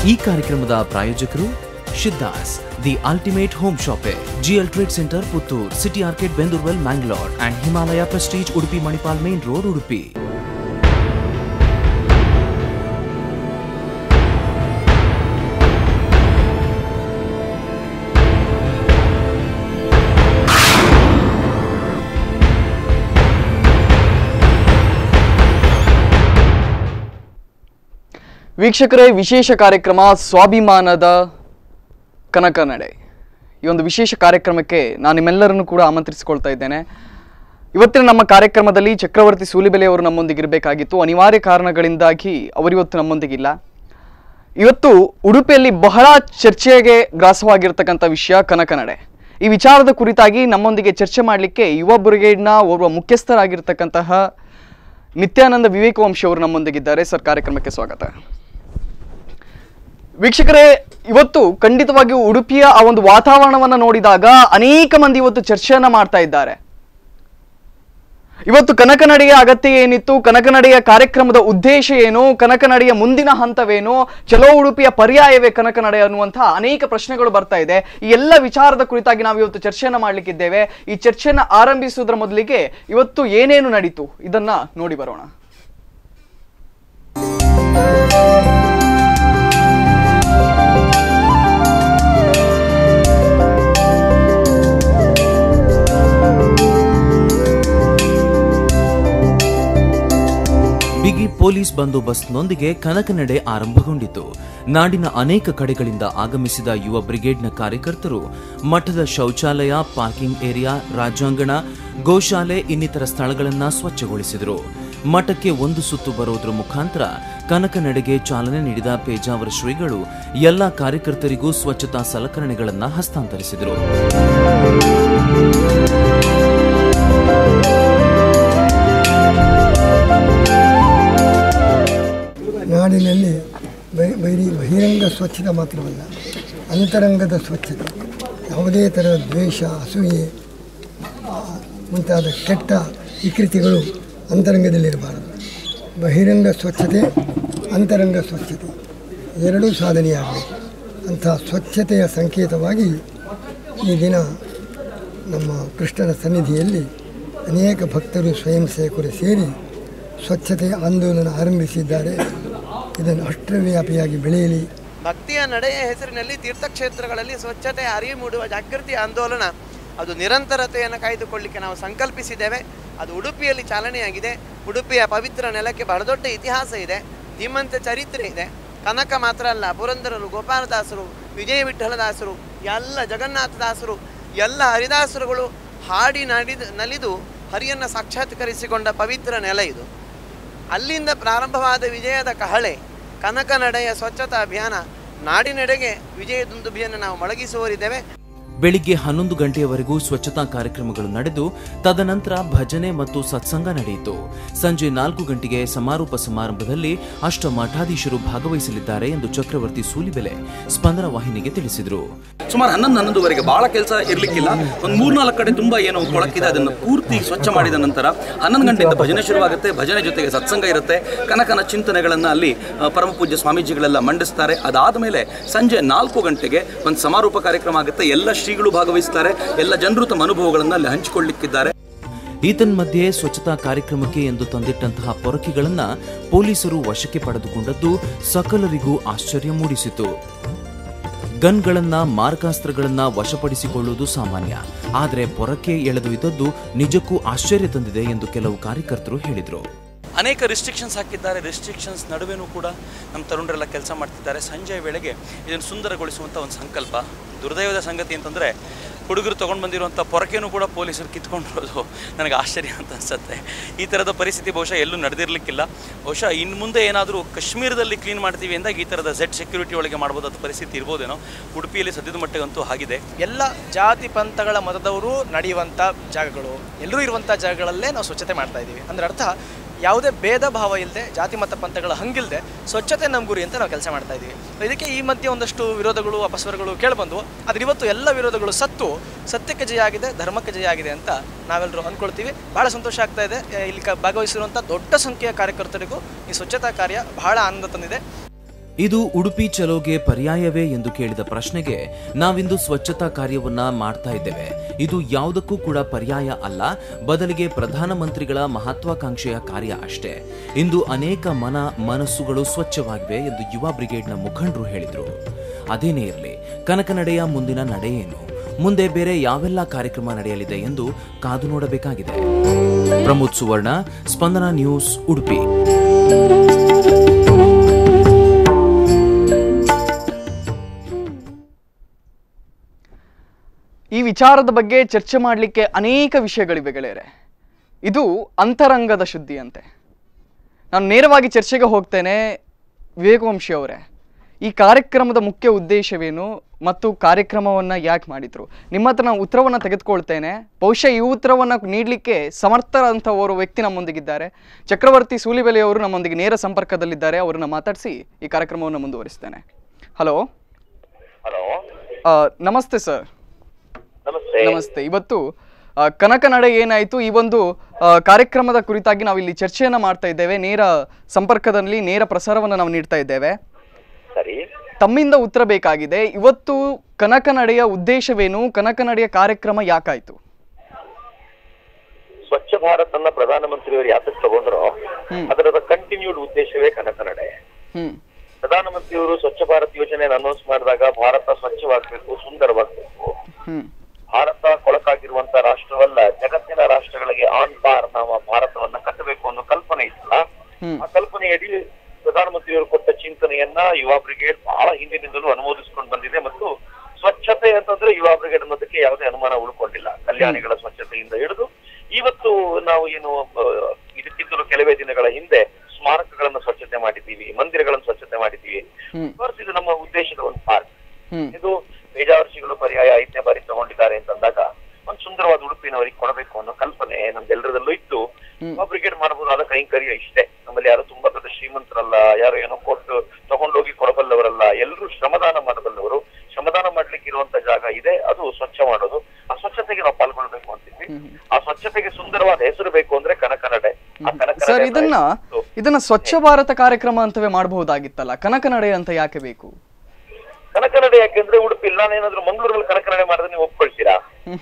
ಈ ಕಾರ್ಯಕ್ರಮದ ಪ್ರಾಯೋಜಕರು Siddhas the ultimate home shoppe, GL trade centre Puttur, city arcade Bendoorwell Mangalore and Himalaya prestige Udupi Manipal main road Udupi. ವೀಕ್ಷಕರೇ, ವಿಶೇಷ ಕಾರ್ಯಕ್ರಮ ಸ್ವಾಭಿಮಾನದ ಕನಕನಡೆ. ಈ ಒಂದು ವಿಶೇಷ ಕಾರ್ಯಕ್ರಮಕ್ಕೆ ನಾನು ನಿಮ್ಮೆಲ್ಲರನ್ನು ಕೂಡ ಆಮಂತ್ರಿಸಿಕೊಳ್ತಾ ಇದ್ದೇನೆ. ಇವತ್ತಿನ ನಮ್ಮ ಕಾರ್ಯಕ್ರಮದಲ್ಲಿ ಚಕ್ರವರ್ತಿ ಸೂಲಿಬೆಲೆ ಅವರು ನಮ್ಮೊಂದಿಗಿರಬೇಕಾಗಿತ್ತು. ಅನಿವಾರ್ಯ ಕಾರಣಗಳಿಂದಾಗಿ ಅವರಿವತ್ತು ನಮ್ಮೊಂದಿಗಿಲ್ಲ. ಇವತ್ತು ಉಡುಪಿಯಲ್ಲಿ ಬಹಳ ಚರ್ಚೆಗೆ ಗ್ರಾಸವಾಗಿರ್ತಕ್ಕಂಥ ವಿಷಯ ಕನಕನಡೆ. ಈ ವಿಚಾರದ ಕುರಿತಾಗಿ ನಮ್ಮೊಂದಿಗೆ ಚರ್ಚೆ ಮಾಡಲಿಕ್ಕೆ ಯುವ ಬ್ರಿಗೇಡ್ನ ಓರ್ವ ಮುಖ್ಯಸ್ಥರಾಗಿರ್ತಕ್ಕಂತಹ ನಿತ್ಯಾನಂದ ವಿವೇಕವಂಶಿ ಅವರು ನಮ್ಮೊಂದಿಗಿದ್ದಾರೆ. ಸರ್, ಕಾರ್ಯಕ್ರಮಕ್ಕೆ ಸ್ವಾಗತ. ವೀಕ್ಷಕರೇ, ಇವತ್ತು ಖಂಡಿತವಾಗಿಯೂ ಉಡುಪಿಯ ಆ ಒಂದು ವಾತಾವರಣವನ್ನು ನೋಡಿದಾಗ ಅನೇಕ ಮಂದಿ ಇವತ್ತು ಚರ್ಚೆಯನ್ನ ಮಾಡ್ತಾ ಇದ್ದಾರೆ. ಇವತ್ತು ಕನಕನಡೆಯ ಅಗತ್ಯ ಏನಿತ್ತು, ಕನಕನಡೆಯ ಕಾರ್ಯಕ್ರಮದ ಉದ್ದೇಶ ಏನು, ಕನಕನಡೆಯ ಮುಂದಿನ ಹಂತವೇನು, ಚಲೋ ಉಡುಪಿಯ ಪರ್ಯಾಯವೇ ಕನಕನಡೆ ಅನ್ನುವಂತಹ ಅನೇಕ ಪ್ರಶ್ನೆಗಳು ಬರ್ತಾ ಇದೆ. ಈ ಎಲ್ಲ ವಿಚಾರದ ಕುರಿತಾಗಿ ನಾವು ಇವತ್ತು ಚರ್ಚೆಯನ್ನ ಮಾಡ್ಲಿಕ್ಕಿದ್ದೇವೆ. ಈ ಚರ್ಚೆಯನ್ನ ಆರಂಭಿಸುವುದರ ಮೊದಲಿಗೆ ಇವತ್ತು ಏನೇನು ನಡೀತು ಇದನ್ನ ನೋಡಿ ಬರೋಣ. ಬಿಗಿ ಪೊಲೀಸ್ ಬಂದೋಬಸ್ತ್ನೊಂದಿಗೆ ಕನಕನಡೆ ಆರಂಭಗೊಂಡಿತು. ನಾಡಿನ ಅನೇಕ ಕಡೆಗಳಿಂದ ಆಗಮಿಸಿದ ಯುವ ಬ್ರಿಗೇಡ್ನ ಕಾರ್ಯಕರ್ತರು ಮಠದ ಶೌಚಾಲಯ, ಪಾರ್ಕಿಂಗ್ ಏರಿಯಾ, ರಾಜಾಂಗಣ, ಗೋಶಾಲೆ ಇನ್ನಿತರ ಸ್ಥಳಗಳನ್ನು ಸ್ವಚ್ಛಗೊಳಿಸಿದರು. ಮಠಕ್ಕೆ ಒಂದು ಸುತ್ತು ಬರೋದ್ರ ಮುಖಾಂತರ ಕನಕನಡೆಗೆ ಚಾಲನೆ ನೀಡಿದ ಪೇಜಾವರ ಶ್ರೀಗಳು ಎಲ್ಲ ಕಾರ್ಯಕರ್ತರಿಗೂ ಸ್ವಚ್ಛತಾ ಸಲಕರಣೆಗಳನ್ನು ಹಸ್ತಾಂತರಿಸಿದರು. ನಾಡಿನಲ್ಲಿ ಬರೀ ಬಹಿರಂಗ ಸ್ವಚ್ಛತೆ ಮಾತ್ರವಲ್ಲ, ಅಂತರಂಗದ ಸ್ವಚ್ಛತೆ, ಯಾವುದೇ ಥರದ ದ್ವೇಷ, ಅಸೂಯೆ ಮುಂತಾದ ಕೆಟ್ಟ ವಿಕೃತಿಗಳು ಅಂತರಂಗದಲ್ಲಿರಬಾರದು. ಬಹಿರಂಗ ಸ್ವಚ್ಛತೆ, ಅಂತರಂಗ ಸ್ವಚ್ಛತೆ ಎರಡೂ ಸಾಧನೆಯಾಗಬೇಕು. ಅಂಥ ಸ್ವಚ್ಛತೆಯ ಸಂಕೇತವಾಗಿ ಈ ದಿನ ನಮ್ಮ ಕೃಷ್ಣನ ಸನ್ನಿಧಿಯಲ್ಲಿ ಅನೇಕ ಭಕ್ತರು, ಸ್ವಯಂ ಸೇವಕರು ಸೇರಿ ಸ್ವಚ್ಛತೆ ಆಂದೋಲನ ಆರಂಭಿಸಿದ್ದಾರೆ. ಇದನ್ನು ಅಷ್ಟವ್ಯಾಪಿಯಾಗಿ ಬೆಳೆಯಲಿ. ಭಕ್ತಿಯ ನಡೆಯ ಹೆಸರಿನಲ್ಲಿ ತೀರ್ಥಕ್ಷೇತ್ರಗಳಲ್ಲಿ ಸ್ವಚ್ಛತೆ ಅರಿವು ಮೂಡುವ ಜಾಗೃತಿ ಆಂದೋಲನ ಅದು ನಿರಂತರತೆಯನ್ನು ಕಾಯ್ದುಕೊಳ್ಳಿಕ್ಕೆ ನಾವು ಸಂಕಲ್ಪಿಸಿದ್ದೇವೆ. ಅದು ಉಡುಪಿಯಲ್ಲಿ ಚಾಲನೆಯಾಗಿದೆ. ಉಡುಪಿಯ ಪವಿತ್ರ ನೆಲಕ್ಕೆ ಬಹಳ ದೊಡ್ಡ ಇತಿಹಾಸ ಇದೆ, ಧೀಮಂತ ಚರಿತ್ರೆ ಇದೆ. ಕನಕ ಮಾತ್ರ ಅಲ್ಲ, ಪುರಂದರರು, ಗೋಪಾಲದಾಸರು, ವಿಜಯ ವಿಠಲದಾಸರು, ಎಲ್ಲ ಜಗನ್ನಾಥದಾಸರು, ಎಲ್ಲ ಹರಿದಾಸರುಗಳು ಹಾಡಿ ನಲಿದು ಹರಿಯನ್ನು ಸಾಕ್ಷಾತ್ಕರಿಸಿಕೊಂಡ ಪವಿತ್ರ ನೆಲ ಇದು. ಅಲ್ಲಿಂದ ಪ್ರಾರಂಭವಾದ ವಿಜಯದ ಕಹಳೆ ಕನಕನಡೆಯ ಸ್ವಚ್ಛತಾ ಅಭಿಯಾನ ನಾಡಿನೆಡೆಗೆ ವಿಜಯದುಂದುಭಿಯನ್ನು ನಾವು ಮೊಳಗಿಸುವರಿದ್ದೇವೆ. ಬೆಳಿಗ್ಗೆ 11 ಗಂಟೆಯವರೆಗೂ ಸ್ವಚ್ಛತಾ ಕಾರ್ಯಕ್ರಮಗಳು ನಡೆದು ತದನಂತರ ಭಜನೆ ಮತ್ತು ಸತ್ಸಂಗ ನಡೆಯಿತು. ಸಂಜೆ 4 ಗಂಟೆಗೆ ಸಮಾರೋಪ ಸಮಾರಂಭದಲ್ಲಿ ಅಷ್ಟ ಮಠಾಧೀಶರು ಭಾಗವಹಿಸಲಿದ್ದಾರೆ ಎಂದು ಚಕ್ರವರ್ತಿ ಸೂಲಿಬೆಲೆ ಸ್ಪಂದನ ವಾಹಿನಿಗೆ ತಿಳಿಸಿದರು. ಸುಮಾರು 11-11ವರೆಗೆ ಬಹಳ ಕೆಲಸ ಇರಲಿಕ್ಕಿಲ್ಲ. ಒಂದು 3-4 ಕಡೆ ತುಂಬಾ ಏನೋ ಕೊಳಕಿದೆ, ಅದನ್ನು ಪೂರ್ತಿ ಸ್ವಚ್ಛ ಮಾಡಿದ ನಂತರ 11 ಗಂಟೆಯಿಂದ ಭಜನೆ ಶುರುವಾಗುತ್ತೆ. ಭಜನೆ ಜೊತೆಗೆ ಸತ್ಸಂಗ ಇರುತ್ತೆ. ಕನಕನ ಚಿಂತನೆಗಳನ್ನು ಅಲ್ಲಿ ಪರಮ ಪೂಜ್ಯ ಸ್ವಾಮೀಜಿಗಳೆಲ್ಲ ಮಂಡಿಸ್ತಾರೆ. ಅದಾದ ಮೇಲೆ ಸಂಜೆ 4 ಗಂಟೆಗೆ ಒಂದು ಸಮಾರೋಪ ಕಾರ್ಯಕ್ರಮ ಆಗುತ್ತೆ. ಎಲ್ಲ ಶ್ರೀಗಳು ಭಾಗವಹಿಸುತ್ತಾರೆ. ಎಲ್ಲ ಜನರು ತಮ್ಮ ಅನುಭವಗಳನ್ನು ಅಲ್ಲಿ ಹಂಚಿಕೊಳ್ಳಲಿಕ್ಕಿದ್ದಾರೆ. ಈತನ್ಮಧ್ಯೆ ಸ್ವಚ್ಛತಾ ಕಾರ್ಯಕ್ರಮಕ್ಕೆ ಎಂದು ತಂದಿಟ್ಟಂತಹ ಪೊರಕೆಗಳನ್ನ ಪೊಲೀಸರು ವಶಕ್ಕೆ ಪಡೆದುಕೊಂಡದ್ದು ಸಕಲರಿಗೂ ಆಶ್ಚರ್ಯ ಮೂಡಿಸಿತು. ಗನ್ಗಳನ್ನ, ಮಾರಕಾಸ್ತ್ರಗಳನ್ನ ವಶಪಡಿಸಿಕೊಳ್ಳುವುದು ಸಾಮಾನ್ಯ, ಆದರೆ ಪೊರಕೆ ಎಳೆದೊಯ್ದದ್ದು ನಿಜಕ್ಕೂ ಆಶ್ಚರ್ಯ ತಂದಿದೆ ಎಂದು ಕೆಲವು ಕಾರ್ಯಕರ್ತರು ಹೇಳಿದರು. ಅನೇಕ ರಿಸ್ಟ್ರಿಕ್ಷನ್ಸ್ ಹಾಕಿದ್ದಾರೆ. ರಿಸ್ಟ್ರಿಕ್ಷನ್ಸ್ ನಡುವೆನೂ ಕೂಡ ನಮ್ಮ ತರುಣರೆಲ್ಲ ಕೆಲಸ ಮಾಡ್ತಿದ್ದಾರೆ. ಸಂಜೆಯ ವೇಳೆಗೆ ಇದನ್ನು ಸುಂದರಗೊಳಿಸುವಂಥ ಒಂದು ಸಂಕಲ್ಪ. ದುರ್ದೈವದ ಸಂಗತಿ ಅಂತಂದರೆ ಹುಡುಗರು ತೊಗೊಂಡು ಬಂದಿರುವಂಥ ಪೊರಕೆನೂ ಕೂಡ ಪೊಲೀಸರು ಕಿತ್ಕೊಂಡಿರೋದು ನನಗೆ ಆಶ್ಚರ್ಯ ಅಂತ ಅನಿಸುತ್ತೆ. ಈ ಥರದ ಪರಿಸ್ಥಿತಿ ಬಹುಶಃ ಎಲ್ಲೂ ನಡೆದಿರಲಿಕ್ಕಿಲ್ಲ. ಬಹುಶಃ ಇನ್ನು ಮುಂದೆ ಏನಾದರೂ ಕಾಶ್ಮೀರದಲ್ಲಿ ಕ್ಲೀನ್ ಮಾಡ್ತೀವಿ ಅಂದಾಗ ಈ ಥರದ ಝೆಡ್ ಸೆಕ್ಯೂರಿಟಿ ಒಳಗೆ ಮಾಡ್ಬೋದಾದ ಪರಿಸ್ಥಿತಿ ಇರ್ಬೋದೇನೋ. ಉಡುಪಿಯಲ್ಲಿ ಸದ್ಯದ ಮಟ್ಟಿಗಂತೂ ಆಗಿದೆ. ಎಲ್ಲ ಜಾತಿ ಪಂಥಗಳ ಮತದವರು ನಡೆಯುವಂಥ ಜಾಗಗಳು, ಎಲ್ಲರೂ ಇರುವಂಥ ಜಾಗಗಳಲ್ಲೇ ನಾವು ಸ್ವಚ್ಛತೆ ಮಾಡ್ತಾ ಇದ್ದೀವಿ. ಅಂದರೆ ಅರ್ಥ ಯಾವುದೇ ಭೇದ ಭಾವ ಇಲ್ಲದೆ, ಜಾತಿ ಮತ ಪಂಥಗಳ ಹಂಗಿಲ್ಲದೆ ಸ್ವಚ್ಛತೆ ನಮ್ಮ ಗುರಿ ಅಂತ ನಾವು ಕೆಲಸ ಮಾಡ್ತಾ ಇದ್ದೀವಿ. ಇದಕ್ಕೆ ಈ ಮಧ್ಯೆ ಒಂದಷ್ಟು ವಿರೋಧಗಳು, ಅಪಸ್ವರಗಳು ಕೇಳಿಬಂದವು. ಆದರೆ ಇವತ್ತು ಎಲ್ಲ ವಿರೋಧಗಳು ಸತ್ತು ಸತ್ಯಕ್ಕೆ ಜಯ ಆಗಿದೆ, ಧರ್ಮಕ್ಕೆ ಜಯ ಆಗಿದೆ ಅಂತ ನಾವೆಲ್ಲರೂ ಅಂದ್ಕೊಳ್ತೀವಿ. ಭಾಳ ಸಂತೋಷ ಆಗ್ತಾ ಇದೆ. ಇಲ್ಲಿ ಭಾಗವಹಿಸಿರುವಂಥ ದೊಡ್ಡ ಸಂಖ್ಯೆಯ ಕಾರ್ಯಕರ್ತರಿಗೂ ಈ ಸ್ವಚ್ಛತಾ ಕಾರ್ಯ ಬಹಳ ಆನಂದ ತಂದಿದೆ. ಇದು ಉಡುಪಿ ಚಲೋಗೆ ಪರ್ಯಾಯವೇ ಎಂದು ಕೇಳಿದ ಪ್ರಶ್ನೆಗೆ ನಾವಿಂದು ಸ್ವಚ್ಛತಾ ಕಾರ್ಯವನ್ನ ಮಾಡ್ತಾ ಇದ್ದೇವೆ. ಇದು ಯಾವುದಕ್ಕೂ ಕೂಡ ಪರ್ಯಾಯ ಅಲ್ಲ, ಬದಲಿಗೆ ಪ್ರಧಾನಮಂತ್ರಿಗಳ ಮಹತ್ವಾಕಾಂಕ್ಷೆಯ ಕಾರ್ಯ ಅಷ್ಟೇ. ಇಂದು ಅನೇಕ ಮನಸ್ಸುಗಳು ಸ್ವಚ್ಛವಾಗಿವೆ ಎಂದು ಯುವ ಬ್ರಿಗೇಡ್ನ ಮುಖಂಡರು ಹೇಳಿದರು. ಅದೇನೇ ಇರಲಿ, ಕನಕನಡೆಯ ಮುಂದಿನ ನಡೆ ಏನು, ಮುಂದೆ ಬೇರೆ ಯಾವೆಲ್ಲ ಕಾರ್ಯಕ್ರಮ ನಡೆಯಲಿದೆ ಎಂದು ಕಾದು ನೋಡಬೇಕಾಗಿದೆ. ಪ್ರಮೋದ್ ಸುವರ್ಣ, ಸ್ಪಂದನ ನ್ಯೂಸ್, ಉಡುಪಿ. ಈ ವಿಚಾರದ ಬಗ್ಗೆ ಚರ್ಚೆ ಮಾಡಲಿಕ್ಕೆ ಅನೇಕ ವಿಷಯಗಳಿವೆ ಗೆಳೆಯರೆ. ಇದು ಅಂತರಂಗದ ಶುದ್ಧಿ ಅಂತೆ. ನಾನು ನೇರವಾಗಿ ಚರ್ಚೆಗೆ ಹೋಗ್ತೇನೆ. ವಿವೇಕವಂಶಿ ಅವರೇ, ಈ ಕಾರ್ಯಕ್ರಮದ ಮುಖ್ಯ ಉದ್ದೇಶವೇನು ಮತ್ತು ಕಾರ್ಯಕ್ರಮವನ್ನು ಯಾಕೆ ಮಾಡಿದ್ರು? ನಿಮ್ಮ ಹತ್ರ ನಾನು ಉತ್ತರವನ್ನು ತೆಗೆದುಕೊಳ್ತೇನೆ. ಬಹುಶಃ ಈ ಉತ್ತರವನ್ನು ನೀಡಲಿಕ್ಕೆ ಸಮರ್ಥರಂಥವರು ವ್ಯಕ್ತಿ ನಮ್ಮೊಂದಿಗಿದ್ದಾರೆ. ಚಕ್ರವರ್ತಿ ಸೂಲಿಬೆಲೆಯವರು ನಮ್ಮೊಂದಿಗೆ ನೇರ ಸಂಪರ್ಕದಲ್ಲಿದ್ದಾರೆ. ಅವರನ್ನು ಮಾತಾಡಿಸಿ ಈ ಕಾರ್ಯಕ್ರಮವನ್ನು ಮುಂದುವರಿಸ್ತೇನೆ. ಹಲೋ. ನಮಸ್ತೆ ಸರ್. ನಮಸ್ತೆ. ಇವತ್ತು ಕನಕನಡೆ ಏನಾಯಿತು, ಈ ಒಂದು ಕಾರ್ಯಕ್ರಮದ ಕುರಿತಾಗಿ ನಾವು ಇಲ್ಲಿ ಚರ್ಚೆಯನ್ನು ಮಾಡ್ತಾ ಇದ್ದೇವೆ. ನೇರ ಸಂಪರ್ಕದಲ್ಲಿ ನೇರ ಪ್ರಸಾರವನ್ನು ನಾವು ನೀಡ್ತಾ ಇದ್ದೇವೆ. ಸರಿ, ತಮ್ಮಿಂದ ಉತ್ತರ ಬೇಕಾಗಿದೆ. ಇವತ್ತು ಕನಕನಡೆಯ ಉದ್ದೇಶವೇನು? ಕನಕನಡೆಯ ಕಾರ್ಯಕ್ರಮ ಯಾಕಾಯ್ತು? ಸ್ವಚ್ಛ ಭಾರತ್ ಅನ್ನ ಪ್ರಧಾನಮಂತ್ರಿಯವರು ಯಾತಕ್ಕೆ ತಗೊಂಡ್ರು, ಅದರ ಕಂಟಿನ್ಯೂಡ್ ಉದ್ದೇಶವೇ ಕನಕನಡೆ. ಪ್ರಧಾನಮಂತ್ರಿಯವರು ಸ್ವಚ್ಛ ಭಾರತ್ ಯೋಜನೆಯನ್ನು ಅನೌನ್ಸ್ ಮಾಡಿದಾಗ ಭಾರತ ಸ್ವಚ್ಛವಾಗಬೇಕು, ಸುಂದರವಾಗಬೇಕು, ಭಾರತ ಕೊಳಕಾಗಿರುವಂತ ರಾಷ್ಟ್ರವಲ್ಲ, ಜಗತ್ತಿನ ರಾಷ್ಟ್ರಗಳಿಗೆ ಆನ್ ಪಾರ್ ನಾವು ಭಾರತವನ್ನ ಕಟ್ಟಬೇಕು ಅನ್ನೋ ಕಲ್ಪನೆ ಇತ್ತಲ್ಲ, ಆ ಕಲ್ಪನೆಯಡಿ ಪ್ರಧಾನಮಂತ್ರಿಯವರು ಕೊಟ್ಟ ಚಿಂತನೆಯನ್ನ ಯುವ ಬ್ರಿಗೇಡ್ ಬಹಳ ಹಿಂದಿನಿಂದಲೂ ಅನುಮೋದಿಸಿಕೊಂಡು ಬಂದಿದೆ. ಮತ್ತು ಸ್ವಚ್ಛತೆ ಅಂತಂದ್ರೆ ಯುವ ಬ್ರಿಗೇಡ್ ಅನ್ನೋದಕ್ಕೆ ಯಾವುದೇ ಅನುಮಾನ ಉಳ್ಕೊಂಡಿಲ್ಲ. ಕಲ್ಯಾಣಿಗಳ ಸ್ವಚ್ಛತೆಯಿಂದ ಹಿಡಿದು ಇವತ್ತು ನಾವು ಏನು ಇದಕ್ಕಿಂತಲೂ ಕೆಲವೇ ದಿನಗಳ ಹಿಂದೆ ಸ್ಮಾರಕಗಳನ್ನು ಸ್ವಚ್ಛತೆ ಮಾಡಿದ್ದೀವಿ, ಮಂದಿರಗಳನ್ನು ಸ್ವಚ್ಛತೆ ಮಾಡಿದ್ದೀವಿ. ಇದು ನಮ್ಮ ಉದ್ದೇಶದ ಒಂದು ಪಾರ್ಟ್. ಇದು ಬೇಜಾವರ್ಷಿಗಳು ಪರ್ಯಾಯ 5ನೇ ಬಾರಿ ತಗೊಂಡಿದ್ದಾರೆ ಅಂತಂದಾಗ ಒಂದು ಸುಂದರವಾದ ಉಡುಪಿನವರಿಗೆ ಕೊಡಬೇಕು ಅನ್ನೋ ಕಲ್ಪನೆ ನಮ್ದೆಲ್ಲರದಲ್ಲೂ ಇತ್ತು. ಯುವ ಬ್ರಿಗೇಡ್ ಮಾಡಬಹುದಾದ ಕೈಂಕರ್ಯ ಇಷ್ಟೇ. ನಮ್ಮಲ್ಲಿ ಯಾರು ತುಂಬಾ ದೊಡ್ಡ ಶ್ರೀಮಂತರಲ್ಲ, ಯಾರು ಏನೋ ಕೊಟ್ಟು ತಗೊಂಡೋಗಿ ಕೊಡಬಲ್ಲವರಲ್ಲ, ಎಲ್ಲರೂ ಶ್ರಮದಾನ ಮಾಡಬಲ್ಲವರು. ಶ್ರಮದಾನ ಮಾಡ್ಲಿಕ್ಕೆ ಇರುವಂತ ಜಾಗ ಇದೆ, ಅದು ಸ್ವಚ್ಛ ಮಾಡೋದು. ಆ ಸ್ವಚ್ಛತೆಗೆ ನಾವು ಪಾಲ್ಗೊಳ್ಬೇಕು ಅಂತಿದ್ವಿ. ಆ ಸ್ವಚ್ಛತೆಗೆ ಸುಂದರವಾದ ಹೆಸರು ಬೇಕು ಅಂದ್ರೆ ಕನಕನಡೆ. ಸರ್, ಇದನ್ನ ಸ್ವಚ್ಛ ಭಾರತ ಕಾರ್ಯಕ್ರಮ ಅಂತವೇ ಮಾಡಬಹುದಾಗಿತ್ತಲ್ಲ, ಕನಕನಡೆ ಅಂತ ಯಾಕೆ ಬೇಕು? ಕನಕನಡೆ ಯಾಕೆಂದ್ರೆ ಉಡುಪಿ ಇಲ್ಲ, ನಾನೇನಾದ್ರೂ ಮಂಗಳೂರಲ್ಲಿ ಕನಕನಡೆ ಮಾಡಿದ್ರೆ ನೀವು ಒಪ್ಕೊಳ್ತೀರಾ?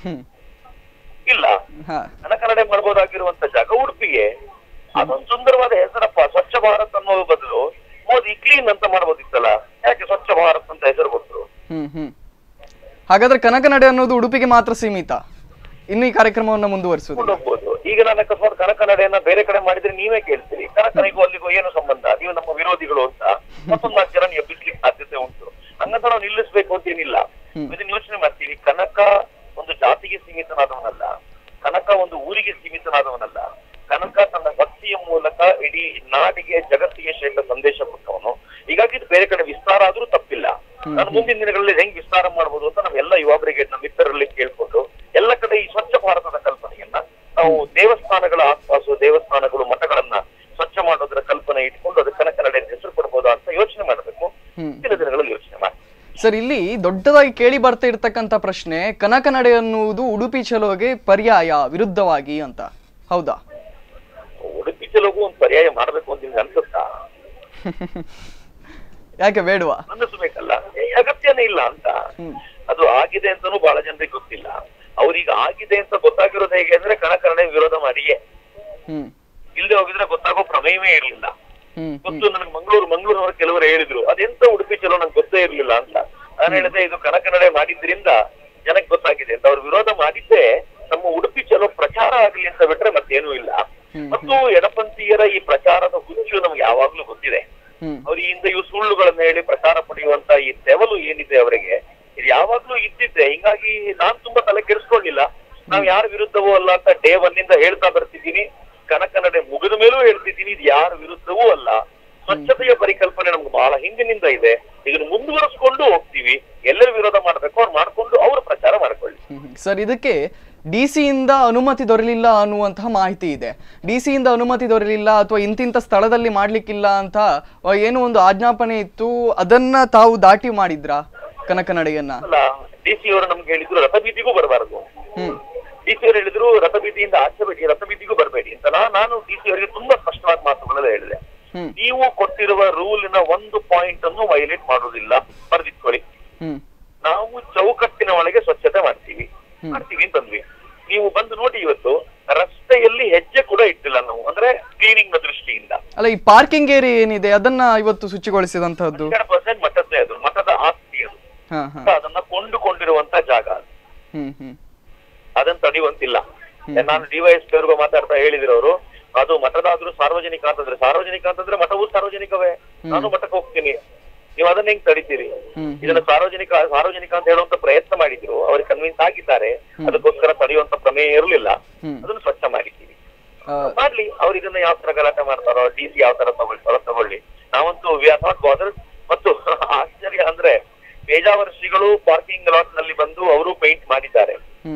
ಇಲ್ಲ. ಕನಕನಡೆ ಮಾಡಬಹುದಾಗಿರುವಂತ ಜಾಗ ಉಡುಪಿಗೆ. ಅದೊಂದು ಸುಂದರವಾದ ಹೆಸರಪ್ಪ. ಸ್ವಚ್ಛ ಭಾರತ್ ಅನ್ನೋ ಬದಲು ಮೋದಿ ಕ್ಲೀನ್ ಅಂತ ಮಾಡಬಹುದಿತ್ತಲ್ಲ, ಯಾಕೆ ಸ್ವಚ್ಛ ಭಾರತ್ ಅಂತ ಹೆಸರು ಕೊಟ್ಟರು? ಹಾಗಾದ್ರೆ ಕನಕನಡೆ ಅನ್ನೋದು ಉಡುಪಿಗೆ ಮಾತ್ರ ಸೀಮಿತ, ಇನ್ನು ಈ ಕಾರ್ಯಕ್ರಮವನ್ನು ಮುಂದುವರಿಸುವುದು ಹೋಗ್ಬೋದು. ಈಗ ನಾನು ಅಕಸ್ಮಾತ್ ಕನಕನಡೆಯನ್ನ ಬೇರೆ ಕಡೆ ಮಾಡಿದ್ರೆ ನೀವೇ ಕೇಳ್ತೀರಿ, ಕನಕನಿಗೂ ಅಲ್ಲಿಗೂ ಏನು ಸಂಬಂಧ, ನೀವು ನಮ್ಮ ವಿರೋಧಿಗಳು ಅಂತ ಮತ್ತೊಂದು 4 ಜನ ಎಬ್ಬಿಸ್ಲಿಕ್ಕೆ ಸಾಧ್ಯತೆ ಉಂಟು. ಹಂಗಂತ ನಾವು ನಿಲ್ಲಿಸ್ಬೇಕು ಅಂತೇನಿಲ್ಲ. ಇದನ್ನ ಯೋಚನೆ ಮಾಡ್ತೀವಿ. ಕನಕ ಒಂದು ಜಾತಿಗೆ ಸೀಮಿತನಾದವನಲ್ಲ, ಕನಕ ಒಂದು ಊರಿಗೆ ಸೀಮಿತನಾದವನಲ್ಲ. ಕನಕ ತನ್ನ ಭಕ್ತಿಯ ಮೂಲಕ ಇಡೀ ನಾಡಿಗೆ, ಜಗತ್ತಿಗೆ ಶ್ರೇಷ್ಠ ಸಂದೇಶ ಕೊಟ್ಟವನು. ಹೀಗಾಗಿ ಇದು ಬೇರೆ ಕಡೆ ವಿಸ್ತಾರ ಆದ್ರೂ ತಪ್ಪಿಲ್ಲ. ನಾನು ಮುಂದಿನ ದಿನಗಳಲ್ಲಿ ಹೆಂಗ್ ವಿಸ್ತಾರ ಮಾಡಬಹುದು ಅಂತ ನಾವೆಲ್ಲ ಯುವ ಬ್ರಿಗೇಡ್ ನ ಮಿತ್ರರಲ್ಲಿ ಕೇಳ್ಕೊಂಡು ಎಲ್ಲ ಕಡೆ ಈ ಸ್ವಚ್ಛ ಭಾರತದ ಕಲ್ಪನೆಯನ್ನ ನಾವು ದೇವಸ್ಥಾನಗಳ ಆಸ್ಪಾಸು, ದೇವಸ್ಥಾನಗಳು, ಮಠಗಳನ್ನ ಸ್ವಚ್ಛ ಮಾಡೋದ್ರ ಕಲ್ಪನೆ ಇಟ್ಕೊಂಡು ಅದು ಕನಕನಡೆ ಹೆಸರು ಕೊಡ್ಬೋದಾ ಅಂತ ಯೋಚನೆ ಮಾಡಬೇಕು. ಮುಂದಿನ ದಿನಗಳಲ್ಲಿ ಯೋಚನೆ ಮಾಡಿ. ಸರ್, ಇಲ್ಲಿ ದೊಡ್ಡದಾಗಿ ಕೇಳಿ ಬರ್ತಾ ಇರ್ತಕ್ಕಂಥ ಪ್ರಶ್ನೆ, ಕನಕನಡೆ ಅನ್ನುವುದು ಉಡುಪಿ ಚಲೋಗೆ ಪರ್ಯಾಯ, ವಿರುದ್ಧವಾಗಿ ಅಂತ, ಹೌದಾ? ಉಡುಪಿ ಚಲೋಗೂ ಒಂದು ಪರ್ಯಾಯ ಮಾಡಬೇಕು ಅಂತ ನಿಮ್ಗೆ ಅನ್ಸುತ್ತಾ? ಯಾಕೆ ಬೇಡವಾ? ಅನ್ನಿಸ್ಬೇಕಲ್ಲ, ಅಗತ್ಯನೇ ಇಲ್ಲ ಅಂತ. ಅದು ಆಗಿದೆ ಅಂತಾನು ಬಹಳ ಜನರಿಗೆ ಗೊತ್ತಿಲ್ಲ. ಅವ್ರೀಗ ಆಗಿದೆ ಅಂತ ಗೊತ್ತಾಗಿರೋದು ಹೇಗೆ ಅಂದ್ರೆ ಕನಕನಡೆ ವಿರೋಧ ಮಾಡಿಯೇ. ಇಲ್ಲದೆ ಹೋಗಿದ್ರೆ ಗೊತ್ತಾಗೋ ಪ್ರಮೇಯವೇ ಇರ್ಲಿಲ್ಲ. ಗೊತ್ತು ನನಗೆ ಮಂಗಳೂರಿನವರು ಕೆಲವರು ಹೇಳಿದ್ರು ಅದೆಂತ ಉಡುಪಿ ಚಲೋ ನಂಗೆ ಗೊತ್ತೇ ಇರ್ಲಿಲ್ಲ ಅಂತ. ನಾನು ಹೇಳಿದೆ ಇದು ಕನಕನಡೆ ಮಾಡಿದ್ರಿಂದ ಜನಕ್ಕೆ ಗೊತ್ತಾಗಿದೆ ಅಂತ. ಅವ್ರು ವಿರೋಧ ಮಾಡಿದ್ದೆ ನಮ್ಮ ಉಡುಪಿ ಚಲೋ ಪ್ರಚಾರ ಆಗ್ಲಿ ಅಂತ ಬಿಟ್ರೆ ಮತ್ತೇನೂ ಇಲ್ಲ. ಮತ್ತು ಎಡಪಂಥೀಯರ ಈ ಪ್ರಚಾರದ ಹುಚ್ಚು ನಮ್ಗೆ ಯಾವಾಗ್ಲೂ ಗೊತ್ತಿದೆ. ಅವ್ರ ಈ ಹಿಂದೆ ಇವು ಸುಳ್ಳುಗಳನ್ನ ಹೇಳಿ ಪ್ರಚಾರ ಪಡೆಯುವಂತ ಈ ತೆವಲು ಏನಿದೆ ಅವರಿಗೆ, ಇದು ಯಾವಾಗ್ಲೂ ಇದ್ದಿದ್ದೆ. ಹಿಂಗಾಗಿ ನಾನ್ ತುಂಬಾ ತಲೆ ಕೆಡಿಸ್ಕೊಳ್ಳಿಲ್ಲ. ನಾವ್ ಯಾರ ವಿರುದ್ಧವೂ ಅಲ್ಲ ಅಂತ ಡೇ 1 ಹೇಳ್ತಾ ಬರ್ತಿದ್ದೀನಿ. ಕನಕನಡೆ ಮುಗಿದ ಮೇಲೂ ಹೇಳ್ತಿದ್ದೀನಿ, ಇದು ಯಾರ ವಿರುದ್ಧವೂ ಅಲ್ಲ. ಸ್ವಚ್ಛತೆಯ ಪರಿಕಲ್ಪನೆ ನಮ್ಗೆ ಬಹಳ ಹಿಂದಿನಿಂದ ಇದೆ. ಇದನ್ನು ಮುಂದುವರಿಸ್ಕೊಂಡು ಹೋಗ್ತೀವಿ. ಎಲ್ಲರೂ ವಿರೋಧ ಮಾಡ್ಬೇಕು, ಅವ್ರು ಮಾಡ್ಕೊಂಡು ಅವ್ರ ಪ್ರಚಾರ ಮಾಡ್ಕೊಳ್ಳಿ. ಸರ್, ಇದಕ್ಕೆ ಡಿಸಿಯಿಂದ ಅನುಮತಿ ದೊರೆಯಲಿಲ್ಲ ಅನ್ನುವಂತಹ ಮಾಹಿತಿ ಇದೆ. ಡಿಸಿಯಿಂದ ಅನುಮತಿ ದೊರೆಯಲಿಲ್ಲ ಅಥವಾ ಇಂತಿಂತ ಸ್ಥಳದಲ್ಲಿ ಮಾಡ್ಲಿಕ್ಕಿಲ್ಲ ಅಂತ ಏನೋ ಒಂದು ಆಜ್ಞಾಪನೆ ಇತ್ತು, ಅದನ್ನ ತಾವು ದಾಟಿ ಮಾಡಿದ್ರಾ ಕನಕನಡೆಯನ್ನ? ಅಲ್ಲ, ಡಿಸಿ ಅವರು ನಮ್ಗೆ ಹೇಳಿದ್ರು ರಥಬೀದಿಗೂ ಬರಬಾರದು. ಡಿಸಿ ಅವರು ಹೇಳಿದ್ರು ರಥಬೀದಿಯಿಂದ ಆಚೆ ಬಿಡಿ, ರಥಬೀದಿಗೂ ಬರಬೇಡಿ ಅಂತ. ನಾನು ಡಿಸಿ ಅವರಿಗೆ ತುಂಬಾ ಸ್ಪಷ್ಟವಾದ ಮಾತುಗಳೆಲ್ಲ ಹೇಳಿದೆ. ನೀವು ಕೊಟ್ಟಿರುವ ರೂಲಿನ ಒಂದು ಪಾಯಿಂಟ್ ಅನ್ನು ವೈಲೇಟ್ ಮಾಡುವುದಿಲ್ಲ, ಬರೆದಿಟ್ಕೊಳ್ಳಿ. ನಾವು ಚೌಕಟ್ಟಿನ ಒಳಗೆ ಸ್ವಚ್ಛತೆ ಮಾಡ್ತೀವಿ ಅಂತಂದ್ವಿ. ನೀವು ಬಂದು ನೋಡಿ, ಇವತ್ತು ರಸ್ತೆಯಲ್ಲಿ ಹೆಜ್ಜೆ ಕೂಡ ಇಟ್ಟಿಲ್ಲ ನಾವು, ಅಂದ್ರೆ ಕ್ಲೀನಿಂಗ್ ನ ದೃಷ್ಟಿಯಿಂದ. ಅಲ್ಲ, ಈ ಪಾರ್ಕಿಂಗ್ ಏರಿಯಾ ಏನಿದೆ ಅದನ್ನ ಇವತ್ತು ಶುಚಿಗೊಳಿಸಿದಂತಹದ್ದು 100% ಮಠದ್ದೇ, ಅದು ಮಠದ ಆಸ್ತಿ ಅದು. ಅದನ್ನ ಕೊಂಡುಕೊಂಡಿರುವಂತ ಜಾಗ ಅದು. ಅದನ್ನ ತಡೆಯುವಂತಿಲ್ಲ. ನಾನು ಡಿವೈಎಸ್ಪಿ ಅವ್ರಿಗೂ ಮಾತಾಡ್ತಾ ಹೇಳಿದ್ರು, ಅದು ಮಠದಾದ್ರೂ ಸಾರ್ವಜನಿಕ ಅಂತಂದ್ರೆ, ಸಾರ್ವಜನಿಕ ಅಂತಂದ್ರೆ ಮಠವೂ ಸಾರ್ವಜನಿಕವೇ, ನಾನು ಮಠಕ್ಕೆ ಹೋಗ್ತೀನಿ, ನೀವು ಅದನ್ನ ಹೆಂಗ್ ತಡಿತೀರಿ? ಇದನ್ನ ಸಾರ್ವಜನಿಕ ಅಂತ ಹೇಳುವಂತ ಪ್ರಯತ್ನ ಮಾಡಿದ್ರು, ಅವ್ರಿಗೆ ಕನ್ವಿನ್ಸ್ ಆಗಿದ್ದಾರೆ, ಅದಕ್ಕೋಸ್ಕರ ತಡೆಯುವಂತ ಪ್ರಮೇಯ ಇರಲಿಲ್ಲ. ಅದನ್ನ ಸ್ವಚ್ಛ ಮಾಡಿದ್ದೀವಿ, ಮಾಡ್ಲಿ. ಅವ್ರು ಇದನ್ನ ಯಾವ ತರ ಗಲಾಟೆ ಮಾಡ್ತಾರೋ, DC ಯಾವ ತರ ತಗೊಳ್ಳಿ, ನಾವಂತೂ ವಿ ಆರ್ ನಾಟ್ ಬಾದರ್ಡ್. ಮತ್ತು ಆಶ್ಚರ್ಯ ಅಂದ್ರೆ, ಪೇಜಾವರ ಶ್ರೀಗಳು ಪಾರ್ಕಿಂಗ್ ಲಾಟ್ ನಲ್ಲಿ ಬಂದು ಅವರು ಪೇಂಟ್ ಮಾಡಿದ್ದಾರೆ,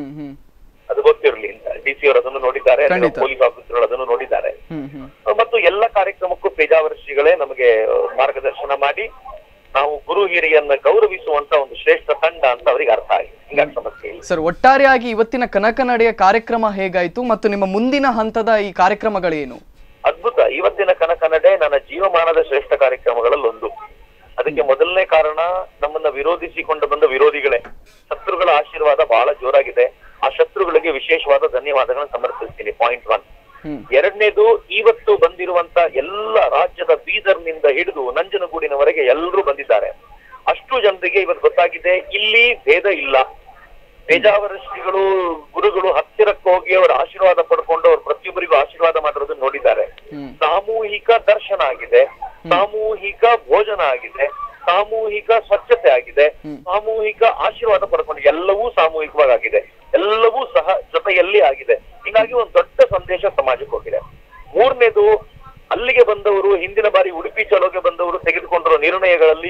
ಅದು ಗೊತ್ತಿರಲಿ ಅಂತ. DC ಅವರು ಅದನ್ನು ನೋಡಿದ್ದಾರೆ, ಪೊಲೀಸ್ ಆಫೀಸರ್ ಅದನ್ನು ನೋಡಿದ್ದಾರೆ. ಮತ್ತು ಎಲ್ಲ ಕಾರ್ಯಕ್ರಮಕ್ಕೂ ಪೇಜಾವರ ಶ್ರೀಗಳೇ ನಮಗೆ ಮಾರ್ಗದರ್ಶನ ಮಾಡಿ, ನಾವು ಗುರು ಹಿರಿಯನ್ನ ಗೌರವಿಸುವಂತ ಒಂದು ಶ್ರೇಷ್ಠ ತಂಡ ಅಂತ ಅವರಿಗೆ ಅರ್ಥ ಆಗಿದೆ. ಹಿಂಗಾಗಿ ಸಮಸ್ಯೆ ಇಲ್ಲ. ಸರ್, ಒಟ್ಟಾರೆಯಾಗಿ ಇವತ್ತಿನ ಕನಕನಡೆಯ ಕಾರ್ಯಕ್ರಮ ಹೇಗಾಯ್ತು ಮತ್ತು ನಿಮ್ಮ ಮುಂದಿನ ಹಂತದ ಈ ಕಾರ್ಯಕ್ರಮಗಳೇನು? ಅದ್ಭುತ. ಇವತ್ತಿನ ಕನಕನಡೆ ನನ್ನ ಜೀವಮಾನದ ಶ್ರೇಷ್ಠ ಕಾರ್ಯಕ್ರಮಗಳಲ್ಲಿ ಒಂದು. ಅದಕ್ಕೆ ಮೊದಲನೇ ಕಾರಣ, ನಮ್ಮನ್ನ ವಿರೋಧಿಸಿಕೊಂಡು ಬಂದ ವಿರೋಧಿಗಳೇ. ಶತ್ರುಗಳ ಆಶೀರ್ವಾದ ಬಹಳ ಜೋರಾಗಿದೆ. ಆ ಶತ್ರುಗಳಿಗೆ ವಿಶೇಷವಾದ ಧನ್ಯವಾದಗಳನ್ನು ಸಮರ್ಪಿಸ್ತೀನಿ, ಪಾಯಿಂಟ್ 1. ಎರಡನೇದು, ಇವತ್ತು ಬಂದಿರುವಂತ ಎಲ್ಲ ರಾಜ್ಯದ ಬೀದರ್ನಿಂದ ಹಿಡಿದು ನಂಜನಗೂಡಿನವರೆಗೆ ಎಲ್ಲರೂ ಬಂದಿದ್ದಾರೆ. ಅಷ್ಟು ಜನರಿಗೆ ಇವತ್ತು ಗೊತ್ತಾಗಿದೆ, ಇಲ್ಲಿ ಭೇದ ಇಲ್ಲ. ಪೇಜಾವರ ಶ್ರೀಗಳು ಗುರುಗಳು ಹತ್ತಿರಕ್ಕೆ ಹೋಗಿ ಅವರ ಆಶೀರ್ವಾದ ಪಡ್ಕೊಂಡು ಅವ್ರು ಪ್ರತಿಯೊಬ್ಬರಿಗೂ ಆಶೀರ್ವಾದ ಮಾಡಿರೋದನ್ನ ನೋಡಿದ್ದಾರೆ. ಸಾಮೂಹಿಕ ದರ್ಶನ ಆಗಿದೆ, ಸಾಮೂಹಿಕ ಭೋಜನ ಆಗಿದೆ, ಸಾಮೂಹಿಕ ಸ್ವಚ್ಛತೆ ಆಗಿದೆ, ಸಾಮೂಹಿಕ ಆಶೀರ್ವಾದ ಪಡ್ಕೊಂಡು ಎಲ್ಲವೂ ಸಾಮೂಹಿಕವಾಗಿದೆ, ಎಲ್ಲವೂ ಸಹ ಜೊತೆಯಲ್ಲಿ ಆಗಿದೆ. ಹೀಗಾಗಿ ಒಂದು ದೊಡ್ಡ ಸಂದೇಶ ಸಮಾಜಕ್ಕೆ ಹೋಗಿದೆ. ಮೂರನೇದು, ಅಲ್ಲಿಗೆ ಬಂದವರು, ಹಿಂದಿನ ಬಾರಿ ಉಡುಪಿ ಚಲೋಗೆ ಬಂದವರು ತೆಗೆದುಕೊಂಡಿರೋ ನಿರ್ಣಯಗಳಲ್ಲಿ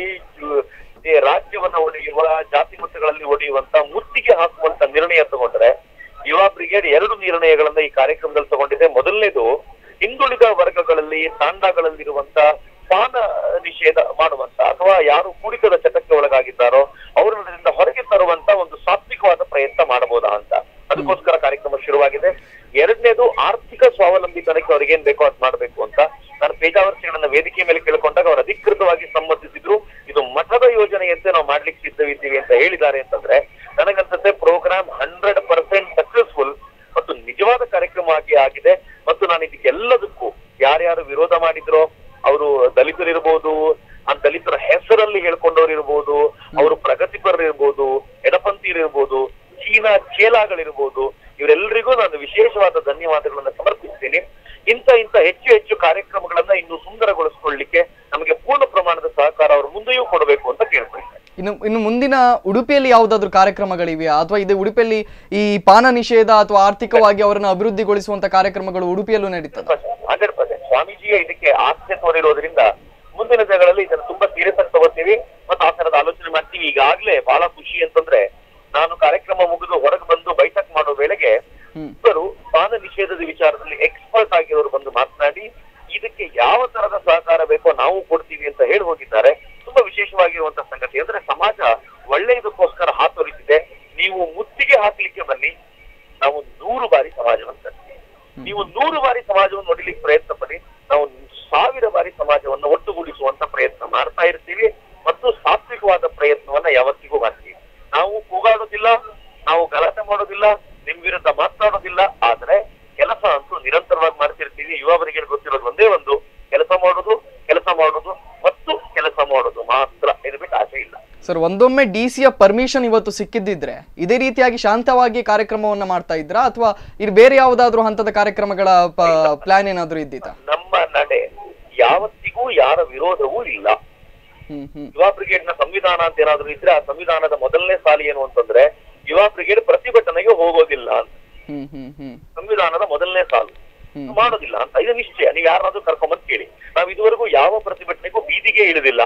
ರಾಜ್ಯವನ್ನ ಒಡೆಯುವ, ಜಾತಿ ಮತಗಳಲ್ಲಿ ಒಡೆಯುವಂತ, ಮುತ್ತಿಗೆ ಹಾಕುವಂತ ನಿರ್ಣಯ ತಗೊಂಡ್ರೆ, ಯುವ ಬ್ರಿಗೇಡ್ 2 ನಿರ್ಣಯಗಳನ್ನ ಈ ಕಾರ್ಯಕ್ರಮದಲ್ಲಿ ತಗೊಂಡಿದೆ. ಮೊದಲನೇದು, ಹಿಂದುಳಿದ ವರ್ಗಗಳಲ್ಲಿ ತಾಂಡಾಗಳಲ್ಲಿರುವಂತ ಪಾನ ನಿಷೇಧ ಮಾಡುವಂತ, ಅಥವಾ ಯಾರು ಕುಡಿತದ ಚಟಕ್ಕೆ ಒಳಗಾಗಿದ್ದಾರೋ ಅವರನ್ನ ಹೊರಗೆ ತರುವಂತ ಒಂದು ಸಾತ್ವಿಕವಾದ ಪ್ರಯತ್ನ ಮಾಡಬಹುದಾ ಅಂತ, ಅದಕ್ಕೋಸ್ಕರ ಕಾರ್ಯಕ್ರಮ ಶುರುವಾಗಿದೆ. ಎರಡನೇದು, ಆರ್ಥಿಕ ಸ್ವಾವಲಂಬಿತನಕ್ಕೆ ಅವ್ರಿಗೆ ಏನ್ ಬೇಕೋ ಅದ್ ಮಾಡ್ಬೇಕು ಅಂತ ನಾನು ಪೇಜಾವರ್ಸಿಗಳನ್ನ ವೇದಿಕೆ ಮೇಲೆ ಕೇಳ್ಕೊಂಡಾಗ ಅವರು ಅಧಿಕೃತವಾಗಿ ಸಮ್ಮತಿಸಿದ್ರು. ಇದು ಮಠದ ಯೋಜನೆಯಂತೆ ನಾವು ಮಾಡ್ಲಿಕ್ಕೆ ಸಿದ್ಧವಿದ್ದೀವಿ ಅಂತ ಹೇಳಿದ್ದಾರೆ. ಅಂತಂದ್ರೆ ನನಗನ್ಸುತ್ತೆ ಪ್ರೋಗ್ರಾಮ್ 100% ಸಕ್ಸಸ್ಫುಲ್ ಮತ್ತು ನಿಜವಾದ ಕಾರ್ಯಕ್ರಮ ಆಗಿದೆ. ಮತ್ತು ನಾನು ಇದಕ್ಕೆಲ್ಲದಕ್ಕೂ ಯಾರ್ಯಾರು ವಿರೋಧ ಮಾಡಿದ್ರೋ, ಅವರು ದಲಿತರಿರ್ಬೋದು, ಆ ದಲಿತರ ಹೆಸರಲ್ಲಿ ಹೇಳ್ಕೊಂಡವ್ರು ಇರ್ಬೋದು, ಅವರು ಪ್ರಗತಿಪರರಿರ್ಬೋದು, ಎಡಪಂಥೀಯರಿರ್ಬೋದು, ಚೀನಾ ಚೇಲಾಗಳಿರ್ಬೋದು, ಇವರೆಲ್ಲರಿಗೂ ನಾನು ವಿಶೇಷವಾದ ಧನ್ಯವಾದಗಳನ್ನ ಸಮರ್ಪಿಸ್ತೀನಿ. ಇಂಥ ಹೆಚ್ಚು ಹೆಚ್ಚು ಕಾರ್ಯಕ್ರಮಗಳನ್ನ ಇನ್ನು ಸುಂದರಗೊಳಿಸ್ಕೊಳ್ಳಿಕ್ಕೆ ನಮಗೆ ಪೂರ್ಣ ಪ್ರಮಾಣದ ಸಹಕಾರ ಅವರು ಮುಂದೆಯೂ ಕೊಡಬೇಕು ಅಂತ ಕೇಳ್ಕೊಳ್ತಾರೆ. ಇನ್ನು ಮುಂದಿನ ಉಡುಪಿಯಲ್ಲಿ ಯಾವುದಾದ್ರೂ ಕಾರ್ಯಕ್ರಮಗಳಿವೆಯಾ, ಅಥವಾ ಇದೆ ಉಡುಪಿಯಲ್ಲಿ ಈ ಪಾನ ನಿಷೇಧ ಅಥವಾ ಆರ್ಥಿಕವಾಗಿ ಅವರನ್ನು ಅಭಿವೃದ್ಧಿಗೊಳಿಸುವಂತ ಕಾರ್ಯಕ್ರಮಗಳು ಉಡುಪಿಯಲ್ಲೂ ನಡೀತದೆ? 100% ಸ್ವಾಮೀಜಿಯ ಇದಕ್ಕೆ ಆಸಕ್ತಿ ತೋರಿರೋದ್ರಿಂದ ಮುಂದಿನ ದಿನಗಳಲ್ಲಿ ಇದನ್ನು ತುಂಬಾ ಸೀರಿಯಸ್ ಆಗಿ ತಗೋತೀವಿ ಮತ್ತು ಆ ತರದ ಆಲೋಚನೆ ಮಾಡ್ತೀವಿ. ಈಗಾಗ್ಲೇ ಬಹಳ ಖುಷಿ ಅಂತಂದ್ರೆ, ನಾನು ಕಾರ್ಯಕ್ರಮ ಮುಗಿದು ಹೊರಗೆ ಬಂದು ಬೈಠಕ್ ಮಾಡೋ ವೇಳೆಗೆ ಇಬ್ಬರು ಪಾನ ನಿಷೇಧದ ವಿಚಾರದಲ್ಲಿ ಎಕ್ಸ್ಪರ್ಟ್ ಆಗಿರೋರು ಬಂದು ಮಾತನಾಡಿ, ಇದಕ್ಕೆ ಯಾವ ತರದ ಸಹಕಾರ ಬೇಕೋ ನಾವು ಕೊಡ್ತೀವಿ ಅಂತ ಹೇಳಿ ಹೋಗಿದ್ದಾರೆ. ತುಂಬಾ ವಿಶೇಷವಾಗಿರುವಂತ ಸಂಗತಿ ಅಂದ್ರೆ, ಸಮಾಜ ಒಳ್ಳೆಯದಕ್ಕೋಸ್ಕರ ಹಾತೊರಿತಿದೆ. ನೀವು ಮುತ್ತಿಗೆ ಹಾಕ್ಲಿಕ್ಕೆ ಬನ್ನಿ, ನಾವು 100 ಬಾರಿ ಸಮಾಜವನ್ನು ತರ್ತೀವಿ. ನೀವು 100 ಬಾರಿ ಸಮಾಜವನ್ನು ನೋಡಲಿಕ್ಕೆ ಪ್ರಯತ್ನ ಪಡಿ, ನಾವು 1000 ಬಾರಿ ಸಮಾಜವನ್ನು ಒಟ್ಟುಗೂಡಿಸುವಂತ ಪ್ರಯತ್ನ ಮಾಡ್ತಾ ಇರ್ತೀವಿ ಮತ್ತು ಸಾತ್ವಿಕವಾದ ಪ್ರಯತ್ನವನ್ನ ಯಾವತ್ತಿಗೂ ಮಾಡ್ತೀವಿ. ನಾವು ಕೂಗಾಡೋದಿಲ್ಲ, ನಾವು ಗಲಾಟೆ ಮಾಡೋದಿಲ್ಲ, ನಿಮ್ ವಿರುದ್ಧ ಮಾತನಾಡೋದಿಲ್ಲ, ಆದ್ರೆ ಕೆಲಸ ಅಂತೂ ನಿರಂತರವಾಗಿ ಮಾಡ್ತಿರ್ತೀವಿ. ಯುವವರಿಗೆ ಗೊತ್ತಿರೋದು ಒಂದೇ ಒಂದು, ಕೆಲಸ ಮಾಡೋದು ಮತ್ತು ಕೆಲಸ ಮಾಡೋದು ಮಾತ್ರ, ಇದು ಬಿಟ್ಟು ಆಸೆ ಇಲ್ಲ. ಸರ್, ಒಂದೊಮ್ಮೆ DC ಪರ್ಮಿಷನ್ ಇವತ್ತು ಸಿಕ್ಕಿದ್ದಿದ್ರೆ ಇದೇ ರೀತಿಯಾಗಿ ಶಾಂತವಾಗಿ ಕಾರ್ಯಕ್ರಮವನ್ನ ಮಾಡ್ತಾ ಇದ್ರಾ, ಅಥವಾ ಇದು ಬೇರೆ ಯಾವುದಾದ್ರೂ ಹಂತದ ಕಾರ್ಯಕ್ರಮಗಳ ಪ್ಲಾನ್ ಏನಾದ್ರೂ ಇದ್ದಿತ್ತಾ? ನಮ್ಮ ನಡೆ ಯಾವತ್ತಿಗೂ ಯಾರ ವಿರೋಧವೂ ಇಲ್ಲ. ಯುವ ಬ್ರಿಗೇಡ್ ನ ಸಂವಿಧಾನ ಅಂತ ಏನಾದ್ರು ಇದ್ರೆ, ಆ ಸಂವಿಧಾನದ ಮೊದಲನೇ ಸಾಲಿ ಏನು ಅಂತಂದ್ರೆ, ಯುವ ಬ್ರಿಗೇಡ್ ಪ್ರತಿಭಟನೆಗೆ ಹೋಗೋದಿಲ್ಲ ಅಂತ ಸಂವಿಧಾನದ ಮೊದಲನೇ ಸಾಲು, ಮಾಡೋದಿಲ್ಲ ಅಂತ ಇದು ನಿಶ್ಚಯ. ನೀವು ಯಾರಾದ್ರೂ ಕರ್ಕೊಂಬಂದ್ ಕೇಳಿ. ನಾವ್ ಇದುವರೆಗೂ ಯಾವ ಪ್ರತಿಭಟನೆಗೂ ಬೀದಿಗೆ ಇಳಿದಿಲ್ಲ,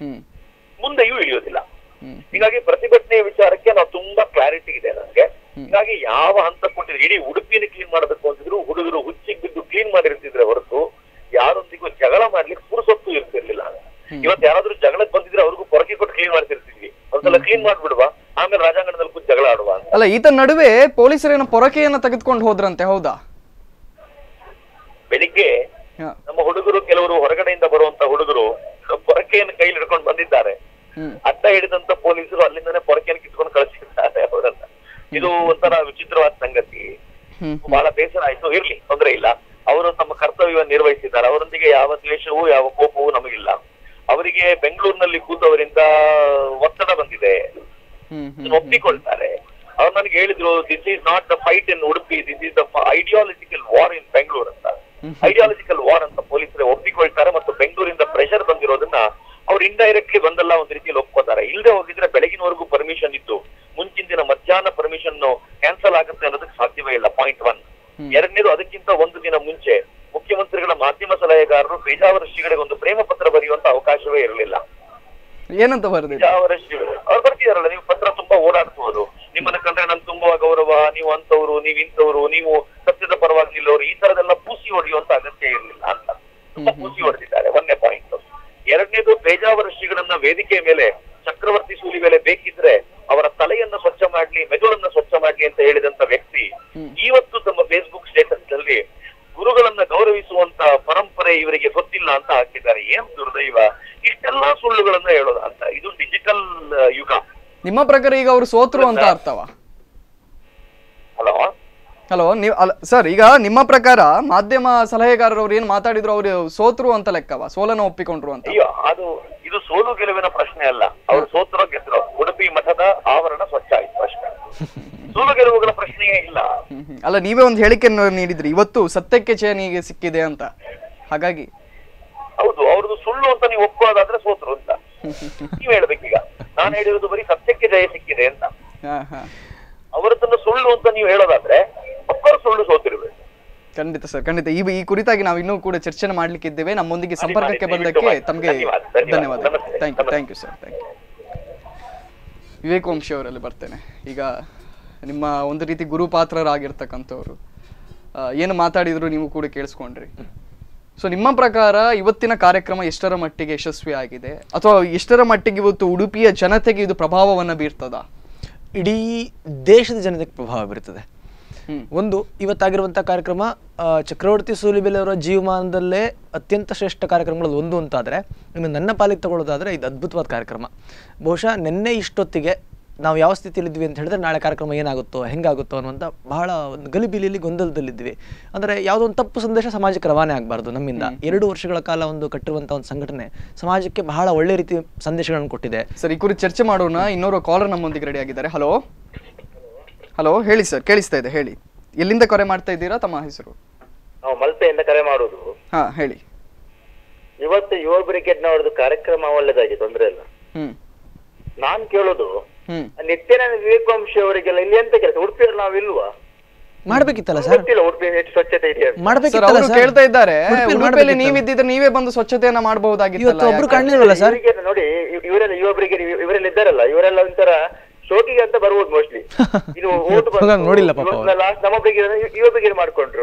ಮುಂದೆಯೂ ಇಳಿಯೋದಿಲ್ಲ. ಹೀಗಾಗಿ ಪ್ರತಿಭಟನೆಯ ವಿಚಾರಕ್ಕೆ ನಾವು ತುಂಬಾ ಕ್ಲಾರಿಟಿ ಇದೆ ನನಗೆ. ಹೀಗಾಗಿ ಯಾವ ಹಂತ ಕೊಟ್ಟಿದ್ರೆ, ಇಡೀ ಉಡುಪಿನ ಕ್ಲೀನ್ ಮಾಡಬೇಕು ಅಂತಿದ್ರು, ಹುಡುಗರು ಹುಚ್ಚಿಗೆ ಬಿದ್ದು ಕ್ಲೀನ್ ಮಾಡಿರ್ತಿದ್ರೆ ಹೊರತು ಯಾರೊಂದಿಗೂ ಜಗಳ ಮಾಡ್ಲಿಕ್ಕೆ ಪುರುಸೊತ್ತು ಇರ್ತಿರ್ಲಿಲ್ಲ. ಇವತ್ತು ಯಾರಾದ್ರೂ ಜಗಳಕ್ಕೆ ಬಂದಿದ್ರೆ ಅವ್ರಿಗೂ ಪೊರಕೆ ಕೊಟ್ಟು ಕ್ಲೀನ್ ಮಾಡ್ತಿರ್ತಿದ್ವಿ. ಒಂದ್ಸಲ ಕ್ಲೀನ್ ಮಾಡ್ಬಿಡುವ, ಆಮೇಲೆ ರಾಜಾಂಗಣದಲ್ಲಿ ಕೂತ್ ಜಗಳ ಆಡುವ. ಅಲ್ಲ, ಈತ ನಡುವೆ ಪೊಲೀಸರೇನ ಪೊರಕೆಯನ್ನ ತೆಗೆದುಕೊಂಡು ಹೋದ್ರಂತೆ, ಹೌದಾ? ಬೆಳಿಗ್ಗೆ ನಮ್ಮ ಹುಡುಗರು ಕೆಲವು ಕೆಲವರು ಹೊರಗಡೆಯಿಂದ ಬರುವಂತ ಹುಡುಗರು ಪೊರಕೆಯನ್ನು ಕೈಲಿ ಹಿಡ್ಕೊಂಡು ಬಂದಿದ್ದಾರೆ. ಅಡ್ಡ ಹಿಡಿದಂತ ಪೊಲೀಸರು ಅಲ್ಲಿಂದನೇ ಪೊರಕೆಯನ್ನು ಕಿತ್ಕೊಂಡು ಕಳಿಸಿದ್ದಾರೆ ಅವರನ್ನ. ಇದು ಒಂಥರ ವಿಚಿತ್ರವಾದ ಸಂಗತಿ. ಬಹಳ ಬೇಸರ ಆಯ್ತು. ಇರ್ಲಿ, ತೊಂದರೆ ಇಲ್ಲ. ಅವರು ತಮ್ಮ ಕರ್ತವ್ಯವನ್ನು ನಿರ್ವಹಿಸಿದ್ದಾರೆ. ಅವರೊಂದಿಗೆ ಯಾವ ದ್ವೇಷವೂ ಯಾವ ಕೋಪವೂ ನಮಗಿಲ್ಲ. ಅವರಿಗೆ ಬೆಂಗಳೂರಿನಲ್ಲಿ ಕೂತವರಿಂದ ಒತ್ತಡ ಬಂದಿದೆ, ಒಪ್ಪಿಕೊಳ್ತಾರೆ. ಅವ್ರು ನನಗೆ ಹೇಳಿದ್ರು, this is not the fight in Udupi, this is the ideological war in Bengaluru ಅಂತ. ಐಡಿಯಾಲಜಿಕಲ್ ವಾರ್ ಅಂತ ಪೊಲೀಸರೇ ಒಪ್ಪಿಕೊಳ್ತಾರೆ. ಮತ್ತು ಬೆಂಗಳೂರಿಂದ ಪ್ರೆಷರ್ ಬಂದಿರೋದನ್ನ ಅವ್ರು ಇಂಡೈರೆಕ್ಟ್ಲಿ ಬಂದಲ್ಲ ಒಂದ್ ರೀತಿಯಲ್ಲಿ ಒಪ್ಕೋತಾರೆ. ಇಲ್ಲದೆ ಹೋಗಿದ್ರೆ ಬೆಳಗಿನವರೆಗೂ ಪರ್ಮಿಷನ್ ಇತ್ತು, ಮುಂಚಿನ ದಿನ ಮಧ್ಯಾಹ್ನ ಪರ್ಮಿಷನ್ ಕ್ಯಾನ್ಸಲ್ ಆಗುತ್ತೆ ಅನ್ನೋದಕ್ಕೆ ಸಾಧ್ಯವೇ ಇಲ್ಲ. ಪಾಯಿಂಟ್ 1. ಎರಡನೇದು, ಅದಕ್ಕಿಂತ ಒಂದು ದಿನ ಮುಂಚೆ ಮುಖ್ಯಮಂತ್ರಿಗಳ ಮಾಧ್ಯಮ ಸಲಹೆಗಾರರು ಪೇಜಾವರ ಶ್ರೀಗಳಿಗೆ ಒಂದು ಪ್ರೇಮ ಪತ್ರ ಬರೆಯುವಂತ ಅವಕಾಶವೇ ಇರಲಿಲ್ಲ. ಏನಂತ ಬರೆದಿಲ್ಲ ಪೇಜಾವರ ಶ್ರೀಗಳು ಅವ್ರು ಬರ್ತಿದಾರಲ್ಲ, ನೀವು ಪತ್ರ ತುಂಬಾ ಓಡಾಡ್ಬೋದು, ನಿಮ್ಮನ್ನ ಕಂಡ್ರೆ ನನ್ ತುಂಬಾ ಗೌರವ, ನೀವು ಅಂತವ್ರು, ನೀವ್ ಇಂಥವ್ರು, ನೀವು ಸತ್ಯದ ಪರವಾಗಿ ನಿಲ್ಲೋರು, ಈ ತರದೆಲ್ಲ ಪೂಸಿ ಹೊಡೆಯುವಂತ ಅಗತ್ಯ ಇರಲಿಲ್ಲ ಅಂತ ತುಂಬಾ ಪೂಸಿ ಹೊಡೆದಿದ್ದಾರೆ. ಒಂದನೇ ಪಾಯಿಂಟ್. ಎರಡನೇದು, ಪೇಜಾವರ ಶ್ರೀಗಳನ್ನ ವೇದಿಕೆಯ ಮೇಲೆ ಚಕ್ರವರ್ತಿ ಸೂಲಿ ಮೇಲೆ ಬೇಕಿದ್ರೆ ಅವರ ತಲೆಯನ್ನ ಸ್ವಚ್ಛ ಮಾಡ್ಲಿ, ಮೆದುಳನ್ನ ಸ್ವಚ್ಛ ಮಾಡ್ಲಿ ಅಂತ ಹೇಳಿದಂತ ವ್ಯಕ್ತಿ ಇವತ್ತು ತಮ್ಮ ಫೇಸ್ಬುಕ್ ಸ್ಟೇಟಸ್ ನಲ್ಲಿ ಗುರುಗಳನ್ನ ಗೌರವಿಸುವಂತ ಪರಂಪರೆ ಇವರಿಗೆ ಗೊತ್ತಿಲ್ಲ ಅಂತ ಹಾಕಿದ್ದಾರೆ. ಏನ್ ದುರ್ದೈವ, ಇಷ್ಟೆಲ್ಲಾ ಸುಳ್ಳುಗಳನ್ನ ಹೇಳೋದ ಅಂತ. ಇದು ಡಿಜಿಟಲ್ ಯುಗ. ನಿಮ್ಮ ಪ್ರಕಾರ ಈಗ ಅವರು ಸೋತ್ರು ಅಂತ ಅರ್ಥವಾ? ಹಲೋ, ನೀವು ಸರ್, ಈಗ ನಿಮ್ಮ ಪ್ರಕಾರ ಮಾಧ್ಯಮ ಸಲಹೆಗಾರರು ಅವ್ರು ಏನ್ ಮಾತಾಡಿದ್ರು ಅವ್ರು ಸೋತ್ರು ಅಂತ ಲೆಕ್ಕವಾ, ಸೋಲನ ಒಪ್ಪಿಕೊಂಡ್ರು ಅಂತ? ಅಯ್ಯೋ, ಇದು ಸೋಲು ಗೆಲುವಿನ ಪ್ರಶ್ನೆ ಅಲ್ಲ. ಅವ್ರು ಸೋತ್ರೋ ಗೆದ್ರೋ ಉಡುಪಿ ಮಠದ ಆವರಣ ಸ್ವಚ್ಛ ಆಯ್ತು ಅಷ್ಟೇ. ಸೋಲು ಗೆಲುವುಗಳ ಪ್ರಶ್ನೆಯೇ ಇಲ್ಲ. ಅಲ್ಲ, ನೀವೇ ಒಂದು ಹೇಳಿಕೆಯನ್ನು ನೀಡಿದ್ರಿ, ಇವತ್ತು ಸತ್ಯಕ್ಕೆ ಚೇನಿಗೆ ಸಿಕ್ಕಿದೆ ಅಂತ. ಹಾಗಾಗಿ ಹೌದು, ಅವ್ರದ್ದು ಸುಳ್ಳು ಅಂತ ನೀವು ಒಪ್ಕೊಳ್ಳೋದಾದ್ರೆ ಸೋತ್ರು ಅಂತ ನೀವ್ ಹೇಳ್ಬೇಕೀಗ. ನಾನು ಹೇಳಿರೋದು ಬರೀ ಸತ್ಯಕ್ಕೆ ಜಯ ಸಿಕ್ಕಿದೆ ಅಂತ. ಅವರದನ್ನು ಸುಳ್ಳು ಅಂತ ನೀವು ಹೇಳೋದಾದ್ರೆ ಒಬ್ಬರು ಸುಳ್ಳು ಸೋತಿರ್ಬೇಕು. ಖಂಡಿತ ಸರ್, ಖಂಡಿತ. ಈ ಕುರಿತಾಗಿ ನಾವು ಇನ್ನೂ ಕೂಡ ಚರ್ಚೆ ಮಾಡ್ಲಿಕ್ಕಿದ್ದೇವೆ. ನಮ್ಮೊಂದಿಗೆ ಸಂಪರ್ಕಕ್ಕೆ ಬಂದಕ್ಕೆ ತಮಗೆ ಧನ್ಯವಾದ. Thank you sir, thank you. Vivek Vamshi ಅವರಲ್ಲಿ ಬರ್ತೇನೆ. ಈಗ ನಿಮ್ಮ ಒಂದು ರೀತಿ ಗುರುಪಾತ್ರರಾಗಿರ್ತಕ್ಕಂಥವ್ರು ಏನು ಮಾತಾಡಿದ್ರು ನೀವು ಕೂಡ ಕೇಳಿಸ್ಕೊಂಡ್ರಿ. ಸೊ ನಿಮ್ಮ ಪ್ರಕಾರ ಇವತ್ತಿನ ಕಾರ್ಯಕ್ರಮ ಎಷ್ಟರ ಮಟ್ಟಿಗೆ ಯಶಸ್ವಿ ಆಗಿದೆ, ಅಥವಾ ಎಷ್ಟರ ಮಟ್ಟಿಗೆ ಇವತ್ತು ಉಡುಪಿಯ ಜನತೆಗೆ ಇದು ಪ್ರಭಾವವನ್ನು ಬೀರ್ತದ? ಇಡೀ ದೇಶದ ಜನತೆಗೆ ಪ್ರಭಾವ ಬೀರ್ತದೆ. ಒಂದು, ಇವತ್ತಾಗಿರುವಂಥ ಕಾರ್ಯಕ್ರಮ ಚಕ್ರವರ್ತಿ ಸೂಲಿಬೆಲೆ ಅವರ ಜೀವಮಾನದಲ್ಲೇ ಅತ್ಯಂತ ಶ್ರೇಷ್ಠ ಕಾರ್ಯಕ್ರಮಗಳಲ್ಲಿ ಒಂದು ಅಂತಾದರೆ, ಇನ್ನು ನನ್ನ ಪಾಲಿಗೆ ತಗೊಳ್ಳೋದಾದರೆ ಇದು ಅದ್ಭುತವಾದ ಕಾರ್ಯಕ್ರಮ. ಬಹುಶಃ ನಿನ್ನೆ ಇಷ್ಟೊತ್ತಿಗೆ ನಾವು ಯಾವ ಸ್ಥಿತಿಯಲ್ಲಿದ್ವಿ ಅಂತ ಹೇಳಿದ್ರೆ ನಾಳೆ ಕಾರ್ಯಕ್ರಮ ಏನಾಗುತ್ತೋ ಹೆಂಗಾಗುತ್ತೋ ಅನ್ನುವಂಥ ಬಹಳ ಒಂದು ಗಲಿಬಿಲಿಯಲ್ಲಿ ಗೊಂದಲದಲ್ಲಿದ್ವಿ. ಅಂದರೆ ಯಾವುದೋ ಒಂದು ತಪ್ಪು ಸಂದೇಶ ಸಮಾಜಕ್ಕೆ ರವಾನೆ ಆಗಬಾರ್ದು ನಮ್ಮಿಂದ. 2 ವರ್ಷಗಳ ಕಾಲ ಕಟ್ಟಿರುವಂಥ ಒಂದು ಸಂಘಟನೆ ಸಮಾಜಕ್ಕೆ ಬಹಳ ಒಳ್ಳೆ ರೀತಿ ಸಂದೇಶಗಳನ್ನು ಕೊಟ್ಟಿದೆ. ಸರ್, ಈ ಕುರಿತು ಚರ್ಚೆ ಮಾಡೋಣ. ಇನ್ನೋರು ಕಾಲರ್ ನಮ್ಮೊಂದಿಗೆ ರೆಡಿ ಆಗಿದ್ದಾರೆ. ಹಲೋ ಹಲೋ, ಹೇಳಿ ಸರ್, ಕೇಳಿಸ್ತಾ ಇದೆ, ಹೇಳಿ. ಎಲ್ಲಿಂದ ಕರೆ ಮಾಡ್ತಾ ಇದ್ದೀರಾ? ತಮ್ಮ ಹೆಸರು? ನಾವು ಮಲ್ಪೆಯಿಂದ ಕರೆ ಮಾಡುದು. ಹಾ, ಹೇಳಿ. ಇವತ್ತು ಯುವ ಬ್ರಿಗೇಡ್ ನವರದ್ದು ಕಾರ್ಯಕ್ರಮ ಒಳ್ಳೇದಾಗಿ, ತೊಂದ್ರೆ ಇಲ್ಲ. ನಾನ್ ಕೇಳೋದು, ನಿತ್ಯಾನಂದ ವಿವೇಕ್ ವಂಶಿ ಅವರಿಗೆಲ್ಲ ಇಲ್ಲಿ ಎಂತ ಕೆಲಸ? ಉಡುಪಿಯಲ್ಲಿ ನಾವಿಲ್ವಾ? ಮಾಡ್ಬೇಕಿತ್ತಲ್ಲ ಸರ್, ಉಡುಪಿ ಎಷ್ಟು ಸ್ವಚ್ಛತೆ ಇದೆಯಾ? ಅವರು ಕೇಳ್ತಾ ಇದ್ದಾರೆ, ಉಡುಪಿಯಲ್ಲಿ ನೀವಿದ್ದಿದ್ರೆ ನೀವೇ ಬಂದು ಸ್ವಚ್ಛತೆಯನ್ನ ಮಾಡಬಹುದಾಗಿತ್ತು. ಒಬ್ರು ಕಾಣಲಿಲ್ವಲ್ಲ ಸರ್? ನೋಡಿ, ಇವರೆಲ್ಲ ಯುವ ಬ್ರಿಗೇಡ್ ಇವರೆಲ್ಲ ಇದ್ದಾರಲ್ಲ, ಇವರೆಲ್ಲ ಒಂಥರ ಶೋಕಿಗೆ ಅಂತ ಬರ್ಬೋದು ಮೋಸ್ಟ್ಲಿ. ಇದು ಓಟ್ ನೋಡಿಲ್ಲ ಲಾಸ್ಟ್ ನಮ್ಮ ಬ್ರಿಗೇಡ್ ಯುವ ಬ್ರಿಗೇಡ್ ಮಾಡ್ಕೊಂಡ್ರು.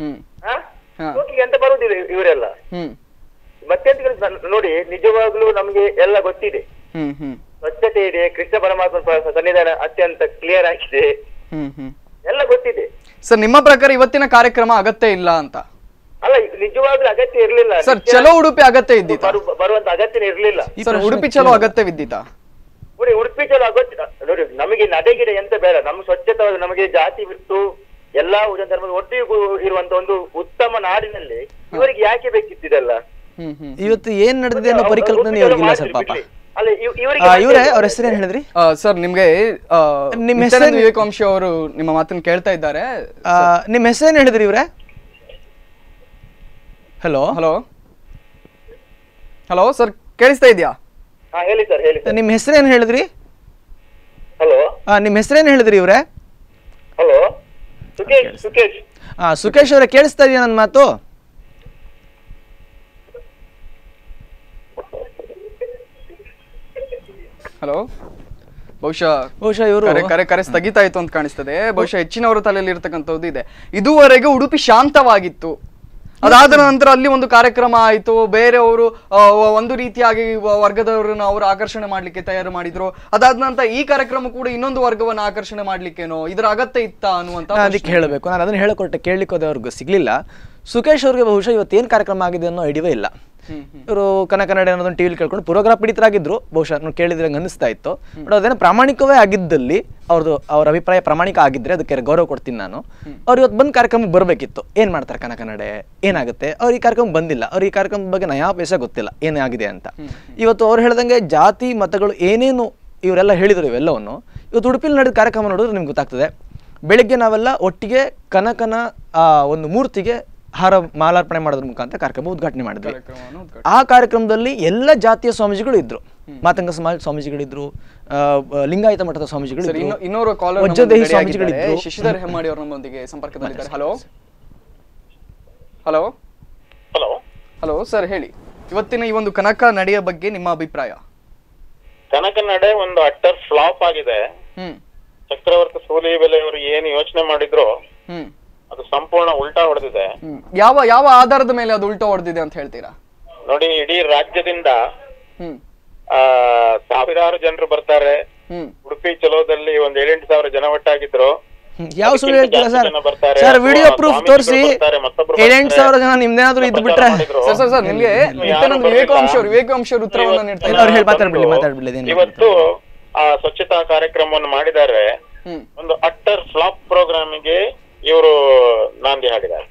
ಶೋಕಿಗೆ ಅಂತ ಬರುದಿಲ್ಲ ಇವರೆಲ್ಲ. ಮತ್ತೆಂತ ನೋಡಿ, ನಿಜವಾಗ್ಲೂ ನಮ್ಗೆ ಎಲ್ಲ ಗೊತ್ತಿದೆ, ಸ್ವಚ್ಛತೆ ಇದೆ, ಕೃಷ್ಣ ಪರಮಾತ್ಮ ಸನ್ನಿಧಾನ ಅತ್ಯಂತ ಕ್ಲಿಯರ್ ಆಗಿದೆ, ಎಲ್ಲ ಗೊತ್ತಿದೆ. ಸರ್, ನಿಮ್ಮ ಪ್ರಕಾರ ಇವತ್ತಿನ ಕಾರ್ಯಕ್ರಮ ಅಗತ್ಯ ಇಲ್ಲ ಅಂತ? ಅಲ್ಲ, ನಿಜವಾಗ್ಲೂ ಅಗತ್ಯ ಇರ್ಲಿಲ್ಲ ಸರ್. ಚಲೋ ಉಡುಪಿ ಅಗತ್ಯ ಇದ್ದಿತ್ತ? ಬರುವಂತ ಅಗತ್ಯನೇ ಇರ್ಲಿಲ್ಲ ಸರ್. ಉಡುಪಿ ಚಲೋ ಅಗತ್ಯವಿದ್ದಿತ್ತ? ನೋಡಿ, ಉಡುಪಿ ಚಲೋ ಅಗತ್ಯ. ನೋಡಿ, ನಮಗೆ ನಡೆಗಿಡ ಎಂತ ಬೇಡ, ನಮ್ಗೆ ಸ್ವಚ್ಛತೆ, ನಮಗೆ ಜಾತಿ ಬಿಟ್ಟು ಎಲ್ಲಾ ಧರ್ಮದ ಒಟ್ಟಿಗೂ ಇರುವಂತ ಒಂದು ಉತ್ತಮ ನಾಡಿನಲ್ಲಿ ಇವರಿಗೆ ಯಾಕೆ ಬೇಕಿತ್ತಿದೆಲ್ಲ? ಇವತ್ತು ಏನ್ ನಡೆದಿದೆ ಅನ್ನೋ ಪರಿಕಲ್ಪನೆ ಇವರಿಗಿಲ್ಲ ಸರ್, ಪಾಪ. ಇವರೇ ಅವ್ರ ಹೆಸರು ಏನ್ ಹೇಳಿದ್ರಿ ಸರ್? ನಿಮ್ಗೆ ನಿಮ್ಮ ಹೆಸರು ವಿವೇಕ್ ವಂಶಿ ಅವರು ನಿಮ್ಮ ಮಾತನ್ನ ಕೇಳ್ತಾ ಇದ್ದಾರೆ. ನಿಮ್ಮ ಹೆಸರೇನ್ ಹೇಳಿದ್ರಿ ಇವ್ರೆ? ಹಲೋ ಹಲೋ ಹಲೋ ಸರ್, ಕೇಳಿಸ್ತಾ ಇದೆಯಾ? ಹೇಳಿ ಸರ್, ಹೇಳಿ. ನಿಮ್ಮ ಹೆಸರೇನ್ ಹೇಳಿದ್ರಿ? ಹಲೋ, ನಿಮ್ಮ ಹೆಸರೇನ್ ಹೇಳಿದ್ರಿ ಇವ್ರೆ? ಹಲೋ, ಸುಕೇಶ್. ಸುಕೇಶ್ ಸುಕೇಶ್ ಅವರೇ, ಕೇಳಿಸ್ತಾ ಇದೆಯಾ ನನ್ನ ಮಾತು? ಹಲೋ. ಬಹುಶಃ ಇವರು ಕರೆ ಸ್ಥಗಿತ ಆಯ್ತು ಅಂತ ಕಾಣಿಸ್ತದೆ. ಬಹುಶಃ ಹೆಚ್ಚಿನವರ ತಲೆಯಲ್ಲಿ ಇರ್ತಕ್ಕಂಥದ್ದು ಇದೆ. ಇದುವರೆಗೆ ಉಡುಪಿ ಶಾಂತವಾಗಿತ್ತು. ಅದಾದ ನಂತರ ಅಲ್ಲಿ ಒಂದು ಕಾರ್ಯಕ್ರಮ ಆಯಿತು, ಬೇರೆಯವರು ಒಂದು ರೀತಿಯಾಗಿ ವರ್ಗದವರನ್ನ ಅವರು ಆಕರ್ಷಣೆ ಮಾಡ್ಲಿಕ್ಕೆ ತಯಾರು ಮಾಡಿದ್ರು. ಅದಾದ ನಂತರ ಈ ಕಾರ್ಯಕ್ರಮ ಕೂಡ ಇನ್ನೊಂದು ವರ್ಗವನ್ನ ಆಕರ್ಷಣೆ ಮಾಡ್ಲಿಕ್ಕೇನೋ ಇದರ ಅಗತ್ಯ ಇತ್ತ ಅನ್ನುವಂತ ಅದಕ್ಕೆ ಹೇಳಬೇಕು. ನಾನು ಅದನ್ನ ಹೇಳಿಕೊಟ್ಟೆ, ಕೇಳಲಿಕ್ಕೆ ಅವ್ರಿಗೆ ಸಿಗ್ಲಿಲ್ಲ. ಸುಖೇಶ್ ಅವ್ರಿಗೆ ಬಹುಶಃ ಇವತ್ತೇನು ಕಾರ್ಯಕ್ರಮ ಆಗಿದೆ ಅನ್ನೋ ಐಡಿಯಾವೇ ಇಲ್ಲ. ಇವರು ಕನ್ನಡ ಅನ್ನೋದನ್ನು ಟಿವಿಲಿ ಕೇಳ್ಕೊಂಡು ಪೂರ್ವಗ್ರಹ ಪೀಡಿತರಾಗಿದ್ರು, ಬಹುಶಃ ಕೇಳಿದ್ರೆ ಅನಿಸ್ತಾ ಇತ್ತು. ಬಟ್ ಅದೇನೋ ಪ್ರಾಮಾಣಿಕವೇ ಆಗಿದ್ದಲ್ಲಿ ಅವ್ರ ಅಭಿಪ್ರಾಯ ಪ್ರಾಮಾಣಿಕ ಆಗಿದ್ರೆ ಅದಕ್ಕೆ ಗೌರವ ಕೊಡ್ತೀನಿ ನಾನು. ಅವ್ರು ಇವತ್ತು ಬಂದು ಕಾರ್ಯಕ್ರಮಕ್ಕೆ ಬರಬೇಕಿತ್ತು. ಏನು ಮಾಡ್ತಾರೆ ಕನ್ನಡ, ಏನಾಗುತ್ತೆ? ಅವ್ರು ಈ ಕಾರ್ಯಕ್ರಮಕ್ಕೆ ಬಂದಿಲ್ಲ. ಅವ್ರು ಈ ಕಾರ್ಯಕ್ರಮದ ಬಗ್ಗೆ ನಯಾ ಪೈಸೆ ಗೊತ್ತಿಲ್ಲ ಏನಾಗಿದೆ ಅಂತ. ಇವತ್ತು ಅವ್ರು ಹೇಳ್ದಂಗೆ ಜಾತಿ ಮತಗಳು ಏನೇನು ಇವರೆಲ್ಲ ಹೇಳಿದ್ರು ಇವೆಲ್ಲವನ್ನು ಇವತ್ತು ಉಡುಪಿಲಿ ನಡೆದ ಕಾರ್ಯಕ್ರಮ ನೋಡಿದ್ರೆ ನಿಮ್ಗೆ ಗೊತ್ತಾಗ್ತದೆ. ಬೆಳಿಗ್ಗೆ ನಾವೆಲ್ಲ ಒಟ್ಟಿಗೆ ಕನಕನ ಒಂದು ಮೂರ್ತಿಗೆ ಮಾಲಾರ್ಪಣೆ ಮಾಡೋದ್ರ ಮುಖಾಂತರ ಕಾರ್ಯಕ್ರಮ ಉದ್ಘಾಟನೆ ಮಾಡಿದ್ವಿ. ಆ ಕಾರ್ಯಕ್ರಮದಲ್ಲಿ ಎಲ್ಲ ಜಾತಿಯ ಸ್ವಾಮೀಜಿಗಳು ಇದ್ರು. ಮಾತಂಗ ಸಮಾಜ ಸ್ವಾಮೀಜಿಗಳಿದ್ರು, ಲಿಂಗಾಯತ ಮಠದ ಸ್ವಾಮೀಜಿಗಳು, ಇನ್ನೋರು ವಜ್ರದೇಹಿ ಸ್ವಾಮೀಜಿಗಳಿದ್ರು. ಶಶಿಧರ್ ಹೆಮ್ಮಾಡಿ ಅವರು ನಮ್ಮೊಂದಿಗೆ ಸಂಪರ್ಕದಲ್ಲಿದ್ದಾರೆ. Hello hello hello hello sir, ಹೇಳಿ ಇವತ್ತಿನ ಈ ಒಂದು ಕನಕ ನಡೆಯ ಬಗ್ಗೆ ನಿಮ್ಮ ಅಭಿಪ್ರಾಯ. ಕನಕ ನಡೆ ಒಂದು ಅಟ್ಟರ್ ಫ್ಲಾಪ್ ಆಗಿದೆ. ಚಕ್ರವರ್ತಿ ಸೂಲಿಬೆಲೆ ಅವರು ಏನು ಯೋಚನೆ ಮಾಡಿದ್ರು ಅದು ಸಂಪೂರ್ಣ ಉಲ್ಟಾ ಹೊಡೆದಿದೆ. ಯಾವ ಆಧಾರದ ಮೇಲೆ ಅದು ಉಲ್ಟಾ ಹೊಡೆದಿದೆ ಅಂತ ಹೇಳ್ತೀರಾ? ನೋಡಿ, ಇಡೀ ರಾಜ್ಯದಿಂದ ಸಾವಿರಾರು ಜನರು ಬರ್ತಾರೆ. ಉಡುಪಿ ಚಲೋದಲ್ಲಿ ಒಂದ್ 7,000 ಜನ ಒಟ್ಟಾಗಿದ್ರು. ಯಾವ ಸುಳ್ಳು ಹೇಳ್ತೀರಾ ಸರ್? ಸರ್ ವಿಡಿಯೋ ಪ್ರೂಫ್ ತೋರಿಸಿ 7,000 ಜನ ನಿಮ್ದೇನಾದ್ರು ಇದ್ದು ಬಿಟ್ರೆ ಸರ್ ನಿಮ್ಗೆ ವಿವೇಕಾಂಶ ಅವರು ಉತ್ತರವನ್ನು ನೀಡ್ತಾರೆ. ಇವತ್ತು ಆ ಸ್ವಚ್ಛತಾ ಕಾರ್ಯಕ್ರಮವನ್ನು ಮಾಡಿದ್ದಾರೆ. ಒಂದು ಅಟ್ಟರ್ ಫ್ಲಾಪ್ ಪ್ರೋಗ್ರಾಮಿಗೆ ಇವರು ನಾಂದಿ ಹಾಡಿದ್ದಾರೆ.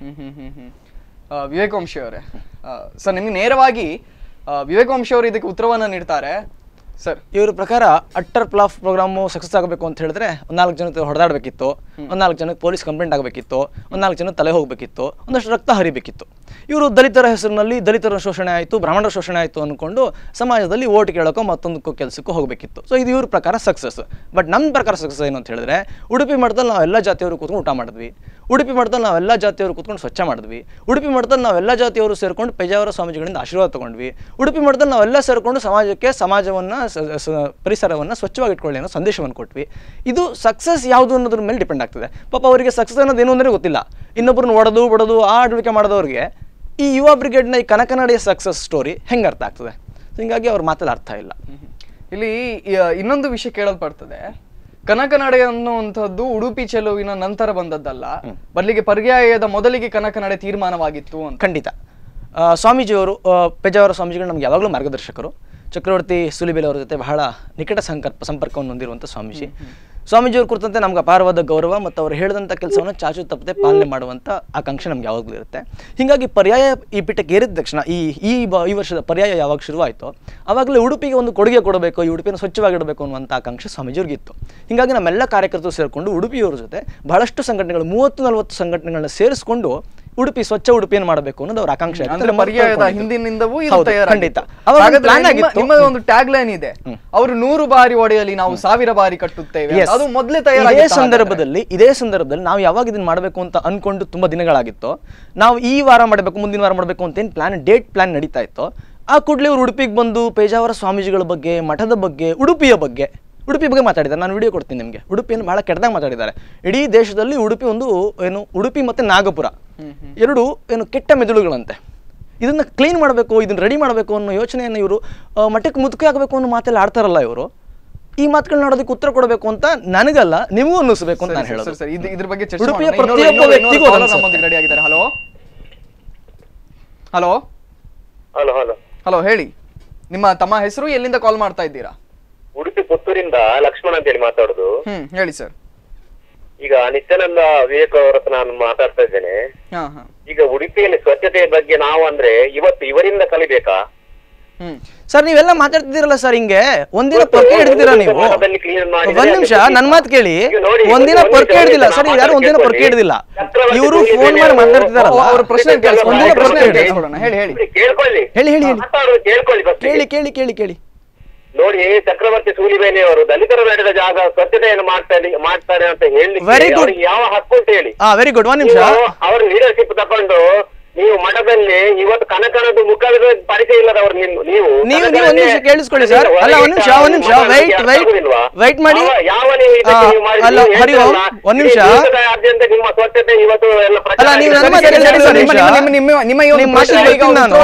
ವಿವೇಕಾಂಶ ಅವರೇ, ಸರ್ ನಿಮ್ಗೆ ನೇರವಾಗಿ ವಿವೇಕಾಂಶ ಅವರು ಇದಕ್ಕೆ ಉತ್ತರವನ್ನ ನೀಡ್ತಾರೆ. ಸರ್ ಇವ್ರ ಪ್ರಕಾರ ಅಟ್ಟರ್ ಫ್ಲಾಪ್ ಪ್ರೋಗ್ರಾಮು ಸಕ್ಸಸ್ ಆಗಬೇಕು ಅಂತ ಹೇಳಿದ್ರೆ 4 ಜನಕ್ಕೆ ಹೊಡೆದಾಡಬೇಕಿತ್ತು, 4 ಜನಕ್ಕೆ ಪೊಲೀಸ್ ಕಂಪ್ಲೇಂಟ್ ಆಗಬೇಕಿತ್ತು, 4 ಜನಕ್ಕೆ ತಲೆ ಹೋಗಬೇಕಿತ್ತು, ಒಂದಷ್ಟು ರಕ್ತ ಹರಿಬೇಕಿತ್ತು. ಇವರು ದಲಿತರ ಹೆಸರಿನಲ್ಲಿ ದಲಿತರ ಶೋಷಣೆ ಆಯಿತು, ಬ್ರಾಹ್ಮಣರ ಶೋಷಣೆ ಆಯಿತು ಅಂದ್ಕೊಂಡು ಸಮಾಜದಲ್ಲಿ ಓಟ್ ಕೇಳೋಕ್ಕೋ ಮತ್ತೊಂದಕ್ಕೂ ಕೆಲಸಕ್ಕೂ ಹೋಗಬೇಕಿತ್ತು. ಸೊ ಇದು ಇವ್ರ ಪ್ರಕಾರ ಸಕ್ಸಸ್. ಬಟ್ ನಮ್ಮ ಪ್ರಕಾರ ಸಕ್ಸಸ್ ಏನು ಅಂತ ಹೇಳಿದ್ರೆ, ಉಡುಪಿ ಮಠದಲ್ಲಿ ನಾವೆಲ್ಲ ಜಾತಿಯವರು ಕೂತ್ಕೊಂಡು ಊಟ ಮಾಡಿದ್ವಿ, ಉಡುಪಿ ಮಠದಲ್ಲಿ ನಾವೆಲ್ಲ ಜಾತಿಯವರು ಕೂತ್ಕೊಂಡು ಸ್ವಚ್ಛ ಮಾಡಿದ್ವಿ, ಉಡುಪಿ ಮಠದಲ್ಲಿ ನಾವೆಲ್ಲ ಜಾತಿಯವರು ಸೇರ್ಕೊಂಡು ಪೇಜಾವರ ಸ್ವಾಮೀಜಿಗಳಿಂದ ಆಶೀರ್ವಾದ ತೊಗೊಂಡ್ವಿ, ಉಡುಪಿ ಮಠದಲ್ಲಿ ನಾವೆಲ್ಲ ಸೇರ್ಕೊಂಡು ಸಮಾಜವನ್ನು ಪರಿಸರವನ್ನು ಸ್ವಚ್ಛವಾಗಿ ಇಟ್ಕೊಳ್ಳಿ ಅನ್ನೋ ಸಂದೇಶವನ್ನು ಕೊಟ್ವಿ. ಇದು ಸಕ್ಸಸ್ ಯಾವುದು ಅನ್ನೋದ್ರ ಮೇಲೆ ಡಿಪೆಂಡ್ ಆಗ್ತದೆ. ಪಾಪ ಅವರಿಗೆ ಸಕ್ಸಸ್ ಅನ್ನೋದು ಏನು ಅಂದರೆ ಗೊತ್ತಿಲ್ಲ. ಇನ್ನೊಬ್ಬರನ್ನ ಬಡದು ಆಡಳಿಕೆ ಮಾಡೋದವ್ರಿಗೆ ಈ ಯುವ ಬ್ರಿಗೇಡ್ನ ಈ ಕನಕನಡೆಯ ಸಕ್ಸಸ್ ಸ್ಟೋರಿ ಹೆಂಗೆ ಅರ್ಥ ಆಗ್ತದೆ? ಹೀಗಾಗಿ ಅವ್ರ ಮಾತಲ್ಲಿ ಅರ್ಥ ಇಲ್ಲ. ಇಲ್ಲಿ ಇನ್ನೊಂದು ವಿಷಯ ಕೇಳಲ್ಪಡ್ತದೆ. ಕನಕನಡೆ ಅನ್ನುವಂಥದ್ದು ಉಡುಪಿ ಚೆಲುವಿನ ನಂತರ ಬಂದದ್ದಲ್ಲ, ಬದಲಿಗೆ ಪರ್ಯಾಯದ ಮೊದಲಿಗೆ ಕನಕನಡೆ ತೀರ್ಮಾನವಾಗಿತ್ತು ಅಂತ. ಖಂಡಿತ. ಸ್ವಾಮೀಜಿಯವರು, ಪೇಜಾವರ ಸ್ವಾಮೀಜಿಗಳು ನಮ್ಗೆ ಯಾವಾಗಲೂ ಮಾರ್ಗದರ್ಶಕರು. ಚಕ್ರವರ್ತಿ ಸೂಲಿಬೆಲೆ ಅವರ ಜೊತೆ ಬಹಳ ನಿಕಟ ಸಂಪರ್ಕವನ್ನು ಹೊಂದಿರುವಂಥ ಸ್ವಾಮೀಜಿಯವ್ರ ಕುರಿತಂತೆ ನಮ್ಗೆ ಅಪಾರವಾದ ಗೌರವ ಮತ್ತು ಅವರು ಹೇಳಿದಂಥ ಕೆಲಸವನ್ನು ಚಾಚು ತಪ್ಪದೆ ಪಾಲನೆ ಮಾಡುವಂಥ ಆಕಾಂಕ್ಷೆ ನಮ್ಗೆ ಯಾವಾಗಲೂ ಇರುತ್ತೆ. ಹೀಗಾಗಿ ಪರ್ಯಾಯ ಈ ಪೀಠಕ್ಕೆ ಏರಿದ ತಕ್ಷಣ ಈ ವರ್ಷದ ಪರ್ಯಾಯ ಯಾವಾಗ ಶುರುವಾಯಿತು ಆವಾಗಲೇ ಉಡುಪಿಗೆ ಒಂದು ಕೊಡುಗೆ ಕೊಡಬೇಕು, ಈ ಉಡುಪಿನ ಸ್ವಚ್ಛವಾಗಿಡಬೇಕು ಅನ್ನುವಂಥ ಆಕಾಂಕ್ಷೆ ಸ್ವಾಮೀಜಿಯವ್ರಿಗಿತ್ತು. ಹೀಗಾಗಿ ನಮ್ಮೆಲ್ಲ ಕಾರ್ಯಕರ್ತರು ಸೇರಿಕೊಂಡು ಉಡುಪಿಯವ್ರ ಜೊತೆ ಬಹಳಷ್ಟು ಸಂಘಟನೆಗಳು 30-40 ಸಂಘಟನೆಗಳನ್ನ ಸೇರಿಸಿಕೊಂಡು ಉಡುಪಿ ಸ್ವಚ್ಛ ಉಡುಪಿಯನ್ನು ಮಾಡಬೇಕು ಅನ್ನೋದು ಅವ್ರ ಆಕಾಂಕ್ಷೆ. ಹಿಂದಿನಿಂದವೂ ಖಂಡಿತ ನಿಮ್ಮ ಒಂದು ಟ್ಯಾಗ್ ಲೈನ್ ಇದೆ, ಅವರು 100 ಬಾರಿ ಒಡೆಯಲಿ ನಾವು 1000 ಬಾರಿ ಕಟ್ಟುತ್ತೇವೆ. ಅದು ಮೊದಲೇ ಇದೇ ಸಂದರ್ಭದಲ್ಲಿ ನಾವು ಯಾವಾಗ ಇದನ್ನ ಮಾಡಬೇಕು ಅಂತ ಅನ್ಕೊಂಡು ತುಂಬಾ ದಿನಗಳಾಗಿತ್ತು. ನಾವು ಈ ವಾರ ಮಾಡಬೇಕು, ಮುಂದಿನ ವಾರ ಮಾಡಬೇಕು ಅಂತ ಏನು ಡೇಟ್ ಪ್ಲಾನ್ ನಡೀತಾ ಇತ್ತು. ಆ ಕೂಡಲೇ ಇವರು ಉಡುಪಿಗೆ ಬಂದು ಪೇಜಾವರ ಸ್ವಾಮೀಜಿಗಳ ಬಗ್ಗೆ, ಮಠದ ಬಗ್ಗೆ, ಉಡುಪಿ ಬಗ್ಗೆ ಮಾತಾಡಿದ್ದಾರೆ. ನಾನು ವಿಡಿಯೋ ಕೊಡ್ತೀನಿ ನಿಮಗೆ. ಉಡುಪಿಯನ್ನು ಬಹಳ ಕೆಟ್ಟದಾಗಿ ಮಾತಾಡಿದ್ದಾರೆ. ಇಡೀ ದೇಶದಲ್ಲಿ ಉಡುಪಿ ಒಂದು ಉಡುಪಿ ಮತ್ತು ನಾಗಪುರ ಎರಡು ಕೆಟ್ಟ ಮೆದುಳುಗಳಂತೆ. ಇದನ್ನು ಕ್ಲೀನ್ ಮಾಡಬೇಕು, ಇದನ್ನು ರೆಡಿ ಮಾಡಬೇಕು ಅನ್ನೋ ಯೋಚನೆಯನ್ನು ಇವರು ಮಠಕ್ಕೆ ಮುದುಕಿ ಆಗಬೇಕು ಅನ್ನೋ ಮಾತೆಲ್ಲ ಆಡ್ತಾರಲ್ಲ ಇವರು. ಈ ಮಾತುಗಳನ್ನ ನೋಡೋದಕ್ಕೆ ಉತ್ತರ ಕೊಡಬೇಕು ಅಂತ ನನಗಲ್ಲ, ನಿಮಗೂ ಅನ್ನಿಸ್ಬೇಕು ಅಂತ ನಾನು ಹೇಳೋದು. ಇದ್ರ ಬಗ್ಗೆ ಉಡುಪಿಯ ಪ್ರತಿಯೊಬ್ಬ ವ್ಯಕ್ತಿಗೂ ರೆಡಿ ಆಗಿದ್ದಾರೆ. Hello hello hello hello hello ಹೇಳಿ, ನಿಮ್ಮ ತಮ್ಮ ಹೆಸರು, ಎಲ್ಲಿಂದ ಕಾಲ್ ಮಾಡ್ತಾ ಇದ್ದೀರಾ? ಉಡುಪಿ ಪುತ್ತೂರಿಂದ ಲಕ್ಷ್ಮಣ ಅಂತ ಹೇಳಿ ಮಾತಾಡುದು. ಹೇಳಿ ಸರ್. ಈಗ ನಿತ್ಯಾನಂದ ವಿವೇಕ್ ಅವರ ಹತ್ರ ನಾನು ಮಾತಾಡ್ತಾ ಇದ್ದೇನೆ. ಈಗ ಉಡುಪಿಯಲ್ಲಿ ಸ್ವಚ್ಛತೆಯ ಬಗ್ಗೆ ನಾವು ಅಂದ್ರೆ ಇವತ್ತು ಇವರಿಂದ ಕಲಿಬೇಕಾ? ಸರ್ ನೀವೆಲ್ಲ ಮಾತಾಡ್ತಿದ್ದೀರಲ್ಲ ಸರ್, ಹಿಂಗೆ ಒಂದಿನ ಪೊರ್ಕೆ ಹಿಡಿದಿರಾ ನೀವು? ಒಂದ್ ನಿಮಿಷ ನನ್ನ ಮಾತು ಕೇಳಿ. ಒಂದಿನ ಪೊರ್ಕೆ ಹಿಡಿದಿಲ್ಲ ಸರ್, ಯಾರು ಒಂದಿನ ಪೊರ್ಕೆ ಹಿಡಿದಿಲ್ಲ. ಇವರು ಫೋನ್ ಮಾಡಿ ಮಾತಾಡ್ತಿದಾರಲ್ಲ, ಅವ್ರ ಪ್ರಶ್ನೆ ಕೇಳಿ. ನೋಡಿ, ಚಕ್ರವರ್ತಿ ಸೂಲಿಬೇನೆ ಅವರು ದಲಿತರ ನಡೆದ ಜಾಗ ಸ್ವಚ್ಛತೆಯನ್ನು ಮಾಡ್ತಾರೆ ಅಂತ ಹೇಳಿ ಯಾವ ಹಕ್ಕು ಅಂತ ಹೇಳಿ. Very good. ಒಂದ್ ನಿಮಿಷ. ಅವ್ರ ಲೀಡರ್ಶಿಪ್ ತಕೊಂಡು ನೀವು ಮಠದಲ್ಲಿ ಇವತ್ತು ಕನಕನದು ಮುಖದ ಪರಿಚಯ ಇಲ್ಲದವ್ರು ನೀವು ಒಂದ್ ನಿಮಿಷ ಕೇಳಿಸ್ಕೊಳ್ಳಿ ಸರ್. ಅಲ್ಲ ಒಂದ್ ನಿಮಿಷ ವೈಟ್ ಮಾಡಿ. ಅಲ್ಲ ಹರಿ ಓಂ, ಒಂದ್ ನಿಮಿಷ. ನಿಮ್ಮ ಸ್ವಚ್ಛತೆ ಇವತ್ತು ಎಲ್ಲ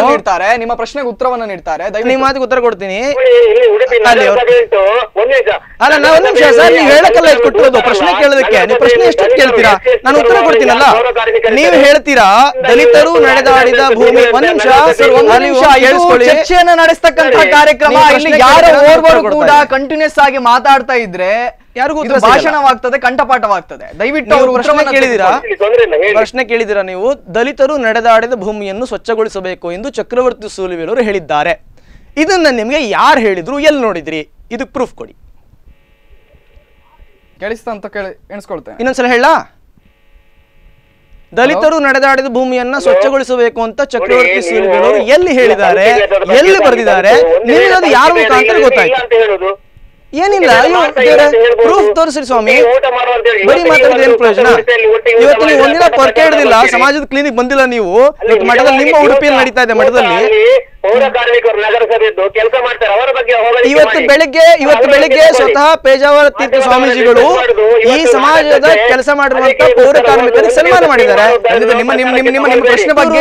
ನಿಮ್ಮ ಪ್ರಶ್ನೆಗೆ ಉತ್ತರವನ್ನ ನೀಡ್ತಾರೆ. ನಿಮ್ಮ ಮಾತಿಗೆ ಉತ್ತರ ಕೊಡ್ತೀನಿ. ಉಡುಪಿ ಒಂದ್ ನಿಮಿಷ ಅಲ್ಲ ನಾವು ಒಂದು ನಿಮಿಷ ಸರ್, ನೀವು ಹೇಳಕ್ಕಲ್ಲ ಇದು ಕೊಟ್ಟಿರೋದು, ಪ್ರಶ್ನೆ ಕೇಳೋದಕ್ಕೆ. ನೀವು ಪ್ರಶ್ನೆ ಎಷ್ಟೊತ್ತು ಕೇಳ್ತೀರಾ? ನಾನು ಉತ್ತರ ಕೊಡ್ತೀನಲ್ಲ. ನೀವು ಹೇಳ್ತೀರಾ ದಲಿತರು ನಡೆದಾಡಿದ ಭೂಮಿ. ಒಂದ್ ನಿಮಿಷ ಸರ್, ಒಂದ್ ನಿಮಿಷ ಚರ್ಚೆಯನ್ನ ನಡೆಸ್ತಕ್ಕಂತಹ ಕಾರ್ಯಕ್ರಮ. ಇಲ್ಲಿ ಯಾರೋ ಓರ್ವರು ಕೂಡ ಕಂಟಿನ್ಯೂಸ್ ಆಗಿ ಮಾತಾಡ್ತಾ ಇದ್ರೆ ಯಾರಿಗೂ ಭಾಷಣವಾಗ್ತದೆ, ಕಂಠಪಾಠವಾಗ್ತದೆ. ದಯವಿಟ್ಟು ಅವರು ಪ್ರಶ್ನೆ ಕೇಳಿದಿರಾ ನೀವು? ದಲಿತರು ನಡೆದಾಡಿದ ಭೂಮಿಯನ್ನು ಸ್ವಚ್ಛಗೊಳಿಸಬೇಕು ಎಂದು ಚಕ್ರವರ್ತಿ ಸೂಲಿಬೆಲೆಯವರು ಹೇಳಿದ್ದಾರೆ. ಇದನ್ನ ನಿಮ್ಗೆ ಯಾರು ಹೇಳಿದ್ರು, ಎಲ್ಲಿ ನೋಡಿದ್ರಿ? ಇದಕ್ಕೆ ಪ್ರೂಫ್ ಕೊಡಿ. ಕೇಳಿಸ್ತಾ ಅಂತ ಎಣಿಸ್ಕೊಳ್ತೇನೆ. ಇನ್ನೊಂದ್ಸಲ ಹೇಳ. ದಲಿತರು ನಡೆದಾಡಿದ ಭೂಮಿಯನ್ನ ಸ್ವಚ್ಛಗೊಳಿಸಬೇಕು ಅಂತ ಚಕ್ರವರ್ತಿ ಸೂಲಿಬೆಲೆಯವರು ಎಲ್ಲಿ ಹೇಳಿದ್ದಾರೆ, ಎಲ್ಲಿ ಬರೆದಿದ್ದಾರೆ? ನಿಮಗೆ ಅದು ಯಾರ ಮುಖಾಂತರ ಗೊತ್ತಾಯ್ತು? ಏನಿಲ್ಲ, ಪ್ರೂಫ್ ತೋರಿಸ್ರಿ ಸ್ವಾಮಿ. ಬರೀ ಮಾತಾಡಿದ ಏನ್ ಪ್ರಯೋಜನ? ಇವತ್ತು ನೀವು ಒಂದಿನ ಪೊರಕೆ ಹಿಡಿದಿಲ್ಲ, ಸಮಾಜದ ಕ್ಲಿನಿಕ್ ಬಂದಿಲ್ಲ ನೀವು. ಇವತ್ತು ಮಠದಲ್ಲಿ, ನಿಮ್ಮ ಉಡುಪಿಯಲ್ಲಿ ನಡೀತಾ ಇದೆ ಮಠದಲ್ಲಿ, ಇವತ್ತು ಬೆಳಿಗ್ಗೆ ಸ್ವತಃ ಪೇಜಾವರ ತೀರ್ಥ ಸ್ವಾಮೀಜಿಗಳು ಈ ಸಮಾಜದ ಕೆಲಸ ಮಾಡಿರುವಂತ ಪೌರ ಕಾರ್ಮಿಕರಿಗೆ ಸನ್ಮಾನ ಮಾಡಿದ್ದಾರೆ. ನಿಮ್ಮ ಪ್ರಶ್ನೆ ಬಗ್ಗೆ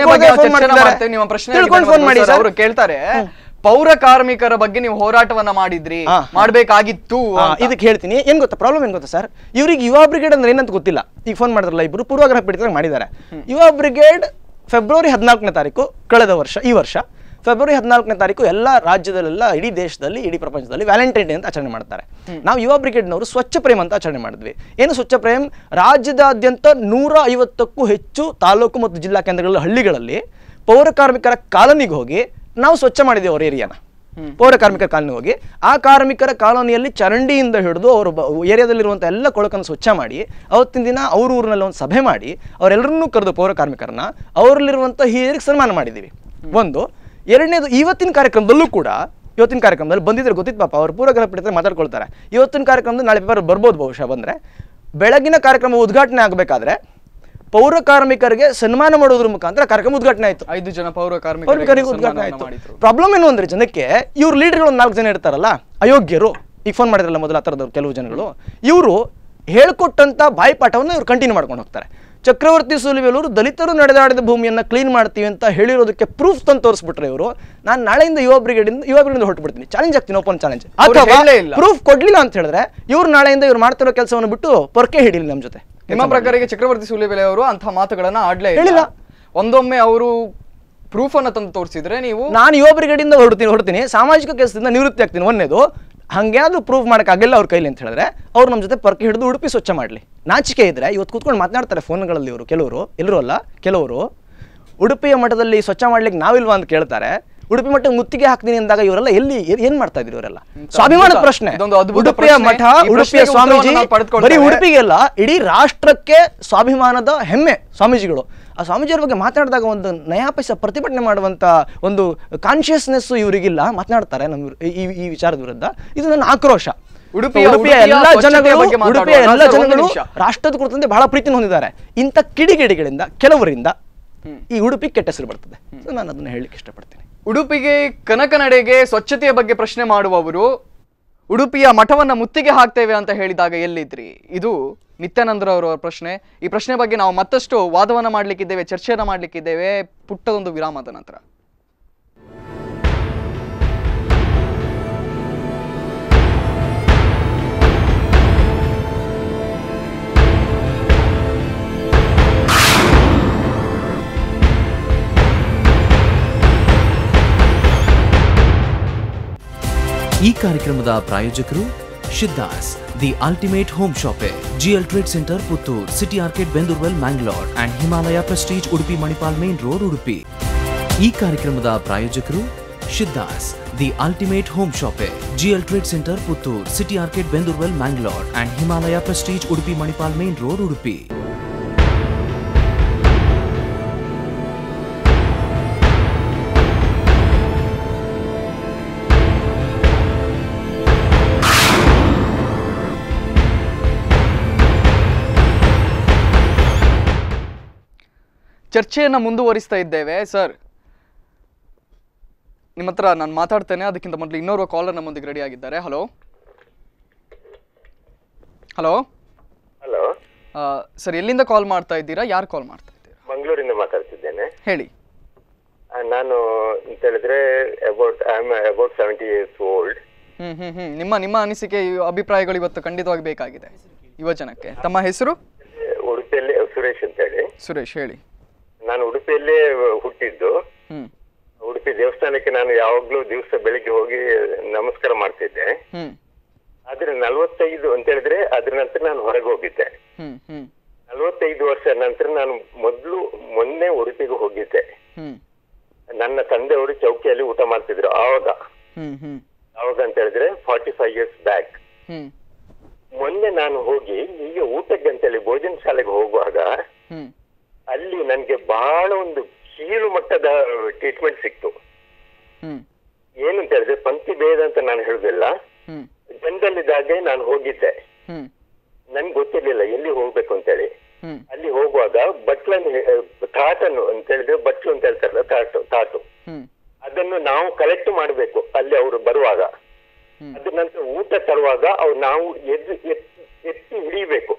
ತಿಳ್ಕೊಂಡು ಫೋನ್ ಮಾಡಿ. ಅವರು ಕೇಳ್ತಾರೆ, ಪೌರ ಕಾರ್ಮಿಕರ ಬಗ್ಗೆ ನೀವು ಹೋರಾಟವನ್ನ ಮಾಡಿದ್ರಿ, ಮಾಡ್ಬೇಕಾಗಿತ್ತು. ಇದಕ್ಕೆ ಹೇಳ್ತೀನಿ. ಏನ್ ಗೊತ್ತಾ ಪ್ರಾಬ್ಲಮ್? ಏನ್ ಗೊತ್ತಾ ಸರ್, ಇವ್ರಿಗೆ ಯುವ ಬ್ರಿಗೇಡ್ ಅಂದ್ರೆ ಏನಂತ ಗೊತ್ತಿಲ್ಲ. ಈಗ ಫೋನ್ ಮಾಡಿದ್ರಲ್ಲ ಇಬ್ರು, ಪೂರ್ವಾಗ್ರಹ ಪೀಡಿತರಾಗಿ ಮಾಡಿದ್ದಾರೆ. ಯುವ ಬ್ರಿಗೇಡ್ ಫೆಬ್ರವರಿ 14ನೇ ತಾರೀಕು ಕಳೆದ ವರ್ಷ, ಈ ವರ್ಷ ಫೆಬ್ರವರಿ 14ನೇ ತಾರೀಕು ಎಲ್ಲ ರಾಜ್ಯದಲ್ಲೆಲ್ಲ, ಇಡೀ ದೇಶದಲ್ಲಿ, ಇಡೀ ಪ್ರಪಂಚದಲ್ಲಿ ವ್ಯಾಲೆಂಟೈನ್ ಡೇ ಅಂತ ಆಚರಣೆ ಮಾಡ್ತಾರೆ. ನಾವು ಯುವ ಬ್ರಿಗೇಡ್ನವರು ಸ್ವಚ್ಛ ಪ್ರೇಮ್ ಅಂತ ಆಚರಣೆ ಮಾಡಿದ್ವಿ. ಏನು ಸ್ವಚ್ಛ ಪ್ರೇಮ್? ರಾಜ್ಯದಾದ್ಯಂತ 150ಕ್ಕೂ ಹೆಚ್ಚು ತಾಲೂಕು ಮತ್ತು ಜಿಲ್ಲಾ ಕೇಂದ್ರಗಳ ಹಳ್ಳಿಗಳಲ್ಲಿ ಪೌರ ಕಾರ್ಮಿಕರ ಕಾಲೋನಿಗೆ ಹೋಗಿ ನಾವು ಸ್ವಚ್ಛ ಮಾಡಿದ್ದೇವೆ. ಅವ್ರ ಏರಿಯಾನ ಪೌರ ಕಾರ್ಮಿಕರ ಕಾಲೋನಿಗೆ ಹೋಗಿ, ಆ ಕಾರ್ಮಿಕರ ಕಾಲೋನಿಯಲ್ಲಿ ಚರಂಡಿಯಿಂದ ಹಿಡಿದು ಅವರು ಏರಿಯಾದಲ್ಲಿರುವಂಥ ಎಲ್ಲ ಕೊಳಕನ್ನು ಸ್ವಚ್ಛ ಮಾಡಿ, ಅವತ್ತಿನ ದಿನ ಅವ್ರ ಊರಿನಲ್ಲಿ ಒಂದು ಸಭೆ ಮಾಡಿ ಅವರೆಲ್ಲರನ್ನೂ ಕರೆದು ಪೌರ ಕಾರ್ಮಿಕರನ್ನ ಅವರಲ್ಲಿರುವಂಥ ಹಿರಿಯರಿಗೆ ಸನ್ಮಾನ ಮಾಡಿದ್ದೀವಿ. ಒಂದು. ಎರಡನೇದು, ಇವತ್ತಿನ ಕಾರ್ಯಕ್ರಮದಲ್ಲೂ ಕೂಡ, ಇವತ್ತಿನ ಕಾರ್ಯಕ್ರಮದಲ್ಲಿ ಬಂದಿದ್ರೆ ಗೊತ್ತಿತ್ತು ಪಾಪ, ಅವ್ರು ಪೂರ್ವಗ್ರಹ ಪೀಡಿತರು ಮಾತಾಡ್ಕೊಳ್ತಾರೆ. ಇವತ್ತಿನ ಕಾರ್ಯಕ್ರಮದಲ್ಲಿ ನಾಳೆ ಪೇಪರ್ ಬರ್ಬೋದು ಬಹುಶಃ ಬಂದರೆ. ಬೆಳಗಿನ ಕಾರ್ಯಕ್ರಮ ಉದ್ಘಾಟನೆ ಆಗಬೇಕಾದ್ರೆ ಪೌರ ಕಾರ್ಮಿಕರಿಗೆ ಸನ್ಮಾನ ಮಾಡೋದ್ರ ಮುಖಾಂತರ ಕಾರ್ಯಕ್ರಮ ಉದ್ಘಾಟನೆ ಆಯಿತು. 5 ಜನ ಪೌರ ಕಾರ್ಮಿಕರಿಗೆ ಉದ್ಘಾಟನೆ ಆಯಿತು. ಪ್ರಾಬ್ಲಮ್ ಏನು ಅಂದ್ರೆ, ಜನಕ್ಕೆ ಇವ್ರ ಲೀಡರ್ಗಳು 4 ಜನ ಇರ್ತಾರಲ್ಲ, ಅಯೋಗ್ಯರು. ಈಗ ಫೋನ್ ಮಾಡಿದ್ರಲ್ಲ ಮೊದಲ, ಆ ಥರದವ್ರು ಕೆಲವು ಜನಗಳು, ಇವರು ಹೇಳ್ಕೊಟ್ಟಂತ ಬಾಯಿಪಾಠವನ್ನು ಇವ್ರು ಕಂಟಿನ್ಯೂ ಮಾಡ್ಕೊಂಡು ಹೋಗ್ತಾರೆ. ಚಕ್ರವರ್ತಿ ಸೂಲಿಬೆಲೆಯವರು ದಲಿತರು ನಡೆದಾಡಿದ ಭೂಮಿಯನ್ನು ಕ್ಲೀನ್ ಮಾಡ್ತೀವಿ ಅಂತ ಹೇಳಿರೋದಕ್ಕೆ ಪ್ರೂಫ್ ತಂದು ತೋರಿಸ್ಬಿಟ್ರೆ ಇವರು, ನಾನು ನಾಳೆಯಿಂದ ಯುವ ಬ್ರಿಗೇಡ್ ಹೊರಟು ಬಿಡ್ತೀನಿ, ಚಾಲೆಂಜ್ ಆಗ್ತೀನಿ, ಓಪನ್ ಚಾಲೆಂಜ್. ಪ್ರೂಫ್ ಕೊಡ್ಲಿಲ್ಲ ಅಂತ ಹೇಳಿದ್ರೆ ಇವ್ರು ನಾಳೆಯಿಂದ ಇವ್ರು ಮಾಡ್ತಿರೋ ಕೆಲಸವನ್ನು ಬಿಟ್ಟು ಪೊರಕೆ ಹಿಡಿಲಿ ನಮ್ಮ ಜೊತೆ. ನಿಮ್ಮ ಪ್ರಕಾರ ಚಕ್ರವರ್ತಿ ಸೂಲಿಬೆಲೆಯವರು ಅಂತಹ ಮಾತುಗಳನ್ನ ಆಡ್ಲೇ ಹೇಳಿಲ್ಲ. ಒಂದೊಮ್ಮೆ ಅವರು ಪ್ರೂಫ್ ಅನ್ನ ತಂದು ತೋರಿಸಿದ್ರೆ ನೀವು, ನಾನು ಯುವ ಬ್ರಿಗೇಡಿಂದ ಹೊರಡ್ತೀನಿ, ಸಾಮಾಜಿಕ ಕೆಲಸದಿಂದ ನಿವೃತ್ತಿ ಆಗ್ತೀನಿ. ಒಂದೇದು, ಹಂಗೇನಾದ್ರೂ ಪ್ರೂಫ್ ಮಾಡೋಕ್ಕಾಗಲ್ಲ ಅವ್ರ ಕೈಲಿ ಅಂತ ಹೇಳಿದ್ರೆ ಅವ್ರು ನಮ್ಮ ಜೊತೆ ಪೊರಕೆ ಹಿಡಿದು ಉಡುಪಿ ಸ್ವಚ್ಛ ಮಾಡಲಿ. ನಾಚಿಕೆ ಇದ್ರೆ ಇವತ್ತು ಕೂತ್ಕೊಂಡು ಮಾತನಾಡ್ತಾರೆ ಫೋನ್ಗಳಲ್ಲಿ ಇವರು. ಕೆಲವರು, ಎಲ್ಲರೂ ಅಲ್ಲ, ಕೆಲವರು ಉಡುಪಿಯ ಮಠದಲ್ಲಿ ಸ್ವಚ್ಛ ಮಾಡ್ಲಿಕ್ಕೆ ನಾವಿಲ್ವಾ ಅಂತ ಕೇಳ್ತಾರೆ. ಉಡುಪಿ ಮಠಕ್ಕೆ ಮುತ್ತಿಗೆ ಹಾಕ್ತೀನಿ ಅಂದಾಗ ಇವರೆಲ್ಲ ಎಲ್ಲಿ ಏನ್ ಮಾಡ್ತಾ ಇದ್ರು? ಇವರೆಲ್ಲ ಸ್ವಾಭಿಮಾನದ ಪ್ರಶ್ನೆ. ಉಡುಪಿಯ ಮಠ, ಉಡುಪಿಯ ಸ್ವಾಮೀಜಿ, ಬರೀ ಉಡುಪಿಗೆ ಅಲ್ಲ, ಇಡೀ ರಾಷ್ಟ್ರಕ್ಕೆ ಸ್ವಾಭಿಮಾನದ ಹೆಮ್ಮೆ ಸ್ವಾಮೀಜಿಗಳು. ಆ ಸ್ವಾಮೀಜಿಯವ್ರ ಬಗ್ಗೆ ಮಾತನಾಡಿದಾಗ ಒಂದು ನಯಾಪೈಸ ಪ್ರತಿಭಟನೆ ಮಾಡುವಂತ ಒಂದು ಕಾನ್ಶಿಯಸ್ನೆಸ್ ಇವರಿಗಿಲ್ಲ. ಮಾತನಾಡ್ತಾರೆ ನಮ್ಮ ಈ ವಿಚಾರದ ವಿರುದ್ಧ. ಇದು ನನ್ನ ಆಕ್ರೋಶ. ಉಡುಪಿಯ ಎಲ್ಲ ಜನಗಳು ರಾಷ್ಟ್ರದ ಕುರಿತಂತೆ ಬಹಳ ಪ್ರೀತಿ ಹೊಂದಿದ್ದಾರೆ. ಇಂಥ ಕಿಡಿಗೇಡಿಗಳಿಂದ, ಕೆಲವರಿಂದ ಈ ಉಡುಪಿ ಕೆಟ್ಟ ಹೆಸರು ಬರ್ತದೆ. ನಾನು ಅದನ್ನ ಹೇಳಲಿಕ್ಕೆ ಇಷ್ಟಪಡ್ತೀನಿ. ಉಡುಪಿಗೆ, ಕನಕನಡೆಗೆ ಸ್ವಚ್ಛತೆಯ ಬಗ್ಗೆ ಪ್ರಶ್ನೆ ಮಾಡುವವರು ಉಡುಪಿಯ ಮಠವನ್ನ ಮುತ್ತಿಗೆ ಹಾಕ್ತೇವೆ ಅಂತ ಹೇಳಿದಾಗ ಎಲ್ಲಿದ್ರಿ? ಇದು ನಿತ್ಯಾನಂದರವರ ಪ್ರಶ್ನೆ. ಈ ಪ್ರಶ್ನೆ ಬಗ್ಗೆ ನಾವು ಮತ್ತಷ್ಟು ವಾದವನ್ನ ಮಾಡ್ಲಿಕ್ಕಿದ್ದೇವೆ, ಚರ್ಚೆಯನ್ನ ಮಾಡ್ಲಿಕ್ಕಿದ್ದೇವೆ ಪುಟ್ಟದೊಂದು ವಿರಾಮದ ನಂತರ. ಈ ಕಾರ್ಯಕ್ರಮದ ಪ್ರಾಯೋಜಕರು Siddhas, the ultimate home shoppe, GL trade centre Puttur, city arcade Bendoorwell Mangalore and Himalaya prestige Udupi Manipal main road Udupi. ಈ ಕಾರ್ಯಕ್ರಮದ ಪ್ರಾಯೋಜಕರು Siddhas, the ultimate home shoppe, GL trade centre Puttur, city arcade Bendoorwell Mangalore and Himalaya prestige Udupi Manipal main road Udupi. ಚರ್ಚೆಯನ್ನ ಮುಂದುವರಿಸ್ತಾ ಇದ್ದೇವೆ. ಸರ್, ನಿಮ್ಮ ಹತ್ರ ನಾನು ಮಾತಾಡ್ತೇನೆ. ಅದಕ್ಕಿಂತ ಮೊದಲು ಇನ್ನೋರ್ವ ಕಾಲರ್ ನಮ್ಮೊಂದಿಗೆ ರೆಡಿ ಆಗಿದ್ದಾರೆ. ಹಲೋ ಹಲೋ ಹಲೋ ಸರ್, ಎಲ್ಲಿಂದ ಕಾಲ್ ಮಾಡ್ತಾ ಇದ್ದೀರಾ? ಯಾರು ಕಾಲ್ ಮಾಡ್ತಾ ಇದ್ದೀರಾ? ಮಂಗಳೂರಿಂದ ಮಾತಾಡ್ತಿದ್ದೇನೆ. ಹೇಳಿ. ನಾನು ಅಂತ ಹೇಳಿದ್ರೆ ಅಬೌಟ್ 70 years old. ನಿಮ್ಮ ಅನಿಸಿಕೆ ಅಭಿಪ್ರಾಯಗಳು ಇವತ್ತು ಖಂಡಿತವಾಗಿ ಬೇಕಾಗಿದೆ ಯುವಜನಕ್ಕೆ. ತಮ್ಮ ಹೆಸರು? ಉಡುಪಿಯಲ್ಲಿ ಸುರೇಶ್ ಅಂತ ಹೇಳಿ. ಸುರೇಶ್ ಹೇಳಿ. ನಾನು ಉಡುಪಿಯಲ್ಲೇ ಹುಟ್ಟಿದ್ದು. ಉಡುಪಿ ದೇವಸ್ಥಾನಕ್ಕೆ ನಾನು ಯಾವಾಗ್ಲೂ ದಿವಸ ಬೆಳಿಗ್ಗೆ ಹೋಗಿ ನಮಸ್ಕಾರ ಮಾಡ್ತಿದ್ದೆ. ಆದ್ರೆ 45 ಅಂತ ಹೇಳಿದ್ರೆ ಅದ್ರ ನಂತರ ನಾನು ಹೊರಗೆ ಹೋಗಿದ್ದೆ. 45 ವರ್ಷ ನಂತರ ನಾನು ಮೊನ್ನೆ ಉಡುಪಿಗೆ ಹೋಗಿದ್ದೆ. ನನ್ನ ತಂದೆಯವರು ಚೌಕಿಯಲ್ಲಿ ಊಟ ಮಾಡ್ತಿದ್ರು ಆವಾಗ ಅಂತ ಹೇಳಿದ್ರೆ 45 years ಬ್ಯಾಕ್. ಮೊನ್ನೆ ನಾನು ಹೋಗಿ ಈಗ ಊಟಕ್ಕೆ ಅಂತೇಳಿ ಭೋಜನ ಶಾಲೆಗೆ ಹೋಗುವಾಗ ಅಲ್ಲಿ ನನ್ಗೆ ಬಹಳ ಒಂದು ಕೀಳು ಮಟ್ಟದ ಟ್ರೀಟ್ಮೆಂಟ್ ಸಿಕ್ತು. ಏನು ಅಂತ ಹೇಳಿದ್ರೆ ಪಂಕ್ತಿ ಭೇದ ಅಂತ ನಾನು ಹೇಳುದಿಲ್ಲ, ಜನರಲ್ಲಿದ್ದಾಗೆ ನಾನು ಹೋಗಿದ್ದೆ. ನನ್ಗೆ ಗೊತ್ತಿರ್ಲಿಲ್ಲ ಎಲ್ಲಿ ಹೋಗ್ಬೇಕು ಅಂತೇಳಿ. ಅಲ್ಲಿ ಹೋಗುವಾಗ ಬಟ್ಲನ್ನು ತಾಟನ್ನು ಅಂತ ಹೇಳಿದ್ರೆ ಬಟ್ಲು ಅಂತ ಹೇಳ್ತಾರಲ್ಲ ತಾಟು ಅದನ್ನು ನಾವು ಕಲೆಕ್ಟ್ ಮಾಡ್ಬೇಕು ಅಲ್ಲಿ ಅವರು ಬರುವಾಗ. ಅದ್ರ ನಂತರ ಊಟ ತರುವಾಗ ನಾವು ಎತ್ತಿ ಹಿಡಿಬೇಕು.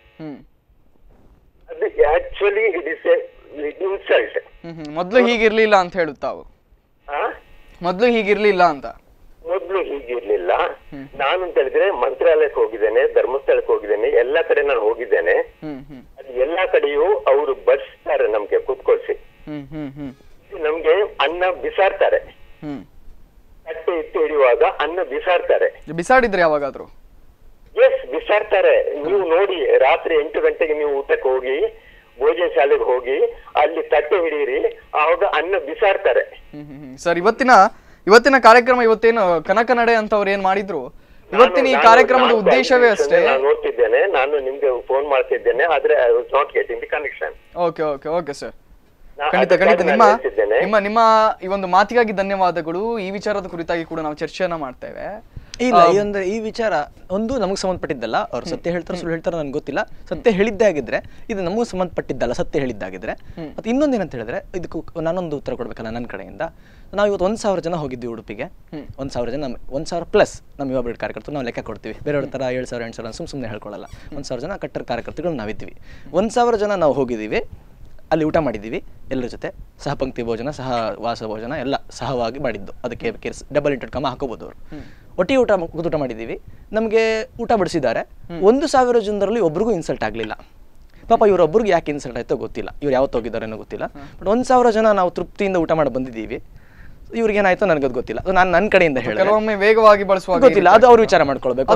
ಅದು ಆಕ್ಚುಲಿ ಇಟ್ ಇಸ್ ಇನ್ಸಲ್ಟ್. ಮೊದ್ಲು ಹೀಗಿರ್ಲಿಲ್ಲ ಅಂತ ಹೇಳುತ್ತಾವು. ಮೊದ್ಲು ಹೀಗಿರ್ಲಿಲ್ಲ ಅಂತ. ಮೊದ್ಲು ಹೀಗಿರ್ಲಿಲ್ಲ. ನಾನು ಅಂತ ಹೇಳಿದ್ರೆ ಮಂತ್ರಾಲಯಕ್ಕೆ ಹೋಗಿದ್ದೇನೆ, ಧರ್ಮಸ್ಥಳಕ್ಕೆ ಹೋಗಿದ್ದೇನೆ, ಎಲ್ಲಾ ಕಡೆ ನಾನು ಹೋಗಿದ್ದೇನೆ. ಅದು ಎಲ್ಲಾ ಕಡೆಯೂ ಅವರು ಬಡಿಸ್ತಾರೆ ನಮ್ಗೆ ಕುತ್ಕೊಳ್ಸಿ. ನಮ್ಗೆ ಅನ್ನ ಬಿಸಾಡ್ತಾರೆ. ತಟ್ಟೆ ಎತ್ತಿ ಹಿಡಿಯುವಾಗ ಅನ್ನ ಬಿಸಾಡ್ತಾರೆ. ಬಿಸಾಡಿದ್ರೆ ಯಾವಾಗಾದ್ರು? ಎಸ್, ಬಿಸಾಡ್ತಾರೆ. ನೀವು ನೋಡಿ, ರಾತ್ರಿ 8 ಗಂಟೆಗೆ ನೀವು ಊಟಕ್ಕೆ ಹೋಗಿ ಭೋಜನ ಶಾಲೆಗೆ ಹೋಗಿ ಅಲ್ಲಿ ತಟ್ಟೆ ಹಿಡಿಯಿರಿ, ಆವಾಗ ಅನ್ನ ಬಿಸಾಡ್ತಾರೆ. ಸರ್, ಇವತ್ತಿನ ಕಾರ್ಯಕ್ರಮ ಇವತ್ತೇನು ಕನಕನಡೆ ಅಂತ ಅವ್ರು ಏನ್ ಮಾಡಿದ್ರು, ಇವತ್ತಿನ ಈ ಕಾರ್ಯಕ್ರಮದ ಉದ್ದೇಶವೇ ಅಷ್ಟೇ. ನಾನು ನೋಡ್ತಿದ್ದೇನೆ, ನಾನು ನಿಮ್ಗೆ ಫೋನ್ ಮಾಡ್ತಿದ್ದೇನೆ, ಆದ್ರೆ I was not getting the connection. Okay sir, ಖಂಡಿತ ನಿಮ್ಮ ಈ ಒಂದು ಮಾತಿಗಾಗಿ ಧನ್ಯವಾದಗಳು. ಈ ವಿಚಾರದ ಕುರಿತಾಗಿ ಕೂಡ ನಾವು ಚರ್ಚೆಯನ್ನ ಮಾಡ್ತೇವೆ. ಇಲ್ಲ, ಈ ವಿಚಾರ ಒಂದು ನಮಗೆ ಸಂಬಂಧಪಟ್ಟಿದ್ದಲ್ಲ. ಅವ್ರು ಸತ್ಯ ಹೇಳ್ತಾರೆ ಸುಳ್ಳು ಹೇಳ್ತಾರೆ ನನ್ಗೆ ಗೊತ್ತಿಲ್ಲ. ಸತ್ಯ ಹೇಳಿದ್ದೇ ಆಗಿದ್ರೆ ಇದು ನಮಗೂ ಸಂಬಂಧಪಟ್ಟಿದ್ದಲ್ಲ, ಸತ್ಯ ಹೇಳಿದ್ದಾಗಿದ್ರೆ. ಮತ್ತೆ ಇನ್ನೊಂದೇನಂತ ಹೇಳಿದ್ರೆ, ಇದಕ್ಕೂ ನಾನೊಂದು ಉತ್ತರ ಕೊಡ್ಬೇಕಲ್ಲ ನನ್ನ ಕಡೆಯಿಂದ. ನಾವು ಇವತ್ತು 1000 ಜನ ಹೋಗಿದ್ವಿ ಉಡುಪಿಗೆ. 1000 ಜನ, 1000+ ನಮ್ಮ ಯುವ ಬ್ರಿಗೇಡ್ ಕಾರ್ಯಕರ್ತರು ನಾವು ಲೆಕ್ಕ ಕೊಡ್ತೀವಿ. ಬೇರೆಯವ್ರ ಥರ 7000 8000 ಸುಮ್ಮನೆ ಹೇಳ್ಕೊಳ್ಳಲ್ಲ. 1000 ಜನ ಕಟ್ಟಡ ಕಾರ್ಯಕರ್ತರು ನಾವಿದ್ವಿ. 1000 ಜನ ನಾವು ಹೋಗಿದ್ದೀವಿ. ಅಲ್ಲಿ ಊಟ ಮಾಡಿದ್ದೀವಿ ಎಲ್ಲರ ಜೊತೆ. ಸಹಪಂಕ್ತಿ ಭೋಜನ, ಸಹ ವಾಸ ಭೋಜನ ಎಲ್ಲ ಸಹವಾಗಿ ಮಾಡಿದ್ದು. ಅದಕ್ಕೆ ಡಬಲ್ ಇಂಟೆಡ್ ಕಮ್ಮ ಹಾಕೋಬಹುದು ಅವರು. ಒಟ್ಟಿಗೆ ಊಟ ಮಾಡಿದ್ದೀವಿ. ನಮಗೆ ಊಟ ಬಡಿಸಿದ್ದಾರೆ. 1000 ಜನರಲ್ಲಿ ಒಬ್ರಿಗೂ ಇನ್ಸಲ್ಟ್ ಆಗಲಿಲ್ಲ. ಪಾಪ ಇವರೊಬ್ರಿಗೆ ಯಾಕೆ ಇನ್ಸಲ್ಟ್ ಆಯ್ತೋ ಗೊತ್ತಿಲ್ಲ, ಇವ್ರು ಯಾವತ್ತು ಹೋಗಿದ್ದಾರೇನೋ ಗೊತ್ತಿಲ್ಲ. ಬಟ್ 1000 ಜನ ನಾವು ತೃಪ್ತಿಯಿಂದ ಊಟ ಮಾಡಿ ಬಂದಿದ್ದೀವಿ. ಇವ್ರಿಗೆ ಏನಾಯ್ತೋ ನನಗೆ ಗೊತ್ತಿಲ್ಲ. ನಾನು ನನ್ನ ಕಡೆಯಿಂದ ಹೇಳಿ ಕೆಲವೊಮ್ಮೆ ವೇಗವಾಗಿ ಬಳಸುವಾಗ ಗೊತ್ತಿಲ್ಲ, ಅದು ಅವ್ರು ವಿಚಾರ ಮಾಡ್ಕೊಳ್ಬೇಕು.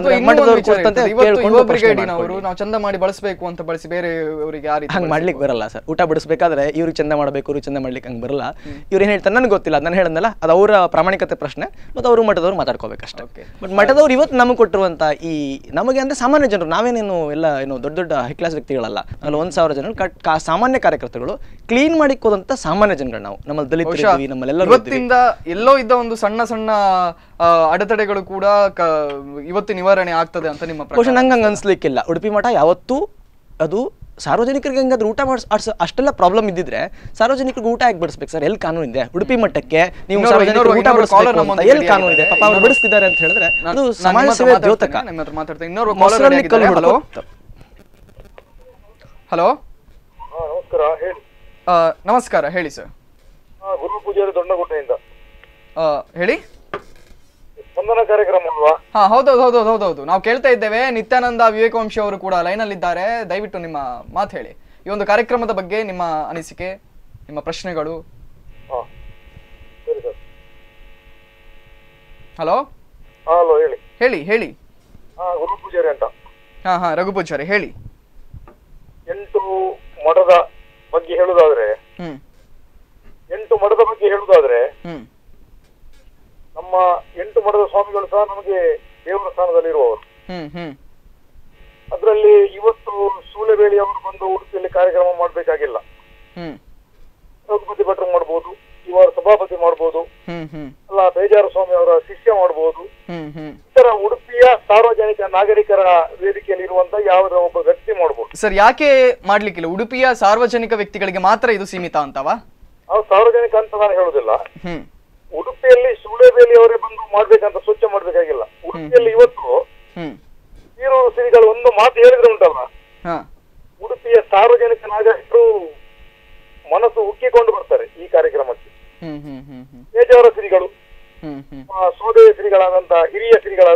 ನಾವು ಚಂದ ಮಾಡಿ ಬಳಸಬೇಕು ಅಂತ ಬಳಸಿ ಬೇರೆಯವರಿಗೆ ಹಂಗೆ ಮಾಡ್ಲಿಕ್ಕೆ ಬರಲ್ಲ ಸರ್. ಊಟ ಬಡಿಸ್ಬೇಕಾದ್ರೆ ಇವ್ರಿಗೆ ಚಂದ ಮಾಡಬೇಕು, ಇವ್ರಿಗೆ ಚಂದ ಮಾಡ್ಲಿಕ್ಕೆ ಹಂಗೆ ಬರಲ್ಲ. ಇವ್ರು ಏನು ಹೇಳ್ತಾರೆ ನನಗೆ ಗೊತ್ತಿಲ್ಲ, ನಾನು ಹೇಳದ್ನಲ್ಲ, ಅದು ಅವರ ಪ್ರಾಮಾಣಿಕತೆ ಪ್ರಶ್ನೆ. ಮತ್ತು ಅವರು ಮಠದವ್ರು ಮಾತಾಡ್ಕೋಬೇಕಷ್ಟೇ. ಬಟ್ ಮಠದವ್ರು ಇವತ್ತು ನಮಗೆ ಕೊಟ್ಟಿರುವಂಥ ಈ ನಮಗೆ ಅಂದರೆ ಸಾಮಾನ್ಯ ಜನರು, ನಾವೇನೇನು ಎಲ್ಲ ಏನು ದೊಡ್ಡ ಹೈ ಕ್ಲಾಸ್ ವ್ಯಕ್ತಿಗಳಲ್ಲ. ಅಲ್ಲಿ 1000 ಜನ ಸಾಮಾನ್ಯ ಕಾರ್ಯಕರ್ತರುಗಳು, ಕ್ಲೀನ್ ಮಾಡಿಕೋದಂಥ ಸಾಮಾನ್ಯ ಜನಗಳು ನಾವು. ನಮ್ಮಲ್ಲಿ ದಲಿತರು, ನಮ್ಮಲ್ಲೆಲ್ಲರೂ ಎಲ್ಲೋ ಇದ್ದ ಒಂದು ಸಣ್ಣ ಅಡೆತಡೆಗಳು ಕೂಡ ಇವತ್ತು ನಿವಾರಣೆ ಆಗ್ತದೆ ಅಂತ ನಿಮ್ಮ ಪ್ರಶ್ನೆ? ನಂಗೆ ಹಂಗೆ ಅನ್ಸ್ಲಿಕ್ಕಿಲ್ಲ. ಉಡುಪಿ ಮಠ ಯಾವತ್ತೂ ಅದು ಸಾರ್ವಜನಿಕರಿಗೆ ಹೆಂಗಾದ್ರೆ ಊಟ ಅಷ್ಟೆಲ್ಲ ಪ್ರಾಬ್ಲಮ್ ಇದ್ದಿದ್ರೆ ಸಾರ್ವಜನಿಕರಿಗೆ ಊಟ ಯಾಕೆ ಬಡಿಸ್ಬೇಕು ಸರ್? ಎಲ್ಲಿ ಕಾನೂನು ಇದೆ? ಉಡುಪಿ ಮಟ್ಟಕ್ಕೆ ನೀವು ಊಟ ಎಲ್ಲಿ ಕಾನೂನು ಇದೆ? ಪಾಪ ಅವ್ರು ಬಡಿಸ್ತಿದ್ದಾರೆ ಅಂತ ಹೇಳಿದ್ರೆ ಅದು ಸಮಾಜ ಸೇವೆ ದ್ಯೋತಕ. ಹಲೋ, ನಮಸ್ಕಾರ, ಹೇಳಿ ಸರ್. ಗುರು ಪೂಜಾರಿ ದೊಡ್ಡಗುಡ್ಡೆಯಿಂದ ಹೇಳಿ. ಸ್ಪಂದನ ಕಾರ್ಯಕ್ರಮ ಅಲ್ವಾ? ಹೌದೌದು, ನಾವು ಕೇಳ್ತಾ ಇದ್ದೇವೆ. ನಿತ್ಯಾನಂದ ವಿವೇಕವಂಶಿ ಅವರು ಕೂಡ ಲೈನ್ ಅಲ್ಲಿ ಇದ್ದಾರೆ. ದಯವಿಟ್ಟು ನಿಮ್ಮ ಮಾತು ಹೇಳಿ. ಈ ಒಂದು ಕಾರ್ಯಕ್ರಮದ ಬಗ್ಗೆ ನಿಮ್ಮ ಅನಿಸಿಕೆ, ನಿಮ್ಮ ಪ್ರಶ್ನೆಗಳು. ಹಲೋ ಹೇಳಿ. ಗುರು ಪೂಜಾರಿ ಅಂತ. ರಘು ಪೂಜಾರಿ ಹೇಳಿ. 8 ಮಠದ ಬಗ್ಗೆ ಹೇಳುದಾದ್ರೆ 8 ಮಠದ ಬಗ್ಗೆ ಹೇಳುದಾದ್ರೆ ನಮ್ಮ 8 ಮಠದ ಸ್ವಾಮಿಗಳು ಸಹ ನಮಗೆ ದೇವರ ಸ್ಥಾನದಲ್ಲಿ ಇರುವವರು. ಅದರಲ್ಲಿ ಇವತ್ತು ಸೂಳೆಬೇಳಿ ಅವರು ಬಂದು ಉಡುಪಿಯಲ್ಲಿ ಕಾರ್ಯಕ್ರಮ ಮಾಡ್ಬೇಕಾಗಿಲ್ಲ. ರಘುಪತಿ ಭಟ್ರು ಮಾಡ್ಬೋದು, ಇವರ ಸಭಾಪತಿ ಮಾಡ್ಬೋದು, ಅಲ್ಲ ಬೇಜಾರ ಸ್ವಾಮಿ ಅವರ ಶಿಷ್ಯ ಮಾಡ್ಬೋದು. ಇತರ ಉಡುಪಿಯ ಸಾರ್ವಜನಿಕ ನಾಗರಿಕರ ವೇದಿಕೆಯಲ್ಲಿ ಇರುವಂತ ಯಾವುದೋ ಒಬ್ಬ ವ್ಯಕ್ತಿ ಮಾಡ್ಬೋದು. ಸರ್, ಯಾಕೆ ಮಾಡ್ಲಿಕ್ಕಿಲ್ಲ? ಉಡುಪಿಯ ಸಾರ್ವಜನಿಕ ವ್ಯಕ್ತಿಗಳಿಗೆ ಮಾತ್ರ ಇದು ಸೀಮಿತ ಅಂತವಾ? ಅವ್ರು ಸಾರ್ವಜನಿಕ ಅಂತ ನಾನು ಹೇಳುದಿಲ್ಲ. ಉಡುಪಿಯಲ್ಲಿ ಸೂಳೆಬೇಲಿ ಅವರೇ ಬಂದು ಮಾಡ್ಬೇಕಂತ ಸ್ವಚ್ಛ ಮಾಡ್ಬೇಕಾಗಿಲ್ಲ. ಉಡುಪಿಯಲ್ಲಿ ಇವತ್ತು ಈರೂರು ಶ್ರೀಗಳು ಒಂದು ಮಾತು ಹೇಳಿದ್ರೆ ಉಂಟಲ್ಲ, ಉಡುಪಿಯ ಸಾರ್ವಜನಿಕ ನಾಗರಿಕರು ಮನಸ್ಸು ಉಕ್ಕಿಕೊಂಡು ಬರ್ತಾರೆ ಈ ಕಾರ್ಯಕ್ರಮಕ್ಕೆ. ಬೇಜಾರ ಶ್ರೀಗಳು, ಸೋದಯ ಶ್ರೀಗಳಾದಂತಹ ಹಿರಿಯ ಶ್ರೀಗಳ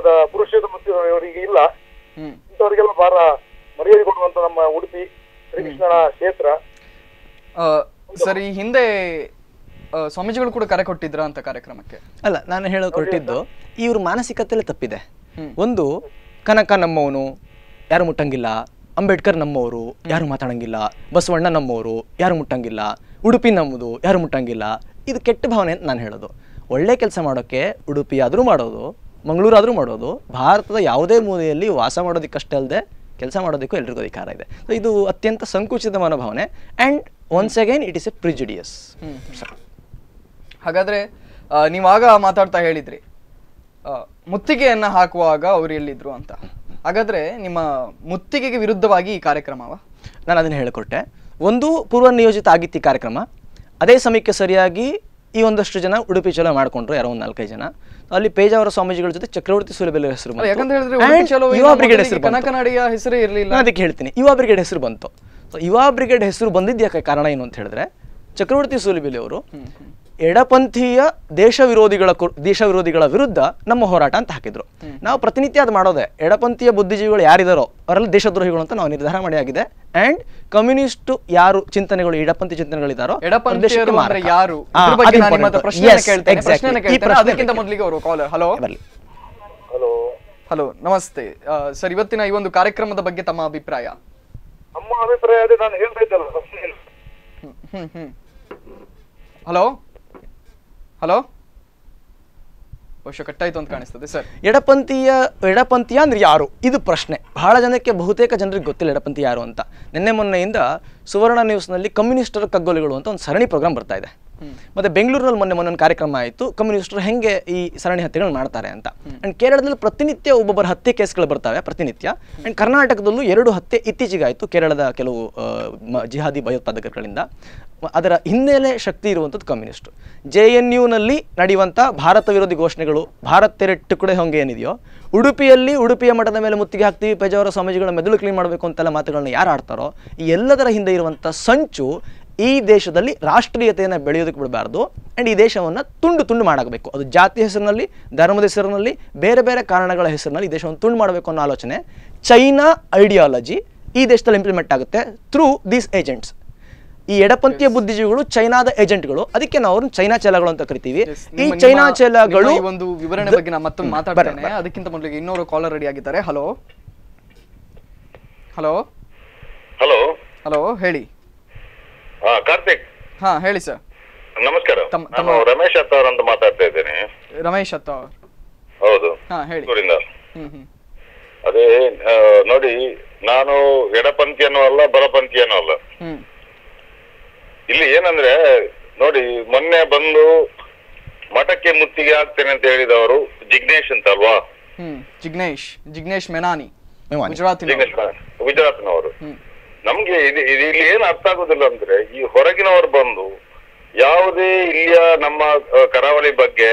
ವರ್ಷದ ಅವರಿಗೆ ಇಲ್ಲ. ಇಂಥವರಿಗೆಲ್ಲ ಭಾರ ಮರ್ಯಾದೆ ಕೊಡುವಂತ ನಮ್ಮ ಉಡುಪಿ ಶ್ರೀಕೃಷ್ಣನ ಕ್ಷೇತ್ರ. ಸರ್, ಈ ಹಿಂದೆ ಸ್ವಾಮೀಜಿಗಳು ಕೂಡ ಕರೆ ಕೊಟ್ಟಿದ್ರ ಅಂತ ಕಾರ್ಯಕ್ರಮಕ್ಕೆ? ಅಲ್ಲ, ನಾನು ಹೇಳೋಕೆ ಹೊರಟಿದ್ದು ಇವ್ರ ಮಾನಸಿಕತೆಯಲ್ಲೇ ತಪ್ಪಿದೆ. ಒಂದು, ಕನಕ ನಮ್ಮವನು, ಯಾರು ಮುಟ್ಟಂಗಿಲ್ಲ. ಅಂಬೇಡ್ಕರ್ ನಮ್ಮವರು, ಯಾರು ಮಾತಾಡಂಗಿಲ್ಲ. ಬಸವಣ್ಣ ನಮ್ಮವರು, ಯಾರು ಮುಟ್ಟಂಗಿಲ್ಲ. ಉಡುಪಿ ನಮ್ಮದು, ಯಾರು ಮುಟ್ಟಂಗಿಲ್ಲ. ಇದು ಕೆಟ್ಟ ಭಾವನೆ ಅಂತ ನಾನು ಹೇಳೋದು. ಒಳ್ಳೆ ಕೆಲಸ ಮಾಡೋಕ್ಕೆ ಉಡುಪಿ ಆದರೂ ಮಾಡೋದು, ಮಂಗಳೂರಾದರೂ ಮಾಡೋದು, ಭಾರತದ ಯಾವುದೇ ಮೂಲೆಯಲ್ಲಿ ವಾಸ ಮಾಡೋದಕ್ಕಷ್ಟೇ ಅಲ್ಲದೆ ಕೆಲಸ ಮಾಡೋದಕ್ಕೂ ಎಲ್ರಿಗೂ ಅಧಿಕಾರ ಇದೆ. ಸೊ ಇದು ಅತ್ಯಂತ ಸಂಕುಚಿತ ಮನೋಭಾವನೆ. And once again it is a prejudicious. ಹಾಗಾದ್ರೆ ನೀವಾಗ ಮಾತಾಡ್ತಾ ಹೇಳಿದ್ರಿ ಮುತ್ತಿಗೆಯನ್ನ ಹಾಕುವಾಗ ಅವ್ರು ಎಲ್ಲಿದ್ರು ಅಂತ. ಹಾಗಾದ್ರೆ ನಿಮ್ಮ ಮುತ್ತಿಗೆಗೆ ವಿರುದ್ಧವಾಗಿ ಈ ಕಾರ್ಯಕ್ರಮವ? ನಾನು ಅದನ್ನು ಹೇಳಿಕೊಟ್ಟೆ. ಒಂದು ಪೂರ್ವ ನಿಯೋಜಿತ ಆಗಿತ್ತು ಈ ಕಾರ್ಯಕ್ರಮ. ಅದೇ ಸಮಯಕ್ಕೆ ಸರಿಯಾಗಿ ಈ ಒಂದಷ್ಟು ಜನ ಉಡುಪಿ ಚಲೋ ಮಾಡ್ಕೊಂಡ್ರು, ಯಾರೋ ಒಂದು 4-5 ಜನ. ಅಲ್ಲಿ ಪೇಜಾವರ ಸ್ವಾಮೀಜಿಗಳ ಜೊತೆ ಚಕ್ರವರ್ತಿ ಸೂಲಿಬೆಲೆ ಹೆಸರು ಬಂತು. ಯುವ ಬ್ರಿಗೇಡ್ ಹೆಸರು ಕನಕನಾಡಿಯ ಹೆಸರು ಇರಲಿಲ್ಲ. ಅದಕ್ಕೆ ಹೇಳ್ತೀನಿ, ಯುವ ಬ್ರಿಗೇಡ್ ಹೆಸರು ಬಂತು. ಸೊ ಯುವ ಬ್ರಿಗೇಡ್ ಹೆಸರು ಬಂದಿದ್ದ ಯಾಕೆ ಕಾರಣ ಏನು ಅಂತ ಹೇಳಿದ್ರೆ, ಚಕ್ರವರ್ತಿ ಸೂಲಿಬೆಲೆ ಅವರು ಎಡಪಂಥೀಯ ದೇಶ ವಿರೋಧಿಗಳ ವಿರುದ್ಧ ನಮ್ಮ ಹೋರಾಟ ಅಂತ ಹಾಕಿದ್ರು. ನಾವು ಪ್ರತಿನಿತ್ಯ ಅದು ಮಾಡೋದೆ. ಎಡಪಂಥೀಯ ಬುದ್ಧಿಜೀವಿಗಳು ಯಾರಿದಾರೋ ಅವರೆಲ್ಲ ದೇಶದ್ರೋಹಿಗಳು ಅಂತ ನಾವು ನಿರ್ಧಾರ ಮಾಡಿ ಆಗಿದೆ. ಅಂಡ್ ಕಮ್ಯುನಿಸ್ಟ್ ಯಾರು ಚಿಂತನೆಗಳು, ಎಡಪಂಥಿ ಚಿಂತನೆಗಳಿದಾರೋ ಹಲೋ, ನಮಸ್ತೆ ಸರ್. ಇವತ್ತಿನ ಈ ಒಂದು ಕಾರ್ಯಕ್ರಮದ ಬಗ್ಗೆ ತಮ್ಮ ಅಭಿಪ್ರಾಯ? ನಮ್ಮ ಅಭಿಪ್ರಾಯ ಅದೇ ನಾನು ಹೇಳ್ತಾ ಇದ್ದಲ್ಲ. ಹಲೋ ಹಲೋ, ಬಹುಶಃ ಕಟ್ಟಾಯ್ತು ಅಂತ ಕಾಣಿಸ್ತದೆ ಸರ್. ಎಡಪಂಥೀಯ ಅಂದ್ರೆ ಯಾರು, ಇದು ಪ್ರಶ್ನೆ. ಬಹಳ ಜನಕ್ಕೆ, ಬಹುತೇಕ ಜನರಿಗೆ ಗೊತ್ತಿಲ್ಲ ಎಡಪಂಥಿ ಯಾರು ಅಂತ. ನಿನ್ನೆ ಮೊನ್ನೆಯಿಂದ ಸುವರ್ಣ ನ್ಯೂಸ್ನಲ್ಲಿ ಕಮ್ಯುನಿಸ್ಟರ ಕಗ್ಗೊಲೆಗಳು ಅಂತ ಒಂದು ಸರಣಿ ಪ್ರೋಗ್ರಾಮ್ ಬರ್ತಾ ಇದೆ. ಮತ್ತೆ ಬೆಂಗಳೂರಿನಲ್ಲಿ ಮೊನ್ನೆ ಒಂದು ಕಾರ್ಯಕ್ರಮ ಆಯಿತು, ಕಮ್ಯುನಿಸ್ಟರು ಹೆಂಗೆ ಈ ಸರಣಿ ಹತ್ಯೆಗಳು ಮಾಡ್ತಾರೆ ಅಂತ. ಅಂಡ್ ಕೇರಳದಲ್ಲಿ ಪ್ರತಿನಿತ್ಯ ಒಬ್ಬೊಬ್ಬರ ಹತ್ಯೆ ಕೇಸ್ಗಳು ಬರ್ತವೆ ಪ್ರತಿನಿತ್ಯ. ಅಂಡ್ ಕರ್ನಾಟಕದಲ್ಲೂ 2 ಹತ್ಯೆ ಇತ್ತೀಚೆಗಾಯಿತು ಕೇರಳದ ಕೆಲವು ಜಿಹಾದಿ ಭಯೋತ್ಪಾದಕರುಗಳಿಂದ. ಅದರ ಹಿನ್ನೆಲೆ ಶಕ್ತಿ ಇರುವಂಥದ್ದು ಕಮ್ಯುನಿಸ್ಟು. JNUನಲ್ಲಿ ನಡೆಯುವಂಥ ಭಾರತ ವಿರೋಧಿ ಘೋಷಣೆಗಳು, ಭಾರತ್ ತೆರೆ ಟುಕಡೆ ಹೊಂಗೆ ಏನಿದೆಯೋ, ಉಡುಪಿಯ ಮಠದ ಮೇಲೆ ಮುತ್ತಿಗೆ ಹಾಕ್ತೀವಿ, ಪೇಜಾವರ ಸ್ವಾಮೀಜಿಗಳ ಮೆದುಳು ಕ್ಲೀನ್ ಮಾಡಬೇಕು ಅಂತೆಲ್ಲ ಮಾತುಗಳನ್ನ ಯಾರು ಆಡ್ತಾರೋ, ಈ ಎಲ್ಲದರ ಹಿಂದೆ ಇರುವಂಥ ಸಂಚು ಈ ದೇಶದಲ್ಲಿ ರಾಷ್ಟ್ರೀಯತೆಯನ್ನು ಬೆಳೆಯೋದಕ್ಕೆ ಬಿಡಬಾರ್ದು. ಆ್ಯಂಡ್ ಈ ದೇಶವನ್ನು ತುಂಡು ಮಾಡಬೇಕು. ಅದು ಜಾತಿ ಹೆಸರಿನಲ್ಲಿ, ಧರ್ಮದ ಹೆಸರಿನಲ್ಲಿ, ಬೇರೆ ಬೇರೆ ಕಾರಣಗಳ ಹೆಸರಿನಲ್ಲಿ ಈ ದೇಶವನ್ನು ತುಂಡು ಮಾಡಬೇಕು ಅನ್ನೋ ಆಲೋಚನೆ, ಚೈನಾ ಐಡಿಯಾಲಜಿ ಈ ದೇಶದಲ್ಲಿ ಇಂಪ್ಲಿಮೆಂಟ್ ಆಗುತ್ತೆ ಥ್ರೂ ದೀಸ್ ಏಜೆಂಟ್ಸ್. ಈ ಎಡಪಂಥೀಯ ಬುದ್ಧಿಜೀವಿಗಳು ಚೈನಾದ ಏಜೆಂಟ್ಗಳು, ಅದಕ್ಕೆ ನಾವು ಅವ್ರನ್ನ ಚೈನಾ ಚೇಲಾಗಳು ಅಂತ ಕರಿತೀವಿ. ಈ ಚೈನಾ ಚೇಲಾಗಳು ಒಂದು ವಿವರಣೆ ಬಗ್ಗೆ ನಾನು ಮತ್ತೊಮ್ಮೆ ಮಾತಾಡ್ತೇನೆ. ಅದಕ್ಕಿಂತ ಮೊದಲಿಗೆ ಇನ್ನೊರು ಕಾಲರ್ ರೆಡಿ ಆಗಿದ್ದಾರೆ. ಹಲೋ ಹಲೋ ಹಲೋ ಹಲೋ, ಹೇಳಿ. ಕಾರ್ತಿಕ್. ಹಾ, ಹೇಳಿ ಸರ್. ನಮಸ್ಕಾರ. ನಾನು ರಮೇಶ್ ಅತ್ತವರ್ ಅಂತ ಮಾತಾಡ್ತಾ ಇದ್ದೇನೆ. ರಮೇಶ್ ಅತ್ತವರ್? ಹೌದು. ಹಾ, ಹೇಳಿ. ಅದೇ ನೋಡಿ, ನಾನು ಎಡಪಂಥಿಯನೂ ಅಲ್ಲ, ಬಲಪಂಥಿಯನೂ ಅಲ್ಲ. ಇಲ್ಲಿ ಏನಂದ್ರೆ ನೋಡಿ, ಮೊನ್ನೆ ಬಂದು ಮಠಕ್ಕೆ ಮುತ್ತಿಗೆ ಹಾಕ್ತೇನೆ ಅಂತ ಹೇಳಿದವರು ಜಿಗ್ನೇಶ್ ಅಂತ ಅಲ್ವಾ? ಜಿಗ್ನೇಶ್ ಮೆನಾನಿ, ಗುಜರಾತ್ನವರು. ನಮ್ಗೆ ಇಲ್ಲಿ ಏನ್ ಅರ್ಥ ಆಗೋದಿಲ್ಲ ಅಂದ್ರೆ, ಈ ಹೊರಗಿನವರು ಬಂದು ಯಾವುದೇ ಇಲ್ಲಿಯ ನಮ್ಮ ಕರಾವಳಿ ಬಗ್ಗೆ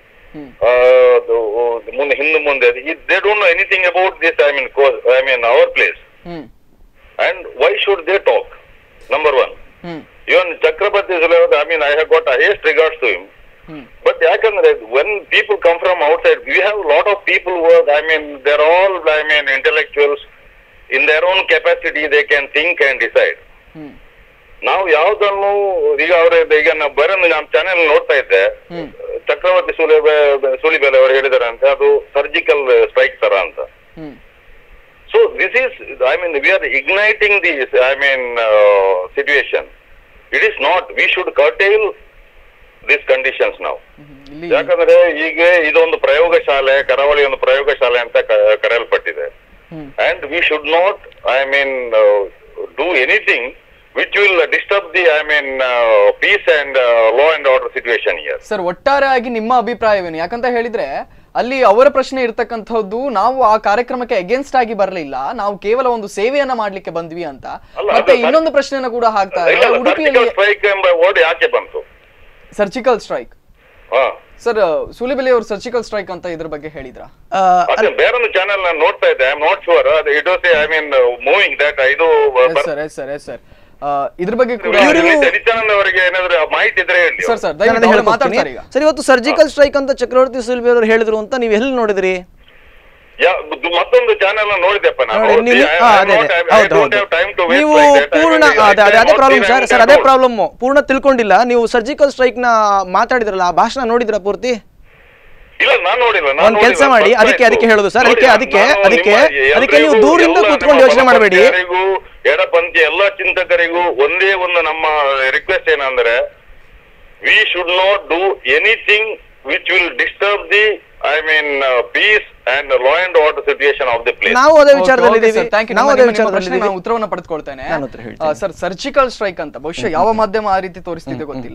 ಮುಂದೆ they don't know anything about this. I mean our place. And why should they talk? Number 1. Even Chakrabarti Sulaiman, I mean, I have got highest regards to him. But yakandre, when people come from outside, we have a lot of people who are, I mean, they're all, I mean, intellectuals. In their own capacity, they can think and decide. ನಾವು ಯಾವುದನ್ನು ಈಗ ನಾವು ಬರೋದು ನಮ್ಮ channel ನೋಡ್ತಾ ಇದ್ದೆ, ಚಕ್ರವರ್ತಿ ಸೂಲಿಬೆಲೆ ಅವರು ಹೇಳಿದಾರೆ ಅಂತ, ಅದು ಸರ್ಜಿಕಲ್ ಸ್ಟ್ರೈಕ್ ತರ ಅಂತ. So this is, I mean, we are igniting this, I mean, situation. It is not. We should curtail these conditions now. ಯಾಕಂದ್ರೆ ಈಗ ಇದೊಂದು ಪ್ರಯೋಗಶಾಲೆ, ಕರಾವಳಿ ಒಂದು ಪ್ರಯೋಗಶಾಲೆ ಅಂತ ಕರೆಯಲ್ಪಟ್ಟಿದೆ. And we should not, I mean, do anything which will disturb the, I mean, peace and law and order situation here. Sir, ಒಟ್ಟಾರೆಯಾಗಿ ನಿಮ್ಮ ಅಭಿಪ್ರಾಯವೇನು? ಯಾಕಂತ ಹೇಳಿದ್ರೆ ಅಲ್ಲಿ ಅವರ ಪ್ರಶ್ನೆ ಇರ್ತಕ್ಕಂಥದ್ದು, ನಾವು ಆ ಕಾರ್ಯಕ್ರಮಕ್ಕೆ ಅಗೇನ್ಸ್ಟ್ ಆಗಿ ಬರಲಿಲ್ಲ, ನಾವು ಕೇವಲ ಒಂದು ಸೇವೆಯನ್ನ ಮಾಡ್ಲಿಕ್ಕೆ ಬಂದ್ವಿ ಅಂತ. ಮತ್ತೆ ಇನ್ನೊಂದು ಪ್ರಶ್ನೆಯನ್ನ ಕೂಡ ಹಾಕ್ತಾರೆ, ಉಡುಪಿಯಲ್ಲಿ ಸ್ಟ್ರೈಕ್ ಎಂಬ ವರ್ಡ್ ಯಾಕೆ ಬಂತು? Surgical strike. ಸರ್, ಸೂಲಿಬೆಲೆ ಅವರು ಸರ್ಜಿಕಲ್ ಸ್ಟ್ರೈಕ್ ಅಂತ ಇದ್ರ ಬಗ್ಗೆ ಹೇಳಿದ್ರ? ಬೇರೊಂದು ಚಾನೆಲ್ ನಾನು ನೋಡ್ತಾ ಇದ್ದೆ. I am not sure it was, I mean, moving that. ಇದು ಸರ್ ಇದ್ರ ಬಗ್ಗೆ ಕೂಡ ಮಾಹಿತಿ ಇದ್ರೆ ಹೇಳಿ ಸರ್. ಇವತ್ತು ಸರ್ಜಿಕಲ್ ಸ್ಟ್ರೈಕ್ ಅಂತ ಚಕ್ರವರ್ತಿ ಸೂಲಿಬೆಲೆ ಅವರು ಹೇಳಿದ್ರು ಅಂತ ನೀವು ಎಲ್ಲಿ ನೋಡಿದ್ರಿ? ಚಾನೆಲ್ ನೋಡಿದೆಪ್ಪ ನಾನು. ನೋಡಿ, ನೀವು ಪೂರ್ಣ ಅದೇ ಪ್ರಾಬ್ಲಮ್ ಸರ್, ಅದೇ ಪ್ರಾಬ್ಲಮ್. ಪೂರ್ಣ ತಿಳ್ಕೊಂಡಿಲ್ಲ ನೀವು. ಸರ್ಜಿಕಲ್ ಸ್ಟ್ರೈಕ್ ನ ಮಾತಾಡಿದ್ರಲ್ಲ, ಆ ಭಾಷಣ ನೋಡಿದ್ರ ಪೂರ್ತಿ? ಇಲ್ಲ, ನಾನು ನೋಡಿಲ್ಲ. ಒಂದ್ ಕೆಲಸ ಮಾಡಿ, ಅದಕ್ಕೆ ಹೇಳುದು ಸರ್, ಅದಕ್ಕೆ ನೀವು ದೂರಿಂದ ಕೂತ್ಕೊಂಡು ಯೋಚನೆ ಮಾಡಬೇಡಿ. ಎಡಪಂಥಿ ಎಲ್ಲಾ ಚಿಂತಕರಿಗೂ ಒಂದೇ ಒಂದು ನಮ್ಮ ರಿಕ್ವೆಸ್ಟ್ ಏನಂದ್ರೆ, we should not do anything which will disturb the peace and law and order situation of the place. ನಾವು ಅದೇ ವಿಚಾರದಲ್ಲಿ ನಾನು ಉತ್ತರವನ್ನು ಪಡೆದುಕೊಳ್ತೇನೆ. ಸರ್, ಸರ್ಜಿಕಲ್ ಸ್ಟ್ರೈಕ್ ಅಂತ ಬಹುಶಃ ಯಾವ ಮಾಧ್ಯಮ ಆ ರೀತಿ ತೋರಿಸ್ತಿದೆ ಗೊತ್ತಿಲ್ಲ.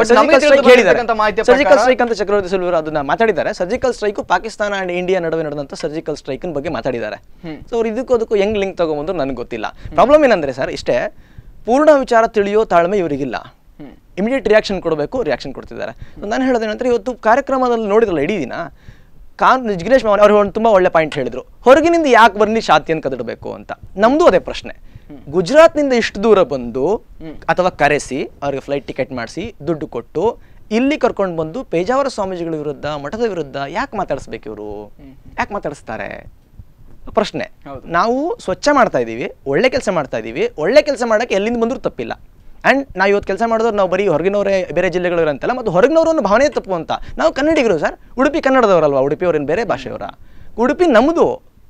ಸರ್ಜಿಕಲ್ ಸ್ಟ್ರೈಕ್ ಅಂತ ಚಕ್ರವರ್ತಿ ಸಿಲ್ವರ್ ಅದನ್ನ ಮಾತಾಡಿದ್ದಾರೆ. Surgical strike Pakistan and India ನಡುವೆ ನಡೆದಂತ ಸರ್ಜಿಕಲ್ ಸ್ಟ್ರೈಕ್ ಬಗ್ಗೆ ಮಾತಾಡಿದ್ದಾರೆ. ಸೊ ಅವ್ರು ಇದಕ್ಕೂ ಹೆಂಗ್ ಲಿಂಕ್ ತಗೊಂಡ್ಬಂದ್ರು ನನಗೆ ಗೊತ್ತಿಲ್ಲ. ಪ್ರಾಬ್ಲಮ್ ಏನಂದ್ರೆ ಸರ್, ಇಷ್ಟೇ, ಪೂರ್ಣ ವಿಚಾರ ತಿಳಿಯೋ ತಾಳ್ಮೆ ಇವರಿಗಿಲ್ಲ. ಇಮಿಡಿಯೇಟ್ ರಿಯಾಕ್ಷನ್ ಕೊಡಬೇಕು, ರಿಯಾಕ್ಷನ್ ಕೊಡ್ತಿದ್ದಾರೆ. ನಾನು ಹೇಳೋದೇನಂದ್ರೆ, ಇವತ್ತು ಕಾರ್ಯಕ್ರಮದಲ್ಲಿ ನೋಡಿದ್ರಲ್ಲ ಇಡೀ ದಿನ, ಜಿಗ್ನೇಶ್ ಮಾವನ್ ಅವರು ತುಂಬ ಒಳ್ಳೆ ಪಾಯಿಂಟ್ ಹೇಳಿದ್ರು. ಹೊರಗಿನಿಂದ ಯಾಕೆ ಬನ್ನಿ ಶಾಂತಿಯನ್ನು ಕದಡಬೇಕು ಅಂತ. ನಮ್ದು ಅದೇ ಪ್ರಶ್ನೆ. ಗುಜರಾತ್ನಿಂದ ಇಷ್ಟು ದೂರ ಬಂದು ಅಥವಾ ಕರೆಸಿ ಅವ್ರಿಗೆ ಫ್ಲೈಟ್ ಟಿಕೆಟ್ ಮಾಡಿಸಿ ದುಡ್ಡು ಕೊಟ್ಟು ಇಲ್ಲಿ ಕರ್ಕೊಂಡು ಬಂದು ಪೇಜಾವರ ಸ್ವಾಮೀಜಿಗಳ ವಿರುದ್ಧ, ಮಠದ ವಿರುದ್ಧ ಯಾಕೆ ಮಾತಾಡಿಸ್ಬೇಕು ಇವರು? ಯಾಕೆ ಮಾತಾಡಿಸ್ತಾರೆ ಪ್ರಶ್ನೆ. ನಾವು ಸ್ವಚ್ಛ ಮಾಡ್ತಾ ಇದ್ದೀವಿ, ಒಳ್ಳೆ ಕೆಲಸ ಮಾಡ್ತಾ ಇದ್ದೀವಿ. ಒಳ್ಳೆ ಕೆಲಸ ಮಾಡೋಕ್ಕೆ ಎಲ್ಲಿಂದ ಬಂದರೂ ತಪ್ಪಿಲ್ಲ. ಆ್ಯಂಡ್ ನಾವು ಇವತ್ತು ಕೆಲಸ ಮಾಡಿದವ್ರು ನಾವು ಬರೀ ಹೊರಗಿನವರೇ ಬೇರೆ ಜಿಲ್ಲೆಗಳು ಅಂತಲ್ಲ, ಮತ್ತು ಹೊರಗಿನವರು ಅನ್ನೋ ಭಾವನೆ ತಪ್ಪು ಅಂತ. ನಾವು ಕನ್ನಡಿಗರು ಸರ್, ಉಡುಪಿ ಕನ್ನಡದವರಲ್ವಾ? ಉಡುಪಿಯವ್ರೇನು ಬೇರೆ ಭಾಷೆಯವರ? ಉಡುಪಿ ನಮ್ಮದು,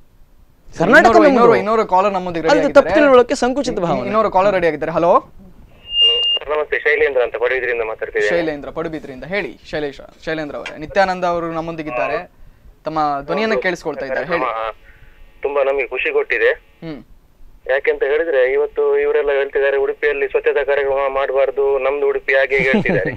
ಕರ್ನಾಟಕ ಇನ್ನೊರು ಕಾಲರ್ ನಮ್ಮೊಂದಿಗೆ ತಪ್ಪು ತಿಳುವಳಿಕೆ, ಸಂಕುಚಿತ ಭಾವನೆ. ಇನ್ನೊರು ಕಾಲರ್ ರೆಡಿ ಆಗಿದ್ದಾರೆ. ಹಲೋ ನಮಸ್ತೆ, ಶೈಲೇಂದ್ರ ಅಂತ ಪಡುಬಿದ್ರಿಂದ ಮಾತಾಡ್ತಿದ್ದೀನಿ. ಶೈಲೇಂದ್ರ ಪಡುಬಿದ್ರಿಂದ, ಹೇಳಿ ಶೈಲೇಂದ್ರ ಅವರೇ. ನಿತ್ಯಾನಂದ ಅವರು ನಮ್ಮೊಂದಿಗಿದ್ದಾರೆ, ತಮ್ಮ ಧ್ವನಿಯನ್ನ ಕೇಳಿಸ್ಕೊಳ್ತಾ ಇದ್ದಾರೆ, ಹೇಳಿ. ತುಂಬಾ ನಮಗೆ ಖುಷಿ ಕೊಟ್ಟಿದೆ. ಯಾಕೆಂತ ಹೇಳಿದ್ರೆ, ಇವತ್ತು ಇವರೆಲ್ಲ ಹೇಳ್ತಿದ್ದಾರೆ ಉಡುಪಿಯಲ್ಲಿ ಸ್ವಚ್ಛತಾ ಕಾರ್ಯಕ್ರಮ ಮಾಡಬಾರ್ದು, ನಮ್ದು ಉಡುಪಿ ಹಾಗೆ ಹೇಳ್ತಿದ್ದಾರೆ.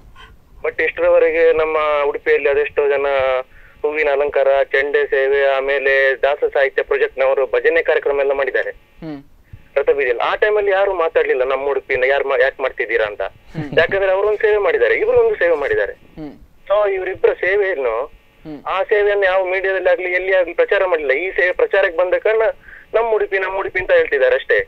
ಬಟ್ ಇಷ್ಟರವರೆಗೆ ನಮ್ಮ ಉಡುಪಿಯಲ್ಲಿ ಅದೆಷ್ಟೋ ಜನ ಹೂವಿನ ಅಲಂಕಾರ, ಚೆಂಡೆ ಸೇವೆ, ಆಮೇಲೆ ದಾಸ ಸಾಹಿತ್ಯ ಪ್ರಾಜೆಕ್ಟ್ ನವರು ಭಜನೆ ಕಾರ್ಯಕ್ರಮ ಎಲ್ಲ ಮಾಡಿದ್ದಾರೆ ರಥಬೀದಿಯಲ್ಲಿ. ಆ ಟೈಮಲ್ಲಿ ಯಾರು ಮಾತಾಡ್ಲಿಲ್ಲ ನಮ್ಮ ಉಡುಪಿಯಿಂದ ಯಾಕೆ ಮಾಡ್ತಿದ್ದೀರಾ ಅಂತ. ಯಾಕಂದ್ರೆ ಅವರೊಂದು ಸೇವೆ ಮಾಡಿದ್ದಾರೆ, ಇವರು ಒಂದು ಸೇವೆ ಮಾಡಿದ್ದಾರೆ. ಸೊ ಇವರಿಬ್ಬರ ಸೇವೆಯನ್ನು, ಆ ಸೇವೆಯನ್ನು ಯಾವ ಮೀಡಿಯಾದಲ್ಲಿ ಆಗ್ಲಿ ಎಲ್ಲಿ ಆಗ್ಲಿ ಪ್ರಚಾರ ಮಾಡಲಿಲ್ಲ. ಈ ಸೇವೆ ಪ್ರಚಾರಕ್ಕೆ ಬಂದ ಕಾರಣ ನಮ್ಮ ಉಡುಪಿ ಅಂತ ಹೇಳ್ತಿದ್ದಾರೆ ಅಷ್ಟೇ.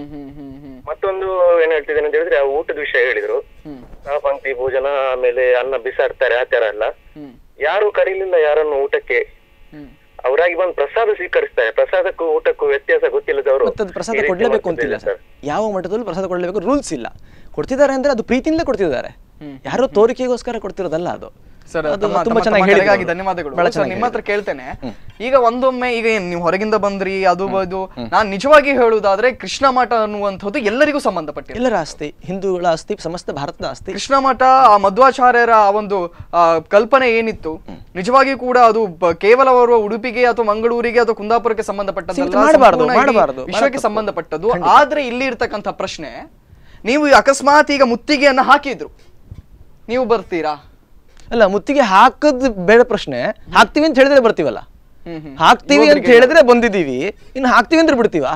ಮತ್ತೊಂದು ಏನ್ ಹೇಳ್ತಿದ್ದೇನೆ ಅಂತ ಹೇಳಿದ್ರೆ, ಆ ಊಟದ ವಿಷಯ ಹೇಳಿದ್ರು. ಪಂಕ್ತಿ ಭೋಜನ, ಆಮೇಲೆ ಅನ್ನ ಬಿಸಾಡ್ತಾರೆ, ಆ ತರ ಎಲ್ಲ. ಯಾರು ಕರೀಲಿಲ್ಲ ಯಾರನ್ನು ಊಟಕ್ಕೆ. ಅವರಾಗಿ ಬಂದು ಪ್ರಸಾದ ಸ್ವೀಕರಿಸ್ತಾರೆ. ಪ್ರಸಾದಕ್ಕೂ ಊಟಕ್ಕೂ ವ್ಯತ್ಯಾಸ ಗೊತ್ತಿಲ್ಲದವರು ಪ್ರಸಾದ ಕೊಡ್ಲೇಬೇಕು ಅಂತಿಲ್ಲ ಸರ್. ಯಾವ ಮಠದಲ್ಲೂ ಪ್ರಸಾದ ಕೊಡ್ಲೇಬೇಕು ರೂಲ್ಸ್ ಇಲ್ಲ. ಕೊಡ್ತಿದ್ದಾರೆ ಅಂದ್ರೆ ಅದು ಪ್ರೀತಿಯಿಂದ ಕೊಡ್ತಿದ್ದಾರೆ, ಯಾರೋ ತೋರಿಕೆಗೋಸ್ಕರ ಕೊಡ್ತಿರೋದಲ್ಲ ಅದು. ಸರ್, ತುಂಬಾ ಚೆನ್ನಾಗಿ ಧನ್ಯವಾದಗಳು. ನಿಮ್ಮ ಹತ್ರ ಕೇಳ್ತೇನೆ ಈಗ, ಒಂದೊಮ್ಮೆ ಈಗ ನೀವು ಹೊರಗಿಂದ ಬಂದ್ರಿ, ಅದು ನಾನ್ ನಿಜವಾಗಿ ಹೇಳುವುದಾದ್ರೆ ಕೃಷ್ಣ ಮಠ ಅನ್ನುವಂಥದ್ದು ಎಲ್ಲರಿಗೂ ಸಂಬಂಧಪಟ್ಟ, ಎಲ್ಲರ ಆಸ್ತಿ, ಹಿಂದೂಗಳ ಆಸ್ತಿ, ಸಮಸ್ತ ಭಾರತದ ಆಸ್ತಿ. ಕೃಷ್ಣ ಮಠ, ಆ ಮಧ್ವಾಚಾರ್ಯರ ಆ ಒಂದು ಕಲ್ಪನೆ ಏನಿತ್ತು, ನಿಜವಾಗಿ ಕೂಡ ಅದು ಕೇವಲ ಅವರು ಉಡುಪಿಗೆ ಅಥವಾ ಮಂಗಳೂರಿಗೆ ಅಥವಾ ಕುಂದಾಪುರಕ್ಕೆ ಸಂಬಂಧಪಟ್ಟದ್ದು, ವಿಶ್ವಕ್ಕೆ ಸಂಬಂಧಪಟ್ಟದ್ದು. ಆದ್ರೆ ಇಲ್ಲಿ ಇರ್ತಕ್ಕಂಥ ಪ್ರಶ್ನೆ, ನೀವು ಅಕಸ್ಮಾತ್ ಈಗ ಮುತ್ತಿಗೆಯನ್ನ ಹಾಕಿದ್ರು, ನೀವು ಬರ್ತೀರಾ? ಅಲ್ಲ, ಮುತ್ತಿಗೆ ಹಾಕದ್ ಬೇಡ ಪ್ರಶ್ನೆ. ಹಾಕ್ತಿವಿ ಅಂತ ಹೇಳಿದ್ರೆ ಬರ್ತೀವಲ್ಲ, ಹಾಕ್ತಿವಿ ಅಂತ ಹೇಳಿದ್ರೆ ಬಂದಿದೀವಿ, ಇನ್ನು ಹಾಕ್ತಿವಿ ಅಂದ್ರೆ ಬಿಡ್ತೀವ?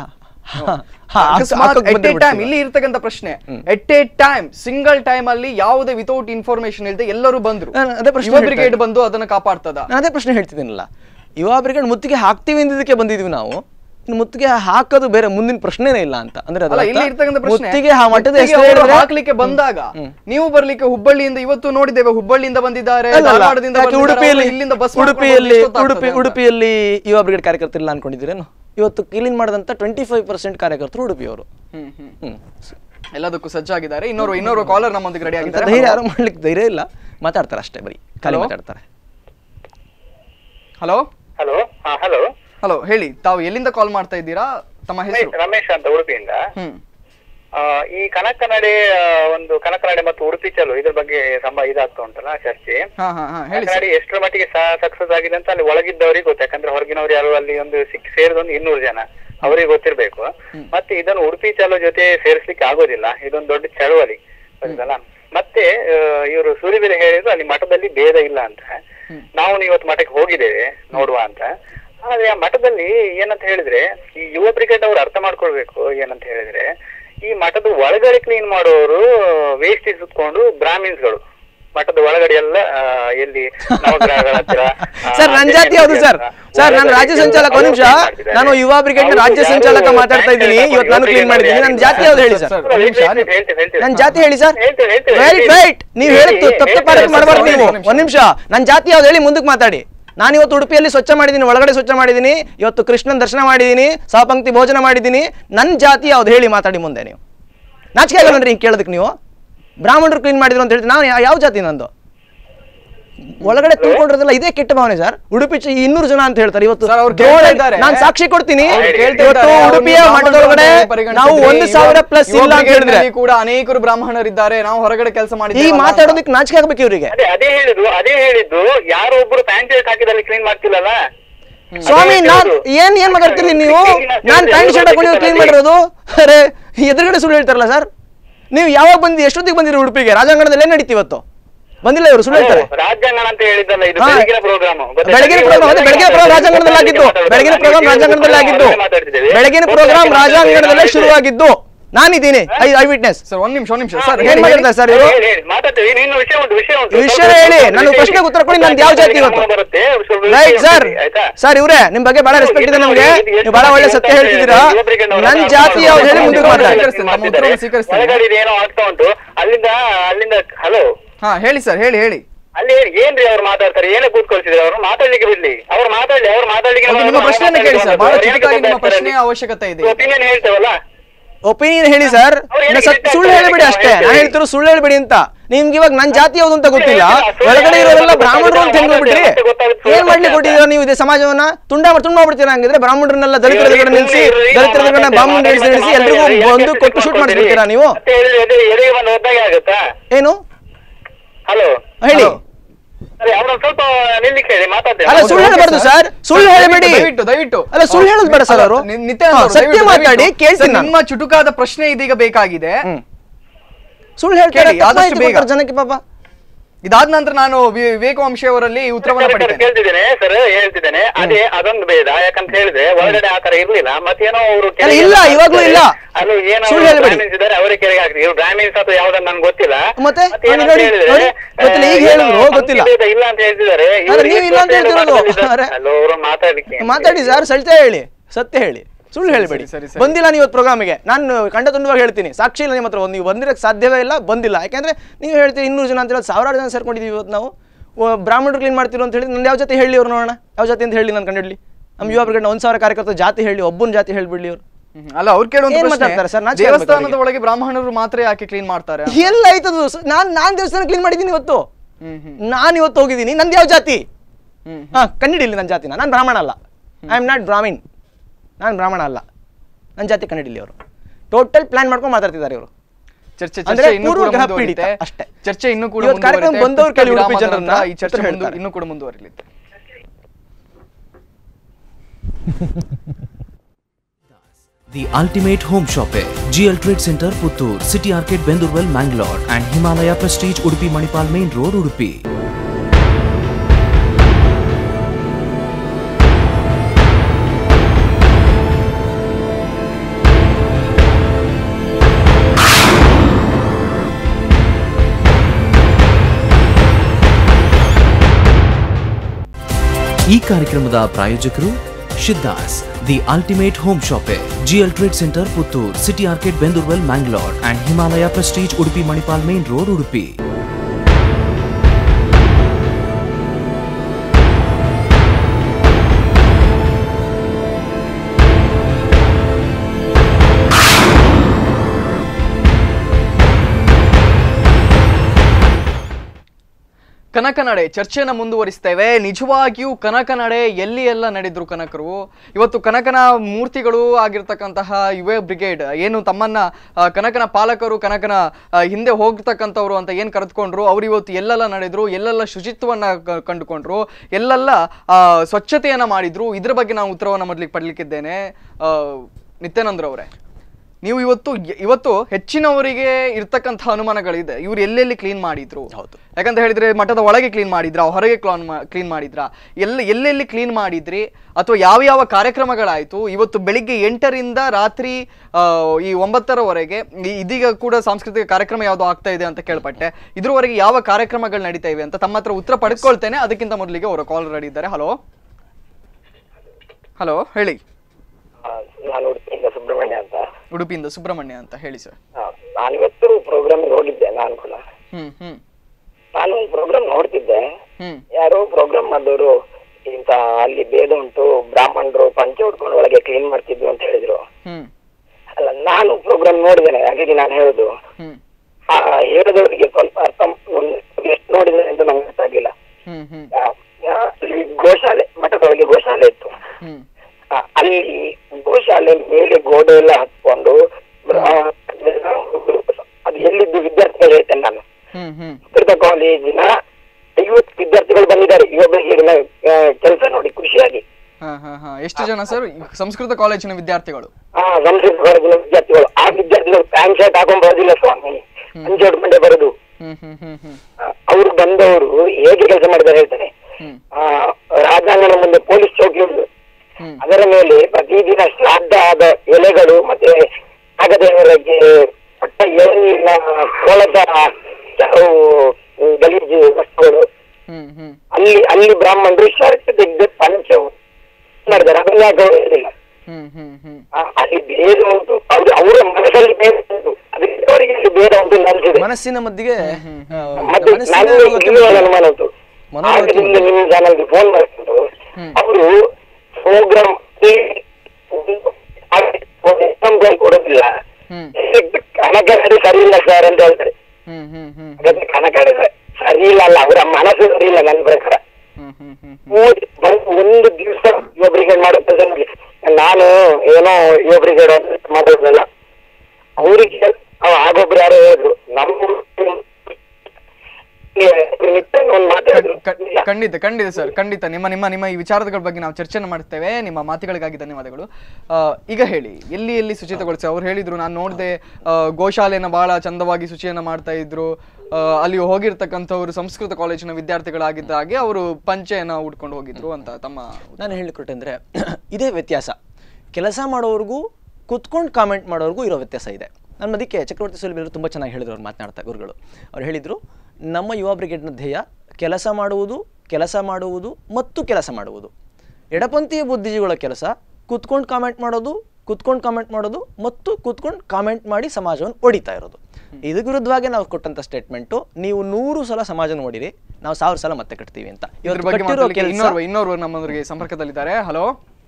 ಇಲ್ಲಿ ಇರ್ತಕ್ಕಂಥ ಪ್ರಶ್ನೆ, at a time, single time ಅಲ್ಲಿ ಯಾವುದೇ ವಿತೌಟ್ ಇನ್ಫಾರ್ಮೇಶನ್ ಇಲ್ಲದೆ ಎಲ್ಲರೂ ಬಂದ್ರು, ಯುವ ಬ್ರಿಗೇಡ್ ಬಂದು ಅದನ್ನ ಕಾಪಾಡ್ತದ? ಅದೇ ಪ್ರಶ್ನೆ ಹೇಳ್ತಿದ್ದೀನಲ್ಲ, ಯುವ ಬ್ರಿಗೇಡ್ ಮುತ್ತಿಗೆ ಹಾಕ್ತಿವಿ ಅಂದಿದ್ದಕ್ಕೆ ಬಂದಿದೀವಿ ನಾವು. ಮುತ್ತಿಗೆ ಹಾಕೋದು ಬೇರೆ, ಮುಂದಿನ ಪ್ರಶ್ನೆನೇ ಇಲ್ಲ ಅಂತ. ಅಂದ್ರೆ ಮುತ್ತಿಗೆ ಹಾಕ್ಲಿಕ್ಕೆ ಬಂದಾಗ ನೀವು ಬರ್ಲಿಕ್ಕೆ ಹುಬ್ಬಳ್ಳಿಯಿಂದ, ಇವತ್ತು ನೋಡಿದ್ದೇವೆ ಹುಬ್ಬಳ್ಳಿಯಿಂದ ಬಂದಿದ್ದಾರೆ, ಉಡುಪಿಯಲ್ಲಿ ಯುವ ಬ್ರಿಗೇಡ್ ಕಾರ್ಯಕರ್ತರು ಇಲ್ಲ ಅನ್ಕೊಂಡಿದ್ದೀರೇನು? ಇವತ್ತು ಕ್ಲೀನ್ ಮಾಡಿದಂತ 25% ಕಾರ್ಯಕರ್ತರು ಉಡುಪಿಯವರು. ಎಲ್ಲದಕ್ಕೂ ಸಜ್ಜಾಗಿದ್ದಾರೆ. ಇನ್ನೊರು ಕಾಲರ್ ನಮ್ಮೊಂದಿಗೆ ರೆಡಿ ಆಗಿದ್ದಾರೆ. ಧೈರ್ಯ ಯಾರು ಮಾಡ್ಲಿಕ್ಕೆ ಧೈರ್ಯ ಇಲ್ಲ, ಮಾತಾಡ್ತಾರೆ ಅಷ್ಟೇ, ಬರೀ ಖಾಲಿ ಮಾತಾಡ್ತಾರೆ. ಹಲೋ ಹಲೋ ಹಲೋ ಹಲೋ, ಹೇಳಿ, ತಾವು ಎಲ್ಲಿಂದ ಕಾಲ್ ಮಾಡ್ತಾ ಇದ್ದೀರಾ? ತಮ್ಮ ಹೆಸರು? ರಮೇಶ್ ಅಂತ, ಉಡುಪಿಯಿಂದ. ಈ ಕನಕನಡೆ ಮತ್ತು ಉಡುಪಿ ಚಲೋ ಇದ್ರ ಬಗ್ಗೆ ಇದಾಗ್ತಾ ಉಂಟಲ್ಲ ಚರ್ಚೆ. ಕನಕನಡೆ ಎಷ್ಟರ ಮಟ್ಟಿಗೆ ಸಕ್ಸಸ್ ಆಗಿದೆ ಅಂತ ಅಲ್ಲಿ ಒಳಗಿದ್ದವರಿಗೆ ಗೊತ್ತು. ಯಾಕಂದ್ರೆ ಹೊರಗಿನವ್ರು ಯಾರು ಅಲ್ಲಿ ಸೇರಿದೊಂದು 200 ಜನ, ಅವರಿಗೆ ಗೊತ್ತಿರ್ಬೇಕು. ಮತ್ತೆ ಇದನ್ನು ಉಡುಪಿ ಚಲೋ ಜೊತೆ ಸೇರಿಸ್ಲಿಕ್ಕೆ ಆಗೋದಿಲ್ಲ, ಇದೊಂದು ದೊಡ್ಡ ಚಳವಳಿ ಗೊತ್ತಲ್ಲ. ಮತ್ತೆ ಇವರು ಸೂರ್ಯಬೇರೆ ಹೇಳಿದ್ರು ಅಲ್ಲಿ ಮಠದಲ್ಲಿ ಭೇದ ಇಲ್ಲ ಅಂತ. ನಾವು ಇವತ್ತು ಮಠಕ್ಕೆ ಹೋಗಿದ್ದೇವೆ ನೋಡುವ ಅಂತ. ಆದ್ರೆ ಆ ಮಠದಲ್ಲಿ ಏನಂತ ಹೇಳಿದ್ರೆ, ಈ ಯುವ ಬ್ರಿಗೇಡ್ ಅವ್ರು ಅರ್ಥ ಮಾಡ್ಕೊಳ್ಬೇಕು ಏನಂತ ಹೇಳಿದ್ರೆ, ಈ ಮಠದ ಒಳಗಡೆ ಕ್ಲೀನ್ ಮಾಡೋರು ವೇಸ್ಟ್ ಸುತ್ಕೊಂಡು ಬ್ರಾಹ್ಮಿನ್ಸ್ಗಳು ಮಠದ ಒಳಗಡೆ ಎಲ್ಲ ಎಲ್ಲಿ ನವಗ್ರಹಗಳ ಹತ್ರ. ಸರ್, ನನ್ನ ಜಾತಿ ಯಾವುದು ಸರ್? ಸರ್, ನಾನು ರಾಜ್ಯ ಸಂಚಾಲಕ. ಒಂದು ನಿಮಿಷ, ನಾನು ಯುವ ಬ್ರಿಗೇಡ್ ರಾಜ್ಯ ಸಂಚಾಲಕ ಮಾತಾಡ್ತಾ ಇದ್ದೀನಿ. ಇವತ್ತು ನಾನು ಕ್ಲೀನ್ ಮಾಡಿದ್ದೀನಿ. ನನ್ನ ಜಾತಿ ಯಾವ್ದು ಹೇಳಿ ಸರ್? ನನ್ನ ಜಾತಿ ಹೇಳಿ ಸರ್. ರೈಟ್, ನೀವು ಹೇಳಿ ತಪ್ಪು ಮಾಡಬಾರ್ದು ನೀವು. ಒಂದ್ ನಿಮಿಷ, ನನ್ನ ಜಾತಿ ಯಾವ್ದು ಹೇಳಿ, ಮುಂದಕ್ಕೆ ಮಾತಾಡಿ. ನಾನು ಇವತ್ತು ಉಡುಪಿಯಲ್ಲಿ ಸ್ವಚ್ಛ ಮಾಡಿದ್ದೀನಿ, ಒಳಗಡೆ ಸ್ವಚ್ಛ ಮಾಡಿದ್ದೀನಿ, ಇವತ್ತು ಕೃಷ್ಣನ ದರ್ಶನ ಮಾಡಿದ್ದೀನಿ, ಸಹಪಂಕ್ತಿ ಭೋಜನ ಮಾಡಿದ್ದೀನಿ. ನನ್ನ ಜಾತಿ ಯಾವ್ದು ಹೇಳಿ ಮಾತಾಡಿ ಮುಂದೆ. ನೀವು ನಾಚಿಕೆ ಆಗಲ್ಲ ಹಿಂಗೆ ಕೇಳೋದಕ್ಕೆ? ನೀವು ಬ್ರಾಹ್ಮಣರು ಕ್ಲೀನ್ ಮಾಡಿದ್ರು ಅಂತ ಹೇಳ್ತೀನಿ. ನಾವು ಯಾವ ಜಾತಿ ನಂದು? ಒಳಗಡೆ ತುಂಬಿಕೊಂಡಿರೋದಲ್ಲ ಇದೇ ಕೆಟ್ಟ ಭಾವನೆ ಸರ್. ಉಡುಪಿ 200 ಜನ ಅಂತ ಹೇಳ್ತಾರೆ ಇವತ್ತು. ನಾನು ಸಾಕ್ಷಿ ಕೊಡ್ತೀನಿ. ಇವತ್ತು ಉಡುಪಿಯ ಮಠದೊಳಗಡೆ ನಾವು 1000+ ಇಲ್ಲ ಅಂತ ಹೇಳಿದ್ರೆ ಕೂಡ ಅನೇಕರು ಬ್ರಾಹ್ಮಣರಿದ್ದಾರೆ. ನಾವು ಹೊರಗಡೆ ಕೆಲಸ ಮಾಡಿ ಈ ಮಾತಾಡೋದಕ್ಕೆ ನಾಚಿಕೆ ಆಗ್ಬೇಕು ಇವರಿಗೆ. ಅದೇ ಹೇಳಿದ್ದು ಯಾರೋ ಒಬ್ರು ಪ್ಯಾಂಟ್ ಶರ್ಟ್ ಹಾಕಿದಲ್ಲಿ ಕ್ಲೀನ್ ಮಾಡ್ತಿಲ್ಲಲ್ಲ ಸ್ವಾಮಿ. ನಾನ್ ಏನ್ ಮಾತಾಡ್ತೀರಿ ನೀವು? ನಾನ್ ಪ್ಯಾಂಟ್ ಶರ್ಟ್ ಹಾಕೊಂಡು ಕ್ಲೀನ್ ಮಾಡಿರೋದು? ಅರೆ ಎದುರುಗಡೆ ಸುಳ್ಳು ಹೇಳ್ತಾರಲ್ಲ ಸರ್. ನೀವು ಯಾವಾಗ ಬಂದಿ, ಎಷ್ಟೊತ್ತಿಗೆ ಬಂದಿರಿ ಉಡುಪಿಗೆ? ರಾಜಾಂಗಣದಲ್ಲಿ ಏನ್ ನಡೀತಿ ಇವತ್ತು? ಬಂದಿಲ್ಲ ಇವರು, ಸುಳ್ಳು ಹೇಳ್ತಾರೆ. ರಾಜ್ಯಾಂಗಣ ಅಂತ ಹೇಳಿದ್ದಲ್ಲ, ಇದು ಬೆಳಗಿನ ಪ್ರೋಗ್ರಾಮ್. ಬೆಳಗಿನ ಪ್ರೋಗ್ರಾಮ್ ರಾಜಾಂಗಣದಲ್ಲಿ ಆಗಿದ್ದು. ಬೆಳಗಿನ ಪ್ರೋಗ್ರಾಮ್ ರಾಜಾಂಗಣದಲ್ಲಿ ಆಗಿದ್ದು. ಬೆಳಗಿನ ಪ್ರೋಗ್ರಾಮ್ ರಾಜಾಂಗಣದಲ್ಲೇ ಶುರುವಾಗಿದ್ದು. ನಾನಿದ್ದೀನಿ ಐ ವಿಟ್ನೆಸ್. ಸರ್ ಒಂದ್ ನಿಮಿಷ ಸರ್. ಏನ್ ಮಾತಾಡ್ತಾರೆ ಸರ್ ಇವರು? ವಿಷಯ ಹೇಳಿ, ನಾನು ಪ್ರಶ್ನೆಗೆ ಉತ್ತರ ಕೊಡಿ. ನಂದು ಯಾವ ಜಾತಿ ಇವತ್ತು? Right sir. ಸರ್ ಇವ್ರೆ, ನಿಮ್ ಬಗ್ಗೆ ಬಹಳ ರೆಸ್ಪೆಕ್ಟ್ ಇದೆ ನಮ್ಗೆ. ನೀವು ಬಹಳ ಒಳ್ಳೆ ಸತ್ಯ ಹೇಳ್ತಿದ್ದೀರಾ. ನನ್ ಜಾತಿ ಯಾವ್ದು ಹೇಳಿ ಮುಂದೆ ಮಾತಾಡಿ. ಏನೋ ಆಗ್ತಾ ಉಂಟು ಅಲ್ಲಿಂದ ಹಲೋ. ಹಾ ಹೇಳಿ ಸರ್, ಹೇಳಿ ಅಲ್ಲಿ ಏನ್ರಿ ಅವ್ರು ಮಾತಾಡ್ತಾರೆ? ಏನೇ ಕೂತ್ಕೊಳ್ತಿದ್ರೆ ಅವ್ರು ಮಾತಾಡ್ಲಿಕ್ಕೆ ಬಿಡ್ಲಿ, ಅವ್ರು ಮಾತಾಡ್ಲಿಕ್ಕೆ. ನಿಮ್ಮ ಪ್ರಶ್ನೆ ಕೇಳಿ ಸರ್, ಬಹಳ ಚುಟುಕಾಗಿ ನಿಮ್ಮ ಪ್ರಶ್ನೆಯ ಅವಶ್ಯಕತೆ ಇದೆ. ಒಪಿನಿಯನ್ ಹೇಳ್ತೇವಲ್ಲ, ಒಪಿನಿಯನ್ ಹೇಳಿ ಸರ್. ಸುಳ್ಳು ಹೇಳ್ಬೇಡಿ ಅಷ್ಟೇ. ನಾನು ಹೇಳ್ತಿರೋ ಸುಳ್ಳು ಹೇಳ್ಬೇಡಿ ಅಂತ. ನಿಮ್ಗೆ ಇವಾಗ ನನ್ ಜಾತಿ ಯಾವ್ದು ಅಂತ ಗೊತ್ತಿಲ್ಲ, ಒಳಗಡೆ ಇರೋರೆಲ್ಲ ಬ್ರಾಹ್ಮಣರು ಅಂತ ಹೇಳ್ಬಿಟ್ರಿ. ಏನ್ ಮಾಡ್ಲಿಕ್ಕೆ ಕೊಟ್ಟಿದ್ದೀರಾ ನೀವು ಇದೇ ಸಮಾಜವನ್ನ? ತುಂಡ ಮಾಡ್ಬಿಡ್ತೀರಾ? ಹಂಗಿದ್ರೆ ಬ್ರಾಹ್ಮಣರನ್ನೆಲ್ಲ ದಲಿತರ ನಿಲ್ಸಿ, ದಲಿತರ ಬ್ರಾಹ್ಮಣ ನಿಲ್ಸಿ ಎಲ್ರಿಗೂ ಒಂದು ಕೊಟ್ಟು ಶೂಟ್ ಮಾಡಿಸ್ಬಿಡ್ತೀರಾ ನೀವು? ಏನು ಹಲೋ ಹೇಳಿ. ಸ್ವಲ್ಪ ನಿಲ್ಲಿಕ್ಕೆ ಹೇಳಿ, ಮಾತಾಡ್ತಾರೆ. ಅಲ್ಲ ಸುಳ್ಳು ಹೇಳಬಾರ್ದು ಸರ್, ಸುಳ್ಳು ಹೇಳಬೇಡಿ ದಯವಿಟ್ಟು. ಅಲ್ಲ ಸುಳ್ಳು ಹೇಳೋದು ಬೇಡ ಸರ್. ಅವರು ಸತ್ಯ ಮಾತಾಡಿ ಕೇಳ್ತೀನಿ. ನಿಮ್ಮ ಚುಟುಕಾದ ಪ್ರಶ್ನೆ ಇದೀಗ ಬೇಕಾಗಿದೆ. ಸುಳ್ಳು ಹೇಳ್ತಾರೆ ಆದಷ್ಟು ಬೇಗ ಜನಕ್ಕೆ ಪಾಪ. ಇದಾದ ನಂತರ ನಾನು ವಿವೇಕವಂಶಿ ಅವರಲ್ಲಿ ಉತ್ತರವನ್ನು ಕೇಳ್ತಿದ್ದೇನೆ ಸರ್, ಹೇಳ್ತಿದ್ದೇನೆ. ಅದೇ ಅದೊಂದು ಭೇದ. ಯಾಕಂತ ಹೇಳಿದ್ರೆ ಒಳಗಡೆ ಆತರ ಇರ್ಲಿಲ್ಲ, ಮತ್ತೇನೋ ಅವರು ಇಲ್ಲ ಇವಾಗ್ಲೂ ಇಲ್ಲ. ಅಲ್ಲೂ ಏನೋ ಬ್ರಾಹ್ಮಿನ್ಸ್ ಇದ್ದಾರೆ, ಅವರೇ ಕೆಳಗೆ ಹಾಕ್ತೀವಿ. ಇವ್ರು ಬ್ರಾಹ್ಮಿನ್ಸ್ ಅಥವಾ ಯಾವ್ದನ್ನ ನನ್ಗೆ ಗೊತ್ತಿಲ್ಲ. ಮತ್ತೆ ಇಲ್ಲ ಅಂತ ಹೇಳ್ತಿದ್ದಾರೆ. ಅವರು ಮಾತಾಡಿ ಸರ್, ಸತ್ಯ ಹೇಳಿ, ಸತ್ಯ ಹೇಳಿ, ಸುಳ್ಳು ಹೇಳ್ಬೇಡಿ. ಬಂದಿಲ್ಲ ನೀವು ಇವತ್ತು ಪ್ರೋಗ್ರಾಮಿಗೆ. ನಾನು ಕಂಡ ತುಂಡವಾಗಿ ಹೇಳ್ತೀನಿ, ಸಾಕ್ಷಿ ಇಲ್ಲ ನಿಮ್ಮ ಹತ್ರ. ನೀವು ಬಂದಿರಕ್ಕೆ ಸಾಧ್ಯವೇ ಇಲ್ಲ, ಬಂದಿಲ್ಲ. ಯಾಕಂದ್ರೆ ನೀವು ಹೇಳ್ತೀವಿ 200 ಜನ ಅಂತ ಹೇಳಿ 1000 ಜನ ಸೇರ್ಕೊಂಡಿದ್ದೀವಿ ಇವತ್ತು ನಾವು. ಬ್ರಾಹ್ಮಣರು ಕ್ಲೀನ್ ಮಾಡ್ತಿರೋ ಅಂತ ಹೇಳಿ. ನನ್ನ ಯಾವ ಜಾತಿ ಹೇಳಿ ಅವ್ರು ನೋಡೋಣ, ಯಾವ ಜಾತಿ ಅಂತ ಹೇಳಿ ನಾನು ಕಂಡಿಡ್ಲಿ. ನಮ್ಮ ಯುವ ಬ್ರಿಗೇಡ್ 1000 ಕಾರ್ಯಕರ್ತರು ಜಾತಿ ಹೇಳಿ, ಒಬ್ಬನ ಜಾತಿ ಹೇಳ್ಬಿಡ್ಲಿ ಅವ್ರು. ಅಲ್ಲ ಅವ್ರು ಕೇಳುವಂತಾರೆ ಸರ್, ದೇವಸ್ಥಾನದ ಒಳಗೆ ಬ್ರಾಹ್ಮಣರು ಮಾತ್ರ ಯಾಕೆ ಕ್ಲೀನ್ ಮಾಡ್ತಾರೆ? ಎಲ್ಲ ಆಯ್ತದು. ನಾನ್ ದೇವಸ್ಥಾನ ಕ್ಲೀನ್ ಮಾಡಿದ್ದೀನಿ ಇವತ್ತು. ನಾನು ಇವತ್ತು ಹೋಗಿದ್ದೀನಿ. ನಂದು ಯಾವ ಜಾತಿ? ಕಂಡಿಡಿಲಿ ನನ್ನ ಜಾತಿನ. ನಾನು ಬ್ರಾಹ್ಮಣ ಅಲ್ಲ. I am not Brahmin. ನಾನು ಬ್ರಾಹ್ಮಣ ಅಲ್ಲ. ನನ್ನ ಜಾತಿ ಕಂಡಿಡಿಲಿ ಅವರು. ಟೋಟಲ್ ಪ್ಲಾನ್ ಮಾಡ್ಕೊಂಡು ಮಾತಾಡ್ತಿದ್ದಾರೆ ಇವರು. ಚರ್ಚೆ ಅಷ್ಟೇ. ಚರ್ಚೆ ಇನ್ನೂ ಕೂಡ ಕಾರ್ಯಕ್ರಮ ಬಂದವರು ಕೇಳಿ ಉಡುಪಿ ಜನರನ್ನ ಈ ಚರ್ಚೆ ಇನ್ನೂ ಕೂಡ ಮುಂದುವರಿಲಿ. The ultimate home shopper, GL Trade Center, Puttur, City Arcade, Bendurwell, Mangalore, and Himalaya Prestige, Udupi Manipal Main Road, Udupi. ಈ ಕಾರ್ಯಕ್ರಮದ ಪ್ರಾಯೋಜಕರು Siddhas, the ultimate home shopper, GL Trade Center, Puttur, City Arcade, Bendurwell, Mangalore, and Himalaya Prestige, Udupi Manipal Main Road, Udupi. ಕನಕನಡೆ ಚರ್ಚೆಯನ್ನು ಮುಂದುವರಿಸ್ತೇವೆ. ನಿಜವಾಗಿಯೂ ಕನಕನಡೆ ಎಲ್ಲಿ ಎಲ್ಲ ನಡೆದ್ರು ಕನಕರು. ಇವತ್ತು ಕನಕನ ಮೂರ್ತಿಗಳು ಆಗಿರ್ತಕ್ಕಂತಹ ಯುವ ಬ್ರಿಗೇಡ್ ಏನು ತಮ್ಮನ್ನ ಕನಕನ ಪಾಲಕರು, ಕನಕನ ಹಿಂದೆ ಹೋಗ್ತಕ್ಕಂಥವ್ರು ಅಂತ ಏನು ಕರೆದುಕೊಂಡ್ರು, ಅವ್ರು ಇವತ್ತು ಎಲ್ಲೆಲ್ಲ ನಡೆದ್ರು, ಎಲ್ಲೆಲ್ಲ ಶುಚಿತ್ವವನ್ನು ಕಂಡುಕೊಂಡ್ರು, ಎಲ್ಲೆಲ್ಲ ಸ್ವಚ್ಛತೆಯನ್ನು ಮಾಡಿದ್ರು. ಇದ್ರ ಬಗ್ಗೆ ನಾನು ಉತ್ತರವನ್ನು ಮೊದಲಿಗೆ ಪಡಲಿಕ್ಕಿದ್ದೇನೆ. ನಿತ್ಯಾನಂದ್ರ ಅವರೇ, ನೀವು ಇವತ್ತು ಹೆಚ್ಚಿನವರಿಗೆ ಇರ್ತಕ್ಕಂಥ ಅನುಮಾನಗಳಿದೆ. ಇವ್ರು ಎಲ್ಲೆಲ್ಲಿ ಕ್ಲೀನ್ ಮಾಡಿದ್ರು? ಹೌದು, ಯಾಕಂತ ಹೇಳಿದ್ರೆ ಮಠದ ಒಳಗೆ ಕ್ಲೀನ್ ಮಾಡಿದ್ರ, ಹೊರಗೆ ಕ್ಲೀನ್ ಮಾಡಿದ್ರ, ಎಲ್ಲೆಲ್ಲಿ ಕ್ಲೀನ್ ಮಾಡಿದ್ರಿ, ಅಥವಾ ಯಾವ ಕಾರ್ಯಕ್ರಮಗಳಾಯ್ತು? ಇವತ್ತು ಬೆಳಿಗ್ಗೆ 8ರಿಂದ ರಾತ್ರಿ ಈ 9ರವರೆಗೆ ಇದೀಗ ಕೂಡ ಸಾಂಸ್ಕೃತಿಕ ಕಾರ್ಯಕ್ರಮ ಯಾವ್ದು ಆಗ್ತಾ ಇದೆ ಅಂತ ಕೇಳ್ಪಟ್ಟೆ. ಇದ್ರವರೆಗೆ ಯಾವ ಕಾರ್ಯಕ್ರಮಗಳು ನಡೀತಾ ಇವೆ ಅಂತ ತಮ್ಮ ಹತ್ರ ಉತ್ತರ ಪಡ್ಕೊಳ್ತೇನೆ. ಅದಕ್ಕಿಂತ ಮೊದಲಿಗೆ ಅವರ ಕಾಲ್ ರೆಡಿ ಇದ್ದಾರೆ. ಹಲೋ ಹೇಳಿ. ನಾನು ಉಡುಪಿಯಿಂದ ಸುಬ್ರಹ್ಮಣ್ಯ ಅಂತ ಹೇಳಿ ಸರ್. ನಾನಿವತ್ತು ಪ್ರೋಗ್ರಾಮ್ ನೋಡಿದ್ದೆ. ನಾನು ಕೂಡ ನಾನು ಪ್ರೋಗ್ರಾಮ್ ನೋಡ್ತಿದ್ದೆ. ಯಾರೋ ಪ್ರೋಗ್ರಾಮ್ ಮಾಡಿದವರು ಇಂತ ಅಲ್ಲಿ ಭೇದ ಉಂಟು, ಬ್ರಾಹ್ಮಣರು ಪಂಚೆ ಉಟ್ಕೊಂಡು ಒಳಗೆ ಕ್ಲೀನ್ ಮಾಡ್ತಿದ್ರು ಅಂತ ಹೇಳಿದ್ರು. ಅಲ್ಲ, ನಾನು ಪ್ರೋಗ್ರಾಮ್ ನೋಡಿದ್ದೇನೆ, ಹಾಗಾಗಿ ನಾನು ಹೇಳುದು ಹೇಳದವರಿಗೆ ಸ್ವಲ್ಪ ಅರ್ಥ ಎಷ್ಟು ನೋಡಿದ್ರೆ ಅಂತ ನಂಗೆ ಗೊತ್ತಾಗಿಲ್ಲ. ಗೋಶಾಲೆ ಮಠದೊಳಗೆ ಗೋಶಾಲೆ ಇತ್ತು. ಅಲ್ಲಿ ಗೋಶಾಲೆ ಮೇಲೆ ಗೋಡೆ ಎಲ್ಲ ಹತ್ಕೊಂಡು ಅದು ಎಲ್ಲಿದ್ದು ವಿದ್ಯಾರ್ಥಿಗಳು ಹೇಳ್ತೇನೆ ನಾನು. ಸಂಸ್ಕೃತ ಕಾಲೇಜಿನ 50 ವಿದ್ಯಾರ್ಥಿಗಳು ಬಂದಿದ್ದಾರೆ ಯುವಬೆಳಗೇರಿನ ಕೆಲಸ ನೋಡಿ ಖುಷಿಯಾಗಿ. ಎಷ್ಟು ಜನ ಸರ್ ಸಂಸ್ಕೃತ ಕಾಲೇಜಿನ ವಿದ್ಯಾರ್ಥಿಗಳು? ಸಂಸ್ಕೃತ ಕಾಲೇಜಿನ ವಿದ್ಯಾರ್ಥಿಗಳು. ಆ ವಿದ್ಯಾರ್ಥಿಗಳು ಪ್ಯಾಂಟ್ ಶರ್ಟ್ ಹಾಕೊಂಡ್ ಬರೋದಿಲ್ಲ ಸ್ವಾಮಿ, ಅಂಚೆ ಹೊಡ್ಕೊಂಡೇ ಬರೋದು. ಅವ್ರು ಬಂದವರು ಹೇಗೆ ಕೆಲಸ ಮಾಡಿದ್ದಾರೆ ಹೇಳ್ತಾರೆ. ರಾಜಾಂಗಣ ಮುಂದೆ ಪೊಲೀಸ್ ಚೌಕಿ ಉಂಟು, ಅದರ ಮೇಲೆ ಪ್ರತಿದಿನ ಶ್ರಾದ್ದ ಆದ ಎಲೆಗಳು ಮತ್ತೆ ನಾಗದೇವರಿಗೆ ಪಟ್ಟ ಎಳನೀರಿನ ಕೋಲದ ಗಲೀಜು ವಸ್ತುಗಳು. ಅಲ್ಲಿ ಬ್ರಾಹ್ಮಣರು ಶರ್ಟ್ ತೆಗೆದು ಪಂಚವು ಮಾಡಿದ್ದಾರೆ, ಅದನ್ನ ಗೌರವಿಲ್ಲ. ಅಲ್ಲಿ ಭೇದ ಉಂಟು, ಅವರ ಮನಸ್ಸಲ್ಲಿ ಭೇದ ಉಂಟು, ಅದಕ್ಕೆ ಅವರಿಗೆ ಭೇದ ಉಂಟು ಅನಿಸಿದೆ. ಮನಸ್ಸಿನ ಮಧ್ಯೆ ಮತ್ತೆ ಅನುಮಾನ ಉಂಟು. ಆದ್ದರಿಂದ ನಿಮ್ಮ ಚಾನಲ್ಗೆ ಫೋನ್ ಮಾಡ್ಕೊಂಡು ಅವರು ಪ್ರೋಗ್ರಾಮ್ ಕೊಡೋದಿಲ್ಲ, ಕನಕಡಿ ಸರಿ ಇಲ್ಲ ಸರ್ ಅಂತ ಹೇಳ್ತಾರೆ. ಕನಕಡಿ ಸರಿ ಇಲ್ಲ ಅಲ್ಲ, ಅವರ ಮನಸ್ಸು ಸರಿ ಇಲ್ಲ ನನ್ನ ಪ್ರಕಾರ. ಒಂದು ದಿವಸ ಯುವ ಬ್ರಿಗೇಡ್ ಮಾಡುತ್ತೆ. ನಾನು ಏನೋ ಯುವ ಬ್ರಿಗೇಡ್ ಮಾಡೋದಲ್ಲ, ಅವ್ರಿಗೆ ಆಗೊಬ್ರು ಯಾರೋ ಹೇಳಿದ್ರು ಖಂಡಿತ ಖಂಡಿತ ಸರ್, ಖಂಡಿತ ನಿಮ್ಮ ನಿಮ್ಮ ನಿಮ್ಮ ಈ ವಿಚಾರಗಳ ಬಗ್ಗೆ ನಾವು ಚರ್ಚೆನ ಮಾಡ್ತೇವೆ. ನಿಮ್ಮ ಮಾತುಗಳಿಗಾಗಿ ಧನ್ಯವಾದಗಳು. ಈಗ ಹೇಳಿ, ಎಲ್ಲಿ ಎಲ್ಲಿ ಶುಚಿತ್ವಗೊಳಿಸಿ? ಅವ್ರು ಹೇಳಿದ್ರು, ನಾನು ನೋಡಿದೆ ಗೋಶಾಲೆನ ಬಹಳ ಚಂದವಾಗಿ ಶುಚಿಯನ್ನ ಮಾಡ್ತಾ ಇದ್ರು, ಅಲ್ಲಿ ಹೋಗಿರ್ತಕ್ಕಂಥವ್ರು ಸಂಸ್ಕೃತ ಕಾಲೇಜಿನ ವಿದ್ಯಾರ್ಥಿಗಳಾಗಿದ್ದ ಹಾಗೆ ಅವರು ಪಂಚೆಯನ್ನ ಉಟ್ಕೊಂಡು ಹೋಗಿದ್ರು ಅಂತ ತಮ್ಮ. ನಾನು ಹೇಳಿಕೊಟ್ಟೆ ಇದೇ ವ್ಯತ್ಯಾಸ. ಕೆಲಸ ಮಾಡೋರ್ಗೂ ಕುತ್ಕೊಂಡು ಕಾಮೆಂಟ್ ಮಾಡೋರ್ಗೂ ಇರೋ ವ್ಯತ್ಯಾಸ ಇದೆ. ನನ್ನ ಅದಕ್ಕೆ ಚಕ್ರವರ್ತಿ ಸುಲಭರು ತುಂಬ ಚೆನ್ನಾಗಿ ಹೇಳಿದ್ರು ಅವ್ರು ಮಾತನಾಡ್ತಾ ಗುರುಗಳು. ಅವ್ರು ಹೇಳಿದರು, ನಮ್ಮ ಯುವ ಬ್ರಿಗೇಡ್ನ ಧ್ಯೇಯ ಕೆಲಸ ಮಾಡುವುದು, ಕೆಲಸ ಮಾಡುವುದು ಮತ್ತು ಕೆಲಸ ಮಾಡುವುದು. ಎಡಪಂಥೀಯ ಬುದ್ಧಿಜೀವಿಗಳ ಕೆಲಸ ಕುತ್ಕೊಂಡು ಕಾಮೆಂಟ್ ಮಾಡೋದು, ಕುತ್ಕೊಂಡು ಕಾಮೆಂಟ್ ಮಾಡೋದು ಮತ್ತು ಕುತ್ಕೊಂಡು ಕಾಮೆಂಟ್ ಮಾಡಿ ಸಮಾಜವನ್ನು ಹೊಡಿತಾ ಇರೋದು. ಇದು ವಿರುದ್ಧವಾಗಿ ನಾವು ಕೊಟ್ಟಂಥ ಸ್ಟೇಟ್ಮೆಂಟು, ನೀವು 100 ಸಲ ಸಮಾಜ ನೋಡಿರಿ, ನಾವು 1000 ಸಲ ಮತ್ತೆ ಕಟ್ತೀವಿ ಅಂತ. ಇನ್ನೋರ್ವ ನಮ್ಮವರಿಗೆ ಸಂಪರ್ಕದಲ್ಲಿದ್ದಾರೆ. ಹಲೋ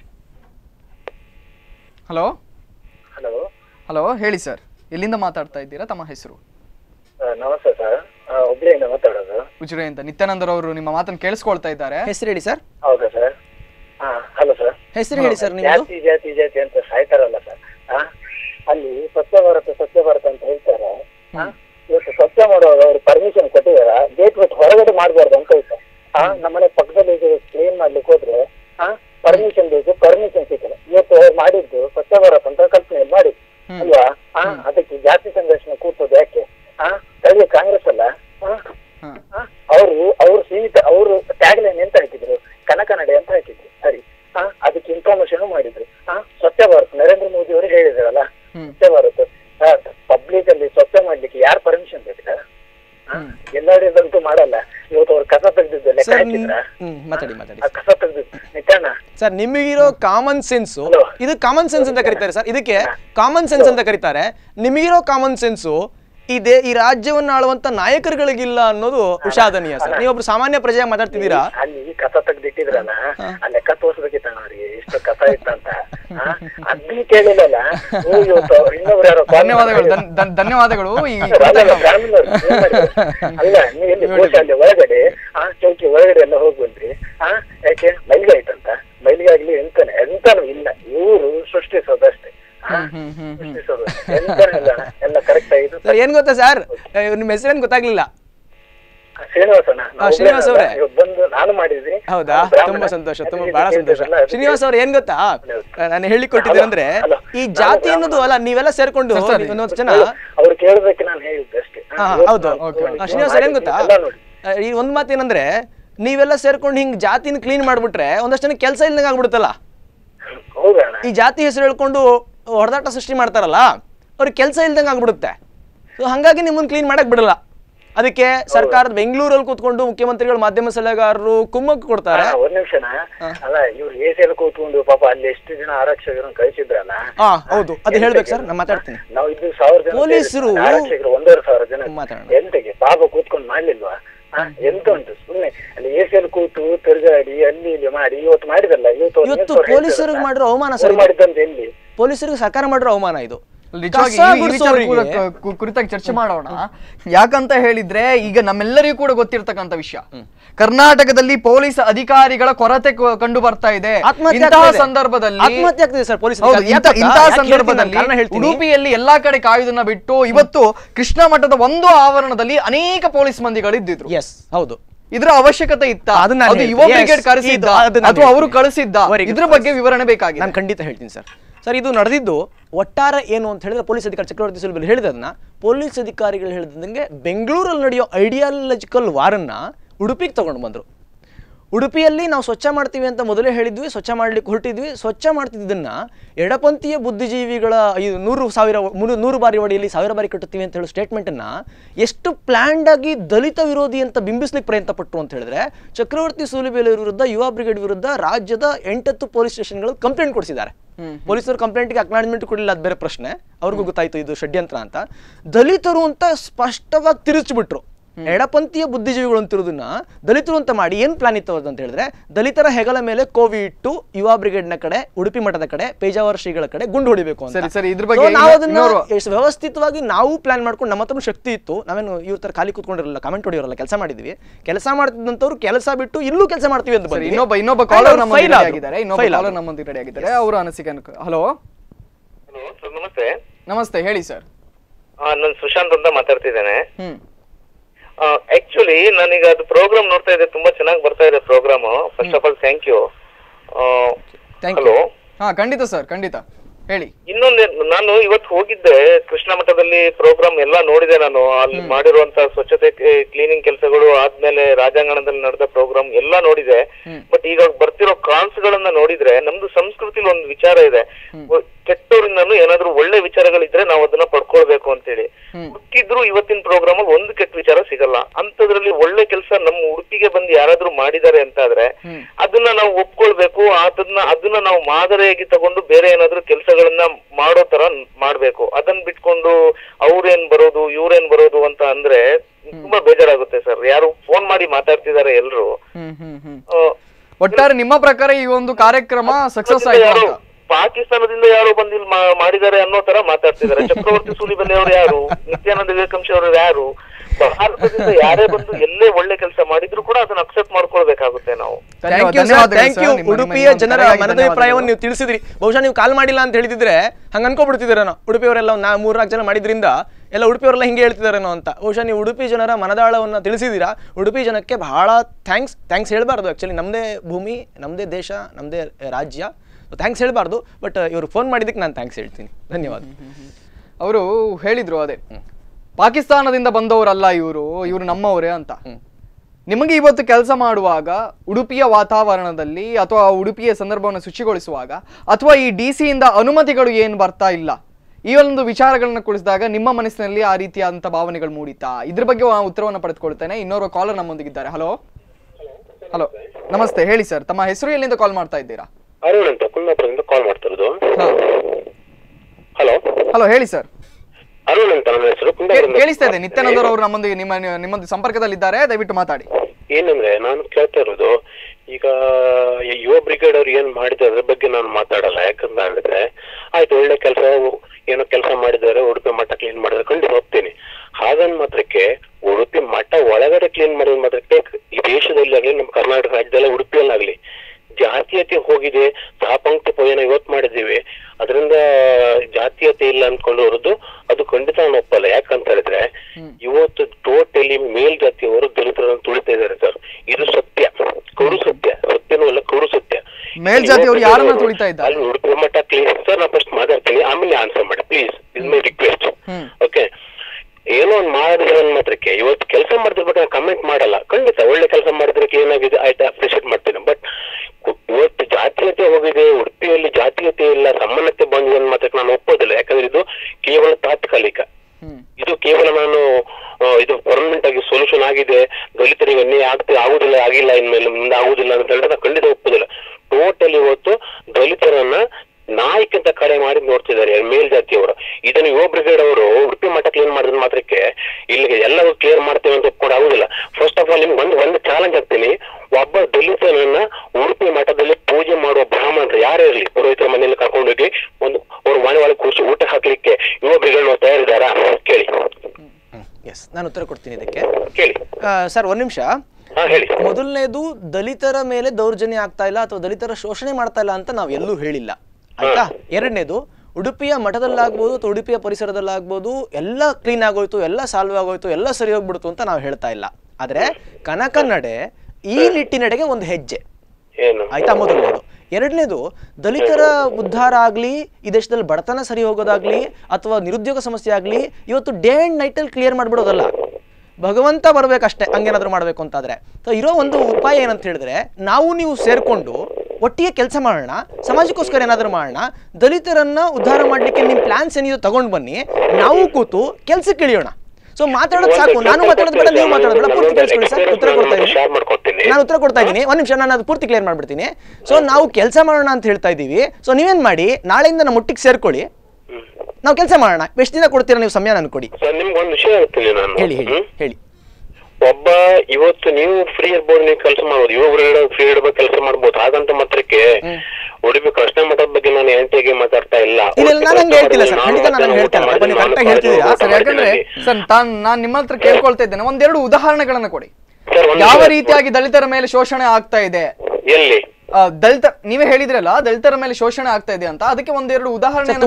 ಹಲೋ ಹಲೋ ಹಲೋ, ಹೇಳಿ ಸರ್, ಎಲ್ಲಿಂದ ಮಾತಾಡ್ತಾ ಇದ್ದೀರಾ? ತಮ್ಮ ಹೆಸರು? ನಮಸ್ತೆ ಸರ್, ಹುಬ್ಳಿಯಿಂದ ಮಾತಾಡೋದು. ಉಜಿರೆ ಅಂತ. ನಿತ್ಯಾನಂದರ್ ಅವರು ನಿಮ್ಮ ಮಾತನ್ನು ಕೇಳಿಸ್ಕೊಳ್ತಾ ಇದ್ದಾರೆ. ಹೆಸರು ಹೇಳಿ ಸರ್. ಹೌದಾ ಸರ್? ಹಲೋ ಸರ್, ಹೆಸರು ಹೇಳಿ ಸರ್. ಜಾತಿ ಜಾತಿ ಜಾತಿ ಅಂತ ಸಾಯ್ತಾರಲ್ಲ ಸರ್, ಅಲ್ಲಿ ಸ್ವಚ್ಛ ಭಾರತ ಅಂತ ಹೇಳ್ತಾರೆ. ಇವತ್ತು ಸ್ವಚ್ಛ ಮಾಡೋರು ಅವ್ರು ಪರ್ಮಿಷನ್ ಕೊಟ್ಟಿದಾರ, ಗೇಟ್ ಬಿಟ್ಟು ಹೊರಗಡೆ ಮಾಡ್ಬಾರ್ದು ಅಂತ ಹೇಳ್ತಾರೆ. ನಮ್ಮನೆ ಪಕ್ಕದಲ್ಲಿ ಕ್ಲೀನ್ ಮಾಡ್ಲಿಕ್ಕೆ ಹೋದ್ರೆ ಪರ್ಮಿಷನ್ ಬೇಕು, ಪರ್ಮಿಷನ್ ಸಿಕ್ಕಲ್ಲ. ಇವತ್ತು ಅವ್ರು ಮಾಡಿದ್ದು ಸ್ವಚ್ಛ ಭಾರತ್ ಅಂತ ಕಲ್ಪನೆ ಮಾಡಿ ಅಲ್ವಾ? ಅದಕ್ಕೆ ಜಾತಿ ಸಂಘರ್ಷಣೆ ಕೂತೋದು ಯಾಕೆ? ಸ್ಥಳೀಯ ಕಾಂಗ್ರೆಸ್ ಅಲ್ಲ, ಅವರು ಸೀಮಿತ, ಅವರು ಟ್ಯಾಗ್ ಲೈನ್ ಎಂತ ಹಾಕಿದ್ರು, ಕನಕನಡೆ ಅಂತ ಹಾಕಿದ್ರು. ಸರಿ, ಅದಕ್ಕೆ ಇನ್ಫಾರ್ಮೇಶನ್ ಮಾಡಿದ್ರು. ಸ್ವಚ್ಛ ಭಾರತ್ ನರೇಂದ್ರ ಮೋದಿ ಅವರು ಹೇಳಿದ್ರಲ್ಲ, ಸ್ವಚ್ಛ ಭಾರತ್ ಪಬ್ಲಿಕ್ ಅಲ್ಲಿ ಸ್ವಚ್ಛ ಮಾಡ್ಲಿಕ್ಕೆ ಯಾರು ಪರ್ಮಿಷನ್ ಬೇಕಾ? ಎಲ್ಲರಿಗಂತೂ ಮಾಡಲ್ಲ. ಇವತ್ತು ಅವ್ರು ಕಸ ತೆಗ್ದಿದ್ದು ಲೆಕ್ಕ ಹಾಕಿದ್ರ? ಕಸ ತೆಗ್ದಿದ್ದು ನಿತ್ಯಾನ ಸರ್, ನಿಮಗಿರೋ ಕಾಮನ್ ಸೆನ್ಸ್, ಇದು ಕಾಮನ್ ಸೆನ್ಸ್ ಅಂತ ಕರೀತಾರೆ ಸರ್. ಇದಕ್ಕೆ ಕಾಮನ್ ಸೆನ್ಸ್ ಅಂತ ಕರೀತಾರೆ. ನಿಮಗಿರೋ ಕಾಮನ್ ಸೆನ್ಸು ಇದೆ, ಈ ರಾಜ್ಯವನ್ನು ಆಳುವಂತ ನಾಯಕರುಗಳಿಗಿಲ್ಲ ಅನ್ನೋದು ವಿಷಾದನೀಯ ಸರ್. ನೀವೊಬ್ರು ಸಾಮಾನ್ಯ ಪ್ರಜೆಯಾಗಿ ಮಾತಾಡ್ತಿದ್ದೀರಾ. ಅಲ್ಲಿ ಕಸ ತೆಗ್ದಿಟ್ಟಿದ್ರಲ್ಲ, ಆ ಲೆಕ್ಕ ತೋರ್ಸ್ಬೇಕಿತ್ತ ಅವ್ರಿಗೆ ಎಷ್ಟು ಕಸ ಇತ್ತಂತ. ಅದನ್ನ ಕೇಳಿಲ್ಲಲ್ಲ. ಇನ್ನೊಬ್ರು ಯಾರೋ ಧನ್ಯವಾದಗಳು. ಅಲ್ಲ, ನೀವು ಎಲ್ಲಿ ಗೋಶಾಲೆ ಒಳಗಡೆ ಚೌಕಿ ಒಳಗಡೆ ಎಲ್ಲ ಹೋಗ್ಬಂದ್ರಿ. ಯಾಕೆ? ಮೈಲಿಗೆ ಆಯ್ತಂತ. ಮೈಲಿಗೆ ಆಗ್ಲಿ ಎಂತಾನು ಇಲ್ಲ, ಇವರು ಸೃಷ್ಟಿಸೋದಷ್ಟೇ. ಎಲ್ಲ ಕರೆಕ್ಟ್ ಆಗಿದೆ. ಏನ್ ಗೊತ್ತಾ ಸರ್, ನಿಮ್ಮ ಹೆಸರೇನು ಗೊತ್ತಾಗ್ಲಿಲ್ಲ? ಶ್ರೀನಿವಾಸ್ ಅವರೇ ಬಂದು ನಾನು ಮಾಡಿದ್ರಿ. ಹೌದಾ? ತುಂಬಾ ಸಂತೋಷ, ಬಹಳ ಸಂತೋಷ. ಶ್ರೀನಿವಾಸ್ ಅವ್ರು ಏನ್ ಗೊತ್ತಾ, ನಾನು ಹೇಳಿಕೊಟ್ಟಿದ್ದೆ ಅಂದ್ರೆ ಈ ಜಾತಿ ಅನ್ನೋದು ಅಲ್ಲ, ನೀವೆಲ್ಲ ಸೇರ್ಕೊಂಡು ಒಂದೊಂದು ಜನ ಅವ್ರು ಕೇಳಬೇಕು, ನಾನು ಹೇಳಿದ್ದೆ ಅಷ್ಟೇ. ಹೌದು. ಶ್ರೀನಿವಾಸ್ ಅವ್ರು ಏನ್ ಗೊತ್ತಾ, ಈ ಒಂದ್ ಮಾತೇನಂದ್ರೆ, ನೀವೆಲ್ಲ ಸೇರ್ಕೊಂಡು ಹಿಂಗ್ ಜಾತಿನ ಕ್ಲೀನ್ ಮಾಡ್ಬಿಟ್ರೆ ಒಂದಷ್ಟು ಜನ ಕೆಲಸ ಇಲ್ದಂಗ ಆಗ್ಬಿಡುತ್ತಲ್ಲ. ಈ ಜಾತಿ ಹೆಸರು ಹೇಳ್ಕೊಂಡು ಹೊಡೆದಾಟ ಸೃಷ್ಟಿ ಮಾಡ್ತಾರಲ್ಲ, ಅವ್ರಿಗೆ ಕೆಲಸ ಇಲ್ದಂಗೆ ಆಗ್ಬಿಡುತ್ತೆ. ಸೊ ಹಾಗಾಗಿ ನಿಮ್ಮನ್ನು ಕ್ಲೀನ್ ಮಾಡಕ್ ಬಿಡಲ್ಲ. ಅದಕ್ಕೆ ಸರ್ಕಾರದ ಬೆಂಗಳೂರಲ್ಲಿ ಕೂತ್ಕೊಂಡು ಮುಖ್ಯಮಂತ್ರಿಗಳು, ಮಾಧ್ಯಮ ಸಲಹೆಗಾರರು ಕುಮ್ಮಕ್ಕು ಕೊಡ್ತಾರೆ. ಒಂದ್ ನಿಮಿಷನ ಅಲ್ಲ, ಇವ್ರು ಎಸಿಯಲ್ಲಿ ಕೂತ್ಕೊಂಡು ಪಾಪ ಅಲ್ಲಿ ಎಷ್ಟು ಜನ ಆರಕ್ಷಕರನ್ನು ಕಳಿಸಿದ್ರಲ್ಲ. ಹೌದು, ಅದು ಹೇಳ್ಬೇಕು ಸರ್, ನಾನು ಮಾತಾಡ್ತೀನಿ. ನಾವು ಇದು 1000 ಜನ ಪೊಲೀಸರು ಆರಕ್ಷಕರು 1500 ಜನ ಎಂತಗೆ ಪಾಪ ಕೂತ್ಕೊಂಡು ಮಾಡ್ಲಿಲ್ವಾ? ಎಂತ ಉಂಟು ಸುಮ್ನೆ ಅಲ್ಲಿ ಎಸಿಯಲ್ಲಿ ಕೂತು ತಿರುಗಾಡಿ ಅಲ್ಲಿ ಇಲ್ಲಿ ಮಾಡಿ ಇವತ್ತು ಮಾಡಿದಲ್ಲ ಇವತ್ತು ಪೊಲೀಸರಿಗೆ ಮಾಡಿರೋ ಅವಮಾನ ಸರ್, ಮಾಡಿದಂತ ಎಲ್ಲಿ ಪೊಲೀಸರಿಗೆ ಸರ್ಕಾರ ಮಾಡಿರೋ ಅವಮಾನ ಇದು. ನಿಜವಾಗಿ ಈ ವಿಚಾರ ಕುರಿತಾಗಿ ಚರ್ಚೆ ಮಾಡೋಣ. ಯಾಕಂತ ಹೇಳಿದ್ರೆ ಈಗ ನಮ್ಮೆಲ್ಲರಿಗೂ ಕೂಡ ಗೊತ್ತಿರ್ತಕ್ಕಂಥ ವಿಷಯ, ಕರ್ನಾಟಕದಲ್ಲಿ ಪೊಲೀಸ್ ಅಧಿಕಾರಿಗಳ ಕೊರತೆ ಕಂಡು ಬರ್ತಾ ಇದೆ. ಇಂತಹ ಸಂದರ್ಭದಲ್ಲಿ ಆತ್ಮಹತ್ಯೆ ಆಗ್ತಿದೆ ಸರ್ ಪೊಲೀಸ್. ಇಂತಹ ಸಂದರ್ಭದಲ್ಲಿ ಉಡುಪಿಯಲ್ಲಿ ಎಲ್ಲಾ ಕಡೆ ಕಾಯುವುದನ್ನ ಬಿಟ್ಟು ಇವತ್ತು ಕೃಷ್ಣ ಮಠದ ಒಂದು ಆವರಣದಲ್ಲಿ ಅನೇಕ ಪೊಲೀಸ್ ಮಂದಿಗಳು ಇದ್ದಿದ್ರು. ಎಸ್ ಹೌದು, ಇದರ ಅವಶ್ಯಕತೆ ಇತ್ತ? ಅದು ಯುವ ಬ್ರಿಗೇಡ್ ಕರೆಸಿದ್ದ ಅಥವಾ ಅವರು ಕಳಿಸಿದ್ದ? ಇದ್ರ ಬಗ್ಗೆ ವಿವರಣೆ ಬೇಕಾಗಿದೆ. ನಾನು ಖಂಡಿತ ಹೇಳ್ತೀನಿ ಸರ್. ಸರ್, ಇದು ನಡೆದಿದ್ದು ಒಟ್ಟಾರೆ ಏನು ಅಂತ ಹೇಳಿದ್ರೆ ಪೊಲೀಸ್ ಅಧಿಕಾರಿ ಚಕ್ರವರ್ತಿ ಸುಲಭ ಹೇಳಿದನ್ನ ಪೊಲೀಸ್ ಅಧಿಕಾರಿಗಳು ಹೇಳಿದಂಗೆ ಬೆಂಗಳೂರಲ್ಲಿ ನಡೆಯೋ ಐಡಿಯಾಲಜಿಕಲ್ ವಾರನ್ನ ಉಡುಪಿಗೆ ತಗೊಂಡು ಬಂದರು. ಉಡುಪಿಯಲ್ಲಿ ನಾವು ಸ್ವಚ್ಛ ಮಾಡ್ತೀವಿ ಅಂತ ಮೊದಲೇ ಹೇಳಿದ್ವಿ, ಸ್ವಚ್ಛ ಮಾಡ್ಲಿಕ್ಕೆ ಹೊರಟಿದ್ವಿ. ಸ್ವಚ್ಛ ಮಾಡ್ತಿದ್ದನ್ನ ಎಡಪಂಥೀಯ ಬುದ್ಧಿಜೀವಿಗಳ 100 ಬಾರಿ ಒಡೆಯಲ್ಲಿ 1000 ಬಾರಿ ಕಟ್ಟುತ್ತೀವಿ ಅಂತ ಹೇಳೋ ಸ್ಟೇಟ್ಮೆಂಟನ್ನು ಎಷ್ಟು ಪ್ಲ್ಯಾಂಡ್ ಆಗಿ ದಲಿತ ವಿರೋಧಿ ಅಂತ ಬಿಂಬಿಸ್ಲಿಕ್ಕೆ ಪ್ರಯತ್ನ ಪಟ್ಟರು ಅಂತ ಹೇಳಿದ್ರೆ, ಚಕ್ರವರ್ತಿ ಸೂಲಿಬೇಲಿ ವಿರುದ್ಧ, ಯುವ ಬ್ರಿಗೇಡ್ ವಿರುದ್ಧ ರಾಜ್ಯದ 8 ಪೊಲೀಸ್ ಸ್ಟೇಷನ್ಗಳು ಕಂಪ್ಲೇಂಟ್ ಕೊಡಿಸಿದ್ದಾರೆ. ಪೊಲೀಸರು ಕಂಪ್ಲೇಂಟ್ಗೆ ಅಕ್ನಾಲಜ್ಮೆಂಟ್ ಕೊಡಲಿಲ್ಲ, ಅದು ಬೇರೆ ಪ್ರಶ್ನೆ. ಅವ್ರಿಗೂ ಗೊತ್ತಾಯ್ತು ಇದು ಷಡ್ಯಂತ್ರ ಅಂತ. ದಲಿತರು ಅಂತ ಸ್ಪಷ್ಟವಾಗಿ ತಿರುಚಿಬಿಟ್ರು. ಎಡಪಂಥೀಯ ಬುದ್ಧಿಜೀವಿಗಳು ಅಂತಿರೋದನ್ನ ದಲಿತರು ಅಂತ ಮಾಡಿ ಏನ್ ಪ್ಲಾನ್ ಇತ್ತು ಅಂತ ಹೇಳಿದ್ರೆ, ದಲಿತರ ಹೆಗಲ ಮೇಲೆ ಕೋವಿ ಇಟ್ಟು ಯುವ ಬ್ರಿಗೇಡ್ನ ಕಡೆ, ಉಡುಪಿ ಮಠದ ಕಡೆ, ಪೇಜಾವರ ಶ್ರೀಗಳ ಕಡೆ ಗುಂಡು ಹೊಡಿಬೇಕು ಅಂತ. ನಾವು ಅದನ್ನ ವ್ಯವಸ್ಥಿತವಾಗಿ ನಾವು ಪ್ಲಾನ್ ಮಾಡ್ಕೊಂಡು, ನಮ್ಮ ಹತ್ರ ಶಕ್ತಿ ಇತ್ತು, ನಾವೇನು ಇವ್ರ ತರ ಖಾಲಿ ಕೂತ್ಕೊಂಡಿರಲ್ಲ, ಕಮೆಂಟ್ ಹೊಡಿಯೋರಲ್ಲ, ಕೆಲಸ ಮಾಡಿದ್ವಿ. ಕೆಲಸ ಮಾಡ್ತಿದ್ದಂತವ್ರು ಕೆಲಸ ಬಿಟ್ಟು ಇಲ್ಲೂ ಕೆಲಸ ಮಾಡ್ತೀವಿ ಅಂತ ಬಂದ್ವಿ. ಇನ್ನೊಬ್ಬ ಕಾಲರ್ ನಮ್ಮೊಂದಿಗೆ ರೆಡಿ ಆಗಿದ್ದಾರೆ. ಅವರ ಅನಿಸಿಕೆ. ಹಲೋ ನಮಸ್ತೆ. ನಮಸ್ತೆ, ಹೇಳಿ ಸರ್. ನಾನು ಸುಶಾಂತ್ ಅಂತ ಮಾತಾಡ್ತಿದ್ದೇನೆ. ಆಕ್ಚುಲಿ ನಾನೀಗ ಅದು ಪ್ರೋಗ್ರಾಮ್ ನೋಡ್ತಾ ಇದ್ದೆ, ತುಂಬಾ ಚೆನ್ನಾಗಿ ಬರ್ತಾ ಇದೆ program. First of all thank you. Hello. ಖಂಡಿತ ಸರ್, ಖಂಡಿತ ಹೇಳಿ. ಇನ್ನೊಂದು, ನಾನು ಇವತ್ತು ಹೋಗಿದ್ದೆ ಕೃಷ್ಣ ಮಠದಲ್ಲಿ, ಪ್ರೋಗ್ರಾಮ್ ಎಲ್ಲ ನೋಡಿದೆ ನಾನು. ಅಲ್ಲಿ ಮಾಡಿರುವಂತ ಸ್ವಚ್ಛತೆ ಕ್ಲೀನಿಂಗ್ ಕೆಲಸಗಳು ಆದ್ಮೇಲೆ ರಾಜಾಂಗಣದಲ್ಲಿ ನಡೆದ ಪ್ರೋಗ್ರಾಮ್ ಎಲ್ಲ ನೋಡಿದೆ. ಬಟ್ ಈಗ ಬರ್ತಿರೋ ಕಾಲ್ಸ್ ಗಳನ್ನ ನೋಡಿದ್ರೆ, ನಮ್ದು ಸಂಸ್ಕೃತಿಲಿ ಒಂದು ವಿಚಾರ ಇದೆ, ಕೆಟ್ಟವರಿಂದನೂ ಏನಾದ್ರು ಒಳ್ಳೆ ವಿಚಾರಗಳಿದ್ರೆ ನಾವು ಅದನ್ನ ಪಡ್ಕೊಳ್ಬೇಕು ಅಂತೇಳಿ. ಹುಟ್ಟಿದ್ರು ಇವತ್ತಿನ ಪ್ರೋಗ್ರಾಮ್ ಅಲ್ಲಿ ಒಂದು ಕೆಟ್ಟ ವಿಚಾರ ಸಿಗಲ್ಲ. ಅಂತದ್ರಲ್ಲಿ ಒಳ್ಳೆ ಕೆಲಸ ನಮ್ಮ ಉಡುಪಿಗೆ ಬಂದು ಯಾರಾದ್ರೂ ಮಾಡಿದ್ದಾರೆ ಅಂತ ಆದ್ರೆ ಅದನ್ನ ನಾವು ಒಪ್ಕೊಳ್ಬೇಕು. ಅದನ್ನ ನಾವು ಮಾದರಿಯಾಗಿ ತಗೊಂಡು ಬೇರೆ ಏನಾದ್ರು ಕೆಲಸಗಳನ್ನ ಮಾಡೋ ತರ ಮಾಡ್ಬೇಕು. ಅದನ್ನ ಬಿಟ್ಕೊಂಡು ಅವ್ರೇನ್ ಬರೋದು ಇವ್ರೇನ್ ಬರೋದು ಅಂತ ಅಂದ್ರೆ ತುಂಬಾ ಬೇಜಾರಾಗುತ್ತೆ ಸರ್. ಯಾರು ಫೋನ್ ಮಾಡಿ ಮಾತಾಡ್ತಿದ್ದಾರೆ ಎಲ್ರು. ಒಟ್ಟಾರೆ ನಿಮ್ಮ ಪ್ರಕಾರ ಈ ಒಂದು ಕಾರ್ಯಕ್ರಮ ಸಕ್ಸಸ್ ಆಯ್ತು? ಪಾಕಿಸ್ತಾನದಿಂದ ಯಾರು ಬಂದು ಇಲ್ಲಿ ಮಾಡಿದ್ದಾರೆ ಅನ್ನೋ ತರ ಮಾತಾಡ್ತಿದ್ದಾರೆ. ಚಕ್ರವರ್ತಿ ಸೂಲಿಬೆಲೆ ಅವರು ಯಾರು, ನಿತ್ಯಾನಂದ ವಿವೇಕಂಶ ಅವರು ಯಾರು? ಭಾರತದಿಂದ ಯಾರೇ ಬಂದು ಎಲ್ಲೇ ಒಳ್ಳೆ ಕೆಲಸ ಮಾಡಿದ್ರು ಕೂಡ ಅದನ್ನ ಅಕ್ಸೆಪ್ಟ್ ಮಾಡ್ಕೊಳ್ಬೇಕಾಗುತ್ತೆ ನಾವು. ಉಡುಪಿಯ ಜನರ ಮನದಭಿಪ್ರಾಯವನ್ನು ನೀವು ತಿಳಿಸಿದ್ರಿ. ಬಹುಶಃ ನೀವು ಕಾಲ್ ಮಾಡಿಲ್ಲ ಅಂತ ಹೇಳಿದ್ರೆ ಹಂಗ ಅನ್ಕೋಬಿಡ್ತಿದ್ದೀರೇನೋ, ಉಡುಪಿಯವರೆಲ್ಲ 3-4 ಜನ ಮಾಡಿದ್ರಿಂದ ಎಲ್ಲ ಉಡುಪಿಯವರೆಲ್ಲ ಹಿಂಗೆ ಹೇಳ್ತಿದಾರೇನೋ ಅಂತ. ಬಹುಶಃ ನೀವು ಉಡುಪಿ ಜನರ ಮನದಾಳವನ್ನು ತಿಳಿಸಿದ್ದೀರಾ. ಉಡುಪಿ ಜನಕ್ಕೆ ಬಹಳ ಥ್ಯಾಂಕ್ಸ್ ಹೇಳಬಾರ್ದು. ಆ್ಯಕ್ಚುಲಿ ನಮ್ಮದೇ ಭೂಮಿ, ನಮ್ಮದೇ ದೇಶ, ನಮ್ಮದೇ ರಾಜ್ಯ, ಥ್ಯಾಂಕ್ಸ್ ಹೇಳಬಾರ್ದು. ಬಟ್ ಇವರು ಫೋನ್ ಮಾಡಿದ್ದಕ್ಕೆ ನಾನು ಥ್ಯಾಂಕ್ಸ್ ಹೇಳ್ತೀನಿ. ಧನ್ಯವಾದ. ಅವರು ಹೇಳಿದ್ರು ಅದೇ, ಪಾಕಿಸ್ತಾನದಿಂದ ಬಂದವರಲ್ಲ ಇವರು ನಮ್ಮವರೇ ಅಂತ. ನಿಮಗೆ ಇವತ್ತು ಕೆಲಸ ಮಾಡುವಾಗ ಉಡುಪಿಯ ವಾತಾವರಣದಲ್ಲಿ ಅಥವಾ ಉಡುಪಿಯ ಸಂದರ್ಭವನ್ನು ಶುಚಿಗೊಳಿಸುವಾಗ ಅಥವಾ ಈ DC ಯಿಂದ ಅನುಮತಿಗಳು ಏನು ಬರ್ತಾ ಇಲ್ಲ, ಈ ಒಂದು ವಿಚಾರಗಳನ್ನ ಕುಳಿಸಿದಾಗ ನಿಮ್ಮ ಮನಸ್ಸಿನಲ್ಲಿ ಆ ರೀತಿಯಾದಂಥ ಭಾವನೆಗಳು ಮೂಡಿತಾ? ಇದ್ರ ಬಗ್ಗೆ ಉತ್ತರವನ್ನು ಪಡೆದುಕೊಳ್ತೇನೆ. ಇನ್ನೋರ್ವ ಕಾಲರ್ ನಮ್ಮೊಂದಿಗಿದ್ದಾರೆ. ಹಲೋ. ನಮಸ್ತೆ, ಹೇಳಿ ಸರ್. ತಮ್ಮ ಹೆಸರು, ಎಲ್ಲಿಂದ ಕಾಲ್ ಮಾಡ್ತಾ ಇದ್ದೀರಾ? ಅರುಣ್ ಅಂತ ಕುಂದಾಪುರದಿಂದ ಕಾಲ್ ಮಾಡ್ತಾ ಇರೋದು. ಹಲೋ, ಹೇಳಿ ಸರ್. ಅರುಣ್ ಅಂತ ನನ್ನ ಹೆಸರು. ಕೇಳಿಸ್ತಾ ಇದೆ. ನಿತ್ಯಾನಂದರ್ ಅವರು ನಮ್ಮೊಂದಿಗೆ ನಿಮ್ಮೊಂದಿಗೆ ಸಂಪರ್ಕದಲ್ಲಿದ್ದಾರೆ, ದಯವಿಟ್ಟು ಮಾತಾಡಿ. ಏನಂದ್ರೆ ನಾನು ಕೇಳ್ತಾ ಇರೋದು, ಈಗ ಯುವ ಬ್ರಿಗೇಡ್ ಅವ್ರು ಏನ್ ಮಾಡಿದ್ರೆ ಅದ್ರ ಬಗ್ಗೆ ನಾನು ಮಾತಾಡಲ್ಲ. ಯಾಕಂತ ಹೇಳಿದ್ರೆ ಆಯ್ತು, ಒಳ್ಳೆ ಕೆಲಸ ಏನೋ ಕೆಲಸ ಮಾಡಿದ್ದಾರೆ, ಉಡುಪಿ ಮಠ ಕ್ಲೀನ್ ಮಾಡಿದ್ರೆ ಖಂಡಿತ ಹೋಗ್ತೀನಿ. ಹಾಗನ್ ಮಾತ್ರಕ್ಕೆ ಉಡುಪಿ ಮಠ ಒಳಗಡೆ ಕ್ಲೀನ್ ಮಾಡಿದ ಮಾತ್ರಕ್ಕೆ ಈ ದೇಶದಲ್ಲಿ ಆಗ್ಲಿ, ನಮ್ಮ ಕರ್ನಾಟಕ ರಾಜ್ಯದಲ್ಲ, ಉಡುಪಿಯಲ್ಲಾಗ್ಲಿ ಜಾತೀಯತೆ ಹೋಗಿದೆ. ಸಹಪಂಕ್ತಿ ಪೋಯನ ಇವತ್ತು ಮಾಡಿದ್ದೀವಿ, ಅದರಿಂದ ಜಾತೀಯತೆ ಇಲ್ಲ ಅನ್ಕೊಂಡವ್ರದ್ದು ಅದು ಖಂಡಿತ ನಾನು ಒಪ್ಪಲ್ಲ. ಯಾಕಂತ ಹೇಳಿದ್ರೆ ಇವತ್ತು ಟೋಟಲಿ ಮೇಲ್ಜಾತಿಯವರು ದಲಿತರನ್ನು ತುಳಿತಾ ಇದ್ದಾರೆ ಸರ್. ಇದು ಸತ್ಯ, ಕಡು ಸತ್ಯ. ಸತ್ಯನೂ ಅಲ್ಲ, ಕಡು ಸತ್ಯ. ಮೇಲ್ಜಾತಿಯವರು ಯಾರನ್ನ ತುಳಿತಾ ಇದ್ದಾರೆ? ಅಲ್ಲಿ ಉಡುಪಿ ಮಠ ಕ್ಲೀನ್ ಸರ್. ನಾನು ಫಸ್ಟ್ ಮಾತಾಡ್ತೀನಿ, ಆಮೇಲೆ ಆನ್ಸರ್ ಮಾಡಿ please. Is my request. Okay. ಏನೋ ಒಂದು ಮಾಡಿದ್ರೆ ಮಾತ್ರಕ್ಕೆ ಇವತ್ತು ಕೆಲಸ ಮಾಡ್ತಿರ್ಬೇಕಾದ್ರೆ ಕಮೆಂಟ್ ಮಾಡಲ್ಲ. ಖಂಡಿತ ಒಳ್ಳೆ ಕೆಲಸ ಮಾಡಿದ್ರಕ್ಕೆ ಏನಾಗಿದೆ ಆಯ್ತು, ಅಪ್ರಿಷಿಯೇಟ್ ಮಾಡ್ತೀನಿ. ಬಟ್ ಇವತ್ತು ಜಾತೀಯತೆ ಹೋಗಿದೆ, ಉಡುಪಿಯಲ್ಲಿ ಜಾತೀಯತೆ ಇಲ್ಲ, ಸಮಾನತೆ ಬಂದಿದೆ ಅನ್ನೋ ಮಾತ್ರಕ್ಕೆ ನಾನು ಒಪ್ಪೋದಿಲ್ಲ. ಯಾಕಂದ್ರೆ ಇದು ಕೇವಲ ತಾತ್ಕಾಲಿಕ. ಇದು ಕೇವಲ ನಾನು ಇದು ಪರ್ಮನೆಂಟ್ ಆಗಿ ಸೊಲ್ಯೂಷನ್ ಆಗಿದೆ, ದಲಿತರಿಗೆ ಅನ್ಯಾಯ ಆಗುದಿಲ್ಲ, ಆಗಿಲ್ಲ, ಇನ್ಮೇಲೆ ಮುಂದೆ ಆಗುದಿಲ್ಲ ಅಂತ ಹೇಳಿದ್ರೆ ನಾನು ಖಂಡಿತ ಒಪ್ಪೋದಿಲ್ಲ. ಟೋಟಲ್ ಇವತ್ತು ದಲಿತರನ್ನ ನಾಯಕಂತ ಕಡೆ ಮಾಡಿ ನೋಡ್ತಿದ್ದಾರೆ ಮೇಲ್ಜಾತಿಯವರು. ಇದನ್ನು ಯುವ ಬ್ರಿಗೇಡ್ ಅವರು ಉಡುಪಿ ಮಠ ಕ್ಲೀನ್ ಮಾಡಿದ ಮಾತ್ರಕ್ಕೆ ಇಲ್ಲಿಗೆ ಎಲ್ಲರೂ ಕ್ಲಿಯರ್ ಮಾಡ್ತೇವೆ ಅಂತ ಒಪ್ಕೊಂಡು ಆಗುದಿಲ್ಲ. ಫಸ್ಟ್ ಆಫ್ ಆಲ್ ಹೋಗಿ ಒಂದು ಅವ್ರು ಮನೆ ಒಳಗೆ ಕೂರಿಸಿ ಊಟ ಹಾಕ್ಲಿಕ್ಕೆ ಯುವ ಬ್ರಿಗೇಡ್ ತಯಾರಿದಾರಾ ಕೇಳಿ. ಎಸ್, ನಾನು ಉತ್ತರ ಕೊಡ್ತೀನಿ ಇದಕ್ಕೆ. ಕೇಳಿ ಸರ್, ಒಂದ್ ನಿಮಿಷ. ಹೇಳಿ. ಮೊದಲನೇದು, ದಲಿತರ ಮೇಲೆ ದೌರ್ಜನ್ಯ ಆಗ್ತಾ ಇಲ್ಲ ಅಥವಾ ದಲಿತರ ಶೋಷಣೆ ಮಾಡ್ತಾ ಇಲ್ಲ ಅಂತ ನಾವು ಎಲ್ಲೂ ಹೇಳಿಲ್ಲ, ಆಯ್ತಾ? ಎರಡನೇದು, ಉಡುಪಿಯ ಮಠದಲ್ಲಾಗ್ಬೋದು ಅಥವಾ ಉಡುಪಿಯ ಪರಿಸರದಲ್ಲಾಗ್ಬೋದು ಎಲ್ಲ ಕ್ಲೀನ್ ಆಗೋಯ್ತು, ಎಲ್ಲ ಸಾಲ್ವ್ ಆಗೋಯ್ತು, ಎಲ್ಲ ಸರಿ ಹೋಗ್ಬಿಡ್ತು ಅಂತ ನಾವು ಹೇಳ್ತಾ ಇಲ್ಲ. ಆದ್ರೆ ಕನಕನ್ನಡೆ ಈ ನಿಟ್ಟಿನೆಡೆಗೆ ಒಂದು ಹೆಜ್ಜೆ, ಆಯ್ತಾ? ಮೊದಲನೇದು. ಎರಡನೇದು, ದಲಿತರ ಉದ್ಧಾರ ಆಗ್ಲಿ, ಈ ದೇಶದಲ್ಲಿ ಬಡತನ ಸರಿ ಹೋಗೋದಾಗ್ಲಿ ಅಥವಾ ನಿರುದ್ಯೋಗ ಸಮಸ್ಯೆ ಆಗ್ಲಿ ಇವತ್ತು ಡೇ ಅಂಡ್ ನೈಟ್ ಅಲ್ಲಿ ಕ್ಲಿಯರ್ ಮಾಡ್ಬಿಡೋದಲ್ಲ, ಭಗವಂತ ಬರ್ಬೇಕಷ್ಟೇ ಹಂಗೇನಾದ್ರು ಮಾಡ್ಬೇಕು ಅಂತಾದ್ರೆ. ಸೊ ಇರೋ ಒಂದು ಉಪಾಯ ಏನಂತ ಹೇಳಿದ್ರೆ, ನಾವು ನೀವು ಸೇರ್ಕೊಂಡು ಒಟ್ಟಿಗೆ ಕೆಲಸ ಮಾಡೋಣ, ಸಮಾಜಕ್ಕೋಸ್ಕರ ಏನಾದ್ರು ಮಾಡೋಣ, ದಲಿತರನ್ನ ಉದ್ಧಾರ ಮಾಡ್ಲಿಕ್ಕೆ ನಿಮ್ ಪ್ಲಾನ್ಸ್ ಏನಿದೆ ತಗೊಂಡ್ ಬನ್ನಿ, ನಾವು ಕೂತು ಕೆಲ್ಸಕ್ಕೆ ಇಳಿಯೋಣ. ಸೊ ಮಾತಾಡೋದು ಸಾಕು, ನಾನು ಮಾತಾಡೋದು ಬೇಡ, ನೀವು ಮಾತಾಡೋದು ಬೇಡ, ಪೂರ್ತಿ ಕೇಳಿಸ್ಕೊಳ್ಳಿ ಸರ್. ಉತ್ತರ ಕೊಡ್ತಾ ಇದ್ದೀನಿ, ನಾನು ಉತ್ತರ ಕೊಡ್ತಾ ಇದ್ದೀನಿ, ಒಂದ್ ನಿಮಿಷ, ನಾನು ಅದು ಪೂರ್ತಿ ಕ್ಲಿಯರ್ ಮಾಡ್ಬಿಡ್ತೀನಿ. ಸೊ ನಾವು ಕೆಲಸ ಮಾಡೋಣ ಅಂತ ಹೇಳ್ತಾ ಇದೀವಿ. ಸೊ ನೀವೇನ್ ಮಾಡಿ, ನಾಳೆಯಿಂದ ನಮ್ಮ ಒಟ್ಟಿಗೆ ಸೇರ್ಕೊಳ್ಳಿ, ನಾವು ಕೆಲಸ ಮಾಡೋಣ. ಎಷ್ಟು ದಿನ ಕೊಡ್ತೀರಾ ನೀವು ಸಮಯ? ನಾನು ಕೊಡಿ. ನಿಮ್ಗೆ ಒಂದು ವಿಷಯ ಹೇಳ್ತೀನಿ ನಾನು. ಹೇಳಿ ಹೇಳಿ ಹೇಳಿ. ಒಬ್ಬ ಇವತ್ತು ನೀವು ಫ್ರೀ ಇರ್ಬೋದು, ನೀವು ಕೆಲಸ ಮಾಡ್ಬೋದು, ಯುವಕರು ಫ್ರೀ ಇಡ್ಬೇಕು, ಕೆಲಸ ಮಾಡ್ಬೋದು. ಹಾಗಂತ ಮಾತ್ರಕ್ಕೆ ಉಡುಪಿ ಕೃಷ್ಣ ಮಠದ ಬಗ್ಗೆ ನಾನು ಎಂಟಿಗೆ ಮಾತಾಡ್ತಾ ಇಲ್ಲ. ನಾನು ಹೇಳ್ತಿಲ್ಲ ಸರ್, ಖಂಡಿತ ನಾನು ಹೇಳ್ತೇನೆ, ಕರೆಕ್ಟಾಗಿ ಹೇಳ್ತಿದ್ದೀರಾ ಸರ್. ಯಾಕಂದ್ರೆ ಸರ್, ನಾನು ನಿಮ್ಮ ಹತ್ರ ಕೇಳ್ಕೊಳ್ತಾ ಇದ್ದೇನೆ, ಒಂದೆರಡು ಉದಾಹರಣೆಗಳನ್ನ ಕೊಡಿ. ಯಾವ ರೀತಿಯಾಗಿ ದಲಿತರ ಮೇಲೆ ಶೋಷಣೆ ಆಗ್ತಾ ಇದೆ, ಎಲ್ಲಿ ದಲಿತ ನೀವೇ ಹೇಳಿದ್ರಲ್ಲ ದಲಿತರ ಮೇಲೆ ಶೋಷಣೆ ಆಗ್ತಾ ಇದೆ ಅಂತ, ಅದಕ್ಕೆ ಒಂದೆರಡು ಉದಾಹರಣೆಯನ್ನು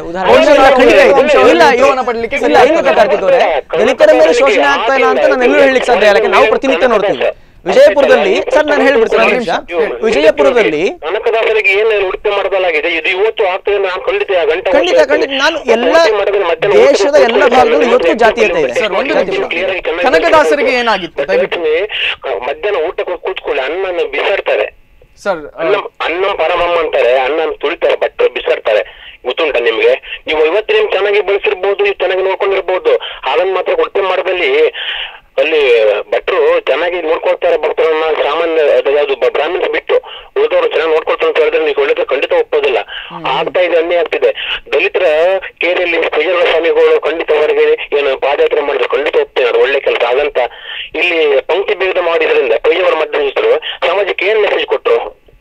ದಲಿತರ ಮೇಲೆ ಶೋಷಣೆ ಆಗ್ತಾ ಇಲ್ಲ ಅಂತ ನಾನು ಎಲ್ಲೂ ಹೇಳಲಿಕ್ಕೆ ಸಾಧ್ಯ ಇಲ್ಲ, ನಾವು ಪ್ರತಿನಿತ್ಯ ನೋಡ್ತೀವಿ. ವಿಜಯಪುರದಲ್ಲಿ ಸರ್, ನಾನು ಹೇಳ್ಬಿಡ್ತೀನಿ, ವಿಜಯಪುರದಲ್ಲಿ ಕನಕದಾಸರಿಗೆ ಏನು ಉಡುಪಿ ಮಾಡಲಾಗಿದೆ, ಇದು ಇವತ್ತು ಆಗ್ತದೆ. ನಾನು ಖಂಡಿತ ನಾನು ಎಲ್ಲ ದೇಶದ ಎಲ್ಲ ಭಾಗದಲ್ಲೂ ಇವತ್ತು ಜಾತೀಯತೆ ಇದೆ ಸರ್. ಕನಕದಾಸರಿಗೆ ಏನಾಗಿತ್ತು ದಯವಿಟ್ಟು ಮಧ್ಯಾಹ್ನ ಊಟಕ್ಕೆ ಕೂತ್ಕೊಳ್ಳಿ, ಅನ್ನ ಬಿಸಾಡ್ತಾರೆ ಸರ್, ಅನ್ನ ಪರಮಮ್ಮ ಅಂತಾರೆ, ಅನ್ನ ತುಳಿತಾರೆ, ಬಟ್ ಬಿಸಾಡ್ತಾರೆ. ಗೊತ್ತುಂಟ ನಿಮ್ಗೆ? ನೀವು ಇವತ್ತು ನಿಮ್ ಚೆನ್ನಾಗಿ ಬೆಳೆಸಿರ್ಬೋದು, ನೀವು ಚೆನ್ನಾಗಿ ನೋಡ್ಕೊಂಡಿರ್ಬೋದು, ಹಾಗನ್ ಮಾತ್ರ ಉಡುಪಿ ಮಾಡದಲ್ಲಿ ಅಲ್ಲಿ ಭಟ್ರು ಚೆನ್ನಾಗಿ ನೋಡ್ಕೊಳ್ತಾರೆ ಭಕ್ತರನ್ನ, ಸಾಮಾನ್ಯ ಯಾವ್ದು ಬ್ರಾಹ್ಮಣ್ಸ್ ಬಿಟ್ಟು ಉಳಿದವರು ಚೆನ್ನಾಗಿ ನೋಡ್ಕೊಳ್ತಾರೆ ಅಂತ ಹೇಳಿದ್ರೆ ನೀವು ಒಳ್ಳೆ ಖಂಡಿತ ಒಪ್ಪೋದಿಲ್ಲ. ಆಗ್ತಾ ಇದೆ, ಅನ್ಯಾಯ ಆಗ್ತಿದೆ. ದಲಿತರ ಕೇರಿಯಲ್ಲಿ ಸ್ಪೆಷಲ್ ಸ್ವಾಮಿಗಳು ಖಂಡಿತ ಹೊರಗೆ ಏನು ಪಾದಯಾತ್ರೆ ಮಾಡಿದ್ರು, ಖಂಡಿತ ಒಪ್ತೇನೆ, ಅದು ಒಳ್ಳೆ ಕೆಲಸ. ಹಾಗಂತ ಇಲ್ಲಿ ಪಂಕ್ತಿ ಭೇದ ಮಾಡಿದ್ರಿಂದ ಪೈಯವರ ಮಧ್ಯಸ್ಥರು ಸಮಾಜಕ್ಕೆ ಏನ್ ಮೆಸೇಜ್ ಕೊಟ್ರು?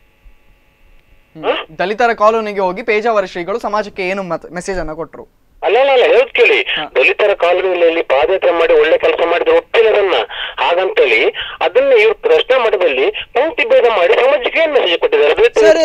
ದಲಿತರ ಕಾಲೋನಿಗೆ ಹೋಗಿ ಪೇಜಾವರ ಶ್ರೀಗಳು ಸಮಾಜಕ್ಕೆ ಏನು ಮೆಸೇಜ್ ಅನ್ನ ಕೊಟ್ರು? ಅಲ್ಲ ಹೇಳೋದ್ ಕೇಳಿ, ದಲಿತರ ಕಾಲೋನಿಯಲ್ಲಿ ಪಾದಯಾತ್ರೆ ಮಾಡಿ ಒಳ್ಳೆ ಕೆಲಸ ಮಾಡಿದ್ರೆ ಒಪ್ಪಿಲ್ಲ ಅದನ್ನ. ಹಾಗಂತೇಳಿ ಅದನ್ನ ಇವ್ರು ಪ್ರಶ್ನೆ ಮಠದಲ್ಲಿ ಪಂಕ್ತಿ ಭೇದ ಮಾಡಿ ಸಮಾಜಕ್ಕೆ ಏನ್ ಮೆಸೇಜ್ ಕೊಟ್ಟಿದ್ದಾರೆ?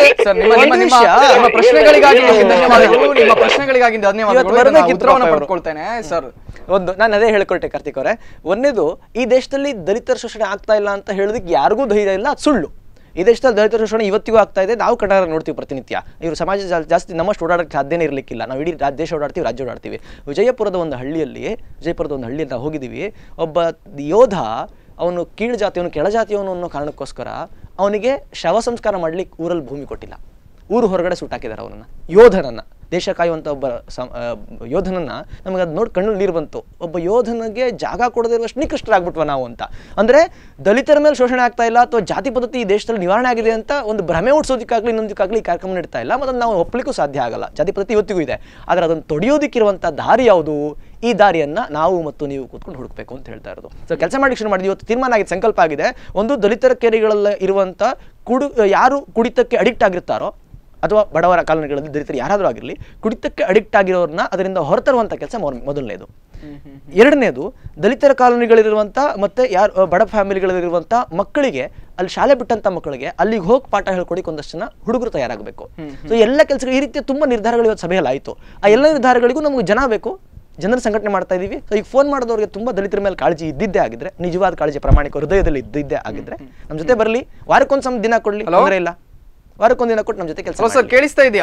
ನಿಮ್ಮ ಪ್ರಶ್ನೆಗಳಿಗಾಗಿ ಧನ್ಯವಾದಗಳು. ಉತ್ತರವನ್ನು ಪಡ್ಕೊಳ್ತೇನೆ ಸರ್. ಒಂದು ನಾನು ಅದೇ ಹೇಳ್ಕೊಟ್ಟೆ ಕಾರ್ತಿಕ್ ಅವರೇ. ಒಂದೇದು, ಈ ದೇಶದಲ್ಲಿ ದಲಿತರ ಶೋಷಣೆ ಆಗ್ತಾ ಇಲ್ಲ ಅಂತ ಹೇಳೋದಕ್ಕೆ ಯಾರಿಗೂ ಧೈರ್ಯ ಇಲ್ಲ, ಅದು ಸುಳ್ಳು. ಈ ದೇಶದಲ್ಲಿ ದಲಿತರ ಶೋಷಣೆ ಇವತ್ತಿಗೂ ಆಗ್ತಾ ಇದೆ, ನಾವು ಕನ್ನಡ ನೋಡ್ತೀವಿ ಪ್ರತಿನಿತ್ಯ. ಇವರು ಸಮಾಜ ಜಾಸ್ತಿ ನಮ್ಮಷ್ಟು ಓಡಾಡಕ್ಕೆ ಸಾಧ್ಯನೇ ಇರಲಿಕ್ಕಿಲ್ಲ, ನಾವು ಇಡೀ ದೇಶ ಓಡಾಡ್ತೀವಿ, ರಾಜ್ಯ ಓಡಾಡ್ತೀವಿ. ವಿಜಯಪುರದ ಒಂದು ಹಳ್ಳಿಯಲ್ಲಿ ನಾವು ಹೋಗಿದ್ದೀವಿ. ಒಬ್ಬ ಯೋಧ, ಅವನು ಕೀಳು ಜಾತಿಯವನು, ಕೆಳ ಜಾತಿಯವನು ಅನ್ನೋ ಕಾರಣಕ್ಕೋಸ್ಕರ ಅವನಿಗೆ ಶವ ಸಂಸ್ಕಾರ ಮಾಡ್ಲಿಕ್ಕೆ ಊರಲ್ಲಿ ಭೂಮಿ ಕೊಟ್ಟಿಲ್ಲ, ಊರು ಹೊರಗಡೆ ಸುಟ್ಟಾಕಿದ್ದಾರೆ ಅವನನ್ನ, ಯೋಧನನ್ನ, ದೇಶ ಕಾಯುವಂಥ ಒಬ್ಬ ಯೋಧನನ್ನ. ನಮಗೆ ಅದು ನೋಡಿ ಕಣ್ಣು ನೀರು ಬಂತು. ಒಬ್ಬ ಯೋಧನಿಗೆ ಜಾಗ ಕೊಡದೇ ಇರುವಷ್ಟು ನಿಕೃಷ್ಟರಾಗ್ಬಿಟ್ವ ನಾವು ಅಂತ. ಅಂದರೆ ದಲಿತರ ಮೇಲೆ ಶೋಷಣೆ ಆಗ್ತಾ ಇಲ್ಲ ಅಥವಾ ಜಾತಿ ಪದ್ಧತಿ ಈ ದೇಶದಲ್ಲಿ ನಿವಾರಣೆ ಆಗಿದೆ ಅಂತ ಒಂದು ಭ್ರಮೆ ಹುಟ್ಟಿಸೋದಕ್ಕಾಗಲಿ ಇನ್ನೊಂದಕ್ಕಾಗಲಿ ಈ ಕಾರ್ಯಕ್ರಮ ನೀಡ್ತಾ ಇಲ್ಲ, ಮತ್ತು ನಾವು ಒಪ್ಪಲಿಕ್ಕೂ ಸಾಧ್ಯ ಆಗಲ್ಲ. ಜಾತಿ ಪದ್ಧತಿ ಇವತ್ತಿಗೂ ಇದೆ, ಆದರೆ ಅದನ್ನು ತೊಡೆಯೋದಕ್ಕಿರುವಂಥ ದಾರಿ ಯಾವುದು? ಈ ದಾರಿಯನ್ನು ನಾವು ಮತ್ತು ನೀವು ಕೂತ್ಕೊಂಡು ಹುಡುಕಬೇಕು ಅಂತ ಹೇಳ್ತಾ ಇರೋದು. ಸೊ ಕೆಲಸ ಮಾಡಲಿಕ್ಕೆ ಶುರು ಮಾಡಿದ್ವಿ. ಇವತ್ತು ತೀರ್ಮಾನ ಆಗಿದೆ, ಸಂಕಲ್ಪ ಆಗಿದೆ. ಒಂದು, ದಲಿತರ ಕೇರಿಗಳಲ್ಲಿ ಇರುವಂಥ ಯಾರು ಕುಡಿತಕ್ಕೆ ಅಡಿಕ್ಟ್ ಆಗಿರ್ತಾರೋ ಅಥವಾ ಬಡವರ ಕಾಲೋನಿಗಳಲ್ಲಿ ದಲಿತರು ಯಾರಾದರೂ ಆಗಿರಲಿ, ಕುಡಿತಕ್ಕೆ ಅಡಿಕ್ಟ್ ಆಗಿರೋರನ್ನ ಅದರಿಂದ ಹೊರತರುವಂಥ ಕೆಲಸ ಮೊದಲನೇದು. ಎರಡನೇದು, ದಲಿತರ ಕಾಲೋನಿಗಳಿರುವಂಥ ಮತ್ತು ಯಾರು ಬಡ ಫ್ಯಾಮಿಲಿಗಳಲ್ಲಿರುವಂಥ ಮಕ್ಕಳಿಗೆ, ಅಲ್ಲಿ ಶಾಲೆ ಬಿಟ್ಟಂಥ ಮಕ್ಕಳಿಗೆ ಅಲ್ಲಿಗೆ ಹೋಗಿ ಪಾಠ ಹೇಳ್ಕೊಡಿಕ್ಕೆ ಒಂದಷ್ಟು ಜನ ಹುಡುಗರು ತಯಾರಾಗಬೇಕು. ಸೊ ಎಲ್ಲ ಕೆಲಸಗಳು ಈ ರೀತಿಯ ತುಂಬ ನಿರ್ಧಾರಗಳು ಇವತ್ತು ಸಭೆಯಲ್ಲಿ ಆಯಿತು. ಆ ಎಲ್ಲ ನಿರ್ಧಾರಗಳಿಗೂ ನಮಗೆ ಜನ ಬೇಕು, ಜನರ ಸಂಘಟನೆ ಮಾಡ್ತಾ ಇದ್ದೀವಿ. ಸೊ ಈಗ ಫೋನ್ ಮಾಡಿದವ್ರಿಗೆ ತುಂಬ ದಲಿತರ ಮೇಲೆ ಕಾಳಜಿ ಇದ್ದಿದ್ದೇ ಆಗಿದ್ರೆ, ನಿಜವಾದ ಕಾಳಜಿ ಪ್ರಾಮಾಣಿಕ ಹೃದಯದಲ್ಲಿ ಇದ್ದಿದ್ದೇ ಆಗಿದ್ರೆ ನಮ್ಮ ಜೊತೆ ಬರಲಿ, ವಾರಕ್ಕೊಂದು ದಿನ ಕೊಡಲಿ, ತೊಂದರೆ ಇಲ್ಲ, ವಾರಕ್ಕೊಂದು ದಿನ ಕೊಟ್ಟು ನಮ್ಮ ಜೊತೆ ಕೆಲಸ. ಸರ್ ಕೇಳಿಸ್ತಾ ಇದೆಯಾ?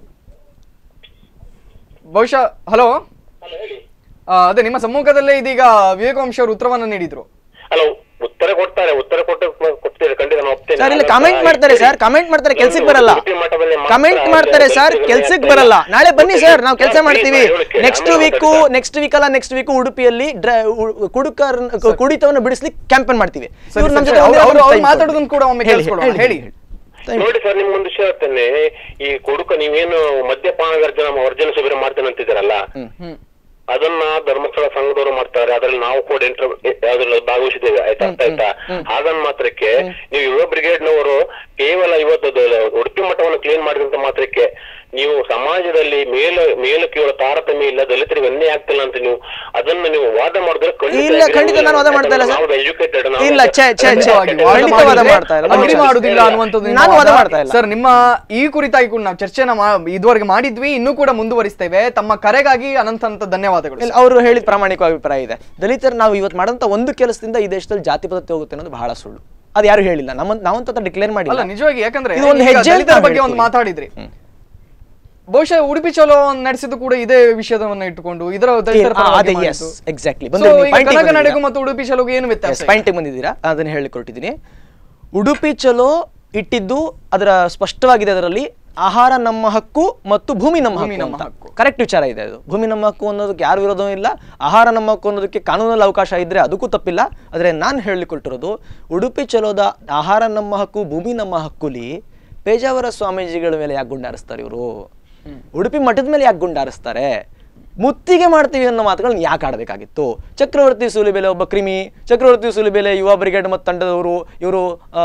ಬಹುಶಃ ಹಲೋ, ಅದೇ ನಿಮ್ಮ ಸಮ್ಮುಖದಲ್ಲೇ ಇದೀಗ ವಿವೇಕವಂಶ ಅವರು ಉತ್ತರವನ್ನು ನೀಡಿದ್ರು. ಹಲೋ, ಉತ್ತರ ಕೊಡ್ತಾರೆ, ಉತ್ತರ ಕೊಡ್ತೀರಿ ಖಂಡಿತ ನಾನು ಒಪ್ತೇನೆ. ಸರ್ ಇಲ್ಲಿ ಕಮೆಂಟ್ ಮಾಡ್ತಾರೆ ಸರ್, ಕಮೆಂಟ್ ಮಾಡ್ತಾರೆ, ಕೆಲ್ಸಕ್ಕೆ ಬರಲ್ಲ. ಕಮೆಂಟ್ ಮಾಡ್ತಾರೆ ಸರ್, ಕೆಲ್ಸಕ್ಕೆ ಬರಲ್ಲ. ನಾಳೆ ಬನ್ನಿ ಸರ್, ನಾವು ಕೆಲಸ ಮಾಡ್ತೀವಿ. ನೆಕ್ಸ್ಟ್ ವೀಕ್ ಉಡುಪಿಯಲ್ಲಿ ಕುಡಿತವನ್ನು ಬಿಡಿಸ್ಲಿಕ್ಕೆ ಕ್ಯಾಂಪೇನ್ ಮಾಡ್ತೀವಿ. ಮಾತಾಡೋದನ್ನು ಕೂಡ ಒಮ್ಮೆ ಕೇಳಿಸ್ಕೊಳ್ಳೋಣ. ಹೇಳಿ. ನೋಡಿ ಸರ್, ನಿಮ್ಗೊಂದು ವಿಷಯ ಹೇಳ್ತೇನೆ. ಈ ಕುಡುಕ ನೀವೇನು ಮದ್ಯಪಾನ ವರ್ಜನ ಶಿಬಿರ ಮಾಡ್ತೇನೆ ಅಂತಿದ್ದೀರಲ್ಲ, ಅದನ್ನ ಧರ್ಮಸ್ಥಳ ಸಂಘದವರು ಮಾಡ್ತಾರೆ, ಅದ್ರಲ್ಲಿ ನಾವು ಕೂಡ ಯಾವ್ದ್ರಲ್ಲಿ ಭಾಗವಹಿಸಿದ್ದೇವೆ. ಆಯ್ತಾ? ಹಾಗನ್ ಮಾತ್ರಕ್ಕೆ ನೀವು ಯುವ ಬ್ರಿಗೇಡ್ ನವರು ಕೇವಲ ಇವತ್ತು ಉಡುಪಿ ಮಠವನ್ನು ಕ್ಲೀನ್ ಮಾಡಿದಂತ ಮಾತ್ರಕ್ಕೆ ನೀವು ಸಮಾಜದಲ್ಲಿ ಮೇಲು ಕೇವಲ ತಾರತಮ್ಯ ಇಲ್ಲ, ದಲಿತರಿಗೆ ಅನ್ಯಾಯ ಆಗ್ತಿಲ್ಲ ಅಂತ ನೀವು ಅದನ್ನ ನೀವು ವಾದ ಮಾಡಿದ್ರೆ ಇಲ್ಲ, ಖಂಡಿತ ನಾನು ವಾದ ಮಾಡ್ತಾ ಇಲ್ಲ ಸರ್. ಎಜುಕೇಟೆಡ್ ಇಲ್ಲ, ನಾನು ವಾದ ಮಾಡ್ತಾ ಇಲ್ಲ ಸರ್. ನಿಮ್ಮ ಈ ಕುರಿತಾಗಿ ಕೂಡ ನಾವು ಚರ್ಚೆನ ಇದುವರೆಗೆ ಮಾಡಿದ್ವಿ, ಇನ್ನೂ ಕೂಡ ಮುಂದುವರಿಸ್ತೇವೆ. ತಮ್ಮ ಕರೆಗಾಗಿ ಅನಂತ ಧನ್ಯವಾದಗಳು. ಅವರು ಹೇಳಿದ ಪ್ರಾಮಾಣಿಕ ಅಭಿಪ್ರಾಯ ಇದೆ. ದಲಿತರು ನಾವು ಇವತ್ತು ಮಾಡಂತ ಒಂದು ಕೆಲಸದಿಂದ ಈ ದೇಶದಲ್ಲಿ ಜಾತಿ ಪದ್ಧತಿ ಹೋಗುತ್ತೆ ಅನ್ನೋದು ಬಹಳ ಸುಳ್ಳು. ಅದು ಯಾರು ಹೇಳಿಲ್ಲ, ನಾವಂತ ಡಿಕ್ಲೇರ್ ಮಾಡಿಲ್ಲ ನಿಜವಾಗಿ. ಯಾಕಂದ್ರೆ ಒಂದು ಹೆಜ್ಜೆ ಬಗ್ಗೆ ಒಂದು ಮಾತಾಡಿದ್ರಿ, ಬಹುಶಃ ಉಡುಪಿ ಚಲೋ ನಡೆಸಿದ್ದು ಕೂಡ ಇದೇ ವಿಷಯವನ್ನು ಇಟ್ಟುಕೊಂಡು ಇದರ ಕನ್ನಡಗೂ ಮತ್ತು ಉಡುಪಿ ಚಲೋಗೂ ಏನು ವ್ಯತ್ಯಾಸ? ಪಾಯಿಂಟ್ ಬಂದಿದ್ದೀರಾ, ಅದನ್ನ ಹೇಳಿಕೊಟ್ಟಿದ್ದೀನಿ. ಉಡುಪಿ ಚಲೋ ಇಟ್ಟಿದ್ದು ಅದರ ಸ್ಪಷ್ಟವಾಗಿದೆ. ಅದರಲ್ಲಿ ಆಹಾರ ನಮ್ಮ ಹಕ್ಕು ಮತ್ತು ಭೂಮಿ ನಮ್ಮ ಹಕ್ಕು ಕರೆಕ್ಟ್ ವಿಚಾರ ಇದೆ. ಅದು ಭೂಮಿ ನಮ್ಮ ಹಕ್ಕು ಅನ್ನೋದಕ್ಕೆ ಯಾರು ವಿರೋಧವೂ ಇಲ್ಲ, ಆಹಾರ ನಮ್ಮ ಹಕ್ಕು ಅನ್ನೋದಕ್ಕೆ ಕಾನೂನಲ್ಲಿ ಅವಕಾಶ ಇದ್ರೆ ಅದಕ್ಕೂ ತಪ್ಪಿಲ್ಲ. ಆದರೆ ನಾನು ಹೇಳಿಕೊಟ್ಟಿರೋದು ಉಡುಪಿ ಚಲೋದ ಆಹಾರ ನಮ್ಮ ಹಕ್ಕು ಭೂಮಿ ನಮ್ಮ ಹಕ್ಕುಲಿ ಪೇಜಾವರ ಸ್ವಾಮೀಜಿಗಳ ಮೇಲೆ ಯಾಕೆ ಗುಂಡಾರಿಸ್ತಾರೆ ಇವರು? ಉಡುಪಿ ಮಠದ ಮೇಲೆ ಯಾಕೆ ಗುಂಡಾರಿಸ್ತಾರೆ? ಮುತ್ತಿಗೆ ಮಾಡ್ತೀವಿ ಅನ್ನೋ ಮಾತುಗಳನ್ನ ಯಾಕೆ ಆಡಬೇಕಾಗಿತ್ತು? ಚಕ್ರವರ್ತಿ ಸೂಲಿಬೆಲೆ ಒಬ್ಬ ಕ್ರಿಮಿ, ಚಕ್ರವರ್ತಿ ಸೂಲಿಬೆಲೆ ಯುವ ಬ್ರಿಗೇಡ್ ಮತ್ತು ತಂಡದವರು, ಇವರು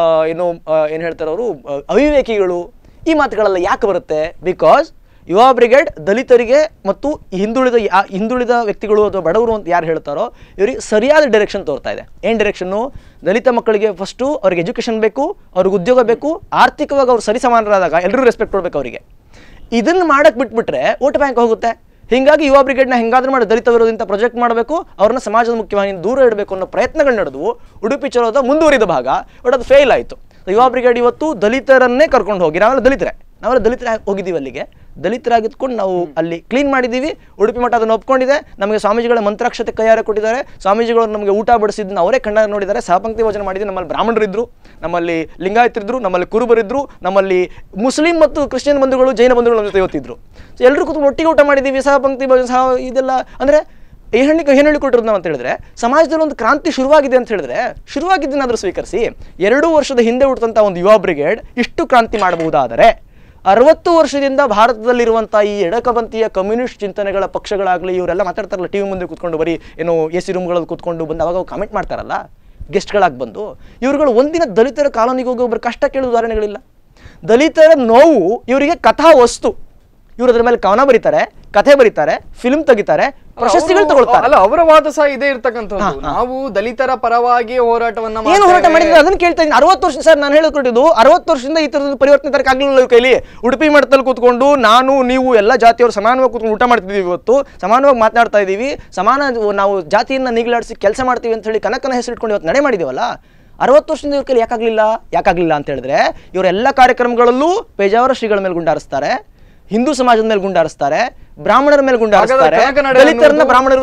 ಏನು ಹೇಳ್ತಾರೆ, ಅವರು ಅವಿವೇಕಿಗಳು, ಈ ಮಾತುಗಳೆಲ್ಲ ಯಾಕೆ ಬರುತ್ತೆ? ಬಿಕಾಸ್ ಯುವ ಬ್ರಿಗೇಡ್ ದಲಿತರಿಗೆ ಮತ್ತು ಹಿಂದುಳಿದ ವ್ಯಕ್ತಿಗಳು ಅಥವಾ ಬಡವರು ಅಂತ ಯಾರು ಹೇಳ್ತಾರೋ ಇವರಿಗೆ ಸರಿಯಾದ ಡೈರೆಕ್ಷನ್ ತೋರ್ತಾ ಇದೆ. ಏನು ಡೈರೆಕ್ಷನ್ನು? ದಲಿತ ಮಕ್ಕಳಿಗೆ ಫಸ್ಟು ಅವ್ರಿಗೆ ಎಜುಕೇಷನ್ ಬೇಕು, ಅವ್ರಿಗೆ ಉದ್ಯೋಗ ಬೇಕು, ಆರ್ಥಿಕವಾಗಿ ಅವ್ರು ಸರಿಸಮಾನರಾದಾಗ ಎಲ್ಲರೂ ರೆಸ್ಪೆಕ್ಟ್ ಕೊಡ್ಬೇಕು ಅವರಿಗೆ. ಇದನ್ನು ಮಾಡಕ್ಕೆ ಬಿಟ್ಬಿಟ್ರೆ ವೋಟ್ ಬ್ಯಾಂಕ್ ಹೋಗುತ್ತೆ. ಹೀಗಾಗಿ ಯುವ ಬ್ರಿಗೇಡ್ನ ಹೆಂಗಾದ್ರೂ ಮಾಡಿ ದಲಿತ ವಿರೋಧಿಂತ ಪ್ರಾಜೆಕ್ಟ್ ಮಾಡಬೇಕು, ಅವ್ರನ್ನ ಸಮಾಜದ ಮುಖ್ಯವಾಹಿನಿಯಿಂದ ದೂರ ಇಡಬೇಕು ಅನ್ನೋ ಪ್ರಯತ್ನಗಳು ನಡೆದವು. ಉಡುಪಿ ಚಲೋದ ಮುಂದುವರಿದ ಭಾಗ, ಬಟ್ ಅದು ಫೇಲ್ ಆಯಿತು. ಯುವ ಬ್ರಿಗೇಡ್ ಇವತ್ತು ದಲಿತರನ್ನೇ ಕರ್ಕೊಂಡು ಹೋಗಿ, ನಾವೆಲ್ಲ ದಲಿತರ ಹೋಗಿದ್ದೀವಿ ಅಲ್ಲಿಗೆ, ದಲಿತರಾಗಿದ್ಕೊಂಡು ನಾವು ಅಲ್ಲಿ ಕ್ಲೀನ್ ಮಾಡಿದ್ದೀವಿ. ಉಡುಪಿ ಮಠ ಅದನ್ನು ಒಪ್ಕೊಂಡಿದೆ. ನಮಗೆ ಸ್ವಾಮೀಜಿಗಳ ಮಂತ್ರಾಕ್ಷತೆ ಕೈಯಾರೆ ಕೊಟ್ಟಿದ್ದಾರೆ. ಸ್ವಾಮೀಜಿಗಳು ನಮಗೆ ಊಟ ಬಡಿಸಿದ್ದನ್ನು ಅವರೇ ಕಣ್ಣಾರೆ ನೋಡಿದ್ದಾರೆ. ಸಹಪಂಕ್ತಿ ಭೋಜನ ಮಾಡಿದ್ದೀವಿ. ನಮ್ಮಲ್ಲಿ ಬ್ರಾಹ್ಮಣರಿದ್ದರು, ನಮ್ಮಲ್ಲಿ ಲಿಂಗಾಯತರಿದ್ದರು, ನಮ್ಮಲ್ಲಿ ಕುರುಬರಿದ್ದರು, ನಮ್ಮಲ್ಲಿ ಮುಸ್ಲಿಂ ಮತ್ತು ಕ್ರಿಶ್ಚಿಯನ್ ಬಂಧುಗಳು, ಜೈನ ಬಂಧುಗಳು ನಮ್ಮ ಜೊತೆ ಇವತ್ತಿದ್ರು. ಸೊ ಎಲ್ಲರೂ ಕೂತ್ಕೊಂಡು ಒಟ್ಟಿಗೆ ಊಟ ಮಾಡಿದ್ದೀವಿ. ಸಹಪಂಕ್ತಿ ಭೋಜನ ಇದೆಲ್ಲ ಅಂದರೆ ಏನು ಹೇಳಿಕೊಟ್ಟಿರೋದು ನಾವು ಅಂತ ಹೇಳಿದ್ರೆ, ಸಮಾಜದಲ್ಲಿ ಒಂದು ಕ್ರಾಂತಿ ಶುರುವಾಗಿದೆ ಅಂತ ಹೇಳಿದ್ರೆ ಶುರುವಾಗಿದ್ದನ್ನಾದರೂ ಸ್ವೀಕರಿಸಿ. 2 ವರ್ಷದ ಹಿಂದೆ ಹುಟ್ಟಿದಂಥ ಒಂದು ಯುವ ಬ್ರಿಗೇಡ್ ಇಷ್ಟು ಕ್ರಾಂತಿ ಮಾಡಬಹುದಾದರೆ 60 ವರ್ಷದಿಂದ ಭಾರತದಲ್ಲಿರುವಂಥ ಈ ಎಡಕಪಂಥೀಯ ಕಮ್ಯುನಿಸ್ಟ್ ಚಿಂತನೆಗಳ ಪಕ್ಷಗಳಾಗಲಿ ಇವರೆಲ್ಲ ಮಾತಾಡ್ತಾರಲ್ಲ ಟಿ ವಿ ಮುಂದೆ ಕೂತ್ಕೊಂಡು, ಬರೀ ಏನೋ AC ರೂಮ್ಗಳಲ್ಲಿ ಕೂತ್ಕೊಂಡು ಬಂದು ಅವಾಗ ಕಾಮೆಂಟ್ ಮಾಡ್ತಾರಲ್ಲ ಗೆಸ್ಟ್ಗಳಾಗಿ ಬಂದು, ಇವ್ರುಗಳು ಒಂದಿನ ದಲಿತರ ಕಾಲೋನಿಗೆ ಹೋಗಿ ಒಬ್ಬರು ಕಷ್ಟ ಕೇಳೋ ಉದಾಹರಣೆಗಳಿಲ್ಲ. ದಲಿತರ ನೋವು ಇವರಿಗೆ ಕಥಾ ವಸ್ತು. ಇವರು ಅದ್ರ ಮೇಲೆ ಕವನ ಬರೀತಾರೆ, ಕಥೆ ಬರೀತಾರೆ, ಫಿಲ್ಮ್ ತೆಗಿತಾರೆ, ಪ್ರಶಸ್ತಿಗಳು ತಗೊಳ್ತಾರೆ. ಅಲ್ಲ, ಅವರ ವಾದ ಸಹ ಇದೇ ಇರ್ತಕ್ಕಂಥದ್ದು. ನಾವು ದಲಿತರ ಪರವಾಗಿ ಹೋರಾಟವನ್ನ ಏನು ಹೋರಾಟ ಮಾಡಿದ್ರೆ ಅದನ್ನ ಕೇಳ್ತಾ ಇದ್ದೀನಿ. 60 ವರ್ಷ ಸರ್, ನಾನು ಹೇಳಿಕೊಟ್ಟಿದ್ದು 60 ವರ್ಷದಿಂದ ಈ ತರದ ಪರಿವರ್ತನೆ ತರಕ್ಕೆ ಆಗ್ಲಿಲ್ಲ ಕೈಲಿ. ಉಡುಪಿ ಮಠದಲ್ಲಿ ಕೂತ್ಕೊಂಡು ನಾನು ನೀವು ಎಲ್ಲ ಜಾತಿಯವರು ಸಮಾನವಾಗಿ ಕೂತ್ಕೊಂಡು ಊಟ ಮಾಡ್ತಿದ್ದೀವಿ, ಇವತ್ತು ಸಮಾನವಾಗಿ ಮಾತನಾಡ್ತಾ ಇದ್ದೀವಿ, ನಾವು ಜಾತಿಯನ್ನ ನಿಗಲಾಡಿಸಿ ಕೆಲಸ ಮಾಡ್ತೀವಿ ಅಂತ ಹೇಳಿ ಕನಕನ ಹೆಸರಿಟ್ಕೊಂಡು ಇವತ್ತು ನಡೆ ಮಾಡಿದೀವಲ್ಲ. 60 ವರ್ಷದಿಂದ ಇವ್ರ ಕೈಲಿ ಯಾಕಾಗ್ಲಿಲ್ಲ ಅಂತ ಹೇಳಿದ್ರೆ ಇವರೆಲ್ಲ ಕಾರ್ಯಕ್ರಮಗಳಲ್ಲೂ ಪೇಜಾವರ ಶ್ರೀಗಳ ಮೇಲೆ ಗುಂಡಾರಿಸ್ತಾರೆ, ಹಿಂದೂ ಸಮಾಜದ ಮೇಲೆ ಗುಂಡಾರಿಸ್ತಾರೆ, ಬ್ರಾಹ್ಮಣರ ಮೇಲೆ ಗುಂಡಾರಿಸ್ತಾರೆ, ದಲಿತರನ್ನ ಬ್ರಾಹ್ಮಣರು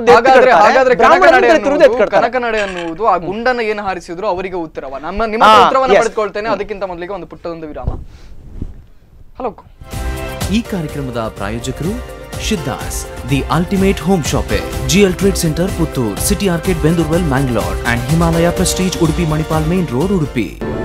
ಕನಕನಡೆ ಅನ್ನುವುದು ಆ ಗುಂಡನ್ನ ಏನು ಹಾರಿಸಿದ್ರು ಅವರಿಗೆ ಉತ್ತರವ. ನಿಮ್ಮ ಉತ್ತರವನ್ನು ಪಡೆದುಕೊಳ್ತೇನೆ. ಅದಕ್ಕಿಂತ ಮೊದಲಿಗೆ ಒಂದು ಪುಟ್ಟದೊಂದು ವಿರಾಮ. ಹಲೋ. ಈ ಕಾರ್ಯಕ್ರಮದ ಪ್ರಾಯೋಜಕರು Siddhas, the ultimate home shoppe, GL trade centre Puttur, city arcade Bendurwell Mangalore and Himalaya prestige Udupi Manipal main road Udupi.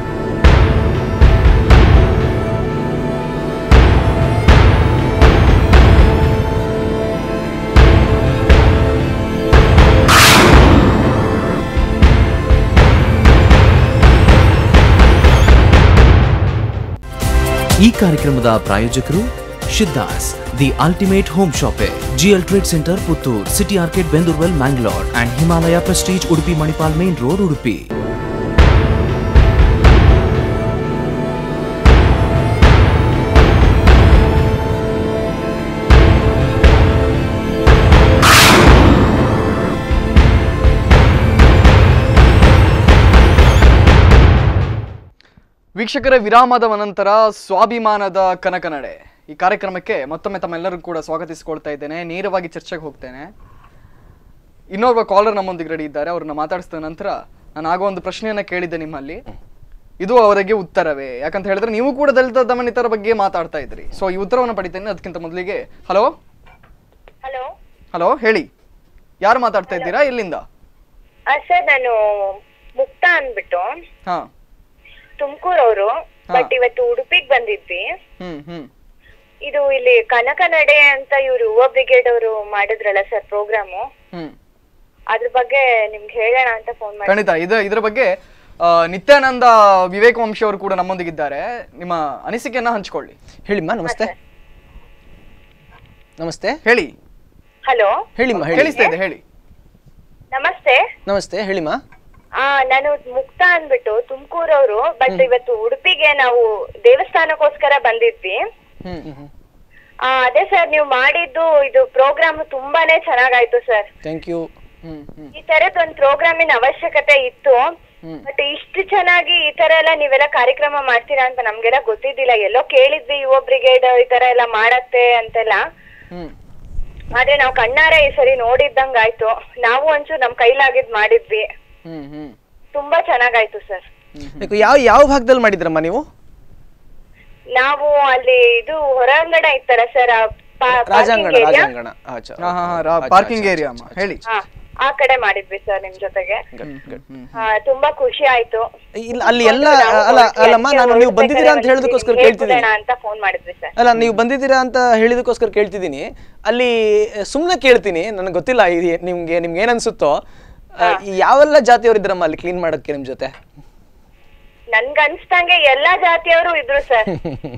ಈ ಕಾರ್ಯಕ್ರಮದ ಪ್ರಾಯೋಜಕರು Siddhas, the ultimate home shoppe, GL trade centre Puttur, city arcade Bendurwell Mangalore and Himalaya prestige Udupi Manipal main road Udupi. ವೀಕ್ಷಕರೇ, ವಿರಾಮದ ನಂತರ ಸ್ವಾಭಿಮಾನದ ಕನಕನಡೆ ಈ ಕಾರ್ಯಕ್ರಮಕ್ಕೆ ಮತ್ತೊಮ್ಮೆ ತಮ್ಮೆಲ್ಲರೂ ಕೂಡ ಸ್ವಾಗತಿಸಿಕೊಳ್ತಾ ಇದ್ದೇನೆ. ನೇರವಾಗಿ ಚರ್ಚೆಗೆ ಹೋಗ್ತೇನೆ. ಇನ್ನೊಬ್ಬ ಕಾಲರ್ ನಮ್ಮೊಂದಿಗೆ ರೆಡಿ ಇದ್ದಾರೆ, ಅವ್ರನ್ನ ಮಾತಾಡಿಸಿದ ನಂತರ ನಾನು ಆಗೋ ಒಂದು ಪ್ರಶ್ನೆಯನ್ನ ಕೇಳಿದ್ದೆ ನಿಮ್ಮಲ್ಲಿ, ಇದು ಅವರಿಗೆ ಉತ್ತರವೇ? ಯಾಕಂತ ಹೇಳಿದ್ರೆ ನೀವು ಕೂಡ ದಲಿತ ದಮನಿತರ ಬಗ್ಗೆ ಮಾತಾಡ್ತಾ ಇದ್ರಿ. ಸೊ ಈ ಉತ್ತರವನ್ನು ಪಡಿತೇನೆ. ಅದಕ್ಕಿಂತ ಮೊದಲಿಗೆ ಹಲೋ ಹಲೋ ಹೇಳಿ, ಯಾರು ಮಾತಾಡ್ತಾ ಇದ್ದೀರಾ, ಎಲ್ಲಿಂದ? ಸರ್, ನಾನು ಮುಕ್ತಾ ಅಂದ್ಬಿಟ್ಟು ತುಮಕೂರವರು, ಬಟ್ ಇವತ್ತು ಉಡುಪಿಗೆ ಬಂದಿದ್ವಿ. ಇದು ಇಲ್ಲಿ ಕನಕನಡೆ ಅಂತ ಇವ್ರು ಯುವ ಬ್ರಿಗೇಡ್ ಅವರು ಮಾಡಿದ್ರಲ್ಲ ಸರ್ ಪ್ರೋಗ್ರಾಮು, ಅದ್ರ ಬಗ್ಗೆ ನಿಮ್ಗೆ ಹೇಳೋಣ ಅಂತ ಫೋನ್ ಮಾಡಿ. ಖಂಡಿತ ಇದ್ರ ಬಗ್ಗೆ ನಿತ್ಯಾನಂದ ವಿವೇಕ ವಂಶಿ ಅವರು ಕೂಡ ನಮ್ಮೊಂದಿಗಿದ್ದಾರೆ. ನಿಮ್ಮ ಅನಿಸಿಕೆಯನ್ನ ಹಂಚಿಕೊಳ್ಳಿ. ಹೇಳಿಮ್ಮ. ನಮಸ್ತೆ. ನಮಸ್ತೆ. ಹೇಳಿ. ಹಲೋ. ಹೇಳಿಮ್ಮ, ಕೇಳಿಸ್ತಾ ಇದೆ, ಹೇಳಿ. ನಮಸ್ತೆ. ನಮಸ್ತೆ, ಹೇಳಿಮ್ಮ. ನಾನು ಮುಕ್ತಾ ಅಂದ್ಬಿಟ್ಟು ತುಮಕೂರವರು, ಬಟ್ ಇವತ್ತು ಉಡುಪಿಗೆ ನಾವು ದೇವಸ್ಥಾನಕ್ಕೋಸ್ಕರ ಬಂದಿದ್ವಿ. ಅದೇ ಸರ್, ನೀವು ಮಾಡಿದ್ದು ಇದು ಪ್ರೋಗ್ರಾಮ್ ತುಂಬಾನೇ ಚೆನ್ನಾಗಾಯ್ತು ಸರ್. Thank you. ಈ ತರದ್ ಒಂದು ಪ್ರೋಗ್ರಾಮಿನ ಅವಶ್ಯಕತೆ ಇತ್ತು. ಬಟ್ ಇಷ್ಟು ಚೆನ್ನಾಗಿ ಈ ತರ ಎಲ್ಲ ನೀವೆಲ್ಲ ಕಾರ್ಯಕ್ರಮ ಮಾಡ್ತೀರಾ ಅಂತ ನಮ್ಗೆಲ್ಲ ಗೊತ್ತಿದ್ದಿಲ್ಲ. ಎಲ್ಲೋ ಕೇಳಿದ್ವಿ ಯುವ ಬ್ರಿಗೇಡ್ ಈ ತರ ಎಲ್ಲ ಮಾಡತ್ತೆ ಅಂತೆಲ್ಲ. ಆದ್ರೆ ನಾವು ಕಣ್ಣಾರೆ ಈ ಸರಿ ನೋಡಿದ್ದಂಗಾಯ್ತು. ನಾವು ಒಂಚೂರು ನಮ್ ಕೈಲಾಗಿದ್ ಮಾಡಿದ್ವಿ. ತುಂಬಾ ಚೆನ್ನಾಗಾಯ್ತು ಸರ್. ಯಾವ ಭಾಗದಲ್ಲಿ ಮಾಡಿದ್ರಮ್ಮ ನೀವು? ನಾವು ಅಲ್ಲಿ ಇದು ಹೊರಾಂಗಣ ಇತ್ತಲ್ಲ ಸರ್, ರಾಜಾಂಗಣ ಪಾರ್ಕಿಂಗ್ ಏರಿಯಾ, ಹೇಳಿ. ಆ ಕಡೆ ಮಾಡಿದ್ವಿ ಸರ್ ನಿಮ್ ಜೊತೆಗೆ. ತುಂಬಾ ಖುಷಿ ಆಯ್ತು. ಅಲ್ಲಿ ಎಲ್ಲ ಅಲ್ಲಮ್ಮ, ನಾನು ನೀವು ಬಂದಿದ್ದೀರಾ ಅಂತ ಹೇಳೋದಕ್ಕೋಸ್ಕರ ಕೇಳ್ತಿದ್ದೀನಿ ಅಂತ ಫೋನ್ ಮಾಡಿದ್ವಿ ಸರ್. ಅಲ್ಲ, ನೀವು ಬಂದಿದ್ದೀರಾ ಅಂತ ಹೇಳಿದಕ್ಕೋಸ್ಕರ ಕೇಳ್ತಿದ್ದೀನಿ. ಅಲ್ಲಿ ಸುಮ್ನೆ ಕೇಳ್ತೀನಿ, ನನಗೆ ಗೊತ್ತಿಲ್ಲ ನಿಮ್ಗೆ ಏನ್ ಅನ್ಸುತ್ತೋ. ಯಾವೆಲ್ಲ ಜಾತಿಯವರು ಇದ್ರಮ್ಮ ಅಲ್ಲಿ ಕ್ಲೀನ್ ಮಾಡೋದಕ್ಕೆ ನಿಮ್ ಜೊತೆ? ನನ್ಗ ಅನ್ಸ್ದಂಗೆ ಎಲ್ಲಾ ಜಾತಿಯವರು ಇದ್ರು ಸರ್.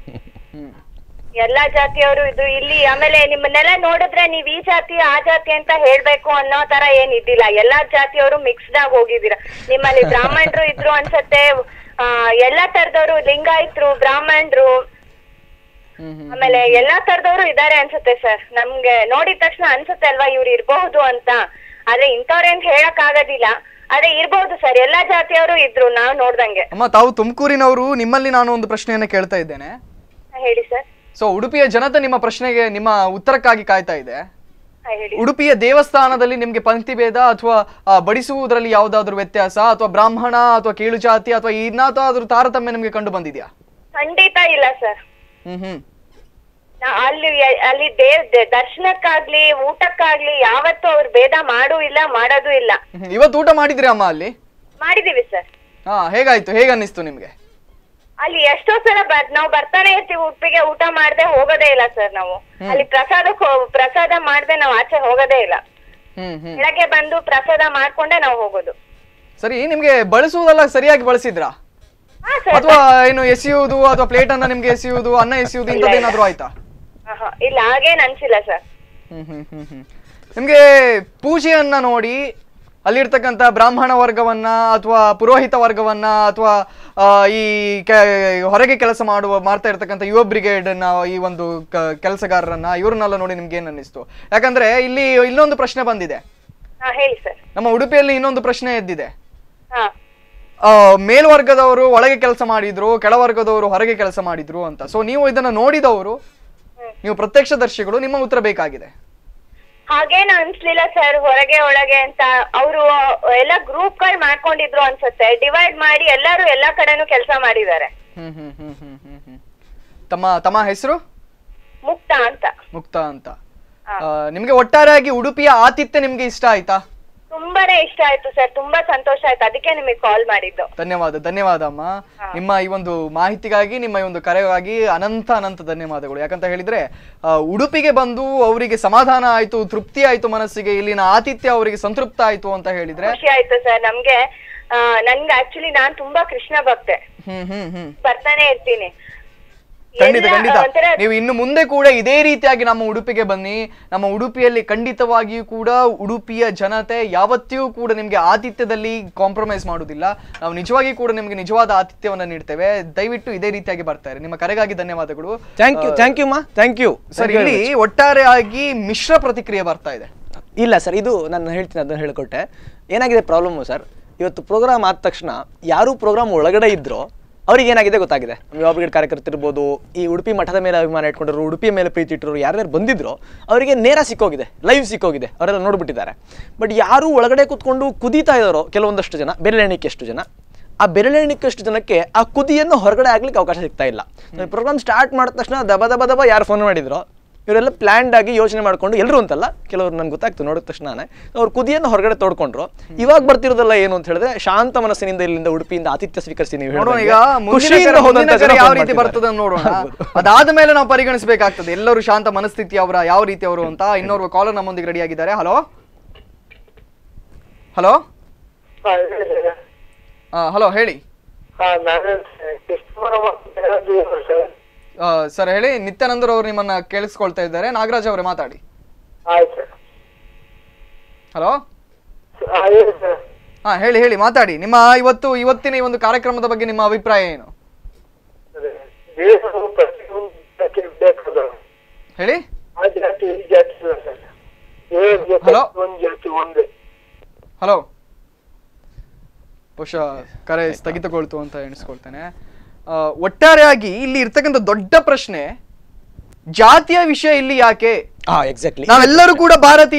ಎಲ್ಲಾ ಜಾತಿಯವರು ಇದ್ರು ಇಲ್ಲಿ. ಆಮೇಲೆ ನಿಮ್ಮನ್ನೆಲ್ಲ ನೋಡಿದ್ರೆ ನೀವ್ ಈ ಜಾತಿ ಆ ಜಾತಿ ಅಂತ ಹೇಳ್ಬೇಕು ಅನ್ನೋ ತರ ಏನ್ ಇದ್ದಿಲ್ಲ. ಎಲ್ಲಾ ಜಾತಿಯವರು ಮಿಕ್ಸ್ಡ್ ಆಗಿ ಹೋಗಿದ್ದೀರಾ. ನಿಮ್ಮಲ್ಲಿ ಬ್ರಾಹ್ಮಣರು ಇದ್ರು ಅನ್ಸತ್ತೆ, ಎಲ್ಲಾ ತರದವರು, ಲಿಂಗಾಯತ್ರು, ಬ್ರಾಹ್ಮಣರು, ಆಮೇಲೆ ಎಲ್ಲಾ ತರದವರು ಇದಾರೆ ಅನ್ಸುತ್ತೆ ಸರ್. ನಮ್ಗೆ ನೋಡಿದ ತಕ್ಷಣ ಅನ್ಸುತ್ತೆ ಅಲ್ವಾ ಇವ್ರು ಇರ್ಬಹುದು ಅಂತ. ಆದ್ರೆ ಇಂಥವ್ರೇನ್ ಹೇಳಕ್ ಆಗೋದಿಲ್ಲ, ಆದ್ರೆ ಇರ್ಬಹುದು ಸರ್. ಎಲ್ಲಾ ಜಾತಿಯವರು ಇದ್ರು ನಾವ್ ನೋಡ್ದಂಗೆ. ಅಮ್ಮ, ತಾವು ತುಮಕೂರಿನವರು, ನಿಮ್ಮಲ್ಲಿ ನಾನು ಒಂದು ಪ್ರಶ್ನೆಯನ್ನ ಕೇಳ್ತಾ ಇದ್ದೇನೆ. ಹೇಳಿ ಸರ್. ಸೊ ಉಡುಪಿಯ ಜನತೆ ನಿಮ್ಮ ಪ್ರಶ್ನೆಗೆ, ನಿಮ್ಮ ಉತ್ತರಕ್ಕಾಗಿ ಕಾಯ್ತಾ ಇದೆ. ಉಡುಪಿಯ ದೇವಸ್ಥಾನದಲ್ಲಿ ನಿಮ್ಗೆ ಪಂಕ್ತಿ ಭೇದ ಅಥವಾ ಬಡಿಸುವುದರಲ್ಲಿ ಯಾವ್ದಾದ್ರು ವ್ಯತ್ಯಾಸ, ಅಥವಾ ಬ್ರಾಹ್ಮಣ ಅಥವಾ ಕೀಳು ಜಾತಿ ಅಥವಾ ಇನ್ನಾದ್ರೂ ತಾರತಮ್ಯ ನಿಮ್ಗೆ ಕಂಡು ಬಂದಿದ್ಯಾ? ಖಂಡಿತ ಇಲ್ಲ ಸರ್. ಅಲ್ಲಿ ದರ್ಶನಕ್ಕಾಗ್ಲಿ ಊಟಕ್ಕಾಗ್ಲಿ ಯಾವತ್ತೂ ಅವ್ರು ಭೇದ ಮಾಡೂ ಇಲ್ಲ, ಮಾಡೋದು ಇಲ್ಲ. ಇವತ್ತು ಊಟ ಮಾಡಿದ್ರಿ ಅಮ್ಮ ಅಲ್ಲಿ? ಮಾಡಿದೀವಿ ಸರ್. ಹೇಗಾಯ್ತು, ಹೇಗ ಅನ್ನಿಸ್ತು ನಿಮ್ಗೆ? ಅಲ್ಲಿ ಎಷ್ಟೋ ಸಲ ನಾವು ಬರ್ತಾನೆ ಇರ್ತೀವಿ ಉಡುಪಿಗೆ, ಊಟ ಮಾಡದೆ ಹೋಗೋದೇ ಇಲ್ಲ ಸರ್. ನಾವು ಅಲ್ಲಿ ಪ್ರಸಾದ ಮಾಡದೆ ನಾವು ಆಚೆ ಹೋಗೋದೇ ಇಲ್ಲ. ಬೆಳಗ್ಗೆ ಬಂದು ಪ್ರಸಾದ ಮಾಡ್ಕೊಂಡೆ ನಾವು ಹೋಗೋದು. ಸರಿ, ನಿಮ್ಗೆ ಬಳಸುವುದೆಲ್ಲ ಸರಿಯಾಗಿ ಬಳಸಿದ್ರಾ? ಅಥವಾ ಏನು ಎಸೆಯುವುದು ಅಥವಾ ಪ್ಲೇಟ್ ಅನ್ನ ನಿಮ್ಗೆ ಎಸೆಯುವುದು, ಅನ್ನ ಎಸೆಯುವುದು ಇಂಥದ್ದೇನಾದ್ರೂ ಆಯ್ತಾ? ಇಲ್ಲ, ಹಾಗೇನ್ ಅನ್ಸಿಲ್ಲ ಸರ್. ನಿಮ್ಗೆ ಪೂಜೆಯನ್ನ ನೋಡಿ ಅಲ್ಲಿರ್ತಕ್ಕಂಥ ಬ್ರಾಹ್ಮಣ ವರ್ಗವನ್ನ ಅಥವಾ ಪುರೋಹಿತ ವರ್ಗವನ್ನ ಅಥವಾ ಈ ಹೊರಗೆ ಕೆಲಸ ಮಾಡ್ತಾ ಇರ್ತಕ್ಕಂಥ ಯುವ ಬ್ರಿಗೇಡ್ ನ ಈ ಒಂದು ಕೆಲಸಗಾರರನ್ನ, ಇವ್ರನ್ನೆಲ್ಲ ನೋಡಿ ನಿಮ್ಗೆ ಏನ್ ಅನ್ನಿಸ್ತು? ಯಾಕಂದ್ರೆ ಇಲ್ಲಿ ಇನ್ನೊಂದು ಪ್ರಶ್ನೆ ಬಂದಿದೆ. ಹೇಳಿ ಸರ್. ನಮ್ಮ ಉಡುಪಿಯಲ್ಲಿ ಇನ್ನೊಂದು ಪ್ರಶ್ನೆ ಎದ್ದಿದೆ. ಮೇಲ್ವರ್ಗದವರು ಒಳಗೆ ಕೆಲಸ ಮಾಡಿದ್ರು, ಕೆಳವರ್ಗದವರು ಹೊರಗೆ ಕೆಲಸ ಮಾಡಿದ್ರು ಅಂತ. ಸೊ ನೀವು ಇದನ್ನ ನೋಡಿದವರು, ನೀವು ಪ್ರತ್ಯಕ್ಷದರ್ಶಿಗಳು, ನಿಮ್ಮ ಉತ್ತರ ಬೇಕಾಗಿದೆ. ಹಾಗೇನು ಅನ್ಸ್ಲಿಲ್ಲ ಸರ್, ಹೊರಗೆ ಒಳಗೆ ಅಂತ. ಅವರು ಎಲ್ಲ ಗ್ರೂಪ್ ಗಳು ಮಾಡ್ಕೊಂಡಿದ್ರು ಅನ್ಸುತ್ತೆ, ಡಿವೈಡ್ ಮಾಡಿ ಎಲ್ಲಾರು ಎಲ್ಲಾ ಕಡೆನೂ ಕೆಲಸ ಮಾಡಿದ್ದಾರೆ. ತಮ್ಮ ಹೆಸರು? ಮುಕ್ತಾ ಅಂತ. ಮುಕ್ತಾ ಅಂತ. ನಿಮ್ಗೆ ಒಟ್ಟಾರೆಯಾಗಿ ಉಡುಪಿಯ ಆತಿಥ್ಯ ನಿಮ್ಗೆ ಇಷ್ಟ ಆಯ್ತಾ? ತುಂಬಾನೇ ಇಷ್ಟ ಆಯ್ತು ಸರ್, ತುಂಬಾ ಸಂತೋಷ ಆಯ್ತು, ಅದಕ್ಕೆ ನಿಮಗೆ ಕಾಲ್ ಮಾಡಿದ್ದು. ಧನ್ಯವಾದ ಅಮ್ಮ. ನಿಮ್ಮ ಈ ಒಂದು ಮಾಹಿತಿಗಾಗಿ, ನಿಮ್ಮ ಈ ಒಂದು ಕರೆಗಾಗಿ ಅನಂತ ಧನ್ಯವಾದಗಳು. ಯಾಕಂತ ಹೇಳಿದ್ರೆ ಉಡುಪಿಗೆ ಬಂದು ಅವರಿಗೆ ಸಮಾಧಾನ ಆಯ್ತು, ತೃಪ್ತಿ ಆಯ್ತು ಮನಸ್ಸಿಗೆ, ಇಲ್ಲಿನ ಆತಿಥ್ಯ ಅವರಿಗೆ ಸಂತೃಪ್ತ ಆಯ್ತು ಅಂತ ಹೇಳಿದ್ರೆ ಖುಷಿ ಆಯ್ತು ಸರ್ ನನ್ಗೆ ಆಕ್ಚುಲಿ ನಾನ್ ತುಂಬಾ ಕೃಷ್ಣ ಭಕ್ತೆ, ಬರ್ತಾನೆ ಇರ್ತೀನಿ. ಖಂಡಿತ ನೀವು ಇನ್ನು ಮುಂದೆ ಕೂಡ ಇದೇ ರೀತಿಯಾಗಿ ನಮ್ಮ ಉಡುಪಿಗೆ ಬನ್ನಿ. ನಮ್ಮ ಉಡುಪಿಯಲ್ಲಿ ಖಂಡಿತವಾಗಿಯೂ ಕೂಡ ಉಡುಪಿಯ ಜನತೆ ಯಾವತ್ತಿಯೂ ಕೂಡ ನಿಮ್ಗೆ ಆತಿಥ್ಯದಲ್ಲಿ ಕಾಂಪ್ರಮೈಸ್ ಮಾಡುವುದಿಲ್ಲ. ನಾವು ನಿಜವಾಗಿ ಕೂಡ ನಿಮ್ಗೆ ನಿಜವಾದ ಆತಿಥ್ಯವನ್ನ ನೀಡ್ತೇವೆ. ದಯವಿಟ್ಟು ಇದೇ ರೀತಿಯಾಗಿ ಬರ್ತಾರೆ. ನಿಮ್ಮ ಕರೆಗಾಗಿ ಧನ್ಯವಾದಗಳು. Thank you sir. ಇಲ್ಲಿ ಒಟ್ಟಾರೆಯಾಗಿ ಮಿಶ್ರ ಪ್ರತಿಕ್ರಿಯೆ ಬರ್ತಾ ಇದೆ. ಇಲ್ಲ ಸರ್, ಇದು ನಾನು ಹೇಳ್ತೀನಿ, ಅದನ್ನ ಹೇಳ್ಕೊಟ್ಟೆ. ಏನಾಗಿದೆ ಪ್ರಾಬ್ಲಮ್ಮು ಸರ್, ಇವತ್ತು ಪ್ರೋಗ್ರಾಮ್ ಆದ ತಕ್ಷಣ ಯಾರು ಪ್ರೋಗ್ರಾಮ್ ಒಳಗಡೆ ಇದ್ರೋ ಅವ್ರಿಗೆ ಏನಾಗಿದೆ ಗೊತ್ತಾಗಿದೆ. ಯುವ ಬ್ರಿಗೇಡ್ ಕಾರ್ಯಕರ್ತರಿರ್ಬೋದು, ಈ ಉಡುಪಿ ಮಠದ ಮೇಲೆ ಅಭಿಮಾನ ಇಟ್ಕೊಂಡ್ರು, ಉಡುಪಿಯ ಮೇಲೆ ಪ್ರೀತಿ ಇಟ್ಟರು, ಯಾರ್ಯಾರು ಬಂದಿದ್ರು ಅವರಿಗೆ ನೇರ ಸಿಕ್ಕೋಗಿದೆ, ಲೈವ್ ಸಿಕ್ಕೋಗಿದೆ, ಅವರೆಲ್ಲ ನೋಡ್ಬಿಟ್ಟಿದ್ದಾರೆ. ಬಟ್ ಯಾರು ಒಳಗಡೆ ಕೂತ್ಕೊಂಡು ಕುದೀತಾ ಇದ್ದಾರೋ ಕೆಲವೊಂದಷ್ಟು ಜನ, ಬೆರಳೆಣಿಕೆಷ್ಟು ಜನ, ಆ ಬೆರಳೆಣಿಕೆಷ್ಟು ಜನಕ್ಕೆ ಆ ಕುದಿಯನ್ನು ಹೊರಗಡೆ ಆಗ್ಲಿಕ್ಕೆ ಅವಕಾಶ ಸಿಗ್ತಾ ಇಲ್ಲ. ಪ್ರೋಗ್ರಾಮ್ ಸ್ಟಾರ್ಟ್ ಮಾಡಿದ ತಕ್ಷಣ ದಬ ಯಾರು ಫೋನ್ ಮಾಡಿದ್ರು, ಇವರೆಲ್ಲ ಪ್ಲ್ಯಾಂಡ್ ಆಗಿ ಯೋಚನೆ ಮಾಡ್ಕೊಂಡು, ಎಲ್ಲರೂ ಅಂತಲ್ಲ, ಕೆಲವರು ನನ್ಗೆ ಗೊತ್ತಾಗ್ತು ನೋಡಿದ ತಕ್ಷಣನೇ, ಅವ್ರು ಕುದಿಯನ್ನು ಹೊರಗಡೆ ತೋಡ್ಕೊಂಡ್ರು. ಇವಾಗ ಬರ್ತಿರೋದಲ್ಲ ಏನು ಅಂತ ಹೇಳಿದ್ರೆ, ಶಾಂತ ಮನಸ್ಸಿನಿಂದ ಇಲ್ಲಿಂದ ಉಡುಪಿಯಿಂದ ಆತಿಥ್ಯ ಸ್ವೀಕರಿಸಿ ನೀವು ಯಾವ ರೀತಿ ಬರ್ತದೆ ನೋಡೋಣ. ಅದಾದ ಮೇಲೆ ನಾವು ಪರಿಗಣಿಸಬೇಕಾಗ್ತದೆ ಎಲ್ಲರೂ ಶಾಂತ ಮನಸ್ಥಿತಿ ಅವರ ಯಾವ ರೀತಿ ಅವರು ಅಂತ. ಇನ್ನೋರ್ವ ಕಾಲರ್ ನಮ್ಮೊಂದಿಗೆ ರೆಡಿ ಆಗಿದ್ದಾರೆ. ಹಲೋ ಹಲೋ, ಹೇಳಿ. ಸರ್ ಹೇಳಿ. ನಿತ್ಯಾನಂದರ್ ಅವರು ನಿಮ್ಮನ್ನ ಕೇಳಿಸ್ಕೊಳ್ತಾ ಇದ್ದಾರೆ. ನಾಗರಾಜ್ ಅವರೇ ಮಾತಾಡಿ. ಆಯ್ತು. ಹಲೋ. ಹಾ ಹೇಳಿ ಹೇಳಿ ಮಾತಾಡಿ. ನಿಮ್ಮ ಇವತ್ತಿನ ಈ ಒಂದು ಕಾರ್ಯಕ್ರಮದ ಬಗ್ಗೆ ನಿಮ್ಮ ಅಭಿಪ್ರಾಯ ಏನು ಹೇಳಿ. Hello hello. ಬಹುಶಃ ಕರೆ ಸ್ಥಗಿತಗೊಳ್ತು ಅಂತ ಎಣಿಸ್ಕೊಳ್ತೇನೆ. ಒಟ್ಟಾರೆಯಾಗಿ ಇಲ್ಲಿ ಇರ್ತಕ್ಕಂಥ ದೊಡ್ಡ ಪ್ರಶ್ನೆ ಜಾತಿಯ ವಿಷಯ ಇಲ್ಲಿ ಯಾಕೆ? ನಾವೆಲ್ಲರೂ ಕೂಡ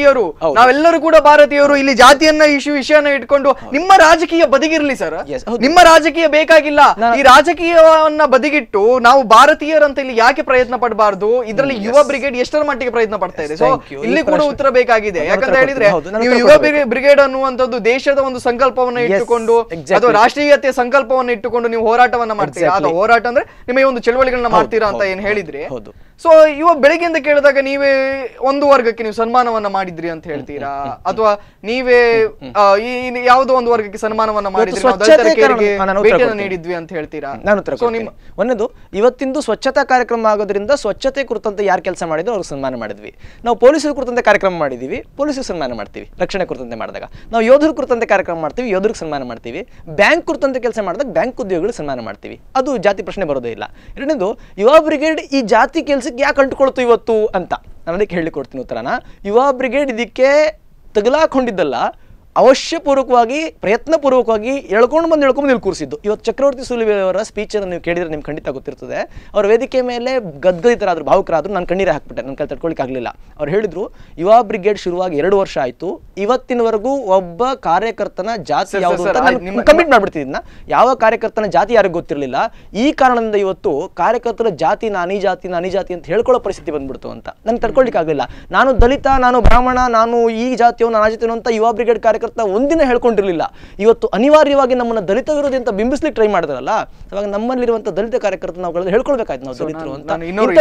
ಭಾರತೀಯರು ಇಲ್ಲಿ ಜಾತಿಯನ್ನ ವಿಷಯನ ಇಟ್ಕೊಂಡು ನಿಮ್ಮ ರಾಜಕೀಯ ಬದಿಗಿರ್ಲಿ ಸರ್, ನಿಮ್ಮ ರಾಜಕೀಯ ಬೇಕಾಗಿಲ್ಲ. ಈ ರಾಜಕೀಯವನ್ನ ಬದಿಗಿಟ್ಟು ನಾವು ಭಾರತೀಯರಂತ ಇಲ್ಲಿ ಯಾಕೆ ಪ್ರಯತ್ನ ಪಡಬಾರ್ದು? ಇದರಲ್ಲಿ ಯುವ ಬ್ರಿಗೇಡ್ ಎಷ್ಟರ ಮಟ್ಟಿಗೆ ಪ್ರಯತ್ನ ಪಡ್ತಾ ಇದೆ? ಸೊ ಇಲ್ಲಿ ಕೂಡ ಉತ್ತರ ಬೇಕಾಗಿದೆ. ಯಾಕಂತ ಹೇಳಿದ್ರೆ ನೀವು ಯುವ ಬ್ರಿಗೇಡ್ ಅನ್ನುವಂಥದ್ದು ದೇಶದ ಒಂದು ಸಂಕಲ್ಪವನ್ನ ಇಟ್ಟುಕೊಂಡು ಅಥವಾ ರಾಷ್ಟ್ರೀಯತೆಯ ಸಂಕಲ್ಪವನ್ನ ಇಟ್ಟುಕೊಂಡು ನೀವು ಹೋರಾಟವನ್ನ ಮಾಡ್ತೀರಾ. ಅದು ಹೋರಾಟ ಅಂದ್ರೆ ನಿಮಗೆ ಒಂದು ಚಳವಳಿಗಳನ್ನ ಮಾಡ್ತೀರಾ ಅಂತ ಏನ್ ಹೇಳಿದ್ರಿ. ಸೊ ಇವ ಬೆಳಗ್ಗೆಯಿಂದ ಕೇಳಿದಾಗ ನೀವೇ ಒಂದು ವರ್ಗಕ್ಕೆ ನೀವು ಸನ್ಮಾನವನ್ನ ಮಾಡಿದ್ರಿ ಅಂತ ಹೇಳ್ತೀರಾ, ಅಥವಾ ನೀವೇ ಯಾವುದೋ ಒಂದು ವರ್ಗಕ್ಕೆ ಸನ್ಮಾನವನ್ನ ಮಾಡಿದ್ರಿ, ಭೇಟಿಯನ್ನು ನೀಡಿದ್ವಿ ಅಂತ ಹೇಳ್ತೀರಾ? ಒಂದದು ಇವತ್ತಿಂದು ಸ್ವಚ್ಛತಾ ಕಾರ್ಯಕ್ರಮ ಆಗೋದ್ರಿಂದ ಸ್ವಚ್ಛತೆ ಕುರಿತಂತೆ ಯಾರು ಕೆಲಸ ಮಾಡಿದ್ರು ಅವ್ರಿಗೆ ಸನ್ಮಾನ ಮಾಡಿದ್ವಿ. ನಾವು ಪೊಲೀಸರ ಕುರಿತಂತೆ ಕಾರ್ಯಕ್ರಮ ಮಾಡಿದೀವಿ, ಪೊಲೀಸರಿಗೆ ಸನ್ಮಾನ ಮಾಡ್ತೀವಿ. ರಕ್ಷಣೆ ಕುರಿತಂತೆ ಮಾಡಿದಾಗ ನಾವು ಯೋಧರ ಕುರಿತಂತೆ ಕಾರ್ಯಕ್ರಮ ಮಾಡ್ತೀವಿ, ಯೋಧರಿಗೆ ಸನ್ಮಾನ ಮಾಡ್ತೀವಿ. ಬ್ಯಾಂಕ್ ಕುರಿತಂತೆ ಕೆಲಸ ಮಾಡಿದಾಗ ಬ್ಯಾಂಕ್ ಉದ್ಯೋಗಿಗಳಿಗೆ ಸನ್ಮಾನ ಮಾಡ್ತೀವಿ. ಅದು ಜಾತಿ ಪ್ರಶ್ನೆ ಬರೋದೇ ಇಲ್ಲ. ಎರಡನೇದು ಯುವ ಬ್ರಿಗೇಡ್ ಈ ಜಾತಿ ಕೆಲಸಕ್ಕೆ ಯಾಕೆ ಅಂಟ್ಕೊಳ್ತು ಇವತ್ತು ಅಂತ ನಾನು ಅದಕ್ಕೆ ಹೇಳಿ ಕೊಡ್ತೀನಿ ಉತ್ತರನ. ಯುವ ಬ್ರಿಗೇಡ್ ಇದಕ್ಕೆ ತಗಲಾಕೊಂಡಿದ್ದಲ್ಲ, ಅವಶ್ಯಪೂರ್ವಕವಾಗಿ ಪ್ರಯತ್ನಪೂರ್ವಕವಾಗಿ ಎಳ್ಕೊಂಡು ಇಲ್ಲಿ ಕೂರಿಸಿದ್ದು. ಇವತ್ತು ಚಕ್ರವರ್ತಿ ಸೂಲಿಬೆ ಅವರ ಸ್ಪೀಚನ್ನು ನೀವು ಕೇಳಿದ್ರೆ ನಿಮ್ಗೆ ಖಂಡಿತ ಗೊತ್ತಿರ್ತದೆ. ಅವ್ರ ವೇದಿಕೆ ಮೇಲೆ ಗದ್ಗದಿತರಾದ್ರು, ಭಾವುಕರಾದ್ರು. ನಾನು ಕಣ್ಣೀರೇ ಹಾಕ್ಬಿಟ್ಟೆ, ನನ್ನ ಕೈ ತಡ್ಕೊಳಿಕ್ಕೆ ಆಗಲಿಲ್ಲ. ಅವ್ರು ಹೇಳಿದ್ರು ಯುವ ಬ್ರಿಗೇಡ್ ಶುರುವಾಗಿ 2 ವರ್ಷ ಆಯಿತು, ಇವತ್ತಿನವರೆಗೂ ಒಬ್ಬ ಕಾರ್ಯಕರ್ತನ ಜಾತಿ ಯಾವುದು ಅಂತ ಕಮಿಟ್ ಮಾಡ್ಬಿಡ್ತಿದ್ನ. ಯಾವ ಕಾರ್ಯಕರ್ತನ ಜಾತಿ ಯಾರಿಗೂ ಗೊತ್ತಿರಲಿಲ್ಲ. ಈ ಕಾರಣದಿಂದ ಇವತ್ತು ಕಾರ್ಯಕರ್ತರ ಜಾತಿ ನಾನಿ ಜಾತಿ ಅಂತ ಹೇಳ್ಕೊಳ್ಳೋ ಪರಿಸ್ಥಿತಿ ಬಂದ್ಬಿಡ್ತು ಅಂತ ನನಗೆ ತಡ್ಕೊಳ್ಲಿಕ್ಕೆ ಆಗಲಿಲ್ಲ. ನಾನು ದಲಿತ, ನಾನು ಬ್ರಾಹ್ಮಣ, ನಾನು ಈ ಜಾತಿಯೋ ನಾನು ಆ ಜಾತಿಯೋ ಅಂತ ಯುವ ಬ್ರಿಗೇಡ್ ಕಾರ್ಯಕರ್ತ ಒಂದಿನ ಹೇಳ್ಕೊಂಡಿರಲಿಲ್ಲ. ಇವತ್ತು ಅನಿವಾರ್ಯವಾಗಿ ನಮ್ಮನ್ನ ದಲಿತ ವಿರೋಧಿ ಅಂತ ಬಿಂಬಿಸ್ಲಿಕ್ಕೆ ಟ್ರೈ ಮಾಡಿದ್ರಲ್ಲ, ಅವಾಗ ನಮ್ಮಲ್ಲಿರುವಂತ ದಲಿತ ಕಾರ್ಯಕರ್ತ ನಾವು ಹೇಳ್ಕೊಳ್ಬೇಕಾಯ್ತು ನಾವು ದಲಿತರು ಅಂತ.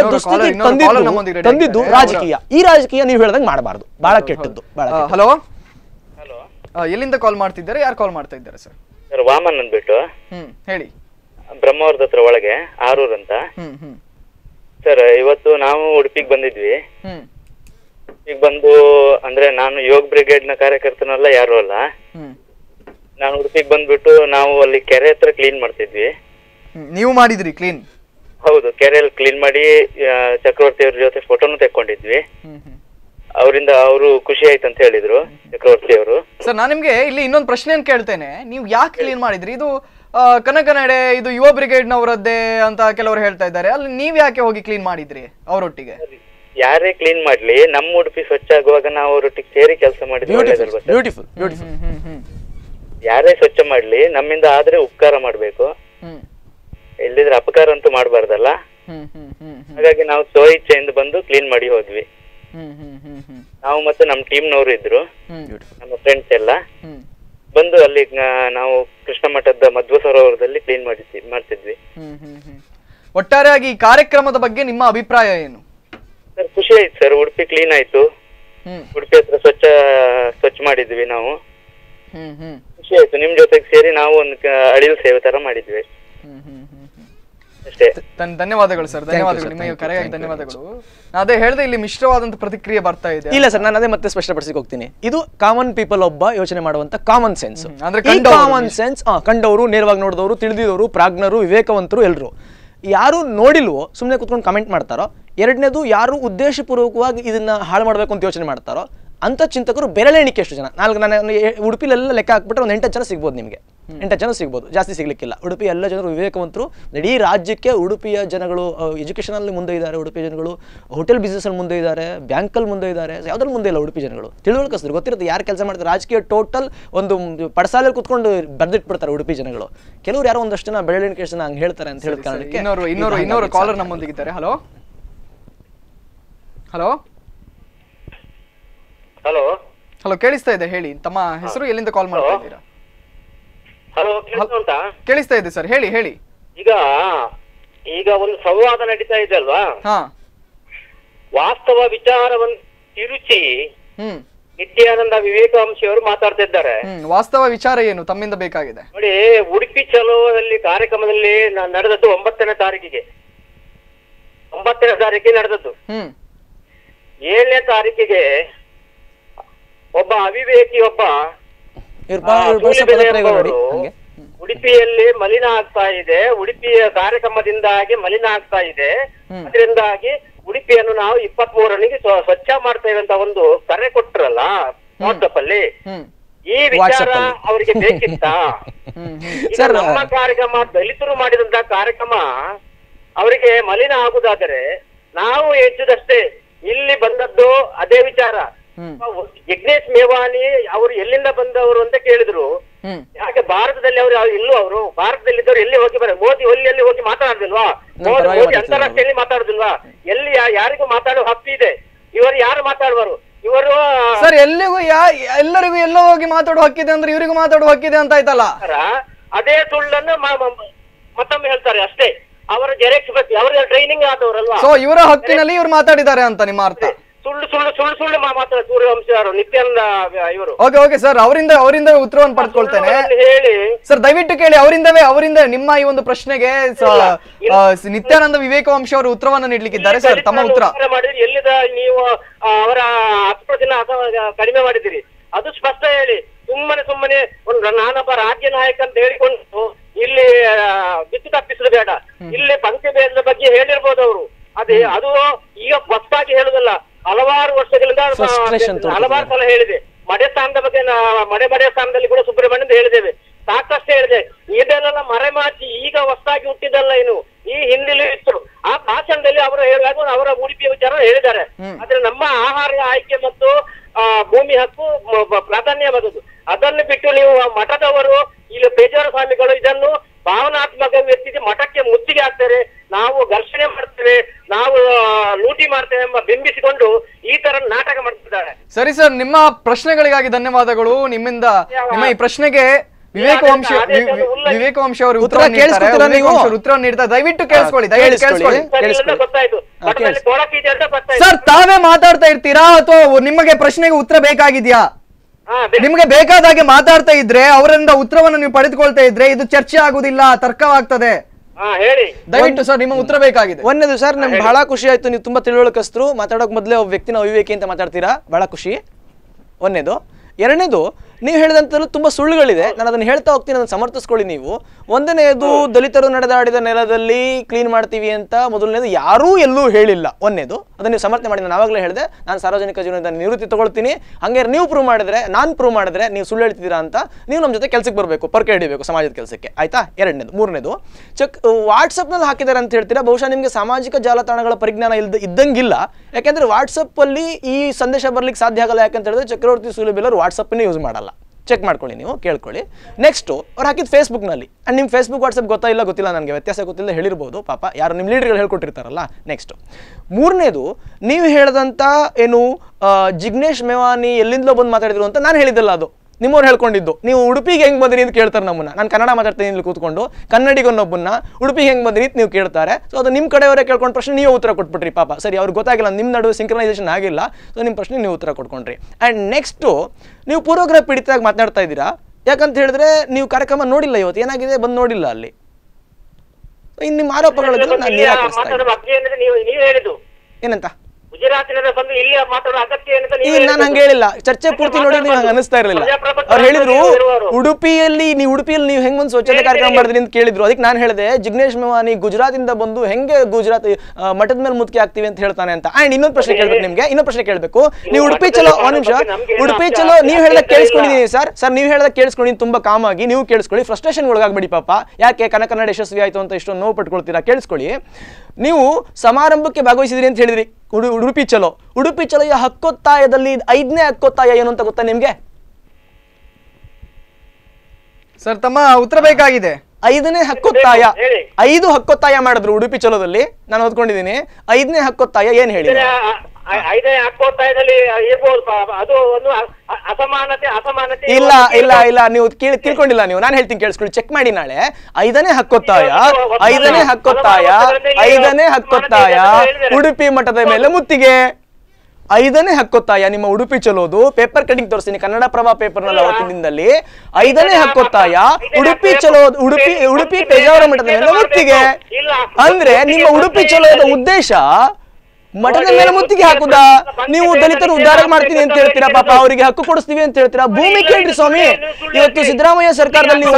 ತಂದಿದ್ದು ರಾಜಕೀಯ. ಈ ರಾಜಕೀಯ ನೀವು ಹೇಳ್ದಂಗೆ ಮಾಡಬಾರ್ದು, ಬಹಳ ಕೆಟ್ಟದ್ದು. ಹಲೋ, ಎಲ್ಲಿಂದ ಕಾಲ್ ಮಾಡ್ತಿದ್ದಾರೆ? ಯಾರು ಕಾಲ್ ಮಾಡ್ತಾ ಇದ್ದಾರೆ ಸರ್? ಸರ್ ವಾಮನ್ ಅಂದ್ಬಿಟ್ಟು. ಹೇಳಿ. ಬ್ರಹ್ಮಾವರದ ಹತ್ರ ಒಳಗೆ ಆರೂರ್ ಅಂತ. ಸರ್ ಇವತ್ತು ನಾವು ಉಡುಪಿಗೆ ಬಂದಿದ್ವಿ. ಈಗ ಬಂದು ಅಂದ್ರೆ ನಾನು ಯೋಗ ಬ್ರಿಗೇಡ್ ನ ಕಾರ್ಯಕರ್ತನಲ್ಲ, ಯಾರು ಅಲ್ಲ. ನಾನು ಉಡುಪಿಗೆ ಬಂದ್ಬಿಟ್ಟು ನಾವು ಅಲ್ಲಿ ಕೆರೆ ಹತ್ರ ಕ್ಲೀನ್ ಮಾಡ್ತಿದ್ವಿ. ನೀವು ಮಾಡಿದ್ರಿ ಕ್ಲೀನ್? ಹೌದು, ಕೆರೆಯಲ್ಲಿ ಕ್ಲೀನ್ ಮಾಡಿ ಚಕ್ರವರ್ತಿ ಅವ್ರ ಜೊತೆ ಫೋಟೋನು ತೆಕ್ಕೊಂಡಿದ್ವಿ. ಅವರಿಂದ ಅವರು ಖುಷಿ ಆಯ್ತು ಅಂತ ಹೇಳಿದ್ರು ಚಕ್ರವರ್ತಿ ಅವರು. ಸರ್ ನಾನು ನಿಮ್ಗೆ ಇಲ್ಲಿ ಇನ್ನೊಂದು ಪ್ರಶ್ನೆಯನ್ನು ಕೇಳ್ತೇನೆ. ನೀವು ಯಾಕೆ ಕ್ಲೀನ್ ಮಾಡಿದ್ರಿ? ಇದು ಕನಕನಡೆ, ಇದು ಯುವ ಬ್ರಿಗೇಡ್ ನವರದ್ದೇ ಅಂತ ಕೆಲವರು ಹೇಳ್ತಾ ಇದ್ದಾರೆ. ಅಲ್ಲಿ ನೀವ್ ಯಾಕೆ ಹೋಗಿ ಕ್ಲೀನ್ ಮಾಡಿದ್ರಿ ಅವರೊಟ್ಟಿಗೆ? ಯಾರೇ ಕ್ಲೀನ್ ಮಾಡ್ಲಿ, ನಮ್ಮ ಉಡುಪಿ ಸ್ವಚ್ಛ ಆಗುವಾಗ ನಾವು ಅವರೊಟ್ಟಿಗೆ ಸೇರಿ ಕೆಲಸ ಮಾಡಿದ್ವಿ. ಯಾರೇ ಸ್ವಚ್ಛ ಮಾಡ್ಲಿ, ನಮ್ಮಿಂದ ಆದ್ರೆ ಉಪಕಾರ ಮಾಡ್ಬೇಕು, ಇಲ್ಲಿದ್ರೆ ಅಪಕಾರ ಅಂತೂ ಮಾಡಬಾರ್ದಲ್ಲ. ಹಾಗಾಗಿ ನಾವು ಸ್ವಇಚ್ಛೆಯಿಂದ ಬಂದು ಕ್ಲೀನ್ ಮಾಡಿ ಹೋದ್ವಿ. ನಾವು ಮತ್ತೆ ನಮ್ಮ ಟೀಮ್ನವರು ಇದ್ರು, ನಮ್ಮ ಫ್ರೆಂಡ್ಸ್ ಎಲ್ಲ ಬಂದು ಅಲ್ಲಿ ನಾವು ಕೃಷ್ಣ ಮಠದ ಮಧ್ವ ಸರೋವರದಲ್ಲಿ ಕ್ಲೀನ್ ಮಾಡ್ತಿದ್ವಿ. ಒಟ್ಟಾರೆಯಾಗಿ ಈ ಕಾರ್ಯಕ್ರಮದ ಬಗ್ಗೆ ನಿಮ್ಮ ಅಭಿಪ್ರಾಯ ಏನು? ಸರ್ ಖುಷಿ ಆಯ್ತು ಸರ್, ಉಡುಪಿ ಕ್ಲೀನ್ ಆಯ್ತು. ಉಡುಪಿ ಹತ್ರ ಸ್ವಚ್ಛ ಮಾಡಿದ್ವಿ ನಾವು. ಖುಷಿ ಆಯ್ತು. ನಿಮ್ ಜೊತೆಗೆ ಸೇರಿ ನಾವು ಒಂದು ಅಳಿಲು ಸೇವೆ ತರ ಮಾಡಿದ್ವಿ ಅಷ್ಟೇ. ಧನ್ಯವಾದಗಳು ಸರ್, ಧನ್ಯವಾದಗಳು. ನಿಮಗೆ ಕರೆಯಾಗಿ ಧನ್ಯವಾದಗಳು. ಅದೇ ಹೇಳಿದೆ, ಇಲ್ಲಿ ಮಿಶ್ರವಾದಂತ ಪ್ರತಿಕ್ರಿಯೆ ಬರ್ತಾ ಇದೆ. ಇಲ್ಲ ಸರ್, ನಾನು ಅದೇ ಮತ್ತೆ ಸ್ಪಷ್ಟಪಡಿಸಿಕ್ ಹೋಗ್ತೀನಿ. ಇದು ಕಾಮನ್ ಪೀಪಲ್ ಒಬ್ಬ ಯೋಚನೆ ಮಾಡುವಂತ ಕಾಮನ್ ಸೆನ್ಸ್. ಕಾಮನ್ ಸೆನ್ಸ್ ಕಂಡವರು, ನೇರವಾಗಿ ನೋಡಿದವರು, ತಿಳಿದಿದವರು, ಪ್ರಾಜ್ಞರು, ವಿವೇಕವಂತರು ಎಲ್ಲರೂ. ಯಾರು ನೋಡಿಲ್ವೋ ಸುಮ್ಮನೆ ಕುತ್ಕೊಂಡು ಕಮೆಂಟ್ ಮಾಡ್ತಾರೋ. ಎರಡನೇದು, ಯಾರು ಉದ್ದೇಶಪೂರ್ವಕವಾಗಿ ಇದನ್ನ ಹಾಳು ಮಾಡಬೇಕು ಅಂತ ಯೋಚನೆ ಮಾಡ್ತಾರೋ ಅಂತ ಚಿಂತಕರು ಬೆರಳೆಣಿಕೆ ಎಷ್ಟು ಜನ. ನಾನು ಉಡುಪಿಲೆಲ್ಲ ಲೆಕ್ಕ ಹಾಕ್ಬಿಟ್ರೆ ಒಂದು 8 ಜನ ಸಿಗ್ಬೋದು ನಿಮಗೆ. 8 ಜನ ಸಿಗ್ಬೋದು, ಜಾಸ್ತಿ ಸಿಗ್ಲಿಕ್ಕಿಲ್ಲ. ಉಡುಪಿ ಎಲ್ಲ ಜನರು ವಿವೇಕವಂತರು. ಇಡೀ ರಾಜ್ಯಕ್ಕೆ ಉಡುಪಿಯ ಜನಗಳು ಎಜುಕೇಷನಲ್ಲಿ ಮುಂದೆ ಇದ್ದಾರೆ, ಉಡುಪಿ ಜನಗಳು ಹೋಟೆಲ್ ಬಿಸ್ನೆಸ್ಸಲ್ಲಿ ಮುಂದೆ ಇದ್ದಾರೆ, ಬ್ಯಾಂಕಲ್ಲಿ ಮುಂದೆ ಇದ್ದಾರೆ, ಯಾವುದ್ರಲ್ಲಿ ಮುಂದೆ ಇಲ್ಲ ಉಡುಪಿ ಜನಗಳು. ತಿಳುವಳಿಕೆ ಗೊತ್ತಿರುತ್ತೆ ಯಾರು ಕೆಲಸ ಮಾಡ್ತಾರೆ. ರಾಜಕೀಯ ಟೋಟಲ್ ಒಂದು ಪಡಸಾಲೆಯಲ್ಲಿ ಕುತ್ಕೊಂಡು ಬರ್ದಿಟ್ಬಿಡ್ತಾರೆ ಉಡುಪಿ ಜನಗಳು. ಕೆಲವರು ಯಾರೋ ಒಂದಷ್ಟು ಜನ ಬೆರಳೆಣಿಕೆ ಎಷ್ಟು ಜನ ಹಂಗೆ ಹೇಳ್ತಾರೆ ಅಂತ ಹೇಳಿದ ಕಾರಣಕ್ಕೆ ಇನ್ನೊರು ಕಾಲರ್ ನಮ್ಮೊಂದಿಗಿದ್ದಾರೆ. ಹಲೋ ಹಲೋ ಹಲೋ ಹಲೋ, ಕೇಳಿಸ್ತಾ ಇದೆ, ಹೇಳಿ. ತಮ್ಮ ಹೆಸರು, ಎಲ್ಲಿಂದ ಕಾಲ್ ಮಾಡ್ತಾ ಇದ್ದೀರಾ? ಹಲೋ, ಕೇಳಿಸ್ತಾ ಇದೆ ಸರ್, ಹೇಳಿ ಹೇಳಿ. ಈಗ ಒಂದು ಸಂವಾದ ನಡೀತಾ ಇದೆ ಅಲ್ವಾ? ವಾಸ್ತವ ವಿಚಾರವನ್ನು ತಿರುಚಿ ನಿತ್ಯಾನಂದ ವಿವೇಕಾಂಶಿಯವರು ಮಾತಾಡ್ತಾ ಇದ್ದಾರೆ. ವಾಸ್ತವ ವಿಚಾರ ಏನು ತಮ್ಮಿಂದ ಬೇಕಾಗಿದೆ? ನೋಡಿ, ಉಡುಪಿ ಚಲೋದಲ್ಲಿ ಕಾರ್ಯಕ್ರಮದಲ್ಲಿ ನಡೆದದ್ದು 9ನೇ ತಾರೀಕಿಗೆ. 9ನೇ ತಾರೀಕಿಗೆ ನಡೆದದ್ದು. 7ನೇ ತಾರೀಕಿಗೆ ಒಬ್ಬ ಅವಿವೇಕಿ ಉಡುಪಿಯಲ್ಲಿ ಮಲಿನ ಆಗ್ತಾ ಇದೆ, ಉಡುಪಿಯ ಕಾರ್ಯಕ್ರಮದಿಂದಾಗಿ ಮಲಿನ ಆಗ್ತಾ ಇದೆ, ಅದರಿಂದಾಗಿ ಉಡುಪಿಯನ್ನು ನಾವು 23ರನಿಗೆ ಸ್ವಚ್ಛ ಮಾಡ್ತೇವೆ ಅಂತ ಒಂದು ಕರೆ ಕೊಟ್ರಲ್ಲ ವಾಟ್ಸಪ್ ಅಲ್ಲಿ. ಈ ವಿಚಾರ ಅವರಿಗೆ ಬೇಕಿತ್ತ? ನಮ್ಮ ಕಾರ್ಯಕ್ರಮ ದಲಿತರು ಮಾಡಿದಂತ ಕಾರ್ಯಕ್ರಮ ಅವರಿಗೆ ಮಲಿನ ಆಗುದಾದರೆ ನಾವು ಹೆಚ್ಚುದಷ್ಟೇ. ಇಲ್ಲಿ ಬಂದದ್ದು ಅದೇ ವಿಚಾರ. ಜಿಗ್ನೇಶ್ ಮೇವಾನಿ ಅವರು ಎಲ್ಲಿಂದ ಬಂದವರು ಅಂತ ಕೇಳಿದ್ರು. ಯಾಕೆ ಭಾರತದಲ್ಲಿ ಅವರು ಭಾರತದಲ್ಲಿದ್ದವರು ಎಲ್ಲಿ ಹೋಗಿ ಮೋದಿ ಎಲ್ಲಿ ಹೋಗಿ ಮಾತಾಡುದಿಲ್ವಾ? ಮೋದಿ ಅಂತಾರಾಷ್ಟ್ರೀಯಲ್ಲಿ ಮಾತಾಡುದಿಲ್ವಾ? ಎಲ್ಲಿ ಯಾರಿಗೂ ಮಾತಾಡುವ ಹಕ್ಕು ಇದೆ. ಇವರು ಯಾರು ಮಾತಾಡುವರು? ಇವರು ಸರ್ ಎಲ್ಲರಿಗೂ ಎಲ್ಲೋ ಹೋಗಿ ಮಾತಾಡುವ ಹಕ್ಕಿದೆ ಅಂದ್ರೆ ಇವರಿಗೂ ಮಾತಾಡುವ ಹಕ್ಕಿದೆ ಅಂತ ಆಯ್ತಲ್ಲ. ಅದೇ ಸುಳ್ಳನ್ನು ಮತ್ತೊಮ್ಮೆ ಹೇಳ್ತಾರೆ ಅಷ್ಟೇ. ಅವರ ಜೆರೆಕ್ಸ್ ಬಗ್ಗೆ ಅವರ ಟ್ರೈನಿಂಗ್ ಆದವರಲ್ವಾ? ಸೊ ಇವರ ಹಕ್ಕಿನಲ್ಲಿ ಇವ್ರು ಮಾತಾಡಿದ್ದಾರೆ ಅಂತ ನಿಮ್ಮ ಅರ್ಥ? ಸುಳ್ಳು ಮಾತಾಡ ಸೂರ್ಯವಂಶಿ ಅವರು, ನಿತ್ಯಾನಂದ ಇವರು. ಓಕೆ ಸರ್, ಅವರಿಂದ ಉತ್ತರವನ್ನು ಪಡೆದುಕೊಳ್ತೇನೆ. ಹೇಳಿ ಸರ್, ದಯವಿಟ್ಟು ಕೇಳಿ. ಅವರಿಂದ ನಿಮ್ಮ ಈ ಒಂದು ಪ್ರಶ್ನೆಗೆ ನಿತ್ಯಾನಂದ ವಿವೇಕವಂಶಿ ಅವರು ಉತ್ತರವನ್ನು ನೀಡಲಿಕ್ಕಿದ್ದಾರೆ. ಸರ್, ತಮ್ಮ ಉತ್ತರ ಮಾಡಿದ್ರಿ. ಎಲ್ಲಿದ ನೀವು ಅವರ 10% ಕಡಿಮೆ ಮಾಡಿದಿರಿ, ಅದು ಸ್ಪಷ್ಟ ಹೇಳಿ. ಸುಮ್ಮನೆ ನಾನೊಬ್ಬ ರಾಜ್ಯ ನಾಯಕ ಅಂತ ಹೇಳಿಕೊಂಡು ಇಲ್ಲಿ ಬಿತ್ತು ತಪ್ಪಿಸಲು ಬೇಡ. ಇಲ್ಲಿ ಪಂಕ್ತಿಭೇದದ ಬಗ್ಗೆ ಹೇಳಿರ್ಬೋದು ಅವರು. ಅದು ಈಗ ಹೊಸದಾಗಿ ಹೇಳುದಲ್ಲ, ಹಲವಾರು ವರ್ಷಗಳಿಂದ ಹಲವಾರು ಸಲ ಹೇಳಿದೆ. ಮಡೆ ಸ್ಥಾನದ ಬಗ್ಗೆ ಮಡೆ ಸ್ಥಾನದಲ್ಲಿ ಕೂಡ ಸುಬ್ರಹ್ಮಣ್ಯ ಹೇಳಿದ್ದೇವೆ, ಸಾಕಷ್ಟು ಹೇಳಿದೆ. ಇದನ್ನೆಲ್ಲ ಮರೆಮಾಚಿ ಈಗ ಹೊಸದಾಗಿ ಹುಟ್ಟಿದಲ್ಲ, ಇನ್ನು ಈ ಹಿಂದಿಲೂ ಇತ್ತು. ಆ ಭಾಷಣದಲ್ಲಿ ಅವರು ಹೇಳುವಾಗ ಅವರ ಉಡುಪಿಯ ವಿಚಾರ ಹೇಳಿದ್ದಾರೆ. ಆದ್ರೆ ನಮ್ಮ ಆಹಾರ ಆಯ್ಕೆ ಮತ್ತು ಭೂಮಿ ಹಕ್ಕು ಪ್ರಾಧಾನ್ಯವಾದದ್ದು. ಅದನ್ನು ಬಿಟ್ಟು ನೀವು ಮಠದವರು ಇಲ್ಲಿ ಪೇಜಾರ ಸ್ವಾಮಿಗಳು ಇದನ್ನು ಭಾವನಾತ್ಮಕ ವ್ಯಕ್ತಿಗೆ ಮಠಕ್ಕೆ ಮುತ್ತಿಗೆ ಹಾಕ್ತಾರೆ, ನಾವು ಘರ್ಷಣೆ ಮಾಡ್ತೇವೆ, ನಾವು ಲೂಟಿ ಮಾಡ್ತೇವೆ ಎಂಬ ಬಿಂಬಿಸಿಕೊಂಡು ಈ ತರ ನಾಟಕ ಮಾಡ್ತಿದ್ದಾರೆ. ಸರಿ ಸರ್, ನಿಮ್ಮ ಪ್ರಶ್ನೆಗಳಿಗಾಗಿ ಧನ್ಯವಾದಗಳು. ನಿಮ್ಮ ಈ ಪ್ರಶ್ನೆಗೆ ವಿವೇಕವಂಶಿ ಅವರು ಉತ್ತರ ನೀಡ್ತಾರೆ. ದಯವಿಟ್ಟು ಕೇಳಿಸ್ಕೊಳ್ಳಿ. ಸರ್, ತಾವೇ ಮಾತಾಡ್ತಾ ಇರ್ತೀರಾ ಅಥವಾ ನಿಮಗೆ ಪ್ರಶ್ನೆಗೆ ಉತ್ತರ ಬೇಕಾಗಿದ್ಯಾ? ನಿಮ್ಗೆ ಬೇಕಾದಾಗೆ ಮಾತಾಡ್ತಾ ಇದ್ರೆ, ಅವರಿಂದ ಉತ್ತರವನ್ನು ನೀವು ಪಡೆದುಕೊಳ್ತಾ ಇದ್ರೆ ಇದು ಚರ್ಚೆ ಆಗುದಿಲ್ಲ, ತರ್ಕವಾಗ್ತದೆ. ದಯವಿಟ್ಟು ಸರ್, ನಿಮ್ಮ ಉತ್ತರ ಬೇಕಾಗಿದೆ. ಒಂದೇದು ಸರ್, ನಮ್ಗೆ ಬಹಳ ಖುಷಿ ಆಯ್ತು. ನೀವು ತುಂಬಾ ತಿಳುವಳಿಕಸ್ತರು, ಮಾತಾಡೋಕ್ ಮೊದಲೇ ಒಬ್ಬ ವ್ಯಕ್ತಿನ ಅವಿವೇಕಿ ಅಂತ ಮಾತಾಡ್ತೀರಾ, ಬಹಳ ಖುಷಿ. ಒಂದೇದು. ಎರಡನೇದು, ನೀವು ಹೇಳಿದಂತಲ್ಲೂ ತುಂಬಾ ಸುಳ್ಳುಗಳಿದೆ. ನಾನು ಅದನ್ನ ಹೇಳ್ತಾ ಹೋಗ್ತೀನಿ, ಅದನ್ನ ಸಮರ್ಥಿಸ್ಕೊಳ್ಳಿ ನೀವು. ಒಂದನೇದು, ದಲಿತರು ನಡೆದಾಡಿದ ನೆಲದಲ್ಲಿ ಕ್ಲೀನ್ ಮಾಡ್ತೀವಿ ಅಂತ ಮೊದಲನೇದು ಯಾರೂ ಎಲ್ಲೂ ಹೇಳಿಲ್ಲ. ಒಂದೇದು, ಅದನ್ನ ನೀವು ಸಮರ್ಥನೆ ಮಾಡಿ. ನಾನು ಆವಾಗಲೇ ಹೇಳಿದೆ, ನಾನು ಸಾರ್ವಜನಿಕ ಜೀವನದ ನಿವೃತ್ತಿ ತಗೊಳ್ತೀನಿ, ಹಂಗೆ ನೀವು ನಾನು ಪ್ರೂವ್ ಮಾಡಿದ್ರೆ ನೀವು ಸುಳ್ಳು ಹೇಳ್ತಿದ್ದೀರಾ ಅಂತ ನೀವು ನಮ್ಮ ಜೊತೆ ಕೆಲಸಕ್ಕೆ ಬರಬೇಕು, ಪರ್ಕೆ ಹಿಡಿಬೇಕು ಸಮಾಜದ ಕೆಲಸಕ್ಕೆ, ಆಯ್ತಾ? ಎರಡನೇದು. ಮೂರನೇದು, ವಾಟ್ಸಪ್ನಲ್ಲಿ ಹಾಕಿದ್ದಾರೆ ಅಂತ ಹೇಳ್ತೀರಾ. ಬಹುಶಃ ನಿಮಗೆ ಸಾಮಾಜಿಕ ಜಾಲತಾಣಗಳ ಪರಿಜ್ಞಾನ ಇದ್ದಂಗಿಲ್ಲ. ಯಾಕೆಂದ್ರೆ ವಾಟ್ಸಪ್ ಅಲ್ಲಿ ಈ ಸಂದೇಶ ಬರ್ಲಿಕ್ಕೆ ಸಾಧ್ಯ ಆಗಲ್ಲ. ಯಾಕಂತ ಹೇಳಿದ್ರೆ ಚಕ್ರವರ್ತಿ ಸೂಲಿಬೆಲ್ಲರು ವಾಟ್ಸಪ್ಪನ್ನೇ ಯೂಸ್ ಮಾಡಲ್ಲ. ಚೆಕ್ ಮಾಡ್ಕೊಳ್ಳಿ, ನೀವು ಕೇಳ್ಕೊಳ್ಳಿ. ನೆಕ್ಸ್ಟು, ಅವ್ರು ಹಾಕಿದ್ದು ಫೇಸ್ಬುಕ್ನಲ್ಲಿ. ಆ್ಯಂಡ್ ನಿಮ್ಮ ಫೇಸ್ಬುಕ್ ವಾಟ್ಸಪ್ ಗೊತ್ತಿಲ್ಲ, ನನಗೆ ವ್ಯತ್ಯಾಸ ಗೊತ್ತಿಲ್ಲ ಹೇಳಿರ್ಬೋದು, ಪಾಪ ಯಾರು ನಿಮ್ಮ ಲೀಡರ್ಗಳು ಹೇಳ್ಕೊಟ್ಟಿರ್ತಾರಲ್ಲ. ನೆಕ್ಸ್ಟು, ಮೂರನೇದು, ನೀವು ಹೇಳಿದಂಥ ಜಿಗ್ನೇಶ್ ಮೇವಾನಿ ಎಲ್ಲಿಂದಲೋ ಬಂದು ಮಾತಾಡಿದ್ರು ಅಂತ ನಾನು ಹೇಳಿದ್ದಲ್ಲ, ಅದು ನಿಮ್ಮವ್ರು ಹೇಳ್ಕೊಂಡಿದ್ದು. ನೀವು ಉಡುಪಿಗೆ ಹೆಂಗೆ ಬಂದ್ರಿ ಅಂತ ಕೇಳ್ತಾರೆ ನಮ್ಮನ್ನ. ನಾನು ಕನ್ನಡ ಮಾತಾಡ್ತೀನಿ ಇಲ್ಲಿ ಕೂತ್ಕೊಂಡು, ಕನ್ನಡಿಗನೊಬ್ಬನ್ನ ಉಡುಪಿಗೆ ಹೆಂಗೆ ಬಂದ್ರಿ ಅಂತ ನೀವು ಕೇಳ್ತಾರೆ. ಸೊ ಅದು ನಿಮ್ಮ ಕಡೆಯವರೇ ಕೇಳ್ಕೊಂಡು ಪ್ರಶ್ನೆ ನೀವು ಉತ್ತರ ಕೊಟ್ಬಿಟ್ರಿ ಪಾಪ. ಸರಿ, ಅವ್ರಿಗೆ ಗೊತ್ತಾಗಿಲ್ಲ, ನಿಮ್ಮ ನಡುವೆ ಸಿಂಕ್ರನೈಸೇಷನ್ ಆಗಿಲ್ಲ. ಸೊ ನಿಮ್ಮ ಪ್ರಶ್ನೆ ನೀವು ಉತ್ತರ ಕೊಟ್ಕೊಂಡ್ರಿ. ಆ್ಯಂಡ್ ನೆಕ್ಸ್ಟು, ನೀವು ಪೂರ್ವಗ್ರಹ ಪೀಡಿತವಾಗಿ ಮಾತನಾಡ್ತಾ ಇದ್ದೀರಾ. ಯಾಕಂತ ಹೇಳಿದ್ರೆ ನೀವು ಕಾರ್ಯಕ್ರಮ ನೋಡಿಲ್ಲ, ಇವತ್ತು ಏನಾಗಿದೆ ಬಂದು ನೋಡಿಲ್ಲ ಅಲ್ಲಿ. ಇನ್ನು ನಿಮ್ಮ ಆರೋಪಗಳನ್ನು ನಾನು ಏನಂತ ನಾನು ಹಂಗೆ ಹೇಳಿಲ್ಲ. ಚರ್ಚೆ ಪೂರ್ತಿ ನೋಡಿ ನೀವು ಹಂಗೆ ಅನಿಸ್ತಾ ಇರಲಿಲ್ಲ. ಅವ್ರು ಹೇಳಿದ್ರು ಉಡುಪಿಯಲ್ಲಿ ನೀವು ಹೆಂಗ್ ಒಂದು ಸ್ವಚ್ಛತೆ ಕಾರ್ಯಕ್ರಮ ಮಾಡಿದ್ರಿ ಅಂತ ಕೇಳಿದ್ರು. ಅದಕ್ಕೆ ನಾನು ಹೇಳಿದೆ, ಜಿಗ್ನೇಶ್ ಮೇವಾನಿ ಗುಜರಾತ್ ಇಂದ ಬಂದು ಹೆಂಗೆ ಗುಜರಾತ್ ಮಠದ ಮೇಲೆ ಮುತ್ಕಿ ಆಗ್ತೀವಿ ಅಂತ ಹೇಳ್ತಾನೆ ಅಂತ. ಅಂಡ್ ಇನ್ನೊಂದು ಪ್ರಶ್ನೆ ಕೇಳ್ಬೇಕು ನಿಮ್ಗೆ, ಕೇಳಬೇಕು. ನೀವು ಉಡುಪಿ ಚಲೋ, ಒಂದ್ ನಿಮಿಷ, ಉಡುಪಿ ಚಲೋ ನೀವು ಹೇಳ್ದಾಗ ಕೇಳಿಸ್ಕೊಂಡಿದ್ದೀನಿ ಸರ್. ನೀವು ಹೇಳ್ದಾಗ ಕೇಳಿಸ್ಕೊಂಡಿದ್ದೀನಿ ತುಂಬಾ ಕಾಮ್ ಆಗಿ. ನೀವು ಕೇಳಿಸ್ಕೊಳ್ಳಿ, ಫ್ರಸ್ಟ್ರೇಷನ್ ಒಳಗಾಗ್ಬೇಡಿ ಪಾಪ. ಯಾಕೆ ಕನ್ನಡ ಯಶಸ್ವಿ ಆಯ್ತು ಅಂತ ಇಷ್ಟೊಂದು ನೋವು ಪಟ್ಕೊಳ್ತೀರಾ? ಕೇಳಿಸ್ಕೊಳ್ಳಿ. ನೀವು ಸಮಾರಂಭಕ್ಕೆ ಭಾಗವಹಿಸಿದ್ರಿ ಅಂತ ಹೇಳಿದ್ರಿ ಉಡುಪಿ ಚಲೋಯ ಹಕ್ಕೊತ್ತಾಯದಲ್ಲಿ 5ನೇ ಹಕ್ಕೊತ್ತಾಯ ಏನು ಅಂತ ಗೊತ್ತಾ ನಿಮ್ಗೆ? ಸರ್, ತಮ್ಮ ಉತ್ತರ ಬೇಕಾಗಿದೆ. 5ನೇ ಹಕ್ಕೊತ್ತಾಯ, 5 ಹಕ್ಕೊತ್ತಾಯ ಮಾಡಿದ್ರು ಉಡುಪಿ ಚಲೋದಲ್ಲಿ. ನಾನು ಓದ್ಕೊಂಡಿದ್ದೀನಿ. 5ನೇ ಹಕ್ಕೊತ್ತಾಯ ಏನ್ ಹೇಳಿ? 5ನೇ ಹಕ್ಕೊತ್ತಾಯದಲ್ಲಿ ಇರ್ಬೋದು, ಅದು ಒಂದು ಅಸಮಾನತೆ ಇಲ್ಲ, ನೀವು ತಿಳ್ಕೊಂಡಿಲ್ಲ. ನಾನು ಹೇಳ್ತೀನಿ, ಕೇಳಿಸ್ಕೊಳ್ಳಿ, ಚೆಕ್ ಮಾಡಿ ನಾಳೆ. 5ನೇ ಹಕ್ಕೊತ್ತಾಯ ಉಡುಪಿ ಮಠದ ಮೇಲೆ ಮುತ್ತಿಗೆ. 5ನೇ ಹಕ್ಕೊತ್ತಾಯ ನಿಮ್ಮ ಉಡುಪಿ ಚಲೋದು ಪೇಪರ್ ಕಟಿಂಗ್ ತೋರಿಸ್ತೀನಿ ಕನ್ನಡಪ್ರಭ ಪೇಪರ್ನಲ್ಲಿ ಅವತ್ತಿನ ದಿನದಲ್ಲಿ 5ನೇ ಹಕ್ಕೊತ್ತಾಯ ಉಡುಪಿ ಚಲೋ ಉಡುಪಿ ಪೇಜಾವರ ಮಠದ ಮೇಲೆ ಮುತ್ತಿಗೆ. ಅಂದ್ರೆ ನಿಮ್ಮ ಉಡುಪಿ ಚಲೋದ ಉದ್ದೇಶ ಮಠದ ಮೇಲೆ ಮುತ್ತಿಗೆ ಹಾಕುದಾ? ನೀವು ದಲಿತರು ಉದ್ಧಾರ ಮಾಡ್ತೀನಿ ಅಂತ ಹೇಳ್ತೀರಾ, ಪಾಪ ಅವರಿಗೆ ಹಕ್ಕು ಕೊಡಿಸ್ತೀವಿ ಅಂತ ಹೇಳ್ತೀರಾ. ಭೂಮಿ ಕೇಳ್ರಿ ಸ್ವಾಮಿ. ಇವತ್ತು ಸಿದ್ದರಾಮಯ್ಯ ಸರ್ಕಾರದಲ್ಲಿ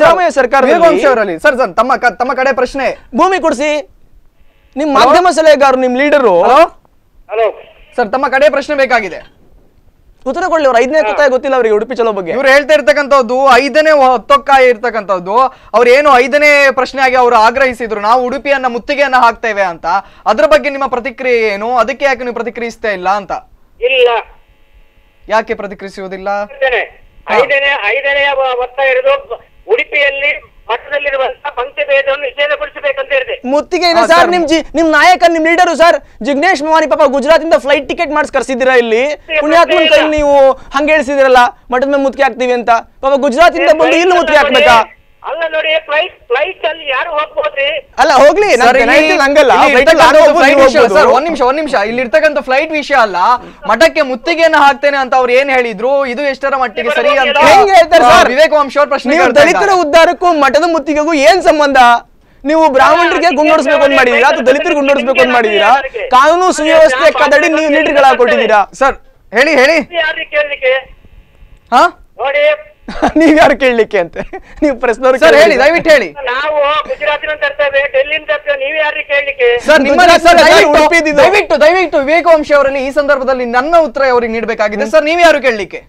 ಸರ್ ತಮ್ಮ ಕಡೆ ಪ್ರಶ್ನೆ, ಭೂಮಿ ಕೊಡಿಸಿ. ನಿಮ್ ಮಾಧ್ಯಮ ಸಲಹೆಗಾರರು ನಿಮ್ ಲೀಡರು ಸರ್ ತಮ್ಮ ಕಡೆ ಪ್ರಶ್ನೆ ಬೇಕಾಗಿದೆ, ಉತ್ತರ ಕೊಡ್ಲಿ. ಅವ್ರು 5ನೇ ಹಕ್ಕೊತ್ತಾಯ ಗೊತ್ತಿಲ್ಲ ಅವರಿಗೆ ಉಡುಪಿ ಚಲೋ ಬಗ್ಗೆ. ಇವ್ರು ಹೇಳ್ತಾ ಇರ್ತಕ್ಕಂಥದ್ದು 5ನೇ ಹಕ್ಕೊತ್ತಾಯ ಇರ್ತಕ್ಕಂಥದ್ದು. ಅವ್ರು ಏನು 5ನೇ ಪ್ರಶ್ನೆ ಆಗಿ ಅವರು ಆಗ್ರಹಿಸಿದ್ರು, ನಾವು ಉಡುಪಿಯನ್ನ ಮುತ್ತಿಗೆಯನ್ನ ಹಾಕ್ತೇವೆ ಅಂತ. ಅದ್ರ ಬಗ್ಗೆ ನಿಮ್ಮ ಪ್ರತಿಕ್ರಿಯೆ ಏನು? ಅದಕ್ಕೆ ಯಾಕೆ ನೀವು ಪ್ರತಿಕ್ರಿಯಿಸ್ತಾ ಇಲ್ಲ ಅಂತ? ಇಲ್ಲ, ಯಾಕೆ ಪ್ರತಿಕ್ರಿಯಿಸುವುದಿಲ್ಲ? 5ನೇ ಒತ್ತಾಯ ಇರೋದು ಉಡುಪಿಯಲ್ಲಿ ಮಠದಲ್ಲಿರುವಂತಹ ಪಂಕ್ತಿ ಭೇದವನ್ನು ನಿಷೇಧಗೊಳಿಸಬೇಕಂತ ಹೇಳಿದೆ. ಮುತ್ತಿಗೆ ಇದೆ ಸರ್. ನಿಮ್ ನಾಯಕ ನಿಮ್ ಲೀಡರು ಸರ್ ಜಿಗ್ನೇಶ್ ಮವಾನಿ ಪಾಪ ಗುಜರಾತ್ ಇಂದ ಫ್ಲೈಟ್ ಟಿಕೆಟ್ ಮಾಡಿಸ್ ಕರ್ಸಿದ್ದೀರಾ ಇಲ್ಲಿ. ಪುಣ್ಯಾತ್ಮನ ಕೈ ನೀವು ಹಂಗೆ ಹೇಳಿಸಿದಿರಲ್ಲ ಮಠದ ಮೇಲೆ ಮುತ್ತಿಗೆ ಹಾಕ್ತೀವಿ ಅಂತ. ಪಾಪ ಗುಜರಾತ್ ಇಂದ ಬಂದು ಇಲ್ಲಿ ಮುತ್ತಿಗೆ ಹಾಕ್ಬೇಕಾ? ಅಲ್ಲ ನೋಡಿ, ಫ್ಲೈಟ್ ಅಲ್ಲಿ ಯಾರು ಹೋಗ್ಬೋದ್ರಿ? ಅಲ್ಲ ಹೋಗ್ಲಿ, ಹಂಗಲ್ಲ. ಒಂದ್ ನಿಮಿಷ ಇಲ್ಲಿ ಇರ್ತಕ್ಕಂಥ ಫ್ಲೈಟ್ ವಿಷಯ ಅಲ್ಲ, ಮಠಕ್ಕೆ ಮುತ್ತಿಗೆಯನ್ನ ಹಾಕ್ತೇನೆ ಅಂತ ಅವ್ರು ಏನ್ ಹೇಳಿದ್ರು, ಇದು ಎಷ್ಟರ ಮಟ್ಟಿಗೆ ಸರಿ ಅಂತ ಹೆಂಗ್ ಹೇಳ್ತಾರೆ ಸರ್? ವಿವೇಕ್ ವಂಶ ಅವ್ರ ಪ್ರಶ್ನೆ, ದಲಿತರ ಉದ್ಧಾರಕ್ಕೂ ಮಠದ ಮುತ್ತಿಗೆಗೂ ಏನ್ ಸಂಬಂಧ? ನೀವು ಬ್ರಾಹ್ಮಣರಿಗೆ ಗುಂಡೋಡಿಸ್ಬೇಕು ಅಂತ ಮಾಡಿದೀರಾ ಅಥವಾ ದಲಿತರಿಗೆ ಗುಂಡೋಡಿಸ್ಬೇಕು ಅಂತ ಮಾಡಿದೀರಾ? ಕಾನೂನು ಸುವ್ಯವಸ್ಥೆ ಕದಡಿ ನೀವು ಲೀಡರ್ಗಳಾಗಿ ಕೊಟ್ಟಿದ್ದೀರಾ ಸರ್. ಹೇಳಿ ಕೇಳಲಿಕ್ಕೆ ಹಾ ನೋಡಿ, ನೀವ್ ಯಾರು ಕೇಳಲಿಕ್ಕೆ ಅಂತ ನೀವು ಪ್ರಶ್ನೆ ಸರ್ ಹೇಳಿ, ದಯವಿಟ್ಟು ಹೇಳಿ. ನಾವು ಗುಜರಾತಿನ ತರ್ತೇವೆ, ಡೆಲ್ಲಿನ ತರ್ತೇವೆ, ನೀವ್ ಯಾರು ಕೇಳಲಿಕ್ಕೆ? ಸರ್ ದಯವಿಟ್ಟು ವಿವೇಕ ವಂಶ ಅವರಲ್ಲಿ ಈ ಸಂದರ್ಭದಲ್ಲಿ ನನ್ನ ಉತ್ತರ ಅವರಿಗೆ ನೀಡಬೇಕಾಗಿದೆ. ಸರ್ ನೀವ್ ಯಾರು ಕೇಳಲಿಕ್ಕೆ?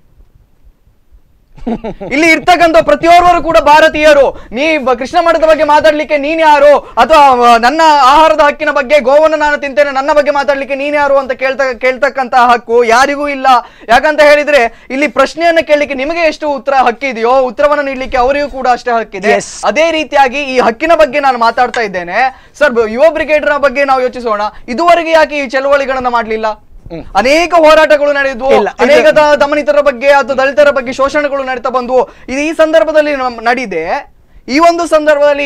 ಇಲ್ಲಿ ಇರ್ತಕ್ಕಂಥ ಪ್ರತಿಯೊಬ್ಬರು ಕೂಡ ಭಾರತೀಯರು. ಕೃಷ್ಣ ಮಠದ ಬಗ್ಗೆ ಮಾತಾಡ್ಲಿಕ್ಕೆ ನೀನ್ ಯಾರು, ಅಥವಾ ನನ್ನ ಆಹಾರದ ಹಕ್ಕಿನ ಬಗ್ಗೆ, ಗೋವನ್ನು ನಾನು ತಿಂತೇನೆ ನನ್ನ ಬಗ್ಗೆ ಮಾತಾಡ್ಲಿಕ್ಕೆ ನೀನ್ ಯಾರು ಅಂತ ಕೇಳ್ತಕ್ಕಂತ ಹಕ್ಕು ಯಾರಿಗೂ ಇಲ್ಲ. ಯಾಕಂತ ಹೇಳಿದ್ರೆ ಇಲ್ಲಿ ಪ್ರಶ್ನೆಯನ್ನ ಕೇಳಲಿಕ್ಕೆ ನಿಮಗೆ ಎಷ್ಟು ಹಕ್ಕಿದೆಯೋ ಉತ್ತರವನ್ನು ನೀಡಲಿಕ್ಕೆ ಅವರಿಗೂ ಕೂಡ ಅಷ್ಟೇ ಹಕ್ಕಿದೆ. ಅದೇ ರೀತಿಯಾಗಿ ಈ ಹಕ್ಕಿನ ಬಗ್ಗೆ ನಾನು ಮಾತಾಡ್ತಾ ಇದ್ದೇನೆ. ಸರ್, ಯುವ ಬ್ರಿಗೇಡ್ನ ಬಗ್ಗೆ ನಾವು ಯೋಚಿಸೋಣ. ಇದುವರೆಗೆ ಯಾಕೆ ಈ ಚಳವಳಿಗಳನ್ನ ಮಾಡ್ಲಿಲ್ಲ? ಅನೇಕ ಹೋರಾಟಗಳು ನಡೆದ್ವು, ಅನೇಕ ದಮನಿತರ ಬಗ್ಗೆ ಅಥವಾ ದಲಿತರ ಬಗ್ಗೆ ಶೋಷಣೆಗಳು ನಡೀತಾ ಬಂದ್ವು. ಇದು ಈ ಸಂದರ್ಭದಲ್ಲಿ ನಡೀದೆ. ಈ ಒಂದು ಸಂದರ್ಭದಲ್ಲಿ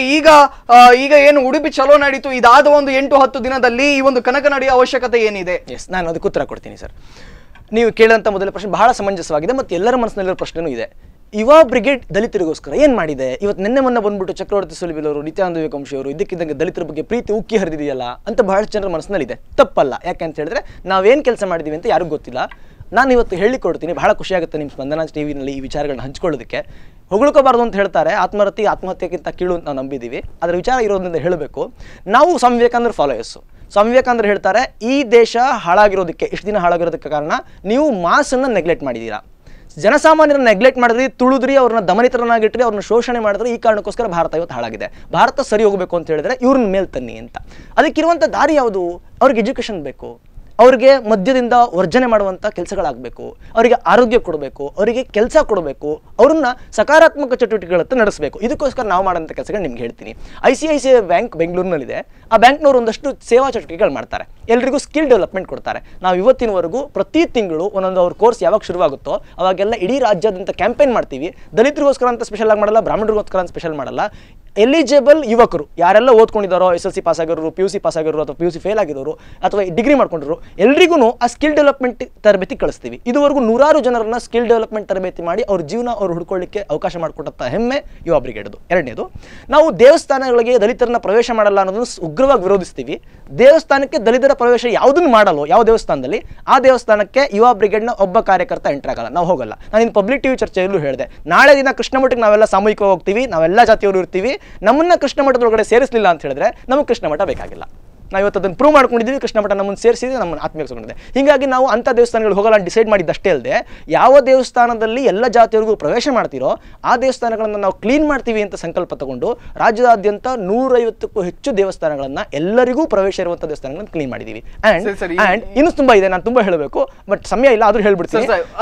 ಈಗ ಏನು ಉಡುಪಿ ಚಲೋ ನಡೀತು, ಇದಾದ ಒಂದು 8-10 ದಿನದಲ್ಲಿ ಈ ಒಂದು ಕನಕ ನಡೆಯ ಅವಶ್ಯಕತೆ ಏನಿದೆ? ನಾನು ಅದಕ್ಕೆ ಉತ್ತರ ಕೊಡ್ತೀನಿ ಸರ್. ನೀವು ಕೇಳಿದಂತ ಮೊದಲ ಪ್ರಶ್ನೆ ಬಹಳ ಸಮಂಜಸವಾಗಿದೆ ಮತ್ತು ಎಲ್ಲರ ಮನಸ್ಸಿನಲ್ಲಿರೋ ಪ್ರಶ್ನೆನೂ ಇದೆ. ಯುವ ಬ್ರಿಗೇಡ್ ದಲಿತರಿಗೋಸ್ಕರ ಏನ್ ಮಾಡಿದೆ? ಇವತ್ತು ನಿನ್ನೆ ಮೊನ್ನೆ ಬಂದ್ಬಿಟ್ಟು ಚಕ್ರವರ್ತಿ ಸುಲಿಬಿಲ್ ಅವರು, ನಿತ್ಯಾನಂದ ವಿವೇಕವಂಶಿ ಅವರು ಇದಕ್ಕಿದ್ದಂಗೆ ದಲಿತರ ಬಗ್ಗೆ ಪ್ರೀತಿ ಉಕ್ಕಿ ಹರಿದಿದೆಯಲ್ಲ ಅಂತ ಬಹಳಷ್ಟು ಜನರ ಮನಸ್ಸಿನಲ್ಲಿದೆ. ತಪ್ಪಲ್ಲ. ಯಾಕೆ ಅಂತ ಹೇಳಿದ್ರೆ ನಾವೇನ್ ಕೆಲಸ ಮಾಡಿದೀವಿ ಅಂತ ಯಾರಿಗೂ ಗೊತ್ತಿಲ್ಲ. ನಾನು ಇವತ್ತು ಹೇಳಿಕೊಡ್ತೀನಿ. ಬಹಳ ಖುಷಿಯಾಗುತ್ತೆ ನಿಮ್ಮ ಸ್ಪಂದನ ಟಿವಿನಲ್ಲಿ ಈ ವಿಚಾರಗಳನ್ನ ಹಂಚ್ಕೊಳ್ಳೋದಕ್ಕೆ. ಹೊಗಳ್ಕೋಬಾರ್ದು ಅಂತ ಹೇಳ್ತಾರೆ, ಆತ್ಮಹತ್ಯೆಗಿಂತ ಕೀಳು ಅಂತ ನಾವು ನಂಬಿದ್ದೀವಿ. ಅದರ ವಿಚಾರ ಇರೋದ್ರಿಂದ ಹೇಳಬೇಕು. ನಾವು ಸ್ವಾಮಿ ವಿವೇಕಾನಂದರ ಫಾಲೋಯರ್ಸು. ಸ್ವಾಮಿ ವಿವೇಕಾನಂದರು ಹೇಳ್ತಾರೆ, ಈ ದೇಶ ಹಾಳಾಗಿರೋದಕ್ಕೆ, ಇಷ್ಟು ದಿನ ಹಾಳಾಗಿರೋದಕ್ಕೆ ಕಾರಣ ನೀವು ಮಾಸನ್ನು ನೆಗ್ಲೆಕ್ಟ್ ಮಾಡಿದ್ದೀರಾ. ಜನಸಾಮಾನ್ಯರನ್ನ ನೆಗ್ಲೆಕ್ಟ್ ಮಾಡಿದ್ರಿ, ತುಳಿದ್ರಿ, ಅವ್ರನ್ನ ದಮನಿತರನ್ನಾಗಿಟ್ರಿ, ಅವ್ರನ್ನ ಶೋಷಣೆ ಮಾಡಿದ್ರಿ. ಈ ಕಾರಣಕ್ಕೋಸ್ಕರ ಭಾರತ ಇವತ್ತು ಹಾಳಾಗಿದೆ. ಭಾರತ ಸರಿ ಹೋಗಬೇಕು ಅಂತ ಹೇಳಿದ್ರೆ ಇವ್ರನ್ನ ಮೇಲ್ ತನ್ನಿ ಅಂತ. ಅದಕ್ಕಿರುವಂಥ ದಾರಿ ಯಾವುದು? ಅವ್ರಿಗೆ ಎಜುಕೇಷನ್ ಬೇಕು, ಅವ್ರಿಗೆ ಮದ್ಯದಿಂದ ವರ್ಜನೆ ಮಾಡುವಂಥ ಕೆಲಸಗಳಾಗಬೇಕು, ಅವರಿಗೆ ಆರೋಗ್ಯ ಕೊಡಬೇಕು, ಅವರಿಗೆ ಕೆಲಸ ಕೊಡಬೇಕು, ಅವ್ರನ್ನ ಸಕಾರಾತ್ಮಕ ಚಟುವಟಿಕೆಗಳತ್ತ ನಡೆಸಬೇಕು. ಇದಕ್ಕೋಸ್ಕರ ನಾವು ಮಾಡೋಂಥ ಕೆಲಸಗಳು ನಿಮ್ಗೆ ಹೇಳ್ತೀನಿ. ICICI ಬ್ಯಾಂಕ್ ಬೆಂಗಳೂರಿನಲ್ಲಿದೆ. ಆ ಬ್ಯಾಂಕ್ನವರು ಒಂದಷ್ಟು ಸೇವಾ ಚಟುವಟಿಕೆಗಳು ಮಾಡ್ತಾರೆ. ಎಲ್ರಿಗೂ ಸ್ಕಿಲ್ ಡೆವಲಪ್ಮೆಂಟ್ ಕೊಡ್ತಾರೆ. ನಾವು ಇವತ್ತಿನವರೆಗೂ ಪ್ರತಿ ತಿಂಗಳು ಒಂದೊಂದು ಅವ್ರ ಕೋರ್ಸ್ ಯಾವಾಗ ಶುರುವಾಗುತ್ತೋ ಅವಾಗೆಲ್ಲ ಇಡೀ ರಾಜ್ಯಾದ್ಯಂತ ಕ್ಯಾಂಪೇನ್ ಮಾಡ್ತೀವಿ. ದಲಿತರಿಗೋಸ್ಕರ ಅಂತ ಸ್ಪೆಷಲ್ ಆಗಿ ಮಾಡಲ್ಲ, ಬ್ರಾಹ್ಮಣರಿಗೋಸ್ಕರ ಅಂತ ಸ್ಪೆಷಲ್ ಮಾಡಲ್ಲ. ಎಲಿಜಿಬಲ್ ಯುವಕರು ಯಾರೆಲ್ಲ ಓದ್ಕೊಂಡಿದ್ದಾರೋ, SSLC ಪಾಸ್ ಆಗಿರೋರು, PUC ಪಾಸ್ ಆಗಿರೋರು, ಅಥವಾ PUC ಫೇಲ್ ಆಗಿರೋರು, ಅಥವಾ ಡಿಗ್ರಿ ಮಾಡ್ಕೊಂಡಿರೋರು, ಎಲ್ರಿಗೂ ಆ ಸ್ಕಿಲ್ ಡೆವಲಪ್ಮೆಂಟ್ ತರಬೇತಿ ಕಳಿಸ್ತೀವಿ. ಇದುವರೆಗೂ ನೂರಾರು ಜನರನ್ನ ಸ್ಕಿಲ್ ಡೆವಲಪ್ಮೆಂಟ್ ತರಬೇತಿ ಮಾಡಿ ಅವ್ರ ಜೀವನ ಅವ್ರು ಹುಡ್ಕೊಳ್ಳಿಕ್ಕೆ ಅವಕಾಶ ಮಾಡಿಕೊಟ್ಟಂಥ ಹೆಮ್ಮೆ ಯುವ ಬ್ರಿಗೇಡ್ದು. ಎರಡನೇದು, ನಾವು ದೇವಸ್ಥಾನಗಳಿಗೆ ದಲಿತರನ್ನ ಪ್ರವೇಶ ಮಾಡಲ್ಲ ಅನ್ನೋದನ್ನು ಉಗ್ರವಾಗಿ ವಿರೋಧಿಸ್ತೀವಿ. ದೇವಸ್ಥಾನಕ್ಕೆ ದಲಿತರ ಪ್ರವೇಶ ಯಾವುದನ್ನು ಮಾಡಲ್ಲ, ಯಾವ ದೇವಸ್ಥಾನದಲ್ಲಿ, ಆ ದೇವಸ್ಥಾನಕ್ಕೆ ಯುವ ಬ್ರಿಗೇಡ್ನ ಒಬ್ಬ ಕಾರ್ಯಕರ್ತ ಎಂಟರ್ ಆಗಲ್ಲ, ನಾವು ಹೋಗಲ್ಲ. ನಾನು ಇನ್ನು ಪಬ್ಲಿಕ್ ಟಿವಿ ಚರ್ಚೆಯಲ್ಲೂ ಹೇಳಿದೆ, ನಾಳೆ ದಿನ ಕೃಷ್ಣ ಮಠಕ್ಕೆ ನಾವೆಲ್ಲ ಸಾಮೂಹಿಕವಾಗಿ ಹೋಗ್ತೀವಿ, ನಾವೆಲ್ಲ ಜಾತಿಯವರು ಇರ್ತೀವಿ. ನಮ್ಮನ್ನ ಕೃಷ್ಣ ಮಠದೊಳಗಡೆ ಸೇರಿಸಲಿಲ್ಲ ಅಂತ ಹೇಳಿದ್ರೆ ನಮಗೆ ಕೃಷ್ಣ ಮಠ ಬೇಕಾಗಿಲ್ಲ. ನಾವು ಇವತ್ತು ಅದನ್ನು ಪ್ರೂವ್ ಮಾಡ್ಕೊಂಡಿದ್ದೀವಿ. ಕೃಷ್ಣ ಮಠ ನಮ್ಮನ್ನು ಸೇರಿಸಿದ್ರೆ ನಮ್ಮನ್ನು ಆತ್ಮೀಯಗೊಂಡಿದೆ. ಹೀಗಾಗಿ ನಾವು ಅಂಥ ದೇವಸ್ಥಾನಗಳು ಹೋಗಲ್ಲ ಡಿಸೈಡ್ ಮಾಡಿದ್ದಷ್ಟೇ ಅಲ್ಲದೆ, ಯಾವ ದೇವಸ್ಥಾನದಲ್ಲಿ ಎಲ್ಲ ಜಾತಿಯವರಿಗೂ ಪ್ರವೇಶ ಮಾಡ್ತಿರೋ ಆ ದೇವಸ್ಥಾನಗಳನ್ನು ನಾವು ಕ್ಲೀನ್ ಮಾಡ್ತೀವಿ ಅಂತ ಸಂಕಲ್ಪ ತಗೊಂಡು ರಾಜ್ಯದಾದ್ಯಂತ 150ಕ್ಕೂ ಹೆಚ್ಚು ದೇವಸ್ಥಾನಗಳನ್ನು, ಎಲ್ಲರಿಗೂ ಪ್ರವೇಶ ಇರುವಂಥ ದೇವಸ್ಥಾನಗಳನ್ನು ಕ್ಲೀನ್ ಮಾಡಿದ್ದೀವಿ. ಆ್ಯಂಡ್ ಇನ್ನೂ ತುಂಬಾ ಇದೆ, ನಾನು ತುಂಬಾ ಹೇಳಬೇಕು, ಬಟ್ ಸಮಯ ಇಲ್ಲ, ಆದ್ರೂ ಹೇಳ್ಬಿಡ್ತೀನಿ.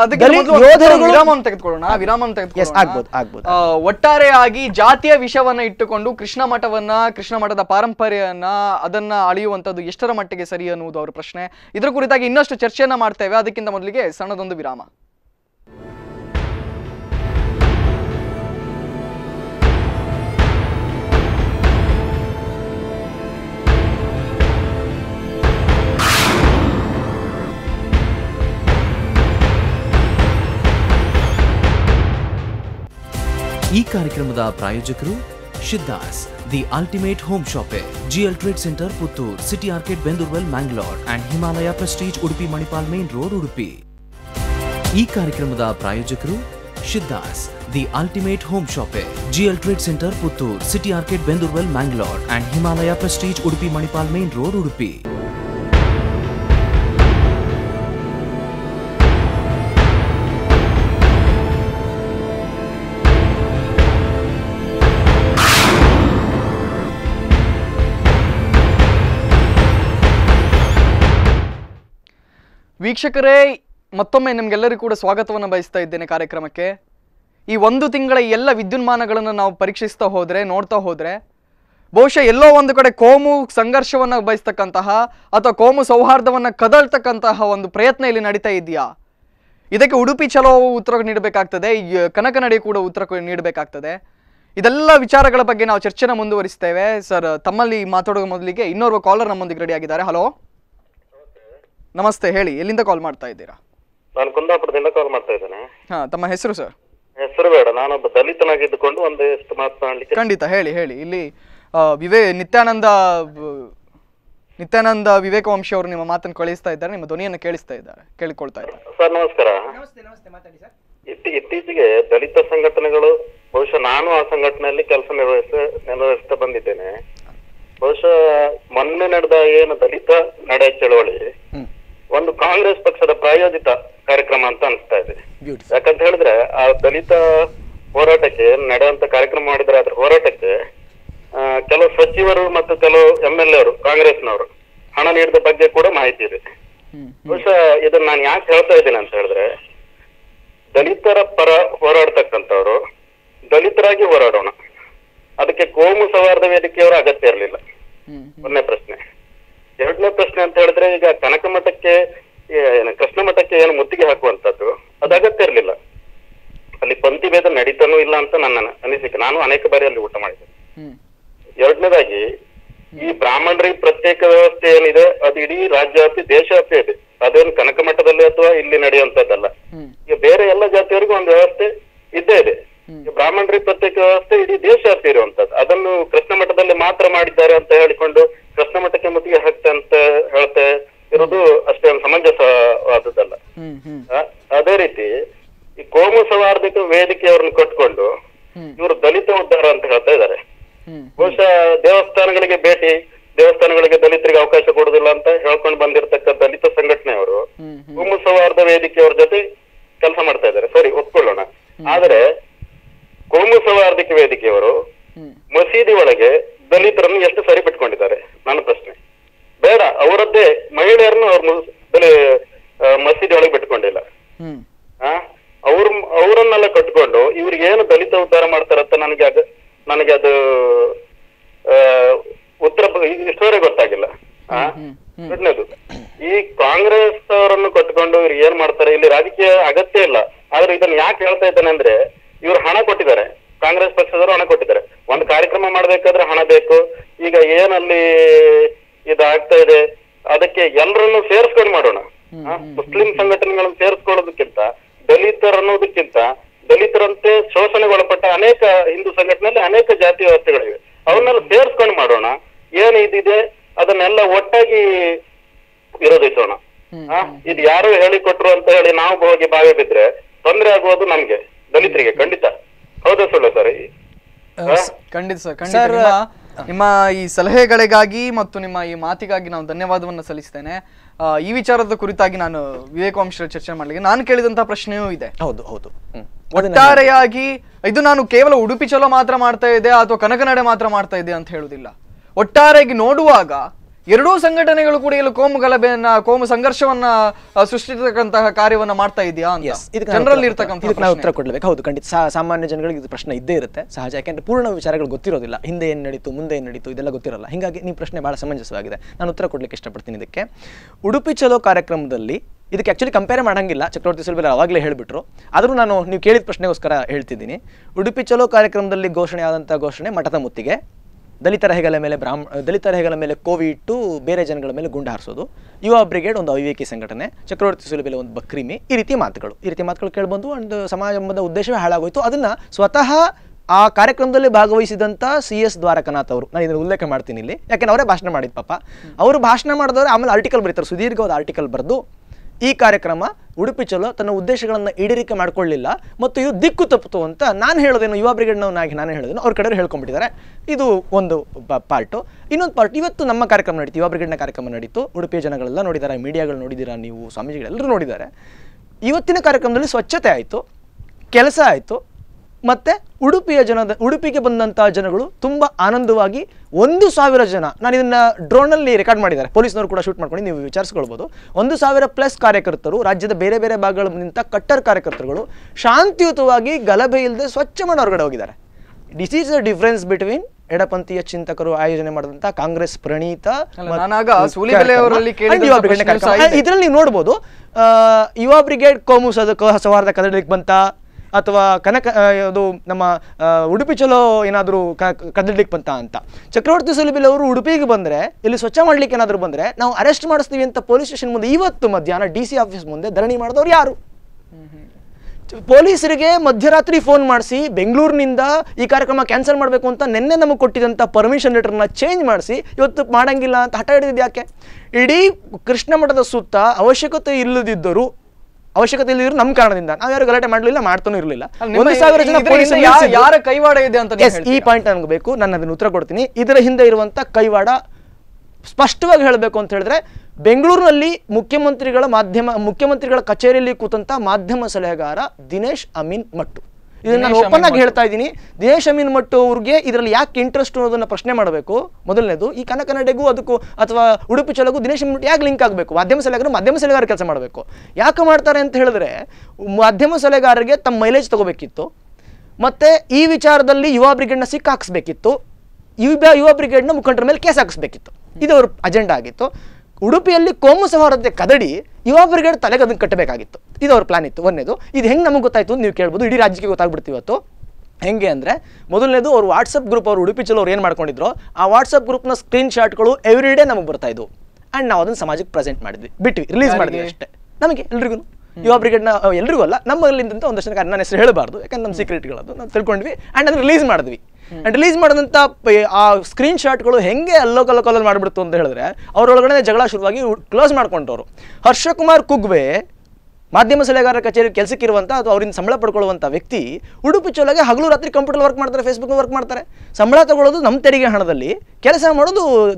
ಒಟ್ಟಾರೆಯಾಗಿ ಜಾತಿಯ ವಿಷಯವನ್ನ ಇಟ್ಟುಕೊಂಡು ಕೃಷ್ಣ ಮಠದ ಪಾರಂಪರ್ಯವನ್ನ ಅದನ್ನ ಅಳಿಯುವಂಥದ್ದು ಎಷ್ಟರ ಮಟ್ಟಿಗೆ ಸರಿ ಅನ್ನುವುದು ಅವರ ಪ್ರಶ್ನೆ. ಇದರ ಕುರಿತಾಗಿ ಇನ್ನಷ್ಟು ಚರ್ಚೆಯನ್ನ ಮಾಡ್ತೇವೆ. ಅದಕ್ಕಿಂತ ಮೊದಲಿಗೆ ಸಣ್ಣದೊಂದು ವಿರಾಮ. ಈ ಕಾರ್ಯಕ್ರಮದ ಪ್ರಾಯೋಜಕರು Siddhas the ultimate home shopping, GL trade centre Puttur, city arcade Bendurwell Mangalore and Himalaya prestige Udupi Manipal main road Udupi. ಈ ಕಾರ್ಯಕ್ರಮದ ಪ್ರಾಯೋಜಕರು Siddhas the ultimate home shopping, GL trade centre Puttur, city arcade Bendurwell Mangalore and Himalaya prestige Udupi Manipal main road Udupi. ವೀಕ್ಷಕರೇ, ಮತ್ತೊಮ್ಮೆ ನಿಮಗೆಲ್ಲರಿಗೂ ಕೂಡ ಸ್ವಾಗತವನ್ನು ಬಯಸ್ತಾ ಇದ್ದೇನೆ ಕಾರ್ಯಕ್ರಮಕ್ಕೆ. ಈ ಒಂದು ತಿಂಗಳ ಎಲ್ಲ ವಿದ್ಯುನ್ಮಾನಗಳನ್ನು ನಾವು ಪರೀಕ್ಷಿಸ್ತಾ ಹೋದರೆ, ನೋಡ್ತಾ ಹೋದರೆ, ಬಹುಶಃ ಎಲ್ಲೋ ಒಂದು ಕಡೆ ಕೋಮು ಸಂಘರ್ಷವನ್ನು ಬಯಸ್ತಕ್ಕಂತಹ ಅಥವಾ ಕೋಮು ಸೌಹಾರ್ದವನ್ನು ಕದಳ್ತಕ್ಕಂತಹ ಒಂದು ಪ್ರಯತ್ನ ಇಲ್ಲಿ ನಡೀತಾ ಇದೆಯಾ? ಇದಕ್ಕೆ ಉಡುಪಿ ಚಲೋ ಉತ್ತರ ನೀಡಬೇಕಾಗ್ತದೆ, ಕನಕನಡಿ ಕೂಡ ಉತ್ತರ ನೀಡಬೇಕಾಗ್ತದೆ. ಇದೆಲ್ಲ ವಿಚಾರಗಳ ಬಗ್ಗೆ ನಾವು ಚರ್ಚೆನ ಮುಂದುವರಿಸ್ತೇವೆ. ಸರ್, ತಮ್ಮಲ್ಲಿ ಮಾತಾಡುವ ಮೊದಲಿಗೆ ಇನ್ನೋರ್ವ ಕಾಲರ್ ನಮ್ಮೊಂದಿಗೆ ರೆಡಿ ಆಗಿದ್ದಾರೆ. ಹಲೋ, ನಮಸ್ತೆ, ಹೇಳಿ, ಎಲ್ಲಿಂದ ಕಾಲ್ ಮಾಡ್ತಾ ಇದ್ದೀರಾ? ನಾನು ಕುಂದಾಪುರದಿಂದ ಕಾಲ್ ಮಾಡ್ತಾ ಇದ್ದೇನೆ. ಹಾ, ತಮ್ಮ ಹೆಸರು ಸರ್? ಹೆಸರು ಬೇಡ, ನಾನೊಬ್ಬ ದಲಿತನಾಗಿದ್ದುಕೊಂಡು ಒಂದಷ್ಟು ಮಾತನಾಡಲಿಕ್ಕೆ. ಖಂಡಿತ ಹೇಳಿ. ಇಲ್ಲಿ ನಿತ್ಯಾನಂದ ವಿವೇಕವಂಶಿ ಅವರು ನಿಮ್ಮ ಮಾತನ್ನು ಕಳಿಸ್ತಾ ಇದ್ದಾರೆ, ನಿಮ್ಮ ಧ್ವನಿಯನ್ನು ಕೇಳಿಕೊಳ್ತಾ ಇದ್ದಾರೆ. ಸರ್ ನಮಸ್ಕಾರ. ಇತ್ತೀಚೆಗೆ ದಲಿತ ಸಂಘಟನೆಗಳು, ಬಹುಶಃ ನಾನು ಆ ಸಂಘಟನೆಯಲ್ಲಿ ಕೆಲಸ ನಿರ್ವಹಿಸ್ತಾ ಬಂದಿದ್ದೇನೆ. ಬಹುಶಃ ಮೊನ್ನೆ ನಡೆದ ಏನು ದಲಿತ ನಡೆ ಚಳವಳಿ ಒಂದು ಕಾಂಗ್ರೆಸ್ ಪಕ್ಷದ ಪ್ರಾಯೋಜಿತ ಕಾರ್ಯಕ್ರಮ ಅಂತ ಅನಿಸ್ತಾ ಇದೆ. ಯಾಕಂತ ಹೇಳಿದ್ರೆ ಆ ದಲಿತ ಹೋರಾಟಕ್ಕೆ ನಡೆಯುವಂತ ಕಾರ್ಯಕ್ರಮ ಮಾಡಿದ್ರೆ ಅದ್ರ ಹೋರಾಟಕ್ಕೆ ಕೆಲವು ಸಚಿವರು ಮತ್ತು ಕೆಲವು MLA ಅವರು ಕಾಂಗ್ರೆಸ್ನವರು ಹಣ ನೀಡಿದ ಬಗ್ಗೆ ಕೂಡ ಮಾಹಿತಿ ಇದೆ. ಬಹುಶಃ ಇದನ್ನ ನಾನು ಯಾಕೆ ಹೇಳ್ತಾ ಇದ್ದೀನಿ ಅಂತ ಹೇಳಿದ್ರೆ, ದಲಿತರ ಪರ ಹೋರಾಡ್ತಕ್ಕಂಥವ್ರು ದಲಿತರಾಗಿ ಹೋರಾಡೋಣ, ಅದಕ್ಕೆ ಕೋಮು ಸೌಹಾರ್ದ ವೇದಿಕೆಯವರ ಅಗತ್ಯ ಇರಲಿಲ್ಲ. ಒಂದನೇ ಪ್ರಶ್ನೆ. ಎರಡನೇ ಪ್ರಶ್ನೆ ಅಂತ ಹೇಳಿದ್ರೆ, ಈಗ ಕನಕ ಮಠಕ್ಕೆ ಕೃಷ್ಣ ಮಠಕ್ಕೆ ಏನು ಮುತ್ತಿಗೆ ಹಾಕುವಂತದ್ದು ಅದು ಅಗತ್ಯ ಇರಲಿಲ್ಲ. ಅಲ್ಲಿ ಪಂಥಿ ಭೇದ ನಡೀತಾನೂ ಇಲ್ಲ ಅಂತ ನನ್ನ ಅನಿಸಿಕೆ. ನಾನು ಅನೇಕ ಬಾರಿ ಅಲ್ಲಿ ಊಟ ಮಾಡಿದ್ದೇನೆ. ಎರಡನೇದಾಗಿ, ಈ ಬ್ರಾಹ್ಮಣರಿಗೆ ಪ್ರತ್ಯೇಕ ವ್ಯವಸ್ಥೆ ಏನಿದೆ ಅದು ಇಡೀ ರಾಜ್ಯವ್ಯಾಪಿ ದೇಶವ್ಯಾಪಿ ಇದೆ. ಅದೇನು ಕನಕ ಮಠದಲ್ಲಿ ಅಥವಾ ಇಲ್ಲಿ ನಡೆಯುವಂತದ್ದಲ್ಲ. ಈಗ ಬೇರೆ ಎಲ್ಲ ಜಾತಿಯವರಿಗೂ ಒಂದು ವ್ಯವಸ್ಥೆ ಇದ್ದೇ ಇದೆ. ಬ್ರಾಹ್ಮಣರಿಗೆ ಪ್ರತ್ಯೇಕ ವ್ಯವಸ್ಥೆ ಇಡೀ ದೇಶವ್ಯಾಪಿ ಇರುವಂತದ್ದು. ಅದನ್ನು ಕೃಷ್ಣ ಮಠದಲ್ಲಿ ಮಾತ್ರ ಮಾಡಿದ್ದಾರೆ ಅಂತ ಹೇಳಿಕೊಂಡು ಕೃಷ್ಣ ಮಠಕ್ಕೆ ಮುತ್ತಿಗೆ ಹಾಕ್ತೆ ಅಂತ ಹೇಳ್ತಾ ಇರೋದು ಅಷ್ಟೇ ಸಮಂಜಸವಾದದ್ದಲ್ಲ. ಅದೇ ರೀತಿ ಈ ಕೋಮು ಸೌಹಾರ್ದಿಕ ವೇದಿಕೆಯವ್ರನ್ನ ಕೊಟ್ಕೊಂಡು ಇವರು ದಲಿತ ಉದ್ಧಾರ ಅಂತ ಹೇಳ್ತಾ ಇದ್ದಾರೆ. ಬಹುಶಃ ದೇವಸ್ಥಾನಗಳಿಗೆ ದೇವಸ್ಥಾನಗಳಿಗೆ ದಲಿತರಿಗೆ ಅವಕಾಶ ಕೊಡುದಿಲ್ಲ ಅಂತ ಹೇಳ್ಕೊಂಡು ಬಂದಿರತಕ್ಕ ದಲಿತ ಸಂಘಟನೆಯವರು ಕೋಮು ಸೌಹಾರ್ದ ವೇದಿಕೆಯವ್ರ ಜೊತೆ ಕೆಲಸ ಮಾಡ್ತಾ ಇದ್ದಾರೆ. ಸರಿ, ಒಪ್ಕೊಳ್ಳೋಣ. ಆದ್ರೆ ಕೋಮು ಸೌಹಾರ್ದಿಕ ವೇದಿಕೆಯವರು ಮಸೀದಿ ಒಳಗೆ ದಲಿತರನ್ನು ಎಷ್ಟು ಸರಿ ಬಿಟ್ಕೊಂಡಿದ್ದಾರೆ ನನ್ನ ಪ್ರಶ್ನೆ. ಬೇಡ, ಅವರದ್ದೇ ಮಹಿಳೆಯರನ್ನು ಮಸೀದಿ ಒಳಗೆ ಬಿಟ್ಕೊಂಡಿಲ್ಲ. ಅವರನ್ನೆಲ್ಲ ಕಟ್ಕೊಂಡು ಇವ್ರಿಗೆ ಏನು ದಲಿತ ಉದ್ಧಾರ ಮಾಡ್ತಾರಂತ ನನಗೆ ಅದು ಉತ್ತರ ಇಷ್ಟವರೆಗೆ ಗೊತ್ತಾಗಿಲ್ಲ. ಎರಡನೇದು, ಈ ಕಾಂಗ್ರೆಸ್ ಅವರನ್ನು ಕಟ್ಕೊಂಡು ಇವ್ರು ಏನ್ ಮಾಡ್ತಾರೆ, ಇಲ್ಲಿ ರಾಜಕೀಯ ಅಗತ್ಯ ಇಲ್ಲ. ಆದ್ರೆ ಇದನ್ನ ಯಾಕೆ ಹೇಳ್ತಾ ಇದ್ದಾನೆ ಅಂದ್ರೆ, ಇವ್ರು ಹಣ ಕೊಟ್ಟಿದ್ದಾರೆ, ಕಾಂಗ್ರೆಸ್ ಪಕ್ಷದವರು ಹಣ ಕೊಟ್ಟಿದ್ದಾರೆ. ಒಂದು ಕಾರ್ಯಕ್ರಮ ಮಾಡ್ಬೇಕಾದ್ರೆ ಹಣ ಬೇಕು. ಈಗ ಏನಲ್ಲಿ ಇದಾಗ್ತಾ ಇದೆ ಅದಕ್ಕೆ ಎಲ್ಲರನ್ನು ಸೇರಿಸ್ಕೊಂಡು ಮಾಡೋಣ. ಮುಸ್ಲಿಂ ಸಂಘಟನೆಗಳನ್ನು ಸೇರಿಸ್ಕೊಳ್ಳೋದಕ್ಕಿಂತ, ದಲಿತರು ಅನ್ನೋದಕ್ಕಿಂತ, ದಲಿತರಂತೆ ಶೋಷಣೆಗೊಳಪಟ್ಟ ಅನೇಕ ಹಿಂದೂ ಸಂಘಟನೆಯಲ್ಲಿ ಅನೇಕ ಜಾತಿ ವ್ಯವಸ್ಥೆಗಳಿವೆ, ಅವನ್ನೆಲ್ಲ ಸೇರಿಸ್ಕೊಂಡು ಮಾಡೋಣ. ಏನು ಇದಿದೆ ಅದನ್ನೆಲ್ಲ ಒಟ್ಟಾಗಿ ವಿರೋಧಿಸೋಣ. ಇದು ಯಾರು ಹೇಳಿಕೊಟ್ರು ಅಂತ ಹೇಳಿ ನಾವು ಹೋಗಿ ಬಾವಿ ಬಿದ್ರೆ ತೊಂದರೆ ಆಗುವುದು ನಮ್ಗೆ, ದಲಿತರಿಗೆ. ಖಂಡಿತ. ಹೌದಾ ಸುಳ್ಳ ಸರ್? ಖಂಡಿತ ಸರ್, ಖಂಡಿತ. ನಿಮ್ಮ ಈ ಸಲಹೆಗಳಿಗಾಗಿ ಮತ್ತು ನಿಮ್ಮ ಈ ಮಾತಿಗಾಗಿ ನಾನು ಧನ್ಯವಾದವನ್ನು ಸಲ್ಲಿಸ್ತೇನೆ. ಈ ವಿಚಾರದ ಕುರಿತಾಗಿ ನಾನು ವಿವೇಕವಂಶರ ಚರ್ಚೆ ಮಾಡಲಿಕ್ಕೆ ನಾನು ಕೇಳಿದಂತಹ ಪ್ರಶ್ನೆಯೂ ಇದೆ. ಹೌದು. ಒಟ್ಟಾರೆಯಾಗಿ ಇದು ನಾನು ಕೇವಲ ಉಡುಪಿ ಚಲೋ ಮಾತ್ರ ಮಾಡ್ತಾ ಇದೆ ಅಥವಾ ಕನಕನಡೆ ಮಾತ್ರ ಮಾಡ್ತಾ ಇದೆ ಅಂತ ಹೇಳುವುದಿಲ್ಲ. ಒಟ್ಟಾರೆಯಾಗಿ ನೋಡುವಾಗ ಎರಡೂ ಸಂಘಟನೆಗಳು ಕೂಡ ಇಲ್ಲಿ ಕೋಮು ಸಂಘರ್ಷವನ್ನ ಸೃಷ್ಟಿಸತಕ್ಕಂತಹ ಕಾರ್ಯವನ್ನ ಮಾಡ್ತಾ ಇದೆಯಾ ಅಂತ ಜನರಲ್ಲಿ ಇರ್ತಕ್ಕಂಥ ನಾವು ಉತ್ತರ ಕೊಡ್ಲೇಬೇಕು. ಹೌದು, ಖಂಡಿತ ಸಾಮಾನ್ಯ ಜನಗಳಿಗೆ ಇದು ಪ್ರಶ್ನೆ ಇದ್ದೇ ಇರುತ್ತೆ, ಸಹಜ. ಯಾಕೆಂದ್ರೆ ಪೂರ್ಣ ವಿಚಾರಗಳು ಗೊತ್ತಿರೋದಿಲ್ಲ, ಹಿಂದೆ ಏನು ನಡೀತು ಮುಂದೆ ಏನು ನಡೀತು ಇದೆಲ್ಲ ಗೊತ್ತಿರಲ್ಲ. ಹೀಗಾಗಿ ನಿಮ್ಮ ಪ್ರಶ್ನೆ ಬಹಳ ಸಮಂಜಸವಾಗಿದೆ, ನಾನು ಉತ್ತರ ಕೊಡ್ಲಿಕ್ಕೆ ಇಷ್ಟಪಡ್ತೀನಿ ಇದಕ್ಕೆ. ಉಡುಪಿ ಚಲೋ ಕಾರ್ಯಕ್ರಮದಲ್ಲಿ ಇದಕ್ಕೆ ಆ್ಯಕ್ಚುಲಿ ಕಂಪೇರ್ ಮಾಡೋಂಗಿಲ್ಲ, ಚಕ್ರವರ್ತಿ ಸುಲಭ ಅವಾಗಲೇ ಹೇಳಿಬಿಟ್ರು. ಆದರೂ ನಾನು ನೀವು ಕೇಳಿದ ಪ್ರಶ್ನೆಗೋಸ್ಕರ ಹೇಳ್ತಿದ್ದೀನಿ. ಉಡುಪಿ ಚಲೋ ಕಾರ್ಯಕ್ರಮದಲ್ಲಿ ಘೋಷಣೆ ಆದಂಥ ಘೋಷಣೆ ಮಠದ ಮುತ್ತಿಗೆ, ದಲಿತರ ಹೆಗಲ ಮೇಲೆ ಕೋವಿ ಇಟ್ಟು ಬೇರೆ ಜನಗಳ ಮೇಲೆ ಗುಂಡು ಹಾರಿಸೋದು, ಯುವ ಬ್ರಿಗೇಡ್ ಒಂದು ಅವಿವೇಕಿ ಸಂಘಟನೆ, ಚಕ್ರವರ್ತಿ ಸುಲಭೆಲೆ ಒಂದು ಬಕ್ರಿಮಿ, ಈ ರೀತಿ ಮಾತುಗಳು ಕೇಳಿಬಂದು ಒಂದು ಸಮಾಜದ ಉದ್ದೇಶವೇ ಹಾಳಾಗೋಯ್ತು. ಅದನ್ನು ಸ್ವತಃ ಆ ಕಾರ್ಯಕ್ರಮದಲ್ಲಿ ಭಾಗವಹಿಸಿದಂಥ CS ದ್ವಾರಕನಾಥ್ ಅವರು, ನಾನು ಇದನ್ನು ಉಲ್ಲೇಖ ಮಾಡ್ತೀನಿ ಇಲ್ಲಿ, ಯಾಕೆಂದ್ರೆ ಅವರೇ ಭಾಷಣ ಮಾಡಿದ ಪಾಪ. ಅವರು ಭಾಷಣ ಮಾಡಿದವರು ಆಮೇಲೆ ಆರ್ಟಿಕಲ್ ಬರೀತಾರೆ, ಸುದೀರ್ಘವಾದ ಆರ್ಟಿಕಲ್ ಬರೆದು ಈ ಕಾರ್ಯಕ್ರಮ ಉಡುಪಿ ಚಲೋ ತನ್ನ ಉದ್ದೇಶಗಳನ್ನು ಈಡೇರಿಕೆ ಮಾಡ್ಕೊಳ್ಳಿಲ್ಲ ಮತ್ತು ಇದು ದಿಕ್ಕು ತಪ್ಪಿತು ಅಂತ ನಾನು ಹೇಳೋದೇನು, ಯುವ ಬ್ರಿಗೇಡ್ನವನಾಗಿ ನಾನೇ ಹೇಳೋದೇನು, ಅವ್ರ ಕಡೆ ಹೇಳ್ಕೊಂಡ್ಬಿಟ್ಟಿದ್ದಾರೆ. ಇದು ಒಂದು ಪಾರ್ಟು. ಇನ್ನೊಂದು ಪಾರ್ಟ್, ಇವತ್ತು ನಮ್ಮ ಕಾರ್ಯಕ್ರಮ ನಡೀತು, ಯುವ ಬ್ರಿಗೇಡ್ನ ಕಾರ್ಯಕ್ರಮ ನಡೀತು. ಉಡುಪಿಯ ಜನಗಳೆಲ್ಲ ನೋಡಿದ್ದಾರೆ, ಮೀಡಿಯಾಗಳು ನೋಡಿದ್ದೀರಾ, ನೀವು ಸ್ವಾಮೀಜಿಗಳೆಲ್ಲರೂ ನೋಡಿದ್ದಾರೆ. ಇವತ್ತಿನ ಕಾರ್ಯಕ್ರಮದಲ್ಲಿ ಸ್ವಚ್ಛತೆ ಆಯಿತು, ಕೆಲಸ ಆಯಿತು, ಮತ್ತು ಉಡುಪಿಗೆ ಬಂದಂಥ ಜನಗಳು ತುಂಬ ಆನಂದವಾಗಿ 1,000 ಜನ, ನಾನು ಇದನ್ನು ಡ್ರೋನಲ್ಲಿ ರೆಕಾರ್ಡ್ ಮಾಡಿದ್ದಾರೆ, ಪೊಲೀಸ್ನವರು ಕೂಡ ಶೂಟ್ ಮಾಡ್ಕೊಂಡು ನೀವು ವಿಚಾರಿಸ್ಕೊಳ್ಬೋದು. 1,000+ ಕಾರ್ಯಕರ್ತರು, ರಾಜ್ಯದ ಬೇರೆ ಬೇರೆ ಭಾಗಗಳ ನಿಂತ ಕಟ್ಟರ್ ಕಾರ್ಯಕರ್ತರುಗಳು ಶಾಂತಿಯುತವಾಗಿ ಗಲಭೆ ಇಲ್ಲದೆ ಸ್ವಚ್ಛ ಮಾಡಿ ಹೊರಗಡೆ ಹೋಗಿದ್ದಾರೆ. This is a difference between ಎಡಪಂಥೀಯ ಚಿಂತಕರು ಆಯೋಜನೆ ಮಾಡಿದಂಥ ಕಾಂಗ್ರೆಸ್ ಪ್ರಣೀತ ಇದರಲ್ಲಿ ನೀವು ನೋಡ್ಬೋದು. ಯುವ ಬ್ರಿಗೇಡ್ ಕೋಮು ಸೌಹಾರ್ದ ಕದಡಲಿಕ್ಕೆ ಬಂತ, ಅಥವಾ ಅದು ನಮ್ಮ ಉಡುಪಿ ಚಲೋ ಏನಾದರೂ ಕದಡ್ಲಿಕ್ಕೆ ಬಂತ ಅಂತ. ಚಕ್ರವರ್ತಿ ಸುಲಿಬಿಲ್ ಅವರು ಉಡುಪಿಗೆ ಬಂದರೆ, ಇಲ್ಲಿ ಸ್ವಚ್ಛ ಮಾಡ್ಲಿಕ್ಕೆ ಏನಾದರೂ ಬಂದರೆ ನಾವು ಅರೆಸ್ಟ್ ಮಾಡಿಸ್ತೀವಿ ಅಂತ ಪೊಲೀಸ್ ಸ್ಟೇಷನ್ ಮುಂದೆ ಇವತ್ತು ಮಧ್ಯಾಹ್ನ DC ಆಫೀಸ್ ಮುಂದೆ ಧರಣಿ ಮಾಡಿದವರು ಯಾರು? ಪೊಲೀಸರಿಗೆ ಮಧ್ಯರಾತ್ರಿ ಫೋನ್ ಮಾಡಿಸಿ ಬೆಂಗಳೂರಿನಿಂದ ಈ ಕಾರ್ಯಕ್ರಮ ಕ್ಯಾನ್ಸಲ್ ಮಾಡಬೇಕು ಅಂತ ನಿನ್ನೆ ನಮಗೆ ಕೊಟ್ಟಿದ್ದಂಥ ಪರ್ಮಿಷನ್ ಲೆಟರ್ನ ಚೇಂಜ್ ಮಾಡಿಸಿ ಇವತ್ತು ಮಾಡಂಗಿಲ್ಲ ಅಂತ ಹಠ ಹಿಡಿದಿದ್ದು ಯಾಕೆ? ಇಡೀ ಕೃಷ್ಣ ಮಠದ ಸುತ್ತ ಅವಶ್ಯಕತೆ ಇಲ್ಲದಿದ್ದರು ನಮ್ಮ ಕಾರಣದಿಂದ ನಾವು ಯಾರು ಗಲಾಟೆ ಮಾಡಲಿಲ್ಲ, ಮಾಡ್ತಾನೂ ಇರಲಿಲ್ಲ. 1,000 ಜನ ಯಾರ ಕೈವಾಡ ಇದೆ ಅಂತ ಈ ಪಾಯಿಂಟ್ ನನಗೆ ಬೇಕು, ನಾನು ಅದನ್ನು ಉತ್ತರ ಕೊಡ್ತೀನಿ. ಇದರ ಹಿಂದೆ ಇರುವಂಥ ಕೈವಾಡ ಸ್ಪಷ್ಟವಾಗಿ ಹೇಳಬೇಕು ಅಂತ ಹೇಳಿದ್ರೆ, ಬೆಂಗಳೂರಿನಲ್ಲಿ ಮುಖ್ಯಮಂತ್ರಿಗಳ ಕಚೇರಿಯಲ್ಲಿ ಕೂತಂತ ಮಾಧ್ಯಮ ಸಲಹೆಗಾರ ದಿನೇಶ್ ಅಮೀನ್ ಮಟ್ಟು, ಇದನ್ನ ನಾನು ಓಪನ್ ಆಗಿ ಹೇಳ್ತಾ ಇದ್ದೀನಿ. ದಿನೇಶ್ ಅಮೀನ್ ಮಟ್ಟು ಅವ್ರಿಗೆ ಇದರಲ್ಲಿ ಯಾಕೆ ಇಂಟ್ರೆಸ್ಟ್ ಅನ್ನೋದನ್ನ ಪ್ರಶ್ನೆ ಮಾಡಬೇಕು. ಮೊದಲನೇದು, ಈ ಕನ್ನಡಗೂ ಅದಕ್ಕೂ ಅಥವಾ ಉಡುಪಿ ಚಲೋಗೂ ದಿನೇಶ್ ಅಮೀನ್ ಮಟ್ಟು ಯಾಕೆ ಲಿಂಕ್ ಆಗಬೇಕು? ಮಾಧ್ಯಮ ಸಲಹೆಗಾರ ಕೆಲಸ ಮಾಡಬೇಕು. ಯಾಕೆ ಮಾಡ್ತಾರೆ ಅಂತ ಹೇಳಿದ್ರೆ, ಮಾಧ್ಯಮ ಸಲಹೆಗಾರರಿಗೆ ತಮ್ಮ ಮೈಲೇಜ್ ತಗೋಬೇಕಿತ್ತು, ಮತ್ತೆ ಈ ವಿಚಾರದಲ್ಲಿ ಯುವ ಬ್ರಿಗೇಡ್ನ ಸಿಕ್ಕಾಕ್ಸ್ಬೇಕಿತ್ತು, ಯುವ ಬ್ರಿಗೇಡ್ನ ಮುಖಂಡರ ಮೇಲೆ ಕೇಸ್ ಹಾಕಿಸ್ಬೇಕಿತ್ತು. ಇದು ಅವ್ರ ಅಜೆಂಡಾ ಆಗಿತ್ತು. ಉಡುಪಿಯಲ್ಲಿ ಕೋಮು ಸೌಹಾರ್ದತೆ ಕದಡಿ ಯುವ ಬ್ರಿಗೇಡ್ ತಲೆಗೆ ಅದನ್ನು ಕಟ್ಟಬೇಕಾಗಿತ್ತು. ಇದು ಅವ್ರ ಪ್ಲಾನ್ ಇತ್ತು. ಒಂದೇದು, ಇದು ಹೆಂಗೆ ನಮಗೆ ಗೊತ್ತಾಯ್ತು ಅಂತ ನೀವು ಕೇಳ್ಬೋದು. ಇಡೀ ರಾಜ್ಯಕ್ಕೆ ಗೊತ್ತಾಗ್ಬಿಡ್ತೀವಿ ಇವತ್ತು. ಹೆಂಗೆ ಅಂದರೆ, ಮೊದಲನೇದು ಅವ್ರು ವಾಟ್ಸಪ್ ಗ್ರೂಪ್, ಅವರು ಉಡುಪಿ ಚಲೋ ಅವ್ರು ಏನು ಮಾಡ್ಕೊಂಡಿದ್ರು, ಆ ವಾಟ್ಸಪ್ ಗ್ರೂಪ್ನ ಸ್ಕ್ರೀನ್ ಶಾಟ್ಗಳು ಎವ್ರಿ ಡೇ ನಮಗೆ ಬರ್ತಾ ಇದ್ವು. ಆ್ಯಂಡ್ ನಾವು ಅದನ್ನು ಸಮಾಜಕ್ಕೆ ಪ್ರೆಸೆಂಟ್ ಮಾಡಿದ್ವಿ, ರಿಲೀಸ್ ಮಾಡಿದ್ವಿ ಅಷ್ಟೇ. ನಮಗೆ ಎಲ್ರಿಗೂ, ಯುವ ಬ್ರಿಗೇಡ್ನ ಎಲ್ರಿಗೂ ಅಲ್ಲ, ನಮ್ಮಲ್ಲಿಂದ ಒಂದಷ್ಟು ಜನ ನನ್ನ ಹೆಸರು ಹೇಳಬಾರ್ದು, ಯಾಕಂದ್ರೆ ನಮ್ಮ ಸೀಕ್ರೆಟ್ಗಳದ್ದು ನಾವು ತಿಳ್ಕೊಂಡ್ವಿ. ಆ್ಯಂಡ್ ಅದನ್ನು ರಿಲೀಸ್ ಮಾಡಿದ್ವಿ. ಆ್ಯಂಡ್ ರಿಲೀಸ್ ಮಾಡಿದಂಥ ಆ ಸ್ಕ್ರೀನ್ ಶಾಟ್ಗಳು ಹೆಂಗೆ ಅಲ್ಲೋಕಲ್ಲೋಕಲ್ಲಿ ಮಾಡಿಬಿಡ್ತು ಅಂತ ಹೇಳಿದ್ರೆ, ಅವರೊಳಗಡೆ ಜಗಳ ಶುರುವಾಗಿ ಕ್ಲೋಸ್ ಮಾಡ್ಕೊಂಡವರು. ಹರ್ಷಕುಮಾರ್ ಕುಗ್ವೆ, ಮಾಧ್ಯಮ ಸಲಹೆಗಾರರ ಕಚೇರಿ ಕೆಲಸಕ್ಕಿರುವಂಥ ಅಥವಾ ಅವರಿಂದ ಸಂಬಳ ಪಡ್ಕೊಳ್ಳುವಂಥ ವ್ಯಕ್ತಿ, ಉಡುಪಿ ಚಲೋಗೆ ಹಗಲು ರಾತ್ರಿ ಕಂಪ್ಯೂಟರ್ ವರ್ಕ್ ಮಾಡ್ತಾರೆ, ಫೇಸ್ಬುಕ್ ವರ್ಕ್ ಮಾಡ್ತಾರೆ, ಸಂಬಳ ತಗೊಳ್ಳೋದು ನಮ್ಮ ತೆರಿಗೆ ಹಣದಲ್ಲಿ, ಕೆಲಸ ಮಾಡೋದು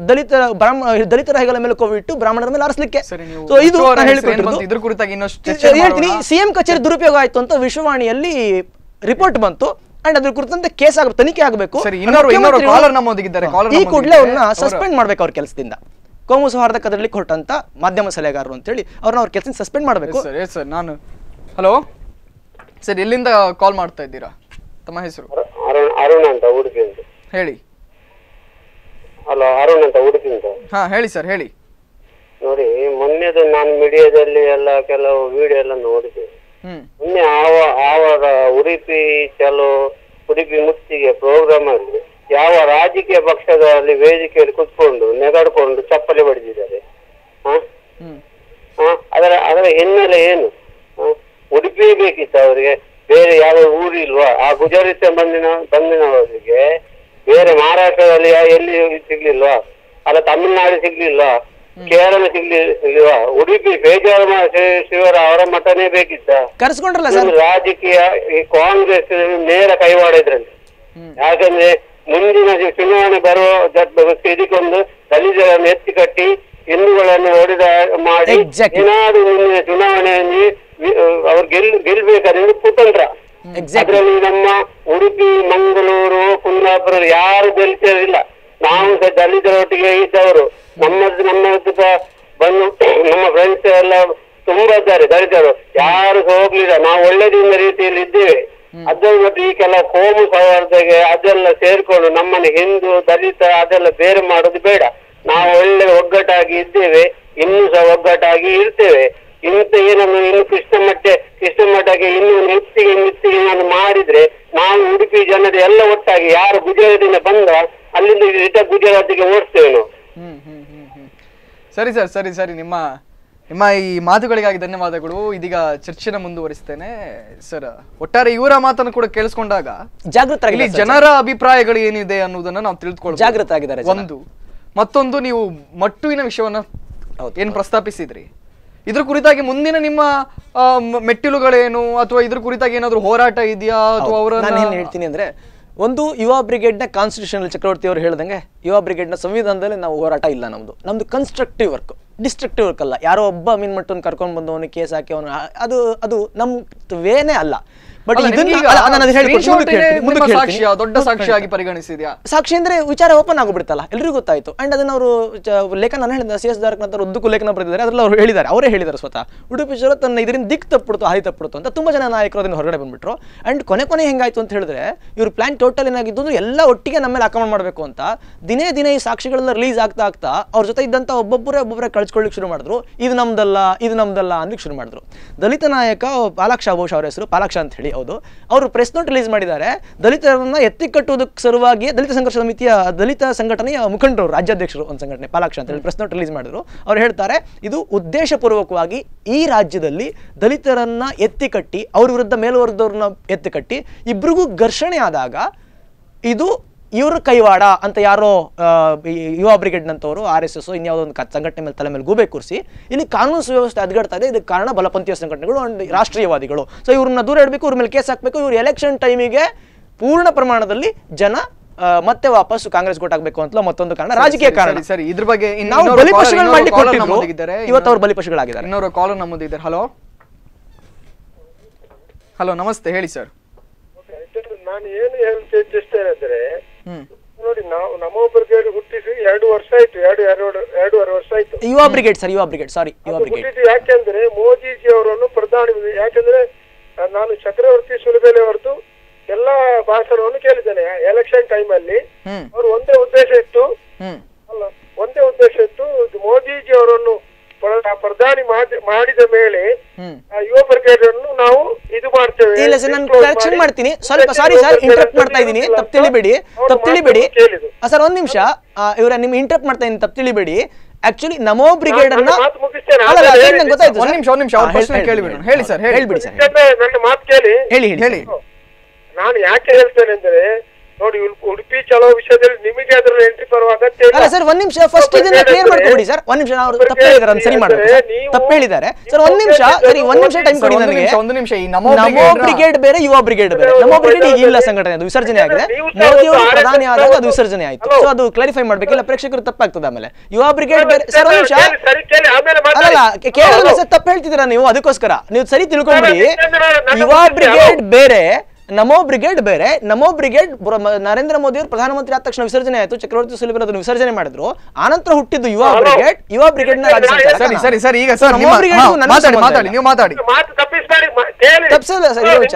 ದಲಿತರ ಹೆಗಲ ಮೇಲೆ ಕೋವಿಟ್ಟು ಬ್ರಾಹ್ಮಣರ ಮೇಲೆ ಆರಿಸಲಿಕ್ಕೆ. ಇದು ಹೇಳ್ತೀನಿ, CM ಕಚೇರಿ ದುರುಪಯೋಗ ಆಯ್ತು ಅಂತ ವಿಶ್ವವಾಣಿಯಲ್ಲಿ ರಿಪೋರ್ಟ್ ಬಂತು. ಅಂಡ್ ಅದ್ರ ಕುರಿತಂತೆ ಕೇಸ್ ತನಿಖೆ ಆಗಬೇಕು. ಈ ಕೂಡಲೇ ಅವ್ರನ್ನ ಸಸ್ಪೆಂಡ್ ಮಾಡ್ಬೇಕು ಅವ್ರ ಕೆಲಸದಿಂದ. ಕೋಮು ಸೌಹಾರ್ದ ಕದಡ್ಲಿಕ್ಕೆ ಹೊರಟಂತ ಮಾಧ್ಯಮ ಸಲಹೆಗಾರರು ಅಂತೇಳಿ ಅವ್ರ ಕೆಲಸದಿಂದ ಸಸ್ಪೆಂಡ್ ಮಾಡಬೇಕು. ಸರ್ ನಾನು ಹಲೋ ಸರ್, ಎಲ್ಲಿಂದ ಕಾಲ್ ಮಾಡ್ತಾ ಇದ್ದೀರಾ? ತಮ್ಮ ಹೆಸರು? ಅರುಣ್ ಅಂತ, ಉಡುಪಿ ಅಂತ. ಹೇಳಿ. ಹಲೋ, ಅರುಣ್ ಅಂತ, ಉಡುಪಿ ಅಂತ. ಹಾ ಹೇಳಿ ಸರ್, ಹೇಳಿ. ನೋಡಿ, ಮೊನ್ನೆದು ನಾನು ಮೀಡಿಯಾದಲ್ಲಿ ಎಲ್ಲ ಕೆಲವು ವಿಡಿಯೋ ಎಲ್ಲ ನೋಡಿದೆ. ಮೊನ್ನೆ ಆವಾಗ ಉಡುಪಿ ಚಲೋ, ಉಡುಪಿ ಮುತ್ತಿಗೆ ಪ್ರೋಗ್ರಾಮ್ ಅಲ್ಲಿ ಯಾವ ರಾಜಕೀಯ ಪಕ್ಷದಲ್ಲಿ ವೇದಿಕೆಯಲ್ಲಿ ಕುತ್ಕೊಂಡು ನೆಗಾಡ್ಕೊಂಡು ಚಪ್ಪಲಿ ಬಡಿದಿದ್ದಾರೆ. ಅದರ ಹಿನ್ನೆಲೆ ಏನು? ಉಡುಪಿ ಬೇಕಿತ್ತು ಅವರಿಗೆ, ಬೇರೆ ಯಾವ ಊರು ಇಲ್ವಾ? ಆ ಗುಜರಾತ್ ಬಂದಿನವರಿಗೆ ಬೇರೆ ಮಹಾರಾಷ್ಟ್ರದಲ್ಲಿ ಎಲ್ಲಿ ಸಿಗ್ಲಿಲ್ವಾ? ಅಲ್ಲ ತಮಿಳ್ನಾಡು ಸಿಗ್ಲಿಲ್ವಾ? ಕೇರಳ ಸಿಗ್ಲಿಲ್ವಾ? ಉಡುಪಿ ಬೇಜಾರು ಶಿವರ ಅವರ ಮಠನೇ ಬೇಕಿತ್ತ? ರಾಜಕೀಯ ಈ ಕಾಂಗ್ರೆಸ್ ನೇರ ಕೈವಾಡ ಇದ್ರಲ್ಲಿ. ಯಾಕಂದ್ರೆ ಮುಂದಿನ ಚುನಾವಣೆ ಬರುವ ಇದಕ್ಕೊಂದು ದಲಿತರನ್ನು ಎತ್ತಿ ಕಟ್ಟಿ ಹಿಂದೂಗಳನ್ನು ಹೊಡೆದ ಮಾಡಿ ಏನಾದ್ರು ಮುಂದಿನ ಚುನಾವಣೆಯಲ್ಲಿ ಅವ್ರು ಗೆಲ್ಬೇಕಾದ್ರೆ ಕುತಂತ್ರ. ಅದ್ರಲ್ಲಿ ನಮ್ಮ ಉಡುಪಿ, ಮಂಗಳೂರು, ಕುಂದಾಪುರ ಯಾರು ಗೆಲ್ತಿರಲಿಲ್ಲ. ನಾವು ಸಹ ದಲಿತರೊಟ್ಟಿಗೆ ಇದ್ದವರು. ನಮ್ಮದು ಬಂದು ನಮ್ಮ ಫ್ರೆಂಡ್ಸ್ ಎಲ್ಲ ತುಂಬಾ ಇದ್ದಾರೆ ದಲಿತರು, ಯಾರು ಹೋಗ್ಲಿಲ್ಲ. ನಾವು ಒಳ್ಳೆದಿನ ರೀತಿಯಲ್ಲಿ ಇದ್ದೇವೆ. ಅದರ ಮತ್ತೆ ಈ ಕೆಲವು ಕೋಮು ಸೌಹಾರ್ದಗೆ ಅದೆಲ್ಲ ಸೇರ್ಕೊಂಡು ನಮ್ಮನ್ನ ಹಿಂದೂ ದಲಿತ ಅದೆಲ್ಲ ಬೇರೆ ಮಾಡೋದು ಬೇಡ. ನಾವು ಒಳ್ಳೆ ಒಗ್ಗಟ್ಟಾಗಿ ಇದ್ದೇವೆ, ಇನ್ನೂ ಸಹ ಒಗ್ಗಟ್ಟಾಗಿ ಇರ್ತೇವೆ. ಇಂತ ಏನನ್ನು ಇನ್ನು ಕೃಷ್ಣ ಮಠಕ್ಕೆ ಇನ್ನು ಮಿತ್ತಿಗೆ ಮಾಡಿದ್ರೆ ನಾವು ಉಡುಪಿ ಜನತೆ ಎಲ್ಲ ಒಟ್ಟಾಗಿ ಯಾರು ಗುಜರಾತಿನ ಬಂದ ಅಲ್ಲಿಂದ ಗುಜರಾತಿಗೆ ಓಡಿಸ್ತೇವೆ ನಾವು. ಸರಿ ಸರ್, ಸರಿ ನಿಮ್ಮ ನಿಮ್ಮ ಈ ಮಾತುಗಳಿಗಾಗಿ ಧನ್ಯವಾದಗಳು. ಇದೀಗ ಚರ್ಚೆನ ಮುಂದುವರಿಸ್ತೇನೆ ಸರ್. ಒಟ್ಟಾರೆ ಇವರ ಮಾತನ್ನು ಕೂಡ ಕೇಳಿಸ್ಕೊಂಡಾಗ ಜಾಗೃತರಾಗಿ ಜನರ ಅಭಿಪ್ರಾಯಗಳು ಏನಿದೆ ಅನ್ನೋದನ್ನ ನಾವು ತಿಳಿದುಕೊಳ್ಳೋದು ಜಾಗೃತ ಆಗಿದ್ದಾರೆ. ಒಂದು ಮತ್ತೊಂದು, ನೀವು ಮಟ್ಟುವಿನ ವಿಷಯವನ್ನ ಏನ್ ಪ್ರಸ್ತಾಪಿಸಿದ್ರಿ, ಇದ್ರ ಕುರಿತಾಗಿ ಮುಂದಿನ ನಿಮ್ಮ ಮೆಟ್ಟಿಲುಗಳೇನು, ಅಥವಾ ಇದ್ರ ಕುರಿತಾಗಿ ಏನಾದ್ರು ಹೋರಾಟ ಇದೆಯಾ ಅಥವಾ ಅವರ ನಾನು ಏನ್ ಹೇಳ್ತೀನಿ ಅಂದ್ರೆ, ಒಂದು ಯುವ ಬ್ರಿಗೇಡ್ನ ಕಾನ್ಸ್ಟಿಟ್ಯೂಷನಲ್ ಚಕ್ರವರ್ತಿ ಅವರು ಹೇಳ್ದಂಗೆ ಯುವ ಬ್ರಿಗೇಡ್ನ ಸಂವಿಧಾನದಲ್ಲಿ ನಾವು ಹೋರಾಟ ಇಲ್ಲ. ನಮ್ದು ಕನ್ಸ್ಟ್ರಕ್ಟಿವ್ ವರ್ಕ್, ಡಿಸ್ಟ್ರಕ್ಟಿವ್ ವರ್ಕ್ ಅಲ್ಲ. ಯಾರೋ ಒಬ್ಬ ಮೀನ್ಮಟ್ಟನ್ನು ಕರ್ಕೊಂಡು ಬಂದು ಅವನಿಗೆ ಕೇಸ್ ಹಾಕಿ ಅವನು ಅದು ನಮ್ಮ ವೇನೇ ಅಲ್ಲ. ಬಟ್ ದೊಡ್ಡ ಸಾಕ್ಷಿಯಾಗಿ ಪರಿಗಣಿಸಿದ್ಯಾ? ಸಾಕ್ಷಿ ಅಂದ್ರೆ ವಿಚಾರ ಓಪನ್ ಆಗಿಬಿಡ್ತಲ್ಲ, ಎಲ್ರಿಗೂ ಗೊತ್ತಾಯ್ತು. ಅಂಡ್ ಅದನ್ನ ಅವರು ಲೇಖನ ನಾನು ಹೇಳಿದ CS ದಾರಕನಂತರ ಉದ್ದಕ್ಕೂ ಲೇಖನ ಬರೆದಿದ್ದಾರೆ. ಅದ್ರಲ್ಲಿ ಅವರೇ ಹೇಳಿದ್ದಾರೆ ಸ್ವತಃ, ಉಡುಪಿ ಜಿಲ್ಲೆ ತನ್ನ ಇದರಿಂದ ದಿಕ್ಕು ತಪ್ಪಿಡ್ತು, ಹಾದಿ ತಪ್ಪಿಡ್ತು ಅಂತ ತುಂಬಾ ಜನ ನಾಯಕರು ಅದನ್ನ ಹೊರಗಡೆ ಬಂದ್ಬಿಟ್ರು. ಅಂಡ್ ಕೊನೆ ಹೆಂಗಾಯ್ತು ಅಂತ ಹೇಳಿದ್ರೆ, ಇವ್ರ ಪ್ಲಾನ್ ಟೋಟಲ್ ಏನಾಗಿದ್ದು ಅಂದ್ರೆ ಎಲ್ಲ ಒಟ್ಟಿಗೆ ನಮ್ಮ ಮೇಲೆ ಆಕ್ರಮಣ ಮಾಡಬೇಕು ಅಂತ ದಿನೇ ಈ ಸಾಕ್ಷಿಗಳನ್ನ ರಿಲೀಸ್ ಆಗ್ತಾ ಅವ್ರ ಜೊತೆ ಇದ್ದಂತ ಒಬ್ಬೊಬ್ಬರೇ ಕಳ್ಸ್ಕೊಳ್ಳಿಕ್ಕೆ ಶುರು ಮಾಡಿದ್ರು. ಇದು ನಮ್ದಲ್ಲ ಅಂದ್ಲಿಕ್ಕೆ ಶುರು ಮಾಡಿದ್ರು. ದಲಿತ ನಾಯಕ ಪಾಲಾಕ್ಷ ಬಹುಶಃ ಅವ್ರ ಹೆಸರು ಪಾಲಾಕ್ಷ ಅಂತ ಹೇಳಿ, ಹೌದು, ಅವರು ಪ್ರೆಸ್ ನೋಟ್ ರಿಲೀಸ್ ಮಾಡಿದ್ದಾರೆ. ದಲಿತರನ್ನ ಎತ್ತಿ ಕಟ್ಟುವುದಕ್ಕೆ ಸಲುವಾಗಿ ದಲಿತ ಸಂಘರ್ಷ ಸಮಿತಿಯ ದಲಿತ ಸಂಘಟನೆಯ ಮುಖಂಡರು, ರಾಜ್ಯಾಧ್ಯಕ್ಷರು ಒಂದು ಸಂಘಟನೆ ಪಾಲಾಕ್ಷ ಅಂತ ಹೇಳಿ ಪ್ರೆಸ್ ನೋಟ್ ರಿಲೀಸ್ ಮಾಡಿದ್ರು. ಅವ್ರು ಹೇಳ್ತಾರೆ, ಇದು ಉದ್ದೇಶಪೂರ್ವಕವಾಗಿ ಈ ರಾಜ್ಯದಲ್ಲಿ ದಲಿತರನ್ನ ಎತ್ತಿ ಕಟ್ಟಿ ಅವ್ರ ವಿರುದ್ಧ ಮೇಲ್ವರ್ಗದವ್ರನ್ನ ಎತ್ತಿ ಕಟ್ಟಿ ಇಬ್ರಿಗೂ ಘರ್ಷಣೆ ಆದಾಗ ಇದು ಇವ್ರ ಕೈವಾಡ ಅಂತ ಯಾರೋ ಯುವ ಬ್ರಿಗೇಡ್ನಂತವರು RSS ಇನ್ಯಾವುದೋ ಒಂದು ಸಂಘಟನೆ ಮೇಲೆ ತಲೆ ಮೇಲೆ ಗೂಬೆ ಕೂರಿಸಿ ಇಲ್ಲಿ ಕಾನೂನು ಸುವ್ಯವಸ್ಥೆ ಅದ್ಗಡ್ತಾ ಇದೆ. ಇದಕ್ಕೆ ಕಾರಣ ಬಲಪಂಥೀಯ ಸಂಘಟನೆಗಳು ಅಂಡ್ ರಾಷ್ಟ್ರೀಯವಾದಿಗಳು. ಸೊ ಇವ್ರನ್ನ ದೂರ ಇಡಬೇಕು, ಇವ್ರ ಮೇಲೆ ಕೇಸ್ ಹಾಕಬೇಕು. ಇವ್ರು ಎಲೆಕ್ಷನ್ ಟೈಮಿಗೆ ಪೂರ್ಣ ಪ್ರಮಾಣದಲ್ಲಿ ಜನ ಮತ್ತೆ ವಾಪಸ್ ಕಾಂಗ್ರೆಸ್ ಗೊತ್ತಾಗಬೇಕು ಅಂತ ಮತ್ತೊಂದು ಕಾರಣ, ರಾಜಕೀಯ ಕಾರಣ. ಸರಿ, ಇದ್ರ ಬಗ್ಗೆ ನಾವು ಬಲಿಪಶುಗಳು ಮಾಡ್ಲಿಕ್ಕೆ ಕೊಟ್ಟಿದ್ರು, ಇವತ್ತು ಅವ್ರು ಬಲಿಪಶುಗಳಾಗಿದ್ದಾರೆ. ಇನ್ನೊರು ಕಾಲರ್ ನಮ್ಮದಿದ್ದಾರೆ. ಹಲೋ ನಮಸ್ತೆ, ಹೇಳಿ ಸರ್. ನಾನು ಏನು ಹೇಳ್ತೇನೆ ಅಂದ್ರೆ, ನೋಡಿ, ನಾವು ನಮೋ ಬ್ರಿಗೇಡ್ ಹುಟ್ಟಿಸಿ 2 ವರ್ಷ ಆಯ್ತು, 2.5 ವರ್ಷ ಆಯ್ತು. Yuva brigade sir, Yuva brigade sorry Yuva brigade. ಯಾಕೆಂದ್ರೆ ಮೋದಿಜಿ ಅವರನ್ನು ಪ್ರಧಾನಿ, ಯಾಕೆಂದ್ರೆ ನಾನು ಚಕ್ರವರ್ತಿ ಸುಲಭೆಲೆ ಅವರದ್ದು ಎಲ್ಲಾ ಭಾಷಣವನ್ನು ಕೇಳಿದ್ದೇನೆ. ಎಲೆಕ್ಷನ್ ಟೈಮ್ ಅಲ್ಲಿ ಅವರು ಒಂದೇ ಉದ್ದೇಶ ಇತ್ತು, ಮೋದಿಜಿ ಅವರನ್ನು ಪ್ರಧಾನಿ ಮಾಡಿದ ಮೇಲೆ ಯುವ ಬ್ರಿಗೇಡ್ ಅನ್ನು ನಾವು ಇದು ಮಾಡ್ತೇವೆ. ಇಲ್ಲ ಸರ್, ನಾನು ಕರೆಕ್ಷನ್ ಮಾಡ್ತೀನಿ, ಸ್ವಲ್ಪ ಸಾರಿ ಸರ್, ಇಂಟರಪ್ಟ್ ಮಾಡ್ತಾ ಇದ್ದೀನಿ, ತಪ್ಪು ತಿಳಿಬೇಡಿ ಸರ್. ಒಂದ್ ನಿಮಿಷ, ಇವ್ರ ನಿಮ್ ಇಂಟರಪ್ಟ್ ಮಾಡ್ತಾ ಇದ್ದೀನಿ, ತಪ್ಪು ತಿಳಿಬೇಡಿ. ಆಕ್ಚುಲಿ ನಮೋ ಬ್ರಿಗೇಡ್ ಅನ್ನ ಗೊತ್ತಾಯ್ತು. ಒಂದ್ ನಿಮಿಷ ಹೇಳಿ ಸರ್, ಹೇಳ್ಬಿಡಿ ಸರ್, ನನ್ನ ಮಾತು ಕೇಳಿ. ಹೇಳಿ. ನಾನು ಯಾಕೆ ಹೇಳ್ತೇನೆ ಅಂದ್ರೆ, ನೋಡಿ, ಉಡುಪಿ ಚಲೋ ವಿಷಯದಲ್ಲಿ ನಿಮಗೆ ಅದರ ಎಂಟ್ರಿ ಬರುವ ಅಗತ್ಯ ಇಲ್ಲ ಸರ್. ಒಂದ್ ನಿಮಿಷ ಫಸ್ಟ್ ಇದನ್ನ ಕ್ಲಿಯರ್ ಮಾಡ್ಕೊಡಿ ಸರ್. ಒಂದ್ ನಿಮಿಷ, ಅವರು ತಪ್ಪು ಹೇಳಿದ್ದಾರೆ ಅಂತ ಸರಿ ಮಾಡ್ಬೇಕು. ತಪ್ಪು ಹೇಳಿದ್ದಾರೆ ಸರ್, ಒಂದ್ ನಿಮಿಷ ಸರಿ, ಒಂದ್ ನಿಮಿಷ ಟೈಮ್ ಕೊಡಿ ನನಗೆ. ಒಂದು ನಿಮಿಷ. ಈ ನಮೋ ಬ್ರಿಗೇಡ್ ಬೇರೆ, ಯುವ ಬ್ರಿಗೇಡ್ ಬೇರೆ. ನಮೋ ಬ್ರಿಗೇಡ್ ಈಗ ಇಲ್ಲ ಸಂಘಟನೆ, ಅದು ವಿಸರ್ಜನೆ ಆಗಿದೆ. ಮೋದಿ ಅವರು ಪ್ರಧಾನಿ ಆದಾಗ ಅದು ವಿಸರ್ಜನೆ ಆಯ್ತು. ಸೊ ಅದು ಕ್ಲಾರಿಫೈ ಮಾಡ್ಬೇಕಿಲ್ಲ, ಪ್ರೇಕ್ಷಕರು ತಪ್ಪಾಗ್ತದೆ ಆಮೇಲೆ. ಯುವ ಬ್ರಿಗೇಡ್ ಬೇರೆ ಸರ್. ಒಂದ್ ನಿಮಿಷ, ಅಲ್ಲ ಕೇಳಿದ್ರೆ ಸರ್ ತಪ್ಪು ಹೇಳ್ತಿದ್ದೀರಾ ನೀವು, ಅದಕ್ಕೋಸ್ಕರ ನೀವು ಸರಿ ತಿಳ್ಕೊಂಡ್ಬಿಡಿ. ಯುವ ಬ್ರಿಗೇಡ್ ಬೇರೆ, ನಮೋ ಬ್ರಿಗೇಡ್ ಬೇರೆ. ನಮೋ ಬ್ರಿಗೇಡ್ ನರೇಂದ್ರ ಮೋದಿ ಅವರು ಪ್ರಧಾನಮಂತ್ರಿ ಆದ ತಕ್ಷಣ ವಿಸರ್ಜನೆ ಆಯ್ತು, ಚಕ್ರವರ್ತಿ ಸುಲಭ ಅದನ್ನು ವಿಸರ್ಜನೆ ಮಾಡಿದ್ರು. ಆನಂತರ ಹುಟ್ಟಿದ್ದು ಯುವ ಬ್ರಿಗೇಡ್. ಯುವ ಬ್ರಿಗೇಡ್ ನ ಸರಿ ಈಗ ಸರ್ ನಮೋ ಬ್ರಿಗೇಡ್ ನೀವು ಮಾತಾಡಿ ತಪ್ಪಿಸಲ್ಲ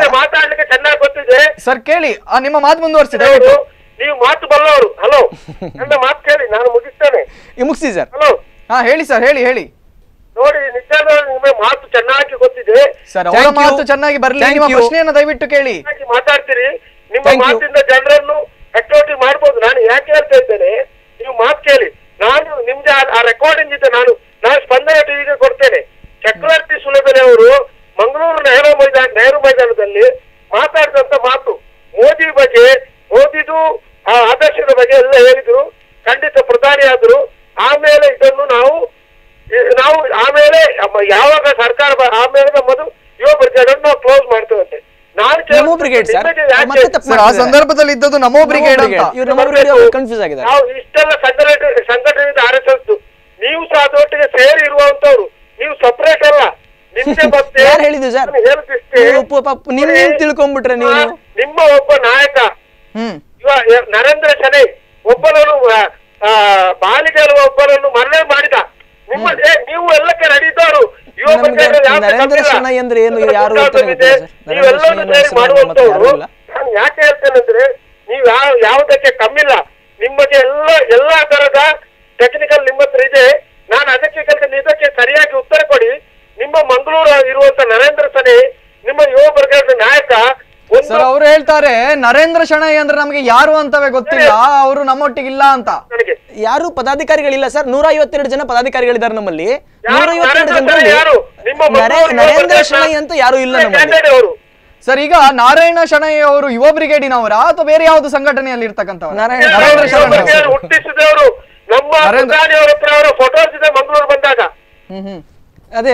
ಸರ್, ಕೇಳಿ ನಿಮ್ಮ ಮಾತು ಮುಂದುವರಿಸಿದೆ. ನೀವು ಮಾತು ಬಲ್ಲವರು. ಹಲೋ, ನನ್ನ ಮಾತು ಕೇಳಿ, ನಾನು ಮುಗಿಸ್ತೇನೆ. ಮುಗಿಸಿ ಸರ್. ಹಲೋ, ಹೇಳಿ ಸರ್, ಹೇಳಿ. ನೋಡಿ, ನಿಜ ನಿಮ್ಮ ಮಾತು ಚೆನ್ನಾಗಿ ಗೊತ್ತಿದೆ ಸರ್. ಅವರ ಮಾತು ಚೆನ್ನಾಗಿ ಬರಲಿ, ನಿಮ್ಮ ಪ್ರಶ್ನೆಯನ್ನು ದಯವಿಟ್ಟು ಕೇಳಿ. ಮಾತಾಡ್ತೀರಿ, ನಿಮ್ಮ ಮಾತಿಂದ ಜನರನ್ನು ಅಟ್ರಾಕ್ಟಿವ್ ಮಾಡ್ಬೋದು. ನಾನು ಯಾಕೆ ಹೇಳ್ತಾ ಇದ್ದೇನೆ, ನೀವು ಮಾತು ಕೇಳಿ. ನಾನು ನಿಮ್ಗೆ ಆ ರೆಕಾರ್ಡಿಂಗ್ ಇದೆ, ನಾನು ಸ್ಪಂದನ ಟಿವಿಗೆ ಕೊಡ್ತೇನೆ. ಚಕ್ರವರ್ತಿ ಸುಲಭೆಲೆ ಅವರು ಮಂಗಳೂರು ನೆಹರು ಮೈದಾನದಲ್ಲಿ ಮಾತಾಡಿದಂತ ಮಾತು, ಮೋದಿ ಬಗ್ಗೆ, ಮೋದಿದು ಆ ಆದರ್ಶದ ಬಗ್ಗೆ ಎಲ್ಲ ಹೇಳಿದ್ರು. ಖಂಡಿತ ಪ್ರಧಾನಿ ಆದ್ರು. ಆಮೇಲೆ ಇದನ್ನು ನಾವು ಆಮೇಲೆ ಯಾವಾಗ ಸರ್ಕಾರ ಆಮೇಲೆ ನಮ್ಮದು ಯುವ ಬ್ರಿಗೇಡ್ ಅನ್ನು ನಾವು ಕ್ಲೋಸ್ ಮಾಡ್ತೇವೆ. ನಮೋ ಬ್ರಿಗೇಡ್ ಸರ್, ಆ ಸಂದರ್ಭದಲ್ಲಿ ಇದ್ದದ್ದು ನಮೋ ಬ್ರಿಗೇಡ್ ಅಂತ. ನಾವು ಇಷ್ಟೆಲ್ಲ ಸಂಘಟನೆ RSS, ನೀವು ಸಹ ಅದರೊಟ್ಟಿಗೆ ಸೇರಿ ಇರುವಂತವ್ರು, ನೀವು ಸಪರೇಟ್ ಅಲ್ಲ. ನಿಮ್ಗೆ ಮತ್ತೆ ಹೇಳಿದ್ದು ಸರ್, ತಿಳ್ಕೊಂಡ್ಬಿಟ್ರೆ ನೀವು. ನಿಮ್ಮ ಒಬ್ಬ ನಾಯಕ ನರೇಂದ್ರ ಶೆಣೈ ಒಬ್ಬನನ್ನು ಬಾಲಿಗರು ಒಬ್ಬರನ್ನು ಮರಣ ಮಾಡಿದ. ನೀವು ಎಲ್ಲಕ್ಕೆ ನಡೀತಾರು. ನರೇಂದ್ರ ಶೆಣೈ ಅಂದ್ರೆ ಏನು, ಯಾರು ಮಾಡುವಂತವ್ರು. ನಾನು ಯಾಕೆ ಹೇಳ್ತೇನೆ ಅಂದ್ರೆ, ನೀವು ಯಾವುದಕ್ಕೆ ಕಮ್ಮಿಲ್ಲ. ನಿಮಗೆ ಎಲ್ಲಾ ತರದ ಟೆಕ್ನಿಕಲ್ ನಿಮ್ಮ ಹತ್ರ ಇದೆ. ನಾನು ಅದಕ್ಕೆ ಇದಕ್ಕೆ ಸರಿಯಾಗಿ ಉತ್ತರ ಕೊಡಿ. ನಿಮ್ಮ ಮಂಗಳೂರು ಇರುವಂತ ನರೇಂದ್ರ ಶೆಣೈ, ನಿಮ್ಮ ಯುವ ಬ್ರಿಗೇಡ್ ನಾಯಕ, ಸರ್ ಅವ್ರು ಹೇಳ್ತಾರೆ ನರೇಂದ್ರ ಶೆಣೈ ಅಂದ್ರೆ ನಮಗೆ ಯಾರು ಅಂತವೇ ಗೊತ್ತಿಲ್ಲ, ಅವರು ನಮ್ಮೊಟ್ಟಿಗಿಲ್ಲ ಅಂತ. ಯಾರು ಪದಾಧಿಕಾರಿಗಳಿಲ್ಲ ಸರ್, 152 ಜನ ಪದಾಧಿಕಾರಿಗಳಿದ್ದಾರೆ ನಮ್ಮಲ್ಲಿ. 152 ಜನರಲ್ಲಿ ನರೇಂದ್ರ ಶೆಣೈ ಅಂತ ಯಾರು ಇಲ್ಲ ನಮ್ಮಲ್ಲಿ. ಸರ್ ಈಗ ನಾರಾಯಣ ಶೆಣೈ ಅವರು ಯುವ ಬ್ರಿಗೇಡಿನವರ ಅಥವಾ ಬೇರೆ ಯಾವ್ದು ಸಂಘಟನೆಯಲ್ಲಿ ಇರ್ತಕ್ಕಂಥವ್ರು? ಹುಟ್ಟಿಸಿದವರು ನಮ್ಮ ಪ್ರಧಾನಿಯವರ ಹತ್ರ ಅವರ ಫೋಟೋಸ್ ಇದೆ ಮಂಗಳೂರು ಬಂದಾಗ. ಅದೇ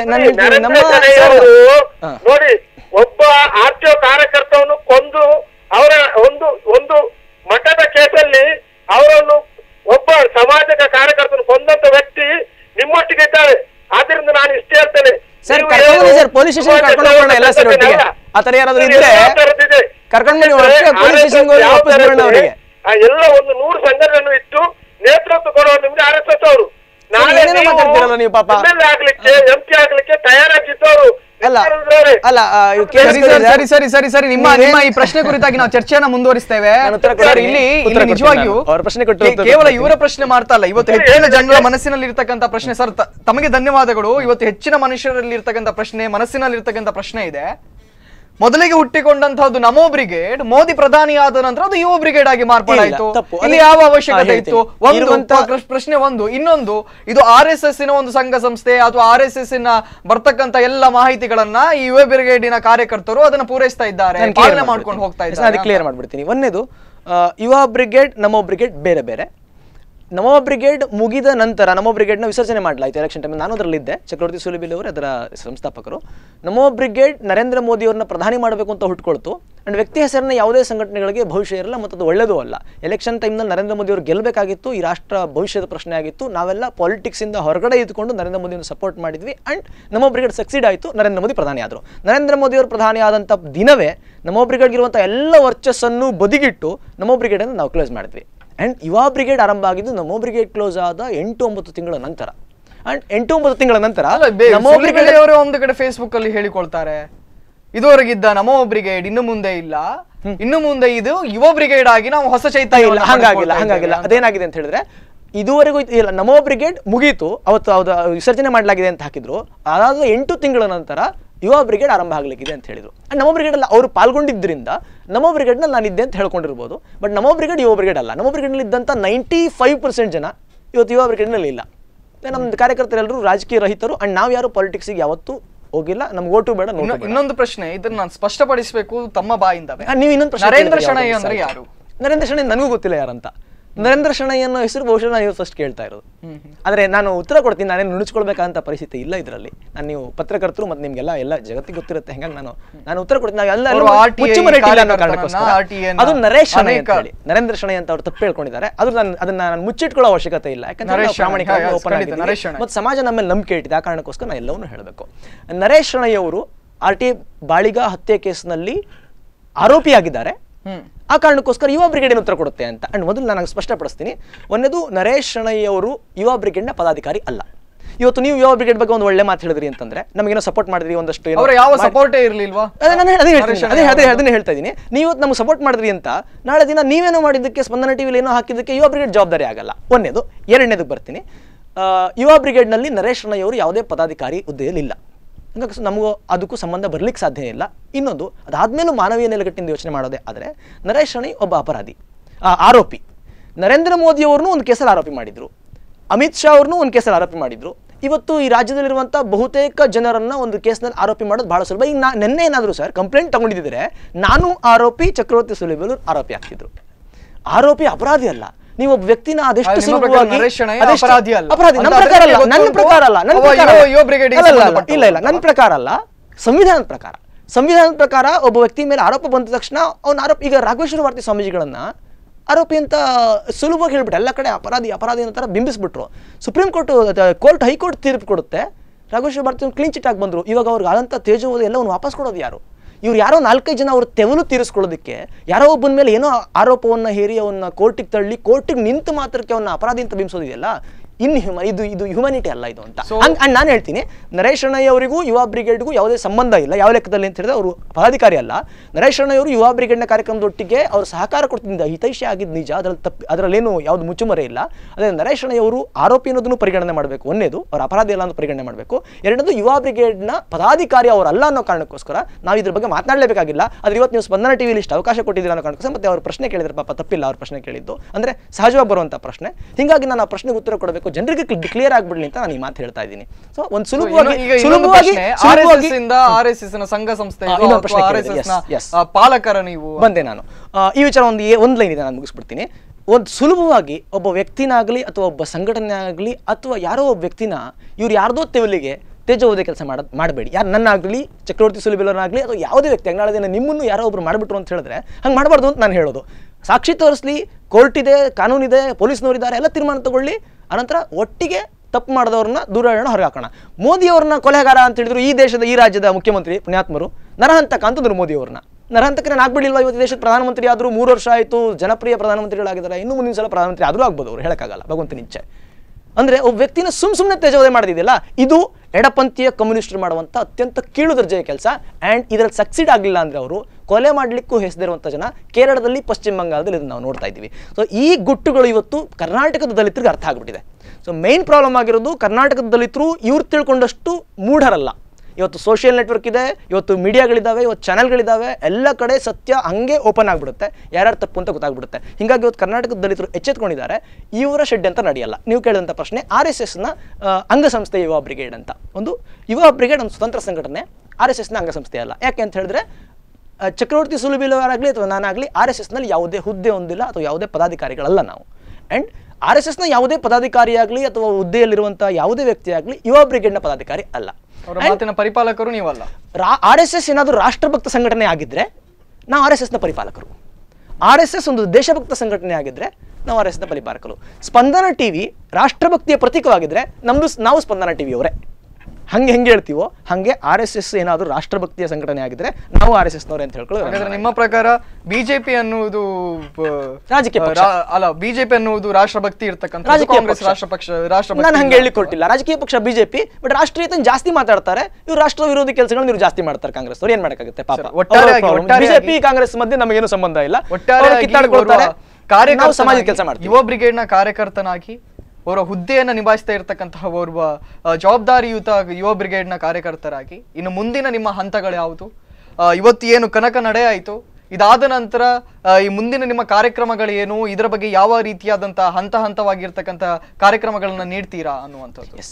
ನೋಡಿ, ಒಬ್ಬ ಆರ್ಟಿಒ ಕಾರ್ಯಕರ್ತವನ್ನು ಕೊಂದು ಅವರ ಒಂದು ಮಠದ ಕೇಸಲ್ಲಿ ಅವರನ್ನು ಒಬ್ಬ ಸಮಾಜದ ಕಾರ್ಯಕರ್ತನ ಕೊಂದಂತ ವ್ಯಕ್ತಿ ನಿಮ್ಮೊಟ್ಟಿಗೆ ಇದ್ದಾರೆ. ಆದ್ರಿಂದ ನಾನು ಇಷ್ಟೇ ಹೇಳ್ತೇನೆ, ಸರ್ ಪೊಲೀಸ್ ಸ್ಟೇಷನ್ ಕರ್ಕೊಂಡು ಹೋಗೋಣ ಎಲ್ಲ ಸರ್ ಒಟ್ಟಿಗೆ. ಆತರ ಯಾರಾದ್ರೂ ಇದ್ರೆ ಕರ್ಕೊಂಡು ಪೊಲೀಸ್ ಸ್ಟೇಷನ್ ಅವರಿಗೆ ಎಲ್ಲ ಒಂದು 100 ಸಂಘಟನೆ ಇಟ್ಟು ನೇತೃತ್ವ ಕೊಡುವ ನಿಮ್ಗೆ RSS ಅವರು ನೀವು ಪಾಪ ಆಗ್ಲಿಕ್ಕೆ MP ಆಗ್ಲಿಕ್ಕೆ ತಯಾರಾಗಿದ್ದವರು. ಸರಿ ನಿಮ್ಮ ಈ ಪ್ರಶ್ನೆ ಕುರಿತಾಗಿ ನಾವು ಚರ್ಚೆಯನ್ನ ಮುಂದುವರಿಸ್ತೇವೆ. ಇಲ್ಲಿ ನಿಜವಾಗಿಯೂ ಕೇವಲ ಇವರ ಪ್ರಶ್ನೆ ಮಾಡ್ತಾ ಇಲ್ಲ, ಇವತ್ತು ಹೆಚ್ಚಿನ ಜನರ ಮನಸ್ಸಿನಲ್ಲಿ ಇರ್ತಕ್ಕಂಥ ಪ್ರಶ್ನೆ. ಸರ್ ತಮಗೆ ಧನ್ಯವಾದಗಳು. ಇವತ್ತು ಹೆಚ್ಚಿನ ಮನುಷ್ಯರಲ್ಲಿ ಇರ್ತಕ್ಕಂಥ ಪ್ರಶ್ನೆ, ಮನಸ್ಸಿನಲ್ಲಿ ಇರ್ತಕ್ಕಂಥ ಪ್ರಶ್ನೆ ಇದೆ. ಮೊದಲಿಗೆ ಹುಟ್ಟಿಕೊಂಡಂತಹದ್ದು ನಮೋ ಬ್ರಿಗೇಡ್, ಮೋದಿ ಪ್ರಧಾನಿ ಆದ ನಂತರ ಅದು ಯುವ ಬ್ರಿಗೇಡ್ ಆಗಿ ಮಾರ್ಪಾಡಾಯ್ತು. ಇಲ್ಲಿ ಯಾವ ಅವಶ್ಯಕತೆ ಇತ್ತು? ಒಂದು ಪ್ರಶ್ನೆ. ಇನ್ನೊಂದು, ಇದು RSS ಒಂದು ಸಂಘ ಸಂಸ್ಥೆ ಅಥವಾ RSS ಬರ್ತಕ್ಕಂತ ಎಲ್ಲ ಮಾಹಿತಿಗಳನ್ನ ಈ ಯುವ ಬ್ರಿಗೇಡಿನ ಕಾರ್ಯಕರ್ತರು ಅದನ್ನ ಪೂರೈಸ್ತಾ ಇದ್ದಾರೆ, ಪಾಲನೆ ಮಾಡ್ಕೊಂಡು ಹೋಗ್ತಾ ಇದ್ದಾರೆ. ಕ್ಲಿಯರ್ ಮಾಡ್ಬಿಡ್ತೀನಿ. ಒಂದೇದು, ಯುವ ಬ್ರಿಗೇಡ್ ನಮೋ ಬ್ರಿಗೇಡ್ ಬೇರೆ ಬೇರೆ. ನಮೋ ಬ್ರಿಗೇಡ್ ಮುಗಿದ ನಂತರ ನಮೋ ಬ್ರಿಗೇಡ್ನ ವಿಸರ್ಜನೆ ಮಾಡಲಾಯಿತು ಎಲೆಕ್ಷನ್ ಟೈಮ್. ನಾನು ಅದರಲ್ಲಿದ್ದೆ, ಚಕ್ರವರ್ತಿ ಸೂಲಿಬೆಲೆ ಅವರು ಅದರ ಸಂಸ್ಥಾಪಕರು. ನಮೋ ಬ್ರಿಗೇಡ್ ನರೇಂದ್ರ ಮೋದಿ ಅವ್ರನ್ನ ಪ್ರಧಾನಿ ಮಾಡಬೇಕು ಅಂತ ಹುಟ್ಕೊಳ್ತು. ಅಂಡ್ ವ್ಯಕ್ತಿ ಹೆಸರನ್ನ ಯಾವುದೇ ಸಂಘಟನೆಗಳಿಗೆ ಭವಿಷ್ಯ ಇರಲ್ಲ ಮತ್ತು ಅದು ಒಳ್ಳೆಯದೂ ಅಲ್ಲ. ಎಲೆಕ್ಷನ್ ಟೈಮ್ನಲ್ಲಿ ನರೇಂದ್ರ ಮೋದಿ ಅವರು ಗೆಲ್ಲಬೇಕಾಗಿತ್ತು, ಈ ರಾಷ್ಟ್ರ ಭವಿಷ್ಯದ ಪ್ರಶ್ನೆ ಆಗಿತ್ತು. ನಾವೆಲ್ಲ ಪಾಲಿಟಿಕ್ಸಿಂದ ಹೊರಗಡೆ ಇದ್ದುಕೊಂಡು ನರೇಂದ್ರ ಮೋದಿಯನ್ನು ಸಪೋರ್ಟ್ ಮಾಡಿದ್ವಿ. ಅಂಡ್ ನಮೋ ಬ್ರಿಗೇಡ್ ಸಕ್ಸೀಡ್ ಆಯಿತು, ನರೇಂದ್ರ ಮೋದಿ ಪ್ರಧಾನಿ ಆದರು. ನರೇಂದ್ರ ಮೋದಿ ಅವರು ಪ್ರಧಾನಿ ಆದಂಥ ದಿನವೇ ನಮೋ ಬ್ರಿಗೇಡ್ಗಿರುವಂಥ ಎಲ್ಲ ವರ್ಚಸ್ಸನ್ನು ಬದಿಗಿಟ್ಟು ನಮೋ ಬ್ರಿಗೇಡನ್ನು ನಾವು ಕ್ಲೋಸ್ ಮಾಡಿದ್ವಿ. ಆ್ಯಂಡ್ ಯುವ ಬ್ರಿಗೇಡ್ ಆರಂಭ ಆಗಿದ್ದು ನಮೋ ಬ್ರಿಗೇಡ್ ಕ್ಲೋಸ್ ಆದ 8-9 ತಿಂಗಳ ನಂತರ. ಅಂಡ್ 8-9 ತಿಂಗಳ ನಂತರ ನಮೋ ಬ್ರಿಗೇಡ್ ಅವರು ಒಂದು ಕಡೆ ಫೇಸ್ಬುಕ್ ಅಲ್ಲಿ ಹೇಳಿಕೊಳ್ತಾರೆ, ಇದುವರೆಗಿದ್ದ ನಮೋ ಬ್ರಿಗೇಡ್ ಇನ್ನು ಮುಂದೆ ಇಲ್ಲ, ಇನ್ನು ಮುಂದೆ ಇದು ಯುವ ಬ್ರಿಗೇಡ್ ಆಗಿ ನಾವು ಹೊಸ ಚೈತನ್ಯ ಇಲ್ಲ. ಹಂಗಾಗಿಲ್ಲ. ಅದೇನಾಗಿದೆ ಅಂತ ಹೇಳಿದ್ರೆ, ಇದುವರೆಗೂ ಇಲ್ಲ, ನಮೋ ಬ್ರಿಗೇಡ್ ಮುಗೀತು, ಅವತ್ತು ವಿಸರ್ಜನೆ ಮಾಡಲಾಗಿದೆ ಅಂತ ಹಾಕಿದ್ರು. ಅದಾದ 8 ತಿಂಗಳ ನಂತರ ಯುವ ಬ್ರಿಗೇಡ್ ಆರಂಭ ಆಗಲಿಕ್ಕಿದೆ ಅಂತ ಹೇಳಿದ್ರು. ಅಂಡ್ ನಮೋ ಬ್ರಿಗೇಡ್ ಅಲ್ಲಿ ಅವರು ಪಾಲ್ಗೊಂಡಿದ್ದರಿಂದ ನಮೋ ಬ್ರಿಗೇಡ್ನಲ್ಲಿ ನಾನಿದ್ದೆ ಅಂತ ಹೇಳ್ಕೊಂಡಿರ್ಬೋದು. But Namo brigade Yuva brigade ಅಲ್ಲ. ನಮೋ ಬ್ರಿಗೇಡ್ನಲ್ಲಿ ಇದ್ದಂಥ 95% ಜನ ಇವತ್ತು ಯುವ ಬ್ರಿಗೇಡ್ನಲ್ಲಿ ಇಲ್ಲ. ನಮ್ದು ಕಾರ್ಯಕರ್ತರೆಲ್ಲರೂ ರಾಜಕೀಯ ರಹಿತರು. ಅಂಡ್ ನಾವು ಯಾರು ಪಾಲಿಟಿಕ್ಸಿಗೆ ಯಾವತ್ತೂ ಹೋಗಿಲ್ಲ, ನಮ್ಗೆ ಓಟು ಬೇಡ. ಇನ್ನೊಂದು ಪ್ರಶ್ನೆ, ಇದನ್ನ ನಾನು ಸ್ಪಷ್ಟಪಡಿಸಬೇಕು ತಮ್ಮ ಬಾಯಿಂದ. ನೀವು ಇನ್ನೊಂದು ಪ್ರಶ್ನೆ, ನರೇಂದ್ರ ಶೆಣೈ ಅಂದ್ರೆ ಯಾರು? ನರೇಂದ್ರ ಶೆಣೈ ನನಗೂ ಗೊತ್ತಿಲ್ಲ ಯಾರಂತ. ನರೇಂದ್ರ ಶೆಣೈ ಅನ್ನೋ ಹೆಸರು ಬಹುಶಃ ನಾನು ಫಸ್ಟ್ ಕೇಳ್ತಾ ಇರೋದು. ಆದರೆ ನಾನು ಉತ್ತರ ಕೊಡ್ತೀನಿ, ನಾನೇನು ನುಣುಚ್ಕೊಳ್ಬೇಕಂತ ಪರಿಸ್ಥಿತಿ ಇಲ್ಲ ಇದರಲ್ಲಿ. ನಾನು ನೀವು ಪತ್ರಕರ್ತರು ಮತ್ತು ನಿಮಗೆಲ್ಲ ಎಲ್ಲ ಜಗತ್ತಿಗೆ ಗೊತ್ತಿರುತ್ತೆ. ಹಂಗಾಗಿ ನಾನು ಉತ್ತರ ಕೊಡ್ತೀನಿ. ಅದು ನರೇಶ್ ಶೆಣೈ ಅಂತ ಹೇಳಿ, ನರೇಂದ್ರ ಶೆಣೈ ಅಂತ ಅವ್ರು ತಪ್ಪು ಹೇಳ್ಕೊಂಡಿದ್ದಾರೆ. ಅದನ್ನ ನಾನು ಮುಚ್ಚಿಟ್ಕೊಳ್ಳೋ ಅವಶ್ಯಕತೆ ಇಲ್ಲ, ಯಾಕಂದ್ರೆ ಪ್ರಾಮಾಣಿಕವಾಗಿ ಓಪನ್ ಆಗಿದೆ ಮತ್ತು ಸಮಾಜ ನಮ್ಮಲ್ಲಿ ನಂಬಿಕೆ ಇಟ್ಟಿದೆ. ಆ ಕಾರಣಕ್ಕೋಸ್ಕರ ನಾನು ಎಲ್ಲವನ್ನೂ ಹೇಳಬೇಕು. ನರೇಶ್ ಶೆಣೈ ಅವರು RTA ಬಾಳಿಗ ಹತ್ಯೆ ಕೇಸ್ನಲ್ಲಿ ಆರೋಪಿಯಾಗಿದ್ದಾರೆ. ಆ ಕಾರಣಕ್ಕೋಸ್ಕರ ಯುವ ಬ್ರಿಗೇಡ್ ಉತ್ತರ ಕೊಡುತ್ತೆ ಅಂತ. ಅಂಡ್ ಮೊದಲು ನಾನು ಸ್ಪಷ್ಟಪಡಿಸ್ತೀನಿ. ಒಂದೇದು, ನರೇಶ್ ಶೆಣೈ ಅವರು ಯುವ ಬ್ರಿಗೇಡ್ನ ಪದಾಧಿಕಾರಿ ಅಲ್ಲ. ಇವತ್ತು ನೀವು ಯುವ ಬ್ರಿಗೇಡ್ ಬಗ್ಗೆ ಒಂದು ಒಳ್ಳೆ ಮಾತು ಹೇಳಿದ್ರಿ ಅಂತಂದ್ರೆ, ನಮಗೇನೋ ಸಪೋರ್ಟ್ ಮಾಡಿದ್ರಿ, ಒಂದಷ್ಟು ಯಾವ ಸಪೋರ್ಟೇ ಇರಲಿಲ್ವಾ? ಅದನ್ನೇ ಹೇಳ್ತಾ ಇದ್ದೀನಿ. ನೀವು ನಮ್ಗೆ ಸಪೋರ್ಟ್ ಮಾಡಿದ್ರಿ ಅಂತ ನಾಳೆ ದಿನ ನೀವೇನೋ ಮಾಡಿದ್ದಕ್ಕೆ, ಸ್ಪಂದನ ಟಿವಿಲಿ ಏನೋ ಹಾಕಿದ್ದಕ್ಕೆ ಯುವ ಬ್ರಿಗೇಡ್ ಜವಾಬ್ದಾರಿ ಆಗಲ್ಲ. ಒಂದೇದು. ಎರಡನೇದಕ್ಕೆ ಬರ್ತೀನಿ. ಯುವ ಬ್ರಿಗೇಡ್ನಲ್ಲಿ ನರೇಶ್ ಶೆಣೈ ಅವರು ಯಾವುದೇ ಪದಾಧಿಕಾರಿ ಹುದ್ದೆಯಲ್ಲಿ ಇಲ್ಲ. ಹಂಗಾಗಿ ನಮಗೂ ಅದಕ್ಕೂ ಸಂಬಂಧ ಬರಲಿಕ್ಕೆ ಸಾಧ್ಯ ಇಲ್ಲ. ಇನ್ನೊಂದು, ಅದಾದ್ಮೇಲೂ ಮಾನವೀಯ ನೆಲೆಗಟ್ಟಿಂದ ಯೋಚನೆ ಮಾಡೋದೇ ಆದರೆ, ನರೇಶ್ ಶೆಣೈ ಒಬ್ಬ ಅಪರಾಧಿ, ಆರೋಪಿ. ನರೇಂದ್ರ ಮೋದಿ ಅವ್ರನ್ನೂ ಒಂದು ಕೇಸಲ್ಲಿ ಆರೋಪಿ ಮಾಡಿದ್ರು, ಅಮಿತ್ ಶಾ ಅವ್ರನ್ನೂ ಒಂದು ಕೇಸಲ್ಲಿ ಆರೋಪಿ ಮಾಡಿದ್ರು. ಇವತ್ತು ಈ ರಾಜ್ಯದಲ್ಲಿರುವಂಥ ಬಹುತೇಕ ಜನರನ್ನ ಒಂದು ಕೇಸ್ನಲ್ಲಿ ಆರೋಪಿ ಮಾಡೋದು ಬಹಳ ಸುಲಭ. ಈಗ ನೆನ್ನೆ ಏನಾದರೂ ಸರ್ ಕಂಪ್ಲೇಂಟ್ ತಗೊಂಡಿದ್ದರೆ ನಾನು ಆರೋಪಿ, ಚಕ್ರವರ್ತಿ ಸೂಲಿಬೆಲೆ ಆರೋಪಿ ಆಗ್ತಿದ್ರು. ಆರೋಪಿ ಅಪರಾಧಿ ಅಲ್ಲ. ನೀವು ಒಬ್ಬ ವ್ಯಕ್ತಿನ ಅದೆಷ್ಟು ಸುಲಭವಾಗಿ ಅಪರಾಧಿ ನನ್ನ ಪ್ರಕಾರ ಅಲ್ಲ, ಸಂವಿಧಾನದ ಪ್ರಕಾರ ಒಬ್ಬ ವ್ಯಕ್ತಿ ಮೇಲೆ ಆರೋಪ ಬಂದ ತಕ್ಷಣ ಅವ್ನ ಆರೋಪ. ಈಗ ರಾಘವೇಶ್ವರ ಭಾರತಿ ಸ್ವಾಮೀಜಿಗಳನ್ನ ಆರೋಪಿ ಅಂತ ಸುಲಭವಾಗಿ ಹೇಳ್ಬಿಟ್ಟು ಎಲ್ಲ ಕಡೆ ಅಪರಾಧಿ ಅನ್ನೋ ಬಿಂಬಿಸ್ಬಿಟ್ರು. ಸುಪ್ರೀಂ ಕೋರ್ಟ್ ಹೈಕೋರ್ಟ್ ತೀರ್ಪು ಕೊಡುತ್ತೆ, ರಾಘವೇಶ್ವರ ಭಾರತಿ ಕ್ಲೀನ್ ಚಿಟ್ ಆಗಿ ಬಂದರು. ಇವಾಗ ಅವ್ರಿಗೆ ಆದಂಥ ತೇಜೋವಧಿ ಎಲ್ಲವನ್ನು ವಾಪಸ್ ಕೊಡೋದು ಯಾರು? ಇವ್ರು ಯಾರೋ 4-5 ಜನ ಅವ್ರ ತೆವಲು ತೀರಿಸ್ಕೊಳ್ಳೋದಕ್ಕೆ ಯಾರೋ ಒಬ್ಬನ ಮೇಲೆ ಏನೋ ಆರೋಪವನ್ನು ಹೇರಿ ಅವನ್ನ ಕೋರ್ಟಿಗೆ ತಳ್ಳಿ, ಕೋರ್ಟಿಗೆ ನಿಂತು ಮಾತ್ರಕ್ಕೆ ಅವನ್ನ ಅಪರಾಧಿ ಅಂತ ಬಿಂಬಿಸೋದಿದೆಯಲ್ಲ, ಇದು ಹ್ಯುಮ್ಯಾನಿಟಿ ಅಲ್ಲ ಇದು ಅಂತ. ಅಂಡ್ ನಾನು ಹೇಳ್ತೀನಿ, ನರೇಶ್ ಅಣ್ಣಯ್ಯ ಅವರಿಗೂ ಯುವ ಬ್ರಿಗೇಡ್ಗೂ ಯಾವುದೇ ಸಂಬಂಧ ಇಲ್ಲ. ಯಾವ ಲೆಕ್ಕದಲ್ಲಿ ಅಂತ ಹೇಳಿದ್ರೆ ಅವರು ಪದಾಧಿಕಾರಿ ಅಲ್ಲ. ನರೇಶ್ ಅಣ್ಣಯ್ಯವರು ಯುವ ಬ್ರಿಗೇಡ್ನ ಕಾರ್ಯಕ್ರಮದೊಟ್ಟಿಗೆ ಅವರು ಸಹಕಾರ ಕೊಡ್ತಿದ್ದ ಹಿತೈಷಿ ಆಗಿದ್ದು ನಿಜ, ಅದರಲ್ಲೇನು ಯಾವುದು ಮುಚ್ಚುಮರೆ ಇಲ್ಲ. ಅದೇ ನರೇಶ್ ಅಣ್ಣಯ್ಯವರು ಆರೋಪಿ ಅನ್ನೋದನ್ನು ಪರಿಗಣನೆ ಮಾಡಬೇಕು. ಒಂದೇದು ಅವ್ರ ಅಪರಾಧಿ ಅಲ್ಲ ಅಂತ ಪರಿಗಣನೆ ಮಾಡಬೇಕು. ಎರಡನೇದು ಯುವ ಬ್ರಿಗೇಡ್ನ ಪದಾಧಿಕಾರಿ ಅವರಲ್ಲ ಅನ್ನೋ ಕಾರಣಕ್ಕೋಸ್ಕರ ನಾವು ಇದ್ರ ಬಗ್ಗೆ ಮಾತನಾಡಲೇಬೇಕಾಗಿಲ್ಲ. ಆದ್ರೆ ಇವತ್ತು ನೀವು ಸ್ಪಂದನ ಟಿವಿಲಿ ಇಷ್ಟು ಅವಕಾಶ ಕೊಟ್ಟಿದ್ದೀರಾ ಅನ್ನೋ ಕಾರಣಕ್ಕೋಸ್ಕರ ಮತ್ತೆ ಅವ್ರ ಪ್ರಶ್ನೆ ಕೇಳಿದ್ರೆ ಪಾಪ ತಪ್ಪಿಲ್ಲ, ಅವ್ರ ಪ್ರಶ್ನೆ ಕೇಳಿದ್ದು ಅಂದ್ರೆ ಸಹಜವಾಗಿ ಬರುವಂತ ಪ್ರಶ್ನೆ. ಹಿಂಗಾಗಿ ನಾನು ಆ ಪ್ರಶ್ನೆಗೆ ಉತ್ತರ ಕೊಡಬೇಕು, ಜನರಿಗೆ ಕ್ಲಿಯರ್ ಆಗ್ಬಿಡ್ಲಿ ಅಂತ ನಾನು ಈ ಮಾತು ಹೇಳ್ತಾ ಇದ್ದೀನಿ. ಸೊ ಒಂದು ಸಂಘ ಸಂಸ್ಥೆ ಪಾಲಕರ ನೀವು ಬಂದೆ ನಾನು ಈ ವಿಚಾರ ಒಂದು ಲೈನ್ ಇದೆ, ನಾನು ಮುಗಿಸ್ಬಿಡ್ತೀನಿ. ಒಂದು ಸುಲಭವಾಗಿ ಒಬ್ಬ ವ್ಯಕ್ತಿನಾಗಲಿ ಅಥವಾ ಒಬ್ಬ ಸಂಘಟನೆ ಆಗಲಿ ಅಥವಾ ಯಾರೋ ಒಬ್ಬ ವ್ಯಕ್ತಿನ ಇವ್ರು ಯಾರ್ದೋ ತೆವಲಿಗೆ ತೇಜೋವದೇ ಕೆಲಸ ಮಾಡಬೇಡಿ. ಯಾರು ನನ್ನಾಗಲಿ ಚಕ್ರವರ್ತಿ ಸುಲಿಬಿಲವನಾಗಲಿ ಅಥವಾ ಯಾವುದೇ ವ್ಯಕ್ತಿ ನಾಳೆ ದಿನ ನಿಮ್ಮನ್ನು ಯಾರೋ ಒಬ್ರು ಮಾಡಿಬಿಟ್ರು ಅಂತ ಹೇಳಿದ್ರೆ ಹಂಗೆ ಮಾಡಬಾರ್ದು ಅಂತ ನಾನು ಹೇಳೋದು. ಸಾಕ್ಷಿ ತೋರಿಸ್ಲಿ, ಕೋರ್ಟ್ ಇದೆ, ಕಾನೂನಿದೆ, ಪೊಲೀಸ್ನವರಿದ್ದಾರೆ, ಎಲ್ಲ ತೀರ್ಮಾನ ತಗೊಳ್ಳಿ. ಅನಂತರ ಒಟ್ಟಿಗೆ ತಪ್ಪು ಮಾಡಿದವ್ರನ್ನ ದೂರ ಹೊರಗೆ ಹಾಕೋಣ. ಮೋದಿಯವ್ರನ್ನ ಕೊಲೆಗಾರ ಅಂತ ಹೇಳಿದ್ರು ಈ ದೇಶದ ಈ ರಾಜ್ಯದ ಮುಖ್ಯಮಂತ್ರಿ ಪುಣ್ಯಾತ್ಮರು ನರಹಂತಕ ಅಂತಂದ್ರು ಮೋದಿಯವ್ರನ್ನ. ನರಹಂತಕರನ್ನ ಆಗ್ಬಿಡಲಿಲ್ಲ. ಇವತ್ತು ದೇಶದ ಪ್ರಧಾನಮಂತ್ರಿ ಆದರೂ 3 ವರ್ಷ ಆಯಿತು, ಜನಪ್ರಿಯ ಪ್ರಧಾನಮಂತ್ರಿಗಳಾಗಿದ್ದಾರೆ. ಇನ್ನು ಮುಂದಿನ ಸಲ ಪ್ರಧಾನಮಂತ್ರಿ ಆದರೂ ಆಗ್ಬೋದು, ಅವ್ರು ಹೇಳೋಕ್ಕಾಗಲ್ಲ, ಭಗವಂತನ ಇಚ್ಛೆ. ಅಂದರೆ ಒಬ್ಬ ವ್ಯಕ್ತಿನ ಸುಮ್ಮನೆ ತೇಜೋವಧೆ ಮಾಡಿದಿದೆಯಲ್ಲ, ಇದು ಎಡಪಂಥೀಯ ಕಮ್ಯುನಿಸ್ಟರು ಮಾಡುವಂಥ ಅತ್ಯಂತ ಕೀಳು ದರ್ಜೆಯ ಕೆಲಸ. ಆ್ಯಂಡ್ ಇದರಲ್ಲಿ ಸಕ್ಸೀಡ್ ಆಗಲಿಲ್ಲ ಅಂದರೆ ಅವರು ಕೊಲೆ ಮಾಡಲಿಕ್ಕೂ ಹೆಸರಿರುವಂಥ ಜನ ಕೇರಳದಲ್ಲಿ, ಪಶ್ಚಿಮ ಬಂಗಾಳದಲ್ಲಿ ಇದನ್ನು ನಾವು ನೋಡ್ತಾ ಇದ್ದೀವಿ. ಸೊ ಈ ಗುಟ್ಟುಗಳು ಇವತ್ತು ಕರ್ನಾಟಕದ ದಲಿತರಿಗೆ ಅರ್ಥ ಆಗಿಬಿಟ್ಟಿದೆ. ಸೊ ಮೇನ್ ಪ್ರಾಬ್ಲಮ್ ಆಗಿರೋದು ಕರ್ನಾಟಕದ ದಲಿತರು ಇವ್ರು ತಿಳ್ಕೊಂಡಷ್ಟು ಮೂಢರಲ್ಲ. ಇವತ್ತು ಸೋಷಿಯಲ್ ನೆಟ್ವರ್ಕ್ ಇದೆ, ಇವತ್ತು ಮೀಡಿಯಾಗಳಿದ್ದಾವೆ, ಇವತ್ತು ಚಾನಲ್ಗಳಿದ್ದಾವೆ, ಎಲ್ಲ ಕಡೆ ಸತ್ಯ ಹಂಗೆ ಓಪನ್ ಆಗಿಬಿಡುತ್ತೆ, ಯಾರ್ಯಾರು ತಪ್ಪು ಅಂತ ಗೊತ್ತಾಗ್ಬಿಡುತ್ತೆ. ಹೀಗಾಗಿ ಇವತ್ತು ಕರ್ನಾಟಕದ ದಲಿತರು ಎಚ್ಚೆತ್ಕೊಂಡಿದ್ದಾರೆ. ಇವರ ಶೆಡ್ ಅಂತ ನಡೆಯಲ್ಲ. ನೀವು ಕೇಳಿದಂಥ ಪ್ರಶ್ನೆ, RSSನ ಅಂಗಸಂಸ್ಥೆ ಯುವ ಬ್ರಿಗೇಡ್ ಅಂತ. ಒಂದು ಯುವ ಬ್ರಿಗೇಡ್ ಒಂದು ಸ್ವತಂತ್ರ ಸಂಘಟನೆ, RSSನ ಅಂಗಸಂಸ್ಥೆ ಅಲ್ಲ. ಯಾಕೆ ಅಂತ ಹೇಳಿದ್ರೆ ಚಕ್ರವರ್ತಿ ಸುಲಿಬಿಲವರಾಗಲಿ ಅಥವಾ ನಾನಾಗಲಿ RSSನಲ್ಲಿ ಯಾವುದೇ ಹುದ್ದೆ ಹೊಂದಿಲ್ಲ ಅಥವಾ ಯಾವುದೇ ಪದಾಧಿಕಾರಿಗಳಲ್ಲ ನಾವು. ಆ್ಯಂಡ್ RSSನ ಯಾವುದೇ ಪದಾಧಿಕಾರಿಯಾಗಲಿ ಅಥವಾ ಹುದ್ದೆಯಲ್ಲಿರುವಂಥ ಯಾವುದೇ ವ್ಯಕ್ತಿಯಾಗಲಿ ಯುವ ಬ್ರಿಗೇಡ್ನ ಪದಾಧಿಕಾರಿ ಅಲ್ಲ. ಅವರ ಮಾತಿನ ಪರಿಪಾಲಕರು ನೀವಲ್ಲ. RSS ಏನಾದರೂ ರಾಷ್ಟ್ರಭಕ್ತ ಸಂಘಟನೆ ಆಗಿದ್ರೆ ನಾವು RSSನ ಪರಿಪಾಲಕರು. RSS ಒಂದು ದೇಶಭಕ್ತ ಸಂಘಟನೆ ಆಗಿದ್ರೆ ನಾವು RSSನ ಪರಿಪಾಲಕರು. ಸ್ಪಂದನ ಟಿವಿ ರಾಷ್ಟ್ರಭಕ್ತಿಯ ಪ್ರತೀಕವಾಗಿದ್ರೆ ನಾವು ಸ್ಪಂದನ ಟಿವಿಯವರೇ. ಹೆಂಗೆ ಹೇಳ್ತೀವೋ ಹಾಗೆ RSS ಏನಾದರೂ ರಾಷ್ಟ್ರಭಕ್ತಿಯ ಸಂಘಟನೆ ಆಗಿದ್ರೆ ನಾವು RSSನವರೇ ಅಂತ ಹೇಳ್ಕೊಳ್ಳೋದು. ನಿಮ್ಮ ಪ್ರಕಾರ ಬಿಜೆಪಿ ಅನ್ನುವುದು ರಾಜಕೀಯ ಪಕ್ಷ ಅಲ್ಲ, ಬಿಜೆಪಿ ಅನ್ನುವುದು ರಾಷ್ಟ್ರಭಕ್ತಿ ಇರ್ತಕ್ಕಂಥ ಕಾಂಗ್ರೆಸ್ ರಾಷ್ಟ್ರಪಕ್ಷ. ನಾನು ಹಂಗೆ ಹೇಳಿ ಕೊಟ್ಟಿಲ್ಲ. ರಾಜಕೀಯ ಪಕ್ಷ ಬಿಜೆಪಿ, ಬಟ್ ರಾಷ್ಟ್ರೀಯತೆ ಜಾಸ್ತಿ ಮಾತಾಡ್ತಾರೆ. ಇವ್ರು ರಾಷ್ಟ್ರ ವಿರೋಧಿ ಕೆಲಸಗಳನ್ನ ಇವ್ರು ಜಾಸ್ತಿ ಮಾಡ್ತಾರೆ. ಕಾಂಗ್ರೆಸ್ ಅವ್ರು ಏನ್ ಮಾಡಕ್ಕಾಗುತ್ತೆ ಪಾಪ. ಬಿಜೆಪಿ ಕಾಂಗ್ರೆಸ್ ಮಧ್ಯೆ ನಮಗೇನು ಸಂಬಂಧ ಇಲ್ಲ. ಕಾರ್ಯಕರ್ತ ಸಮಾಜ ಕೆಲಸ ಮಾಡ್ತೀವಿ. ಯುವ ಬ್ರಿಗೇಡ್ನ ಕಾರ್ಯಕರ್ತನಾಗಿ ಅವರ ಹುದ್ದೆಯನ್ನು ನಿಭಾಯಿಸ್ತಾ ಇರತಕ್ಕಂತಹ ಓರ್ವ ಜವಾಬ್ದಾರಿಯುತ ಯುವ ಬ್ರಿಗೇಡ್ನ ಕಾರ್ಯಕರ್ತರಾಗಿ ಇನ್ನು ಮುಂದಿನ ನಿಮ್ಮ ಹಂತಗಳು ಯಾವುದು? ಇವತ್ತು ಏನು ಕನಕ ನಡೆ ಆಯಿತು, ಇದಾದ ನಂತರ ಈ ಮುಂದಿನ ನಿಮ್ಮ ಕಾರ್ಯಕ್ರಮಗಳು ಏನು, ಇದರ ಬಗ್ಗೆ ಯಾವ ರೀತಿಯಾದಂತಹ ಹಂತವಾಗಿರ್ತಕ್ಕಂಥ ಕಾರ್ಯಕ್ರಮಗಳನ್ನ ನೀಡ್ತೀರಾ ಅನ್ನುವಂಥದ್ದು? ಎಸ್,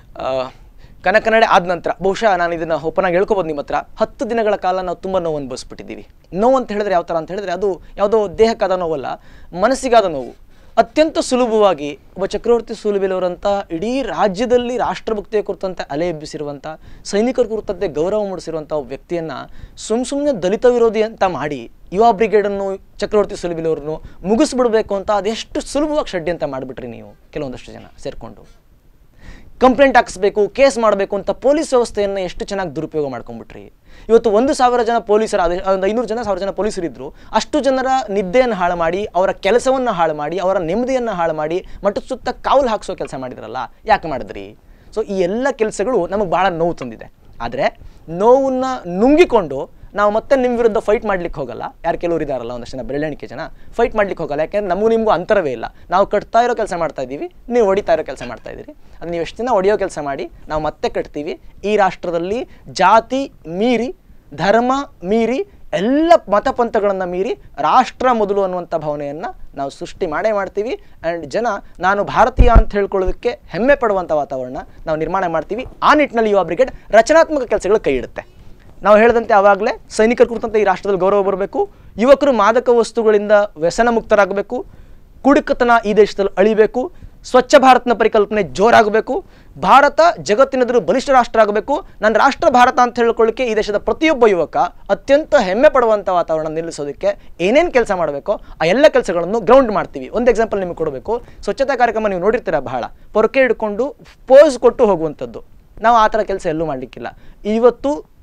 ಕನಕ ನಡೆ ಆದ ನಂತರ ಬಹುಶಃ ನಾನು ಇದನ್ನು ಓಪನ್ ಆಗಿ ಹೇಳ್ಕೊಬೋದು ನಿಮ್ಮ ಹತ್ರ. 10 ದಿನಗಳ ಕಾಲ ನಾವು ತುಂಬ ನೋವು ಅನುಭವಿಸ್ಬಿಟ್ಟಿದ್ದೀವಿ. ನೋವು ಅಂತ ಹೇಳಿದ್ರೆ ಯಾವ ಥರ ಅಂತ ಹೇಳಿದ್ರೆ ಅದು ಯಾವುದೋ ದೇಹಕ್ಕಾದ ನೋವಲ್ಲ, ಮನಸ್ಸಿಗಾದ ನೋವು. ಅತ್ಯಂತ ಸುಲಭವಾಗಿ ಒಬ್ಬ ಚಕ್ರವರ್ತಿ ಸುಲಿಬಿಲವರಂಥ ಇಡೀ ರಾಜ್ಯದಲ್ಲಿ ರಾಷ್ಟ್ರಭಕ್ತಿಯ ಕುರಿತಂತೆ ಅಲೆ ಎಬ್ಬಿಸಿರುವಂಥ, ಸೈನಿಕರ ಕುರಿತಂತೆ ಗೌರವ ಮೂಡಿಸಿರುವಂಥ ವ್ಯಕ್ತಿಯನ್ನು ಸುಮ್ಮನೆ ದಲಿತ ವಿರೋಧಿ ಅಂತ ಮಾಡಿ ಯುವ ಬ್ರಿಗೇಡನ್ನು ಚಕ್ರವರ್ತಿ ಸುಲಿಬಿಲವ್ರನ್ನು ಮುಗಿಸ್ಬಿಡ್ಬೇಕು ಅಂತ ಅದೆಷ್ಟು ಸುಲಭವಾಗಿ ಷಡ್ಯಂತ್ರ ಮಾಡಿಬಿಟ್ರಿ ನೀವು. ಕೆಲವೊಂದಷ್ಟು ಜನ ಸೇರಿಕೊಂಡು ಕಂಪ್ಲೇಂಟ್ ಹಾಕಿಸ್ಬೇಕು, ಕೇಸ್ ಮಾಡಬೇಕು ಅಂತ ಪೊಲೀಸ್ ವ್ಯವಸ್ಥೆಯನ್ನು ಎಷ್ಟು ಚೆನ್ನಾಗಿ ದುರುಪಯೋಗ ಮಾಡ್ಕೊಂಡ್ಬಿಟ್ರಿ. ಇವತ್ತು 1,000 ಜನ ಪೊಲೀಸರ, ಒಂದು 500 ಜನ 1000 ಜನ ಪೊಲೀಸರಿದ್ದರು. ಅಷ್ಟು ಜನರ ನಿದ್ದೆಯನ್ನು ಹಾಳು ಮಾಡಿ, ಅವರ ಕೆಲಸವನ್ನು ಹಾಳು ಮಾಡಿ, ಅವರ ನೆಮ್ಮದಿಯನ್ನು ಹಾಳು ಮಾಡಿ, ಮಠದ ಸುತ್ತ ಕಾವಲು ಹಾಕಿಸೋ ಕೆಲಸ ಮಾಡಿದ್ರಲ್ಲ, ಯಾಕೆ ಮಾಡಿದ್ರಿ? ಸೊ ಈ ಎಲ್ಲ ಕೆಲಸಗಳು ನಮಗೆ ಭಾಳ ನೋವು ತಂದಿದೆ. ಆದರೆ ನೋವನ್ನು ನುಂಗಿಕೊಂಡು ನಾವು ಮತ್ತೆ ನಿಮ್ಮ ವಿರುದ್ಧ ಫೈಟ್ ಮಾಡ್ಲಿಕ್ಕೆ ಹೋಗಲ್ಲ. ಯಾರು ಕೆಲವರು ಇದ್ದಾರಲ್ಲ, ಒಂದಷ್ಟು ಜನ ಬೆರಳೆಣಿಕೆ ಜನ ಫೈಟ್ ಮಾಡ್ಲಿಕ್ಕೆ ಹೋಗಲ್ಲ. ಯಾಕೆಂದ್ರೆ ನಮಗೂ ನಿಮಗೂ ಅಂತರವೇ ಇಲ್ಲ. ನಾವು ಕಟ್ತಾ ಇರೋ ಕೆಲಸ ಮಾಡ್ತಾ ಇದ್ದೀವಿ, ನೀವು ಹೊಡಿತಾ ಇರೋ ಕೆಲಸ ಮಾಡ್ತಾ ಇದ್ದೀರಿ. ಅದು ನೀವು ಎಷ್ಟು ದಿನ ಹೊಡೆಯೋ ಕೆಲಸ ಮಾಡಿ, ನಾವು ಮತ್ತೆ ಕಟ್ತೀವಿ. ಈ ರಾಷ್ಟ್ರದಲ್ಲಿ ಜಾತಿ ಮೀರಿ, ಧರ್ಮ ಮೀರಿ, ಎಲ್ಲ ಮತಪಂಥಗಳನ್ನು ಮೀರಿ ರಾಷ್ಟ್ರ ಮೊದಲು ಅನ್ನುವಂಥ ಭಾವನೆಯನ್ನು ನಾವು ಸೃಷ್ಟಿ ಮಾಡೇ ಮಾಡ್ತೀವಿ. ಆ್ಯಂಡ್ ಜನ ನಾನು ಭಾರತೀಯ ಅಂತ ಹೇಳ್ಕೊಳ್ಳೋದಕ್ಕೆ ಹೆಮ್ಮೆ ಪಡುವಂಥ ವಾತಾವರಣ ನಾವು ನಿರ್ಮಾಣ ಮಾಡ್ತೀವಿ. ಆ ನಿಟ್ಟಿನಲ್ಲಿ ಯುವ ಬ್ರಿಗೇಡ್ ರಚನಾತ್ಮಕ ಕೆಲಸಗಳು ಕೈ ಇಡುತ್ತೆ. ನಾವು ಹೇಳಿದಂತೆ ಆವಾಗಲೇ ಸೈನಿಕರ ಕುರಿತಂತೆ ಈ ರಾಷ್ಟ್ರದಲ್ಲಿ ಗೌರವ ಬರಬೇಕು, ಯುವಕರು ಮಾದಕ ವಸ್ತುಗಳಿಂದ ವ್ಯಸನ ಮುಕ್ತರಾಗಬೇಕು, ಕುಡುಕತನ ಈ ದೇಶದಲ್ಲಿ ಅಳಿಬೇಕು, ಸ್ವಚ್ಛ ಭಾರತನ ಪರಿಕಲ್ಪನೆ ಜೋರಾಗಬೇಕು, ಭಾರತ ಜಗತ್ತಿನೆದುರು ಬಲಿಷ್ಠ ರಾಷ್ಟ್ರ ಆಗಬೇಕು. ನನ್ನ ರಾಷ್ಟ್ರ ಭಾರತ ಅಂತ ಹೇಳ್ಕೊಳ್ಳಿಕ್ಕೆ ಈ ದೇಶದ ಪ್ರತಿಯೊಬ್ಬ ಯುವಕ ಅತ್ಯಂತ ಹೆಮ್ಮೆ ಪಡುವಂಥ ವಾತಾವರಣ ನಿಲ್ಲಿಸೋದಕ್ಕೆ ಏನೇನು ಕೆಲಸ ಮಾಡಬೇಕೋ ಆ ಎಲ್ಲ ಕೆಲಸಗಳನ್ನು ಗ್ರೌಂಡ್ ಮಾಡ್ತೀವಿ. ಒಂದು ಎಕ್ಸಾಂಪಲ್ ನಿಮಗೆ ಕೊಡಬೇಕು. ಸ್ವಚ್ಛತಾ ಕಾರ್ಯಕ್ರಮ ನೀವು ನೋಡಿರ್ತೀರ, ಬಹಳ ಪೊರಕೆ ಹಿಡ್ಕೊಂಡು ಪೋಸ್ ಕೊಟ್ಟು ಹೋಗುವಂಥದ್ದು. ನಾವು ಆ ಥರ ಕೆಲಸ ಎಲ್ಲೂ ಮಾಡಲಿಕ್ಕಿಲ್ಲ. ಇವತ್ತು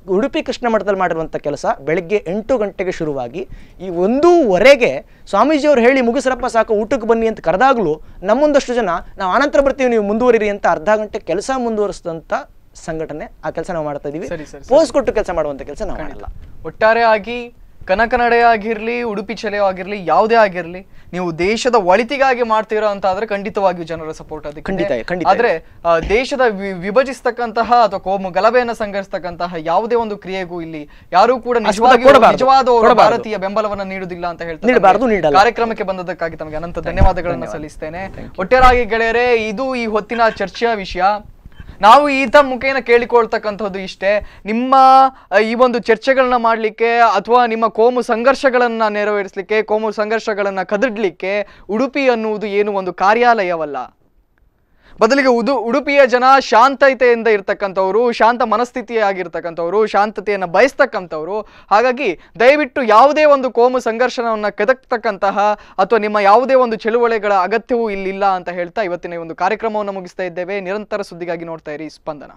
ಉಡುಪಿ ಕೃಷ್ಣ ಮಠದಲ್ಲಿ ಮಾಡಿರುವಂಥ ಕೆಲಸ ಬೆಳಗ್ಗೆ 8 ಗಂಟೆಗೆ ಶುರುವಾಗಿ ಈ 1:15ಗೆ ಸ್ವಾಮೀಜಿಯವರು ಹೇಳಿ ಮುಗಿಸ್ರಪ್ಪ ಸಾಕು ಊಟಕ್ಕೆ ಬನ್ನಿ ಅಂತ ಕರೆದಾಗಲೂ ನಮ್ಮೊಂದಷ್ಟು ಜನ ನಾವು ಆನಂತರ ಬರ್ತೀವಿ ನೀವು ಮುಂದುವರಿರಿ ಅಂತ ಅರ್ಧ ಗಂಟೆ ಕೆಲಸ ಮುಂದುವರಿಸಿದಂಥ ಸಂಘಟನೆ ಆ ಕೆಲಸ ನಾವು ಮಾಡ್ತಾ ಇದೀವಿ. ಪೋಸ್ ಕೊಟ್ಟು ಕೆಲಸ ಮಾಡುವಂಥ ಕೆಲಸ ನಾವು ಮಾಡಲ್ಲ. ಒಟ್ಟಾರೆ ಆಗಿ ಕನಕನಡೆ ಆಗಿರ್ಲಿ, ಉಡುಪಿ ಚಲೋ ಆಗಿರ್ಲಿ, ಯಾವುದೇ ಆಗಿರ್ಲಿ, ನೀವು ದೇಶದ ಒಳಿತಿಗಾಗಿ ಮಾಡ್ತೀರಾ ಅಂತ ಆದ್ರೆ ಖಂಡಿತವಾಗಿಯೂ ಜನರ ಸಪೋರ್ಟ್ ಅದಕ್ಕೆ. ಆದ್ರೆ ದೇಶದ ವಿಭಜಿಸ್ತಕ್ಕಂತಹ ಅಥವಾ ಕೋಮು ಗಲಭೆಯನ್ನು ಸಂಘಟಿಸ್ತಕ್ಕಂತಹ ಯಾವುದೇ ಒಂದು ಕ್ರಿಯೆಗೂ ಇಲ್ಲಿ ಯಾರು ಕೂಡ ನಿಜವಾದ ಭಾರತೀಯ ಬೆಂಬಲವನ್ನ ನೀಡುವುದಿಲ್ಲ ಅಂತ ಹೇಳ್ತಾರೆ. ಕಾರ್ಯಕ್ರಮಕ್ಕೆ ಬಂದದಕ್ಕಾಗಿ ತಮಗೆ ಅನಂತ ಧನ್ಯವಾದಗಳನ್ನು ಸಲ್ಲಿಸ್ತೇನೆ. ಒಟ್ಟಾರೆಯಾಗಿ ಗೆಳೆಯರೇ, ಇದು ಈ ಹೊತ್ತಿನ ಚರ್ಚೆಯ ವಿಷಯ. ನಾವು ಈತ ಮುಖೇನ ಕೇಳಿಕೊಳ್ತಕ್ಕಂಥದ್ದು ಇಷ್ಟೇ, ನಿಮ್ಮ ಈ ಒಂದು ಚರ್ಚೆಗಳನ್ನ ಮಾಡಲಿಕ್ಕೆ ಅಥವಾ ನಿಮ್ಮ ಕೋಮು ಸಂಘರ್ಷಗಳನ್ನ ನೆರವೇರಿಸಲಿಕ್ಕೆ, ಕೋಮು ಸಂಘರ್ಷಗಳನ್ನ ಕದಡ್ಲಿಕ್ಕೆ ಉಡುಪಿ ಅನ್ನುವುದು ಏನು ಒಂದು ಕಾರ್ಯಾಲಯವಲ್ಲ. ಬದಲಿಗೆ ಉಡುಪಿಯ ಜನ ಶಾಂತತೆಯಿಂದ ಇರ್ತಕ್ಕಂಥವ್ರು, ಶಾಂತ ಮನಸ್ಥಿತಿಯಾಗಿರ್ತಕ್ಕಂಥವ್ರು, ಶಾಂತತೆಯನ್ನು ಬಯಸ್ತಕ್ಕಂಥವ್ರು. ಹಾಗಾಗಿ ದಯವಿಟ್ಟು ಯಾವುದೇ ಒಂದು ಕೋಮು ಸಂಘರ್ಷಣವನ್ನು ಕೆದಕ್ತಕ್ಕಂತಹ ಅಥವಾ ನಿಮ್ಮ ಯಾವುದೇ ಒಂದು ಚಳುವಳಿಗಳ ಅಗತ್ಯವೂ ಇಲ್ಲಿಲ್ಲ ಅಂತ ಹೇಳ್ತಾ ಇವತ್ತಿನ ಒಂದು ಕಾರ್ಯಕ್ರಮವನ್ನು ಮುಗಿಸ್ತಾ ಇದ್ದೇವೆ. ನಿರಂತರ ಸುದ್ದಿಗಾಗಿ ನೋಡ್ತಾ ಇರಿ ಸ್ಪಂದನ.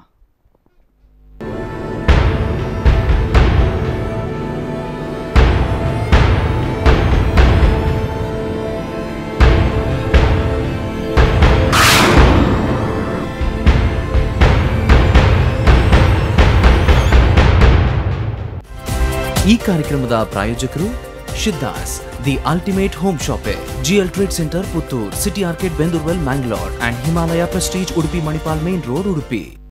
ಈ ಕಾರ್ಯಕ್ರಮದ ಪ್ರಾಯೋಜಕರು Siddhas, the ultimate home shopping, GL trade centre Puttur, city arcade Bendurwell Mangalore and Himalaya prestige Udupi Manipal main road Udupi.